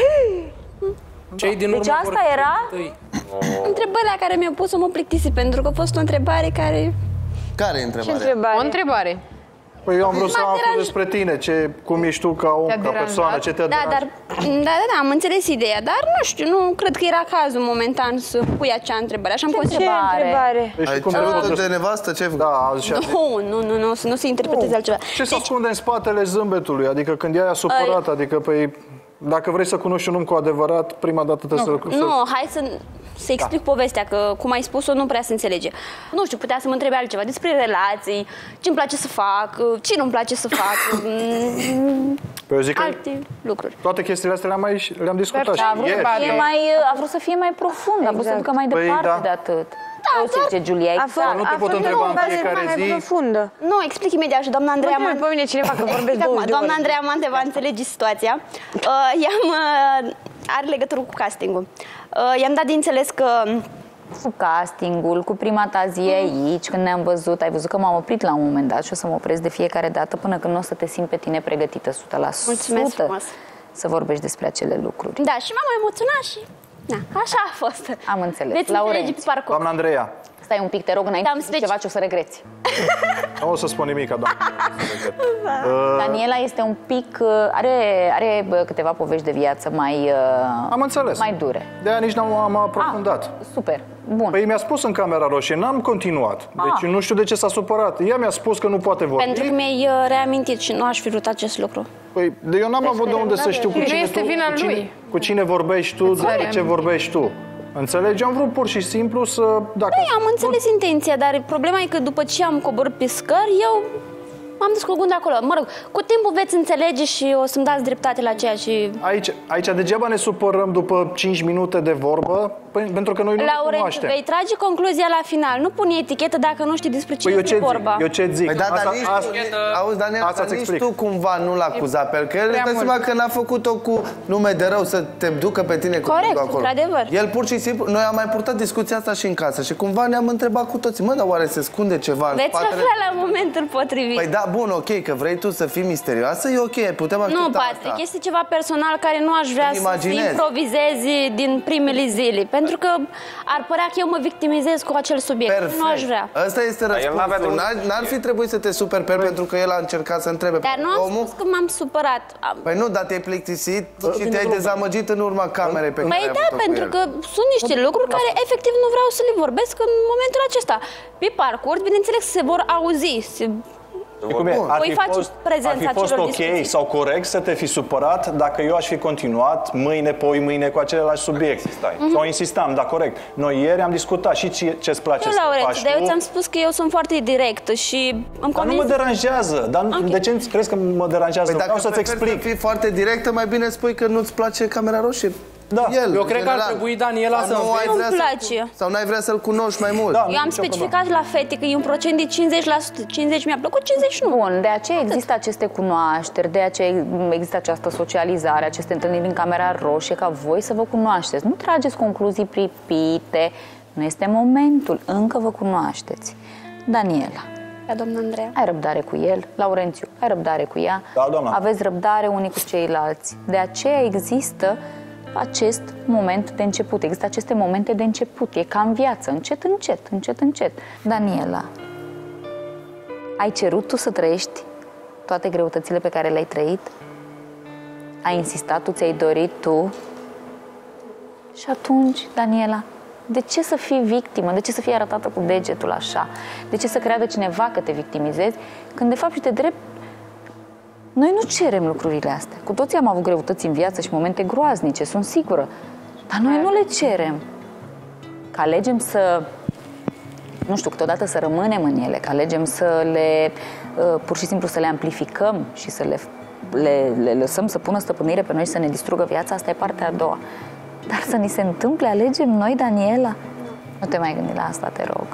Cei din deci asta era? Întrebarea care mi-a pus-o mă plictisi, pentru că a fost o întrebare care... Care e întrebarea? întrebare? O întrebare. Păi eu am vrut să aflu despre tine, ce, cum ești tu ca om, ca persoană, ce te-a da, dar, da, da, da, am înțeles ideea, dar nu știu, nu cred că era cazul momentan să pui acea întrebare. Așa am considerat. Ce întrebare? Ai cerut de nevastă? Ce ai făcut? Da, nu, nu, nu, nu, să nu se interpreteze altceva. Ce se ascunde în spatele zâmbetului? Adică când e aia supărat, adică păi... Dacă vrei să cunoști un om cu adevărat, prima dată trebuie nu, să... Nu, hai să, să explic da. povestea, că cum ai spus-o nu prea se înțelege. Nu știu, putea să mă întrebe altceva despre relații, ce-mi place să fac, ce nu-mi place să fac, păi eu zic alte lucruri. Toate chestiile astea le-am, mai, le-am discutat și a vrut, ieri. Să fie mai, a vrut să fie mai profund, exact. A vrut să ducă mai departe păi, da. de atât. Da, o să zice Giulia, exact. Nu te pot întreba în fiecare zi. Profundă. Nu, explic imediat și doamna Andreea... Nu pe mine cineva că vorbesc douăzeci de Doamna ori. Andreea Mante va înțelege situația. Uh, i-am, uh, are legătură cu castingul. Uh, i-am dat de înțeles că... Cu castingul, cu prima ta zi aici, când ne-am văzut, ai văzut că m-am oprit la un moment dat și o să mă opresc de fiecare dată până când nu o să te simți pe tine pregătită o sută la sută. Mulțumesc frumos. Să vorbești despre acele lucruri. Da, și m-am emoționat și... Da, așa a fost. Am înțeles. Veți înțelege pe parcurs. Doamna Andreea. Stai un pic, te rog, înainte să ceva ce o să regreți. Nu o să spun nimic, doamna. Daniela este un pic, are, are câteva povești de viață mai, am înțeles. mai dure. De-aia nici n-am am aprofundat. Ah, super, bun. Păi mi-a spus în camera roșie, n-am continuat. Deci ah. nu știu de ce s-a supărat. Ea mi-a spus că nu poate vorbi. Pentru că mi-ai reamintit și nu aș fi vrut acest lucru. Păi de eu n-am avut de unde să știu cu cine, este tu, vina cu, cine, lui. cu cine vorbești tu, de ce vorbești tu. Înțelegi? Am vrut pur și simplu să... Dacă Păi, am înțeles intenția, dar problema e că după ce am coborât pe scări, eu m-am dus cu gândul acolo. Mă rog, cu timpul veți înțelege și o să-mi dați dreptate la ceea ce... Aici, aici degeaba ne supărăm după cinci minute de vorbă, pentru că noi nu ne cunoaștem. Vei trage concluzia la final. Nu pune etichetă dacă nu știi despre cine păi este vorba. Eu ce zic? Păi da, dar nici, asta, auzi, Daniela, asta nici tu cumva nu l-a acuzat pe el, că el îți dă seama că n-a făcut-o cu nume de rău să te ducă pe tine cu corect, acolo. într-adevăr. El pur și simplu, noi am mai purtat discuția asta și în casă și cumva ne-am întrebat cu toții, mă, dar oare se ascunde ceva în veți spatele... afla la momentul potrivit. Păi da, bun, ok, că vrei tu să fii misterioasă, e ok, putem aștepta Nu, Patrick, asta. este ceva personal care nu aș vrea să improvizezi din primele zile, pentru că ar părea că eu mă victimizez cu acel subiect. Perfect. Nu aș vrea. Ăsta este răspunsul. N-ar fi trebuit să te superi pe el pentru că el a încercat să întrebe Dar nu am omul. spus că m-am supărat. Păi nu, dar te-ai plictisit și te-ai dezamăgit în urma camerei pe care Păi ai da, avut-o cu pentru el. că sunt niște lucruri care efectiv nu vreau să le vorbesc în momentul acesta. Pe parcurs, bineînțeles, se vor auzi. Se... Cum e? Ar Voi fi face fost, prezența ar fi fost celor ok discuții. sau corect să te fi supărat dacă eu aș fi continuat mâine, poi mâine cu același subiect. Mm-hmm. Sau insistam, da, corect. Noi ieri am discutat și ce, ce-ți place eu, să Laurențiu, faci dar eu tu. ți-am spus că eu sunt foarte directă și îmi Dar nu mă deranjează. Dar okay. De ce crezi că mă deranjează? Păi Vreau dacă să-ți explic. să fii foarte directă, mai bine spui că nu-ți place camera roșie. Da. El, Eu cred că ar general. trebui Daniela Sau să nu ai înveți. vrea Nu-mi să- place. Sau n-ai vrea să-l cunoști mai mult. Eu am specificat la fete că e un procent de cincizeci la sută. cincizeci mi-a plăcut, cincizeci nu. Bun, de aceea există aceste cunoașteri, de aceea există această socializare, aceste întâlniri în camera roșie, ca voi să vă cunoașteți. Nu trageți concluzii pripite, nu este momentul, încă vă cunoașteți. Daniela. Da, doamna Andreea. Ai răbdare cu el, Laurențiu, ai răbdare cu ea. Da, doamna. Aveți răbdare unii cu ceilalți. De aceea există acest moment de început. Există aceste momente de început. E ca în viață, încet, încet, încet, încet. Daniela, ai cerut tu să trăiești toate greutățile pe care le-ai trăit? Ai insistat tu, ți-ai dorit tu? Și atunci, Daniela, de ce să fii victimă? De ce să fii arătată cu degetul așa? De ce să creadă cineva că te victimizezi? Când de fapt și de drept noi nu cerem lucrurile astea. Cu toții am avut greutăți în viață și momente groaznice, sunt sigură. Dar noi nu le cerem. Că alegem să, nu știu, câteodată să rămânem în ele, că alegem să le, pur și simplu să le amplificăm și să le, le, le lăsăm să pună stăpânire pe noi și să ne distrugă viața, asta e partea a doua. Dar să ni se întâmple, alegem noi, Daniela? Nu te mai gândi la asta, te rog.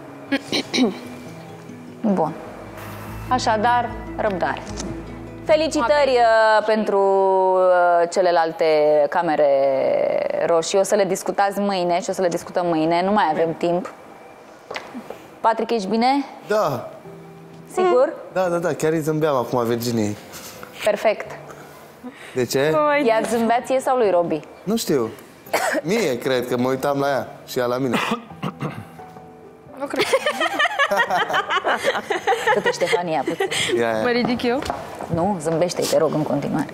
Bun. Așadar, răbdare. Felicitări uh, pentru uh, celelalte camere roșii. O să le discutați mâine și o să le discutăm mâine. Nu mai avem timp. Patrick, ești bine? Da. Sigur? Da, da, da, chiar îi zâmbeam acum Virginiei. Perfect. De ce? Iar zâmbea ție sau lui Robi? Nu știu. Mie, cred că mă uitam la ea și ea la mine. Nu cred. Câte Ștefania puțin. Ia, ia. Mă ridic eu? Nu, zâmbește-i, te rog, în continuare.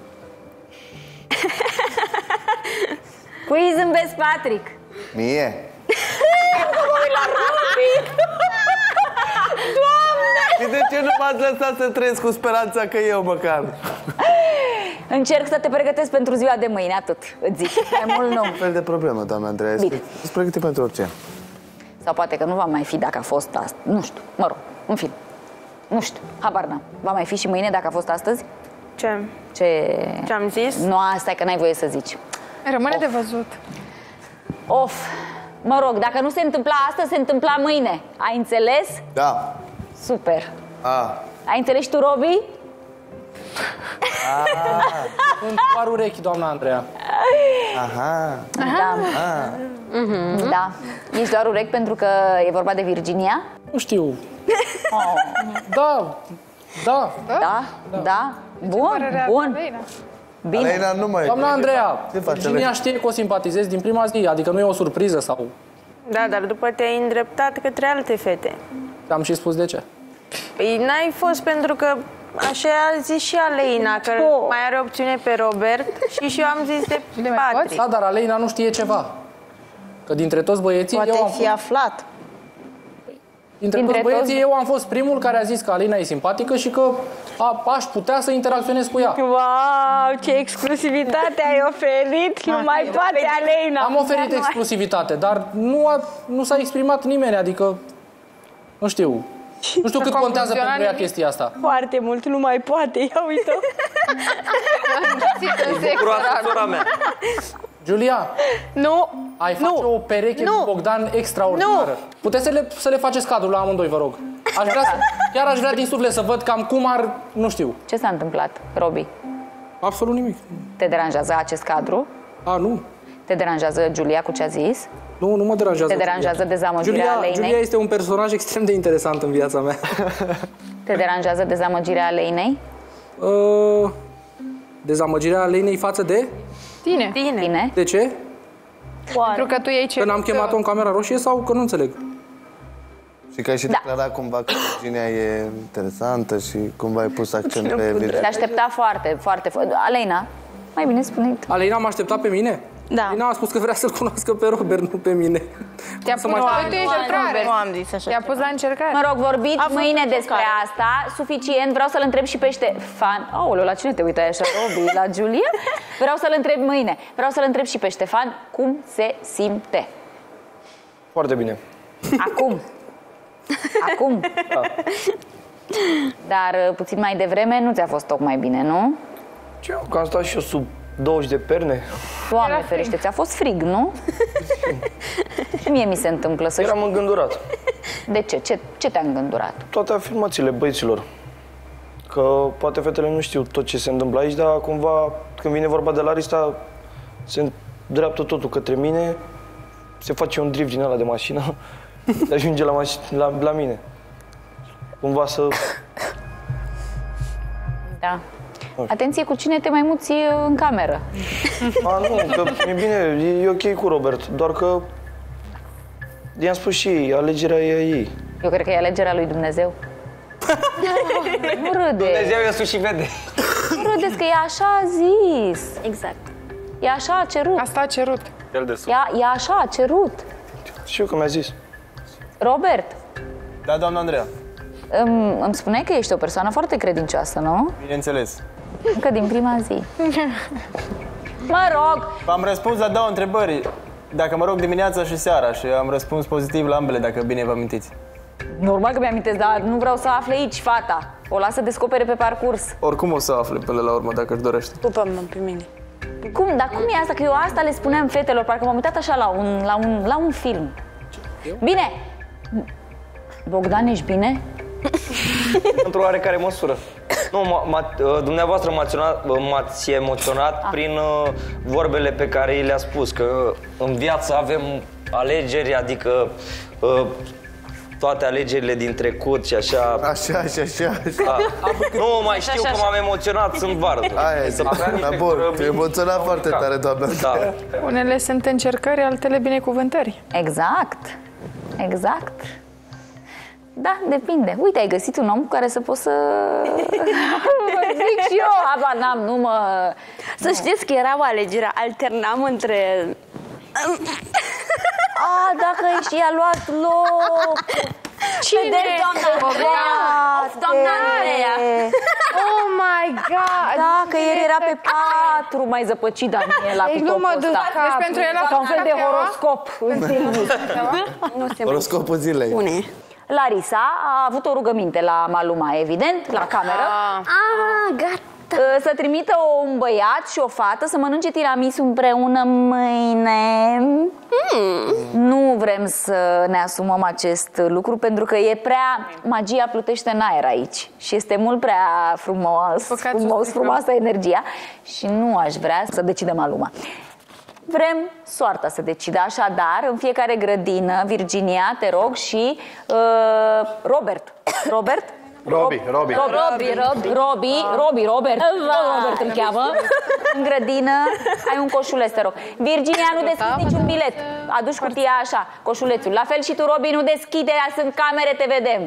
Cui zâmbesc, Patrick? Mie? Mă uit la Robi! Doamne! Și de ce nu m-ați lăsat să trăiesc cu speranța că eu măcar? Încerc să te pregătesc pentru ziua de mâine, atât îți zic. Mai mult nu. Un fel de problemă, doamna Andreea. Bine. Ești pregătit pentru orice. Sau poate că nu va mai fi dacă a fost asta. Nu știu, mă rog, în fin. Nu știu, habar n-am. Va mai fi și mâine dacă a fost astăzi? Ce? Ce... Ce-am zis? Nu, asta e că n-ai voie să zici. Rămâne Of. de văzut. Of. Mă rog, dacă nu se întâmpla asta, se întâmpla mâine. Ai înțeles? Da. Super. A. Ai înțeles și tu, Robi? Sunt doar urechi, doamna Andreea. Aha. Da. Ah. Da. Ești doar urechi pentru că e vorba de Virginia? Nu știu. Oh. Da. Da. Da? Da? Bun, bun. Bine. Aleina nu mai... Doamna Andreea, Ce face, Virginia Aleina? știe că o simpatizezi din prima zi, adică nu e o surpriză sau... Da, dar după te-ai îndreptat către alte fete. Am și spus de ce. Păi n-ai fost pentru că așa a zis și Aleina, că mai are opțiune pe Robert și și eu am zis de Patrick. Da, dar Aleina nu știe ceva. Că dintre toți băieții Poate eu am fi fost... aflat. Dintre, dintre toți băieții toți... eu am fost primul care a zis că Aleina e simpatică și că a, aș putea să interacționez cu ea. Wow, ce exclusivitate ai oferit! Nu mai poate Aleina! Am oferit exclusivitate, dar nu, a, nu s-a exprimat nimeni, adică nu știu. Nu știu cât contează pentru ea chestia asta. Foarte mult, nu mai poate, ia uite-o. Sora mea. Giulia, nu, ai face o pereche nu. cu Bogdan extraordinară. Puteți să le, să le faceți cadrul la amândoi, vă rog. Aș vrea să, chiar aș vrea din suflet să văd cam cum ar, nu știu. Ce s-a întâmplat, Robi? Absolut nimic. Te deranjează acest cadru? A, nu. Te deranjează Giulia cu ce a zis? Nu, nu mă deranjează. Te deranjează Giulia. dezamăgirea Giulia, Aleinei? Giulia este un personaj extrem de interesant în viața mea. Te deranjează dezamăgirea Aleinei? Uh, dezamăgirea Aleinei față de? Tine. Tine. Tine. De ce? Pentru că tu ei ce... Că n-am chemat-o în camera roșie sau că nu înțeleg? Și că ai și da. declarat cumva că Virginia e interesantă și cumva ai pus accent pe Virginia. Te aștepta foarte, foarte, foarte... Aleina, mai bine spune. Aleina m-a așteptat pe mine? Da. Aleina a spus că vrea să-l cunoască pe Robert, nu pe mine. Te-a pus la încercare. Nu am zis așa. Te-a pus la încercare. Mă rog, vorbiți A fost mâine o despre care. asta. Suficient. Vreau să-l întreb și pe Ștefan. Aoleu, la cine te uitai așa, Robi? La Giulia? Vreau să-l întreb mâine. Vreau să-l întreb și pe Ștefan cum se simte. Foarte bine. Acum. Acum. Da. Dar puțin mai devreme nu ți-a fost tocmai bine, nu? Ce, că am stat și eu sub douăzeci de perne. Doamne ferește, ți-a fost frig, nu? Mie mi se întâmplă să Eram îngândurat. De ce? Ce, ce te-a îngândurat? Toate afirmațiile băieților. Că poate fetele nu știu tot ce se întâmplă aici, dar cumva când vine vorba de Larisa, se îndreaptă totul către mine, se face un drift din ăla de mașină, ajunge la, maș- la, la mine. Cumva să... Da. Atenție cu cine te mai muți în cameră. A, nu, că e bine, e, e ok cu Robert, doar că i-am spus și ei, alegerea e a ei. Eu cred că e alegerea lui Dumnezeu. Nu râde. Dumnezeu e sus și vede. Nu râdeți că e așa a zis. Exact. E așa a cerut. Asta a cerut. El de sus. E, e așa a cerut. Și eu că mi-a zis. Robert, Da, doamna Andreea. îmi, îmi spuneai că ești o persoană foarte credincioasă, nu? Bineînțeles. Încă din prima zi. Mă rog. V-am răspuns la două întrebări. Dacă mă rog dimineața și seara și am răspuns pozitiv la ambele, dacă bine vă amintiți. Normal că mi-amintesc, dar nu vreau să afle aici fata. O las să descopere pe parcurs. Oricum o să afle până la urmă, dacă își dorește. Pupă-mă pe mine. Cum? Dar cum e asta? Că eu asta le spuneam fetelor, parcă m-am uitat așa la un, la un, la un film. Bine! Bogdan, ești bine? Într-o oarecare măsură. Nu, m-a, m-a, dumneavoastră m-ați emoționat, m-ați emoționat Ah. prin uh, vorbele pe care i le-a spus, că în viață avem alegeri, adică uh, toate alegerile din trecut și așa. Așa, așa, așa. A, nu mai știu că m-am emoționat, sunt vară. Aia e, dar bun, te emoționat foarte tare, doamna. Da. Unele sunt încercări, altele binecuvântări. Exact. Exact. Da, depinde. Uite, ai găsit un om cu care să poți să... zic și eu, aba n-am, nu mă... Să știți că era o alegere, alternam între... A, dacă și a luat loc. Cine? Vedeți, doamna Andreea? Doamna Andreea. Oh my god! Da, că ieri era pe patru, mai zăpăcit Daniela Deci cu nu topul mă duc ăsta. capul. Deci pentru el a Ca un fost fel de cafeaua? horoscop zilnic. Nu se Horoscopul zilei. pune. Larisa a avut o rugăminte la Maluma, evident, la cameră. Ah, gata. Să trimită un băiat și o fată să mănânce tiramisu împreună mâine. Hmm. Nu vrem să ne asumăm acest lucru pentru că e prea... Magia plutește în aer aici și este mult prea frumos, frumos frumoasă energia și nu aș vrea să decidă Maluma. Vrem soarta să decidă, așadar, în fiecare grădină, Virginia, te rog, și uh, Robert. Robert? Robi, Robi. Robi, Robi, Robi, Robi, Robert. Robert îl cheamă. În grădină ai un coșuleț, te rog. Virginia, nu deschizi niciun bilet. Aduci cutia așa, coșulețul. La fel și tu, Robi, nu deschide, sunt camere, te vedem.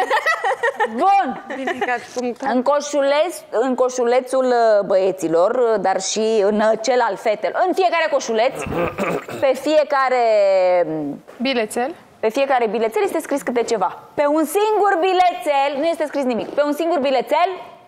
Bun. În, coșuleț, în coșulețul băieților, dar și în cel al fetelor, în fiecare coșuleț, pe fiecare bilețel, pe fiecare bilețel este scris câte ceva. Pe un singur bilețel nu este scris nimic. Pe un singur bilețel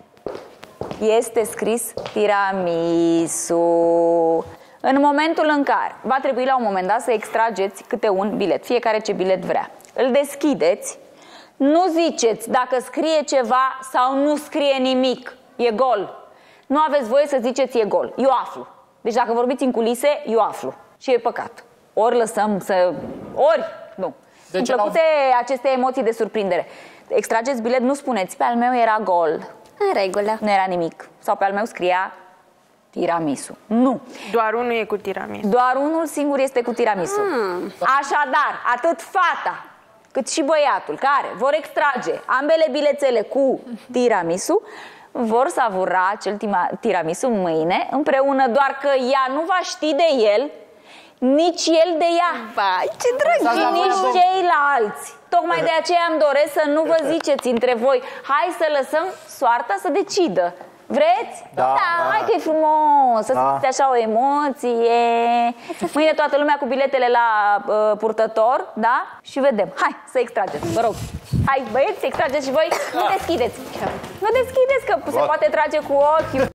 este scris tiramisu. În momentul în care va trebui la un moment dat să extrageți câte un bilet, fiecare ce bilet vrea. Îl deschideți, nu ziceți dacă scrie ceva sau nu scrie nimic. E gol. Nu aveți voie să ziceți e gol. Eu aflu. Deci dacă vorbiți în culise, eu aflu. Și e păcat. Ori lăsăm să... Ori... Nu. Deci Sunt plăcute au... aceste emoții de surprindere. Extrageți bilet, nu spuneți, pe al meu era gol. În regulă. Nu era nimic. Sau pe al meu scria tiramisu. Nu. Doar unul e cu tiramisu. Doar unul singur este cu tiramisu. Hmm. Așadar, atât fata cât și băiatul care vor extrage ambele bilețele cu tiramisu vor savura acel tiramisu mâine împreună, doar că ea nu va ști de el, nici el de ea. Vai, ce drăguț! Și nici ceilalți. Tocmai de aceea îmi doresc să nu vă ziceți între voi. Hai să lăsăm soarta să decidă. Vreți? Da, da, da. hai că e frumos, să da. simțiți așa o emoție. Mâine toată lumea cu biletele la uh, purtător, da? Și vedem. Hai să extrageți, vă rog. Hai, băieți, extrageți și voi. Nu deschideți. Nu deschideți, că se poate trage cu ochiul.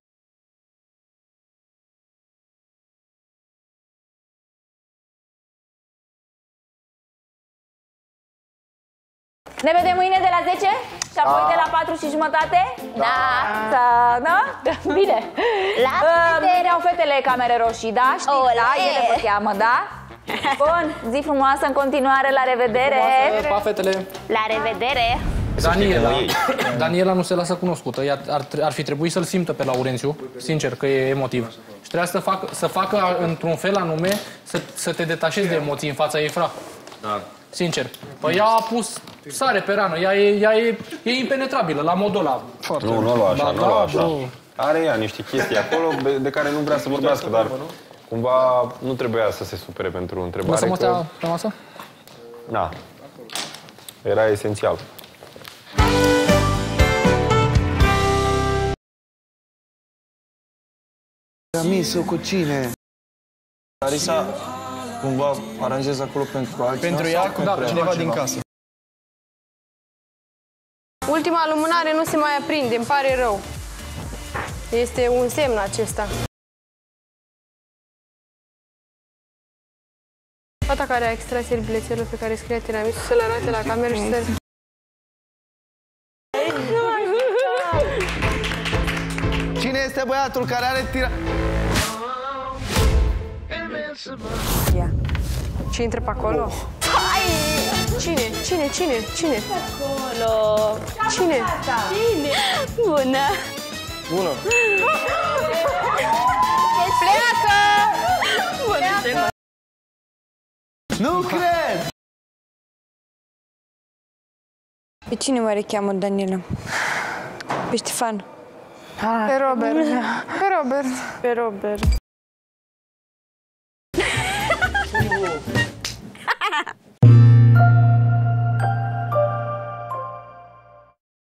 Ne vedem mâine de la zece și apoi de la patru și jumătate? Da. Da. Da? Bine. La uh, mâine au fetele camere roșii, da? Știi, Ole. da? Ele vă cheamă, da? Bun, zi frumoasă în continuare, la revedere! Pa, fetele! La revedere! Daniela, Daniela nu se lasă cunoscută. Ea ar, ar fi trebuit să-l simtă pe Laurențiu, sincer, că e emotiv. Și trebuia să facă, să facă într-un fel anume să, să te detașezi de emoții în fața ei, fra. Da. Sincer. Păi ea a pus sare pe rană, ea e, ea e, e impenetrabilă, la modul ăla. Foarte. Nu, nu o lua așa, da, nu o lua așa. bro. Are ea niște chestii acolo de care nu vrea să vorbească, dar cumva nu trebuia să se supere pentru întrebare. Lăsăm astea că... pe masă? Da. Era esențial. Amiso cu cine? Larisa, cumva aranjezi acolo pentru altcineva? Pentru ea, sau da, pentru cineva altcineva? din casă. Ultima lumânare nu se mai aprinde, îmi pare rău. Este un semn acesta. Fata care a extras el bilețelul pe care scria tiramisu să-l arate la cameră și să... Cine este băiatul care are tira... Ia. Și intră pe acolo? Hai! Cine? Cine? Cine? Cine? Acolo. Cine? Cine? Bună. Bună. Pleacă! Bună. Nu cred! Pe cine oare cheamă Daniela? Pe Ștefan. Pe Robert. Pe Robert. Pe Robert.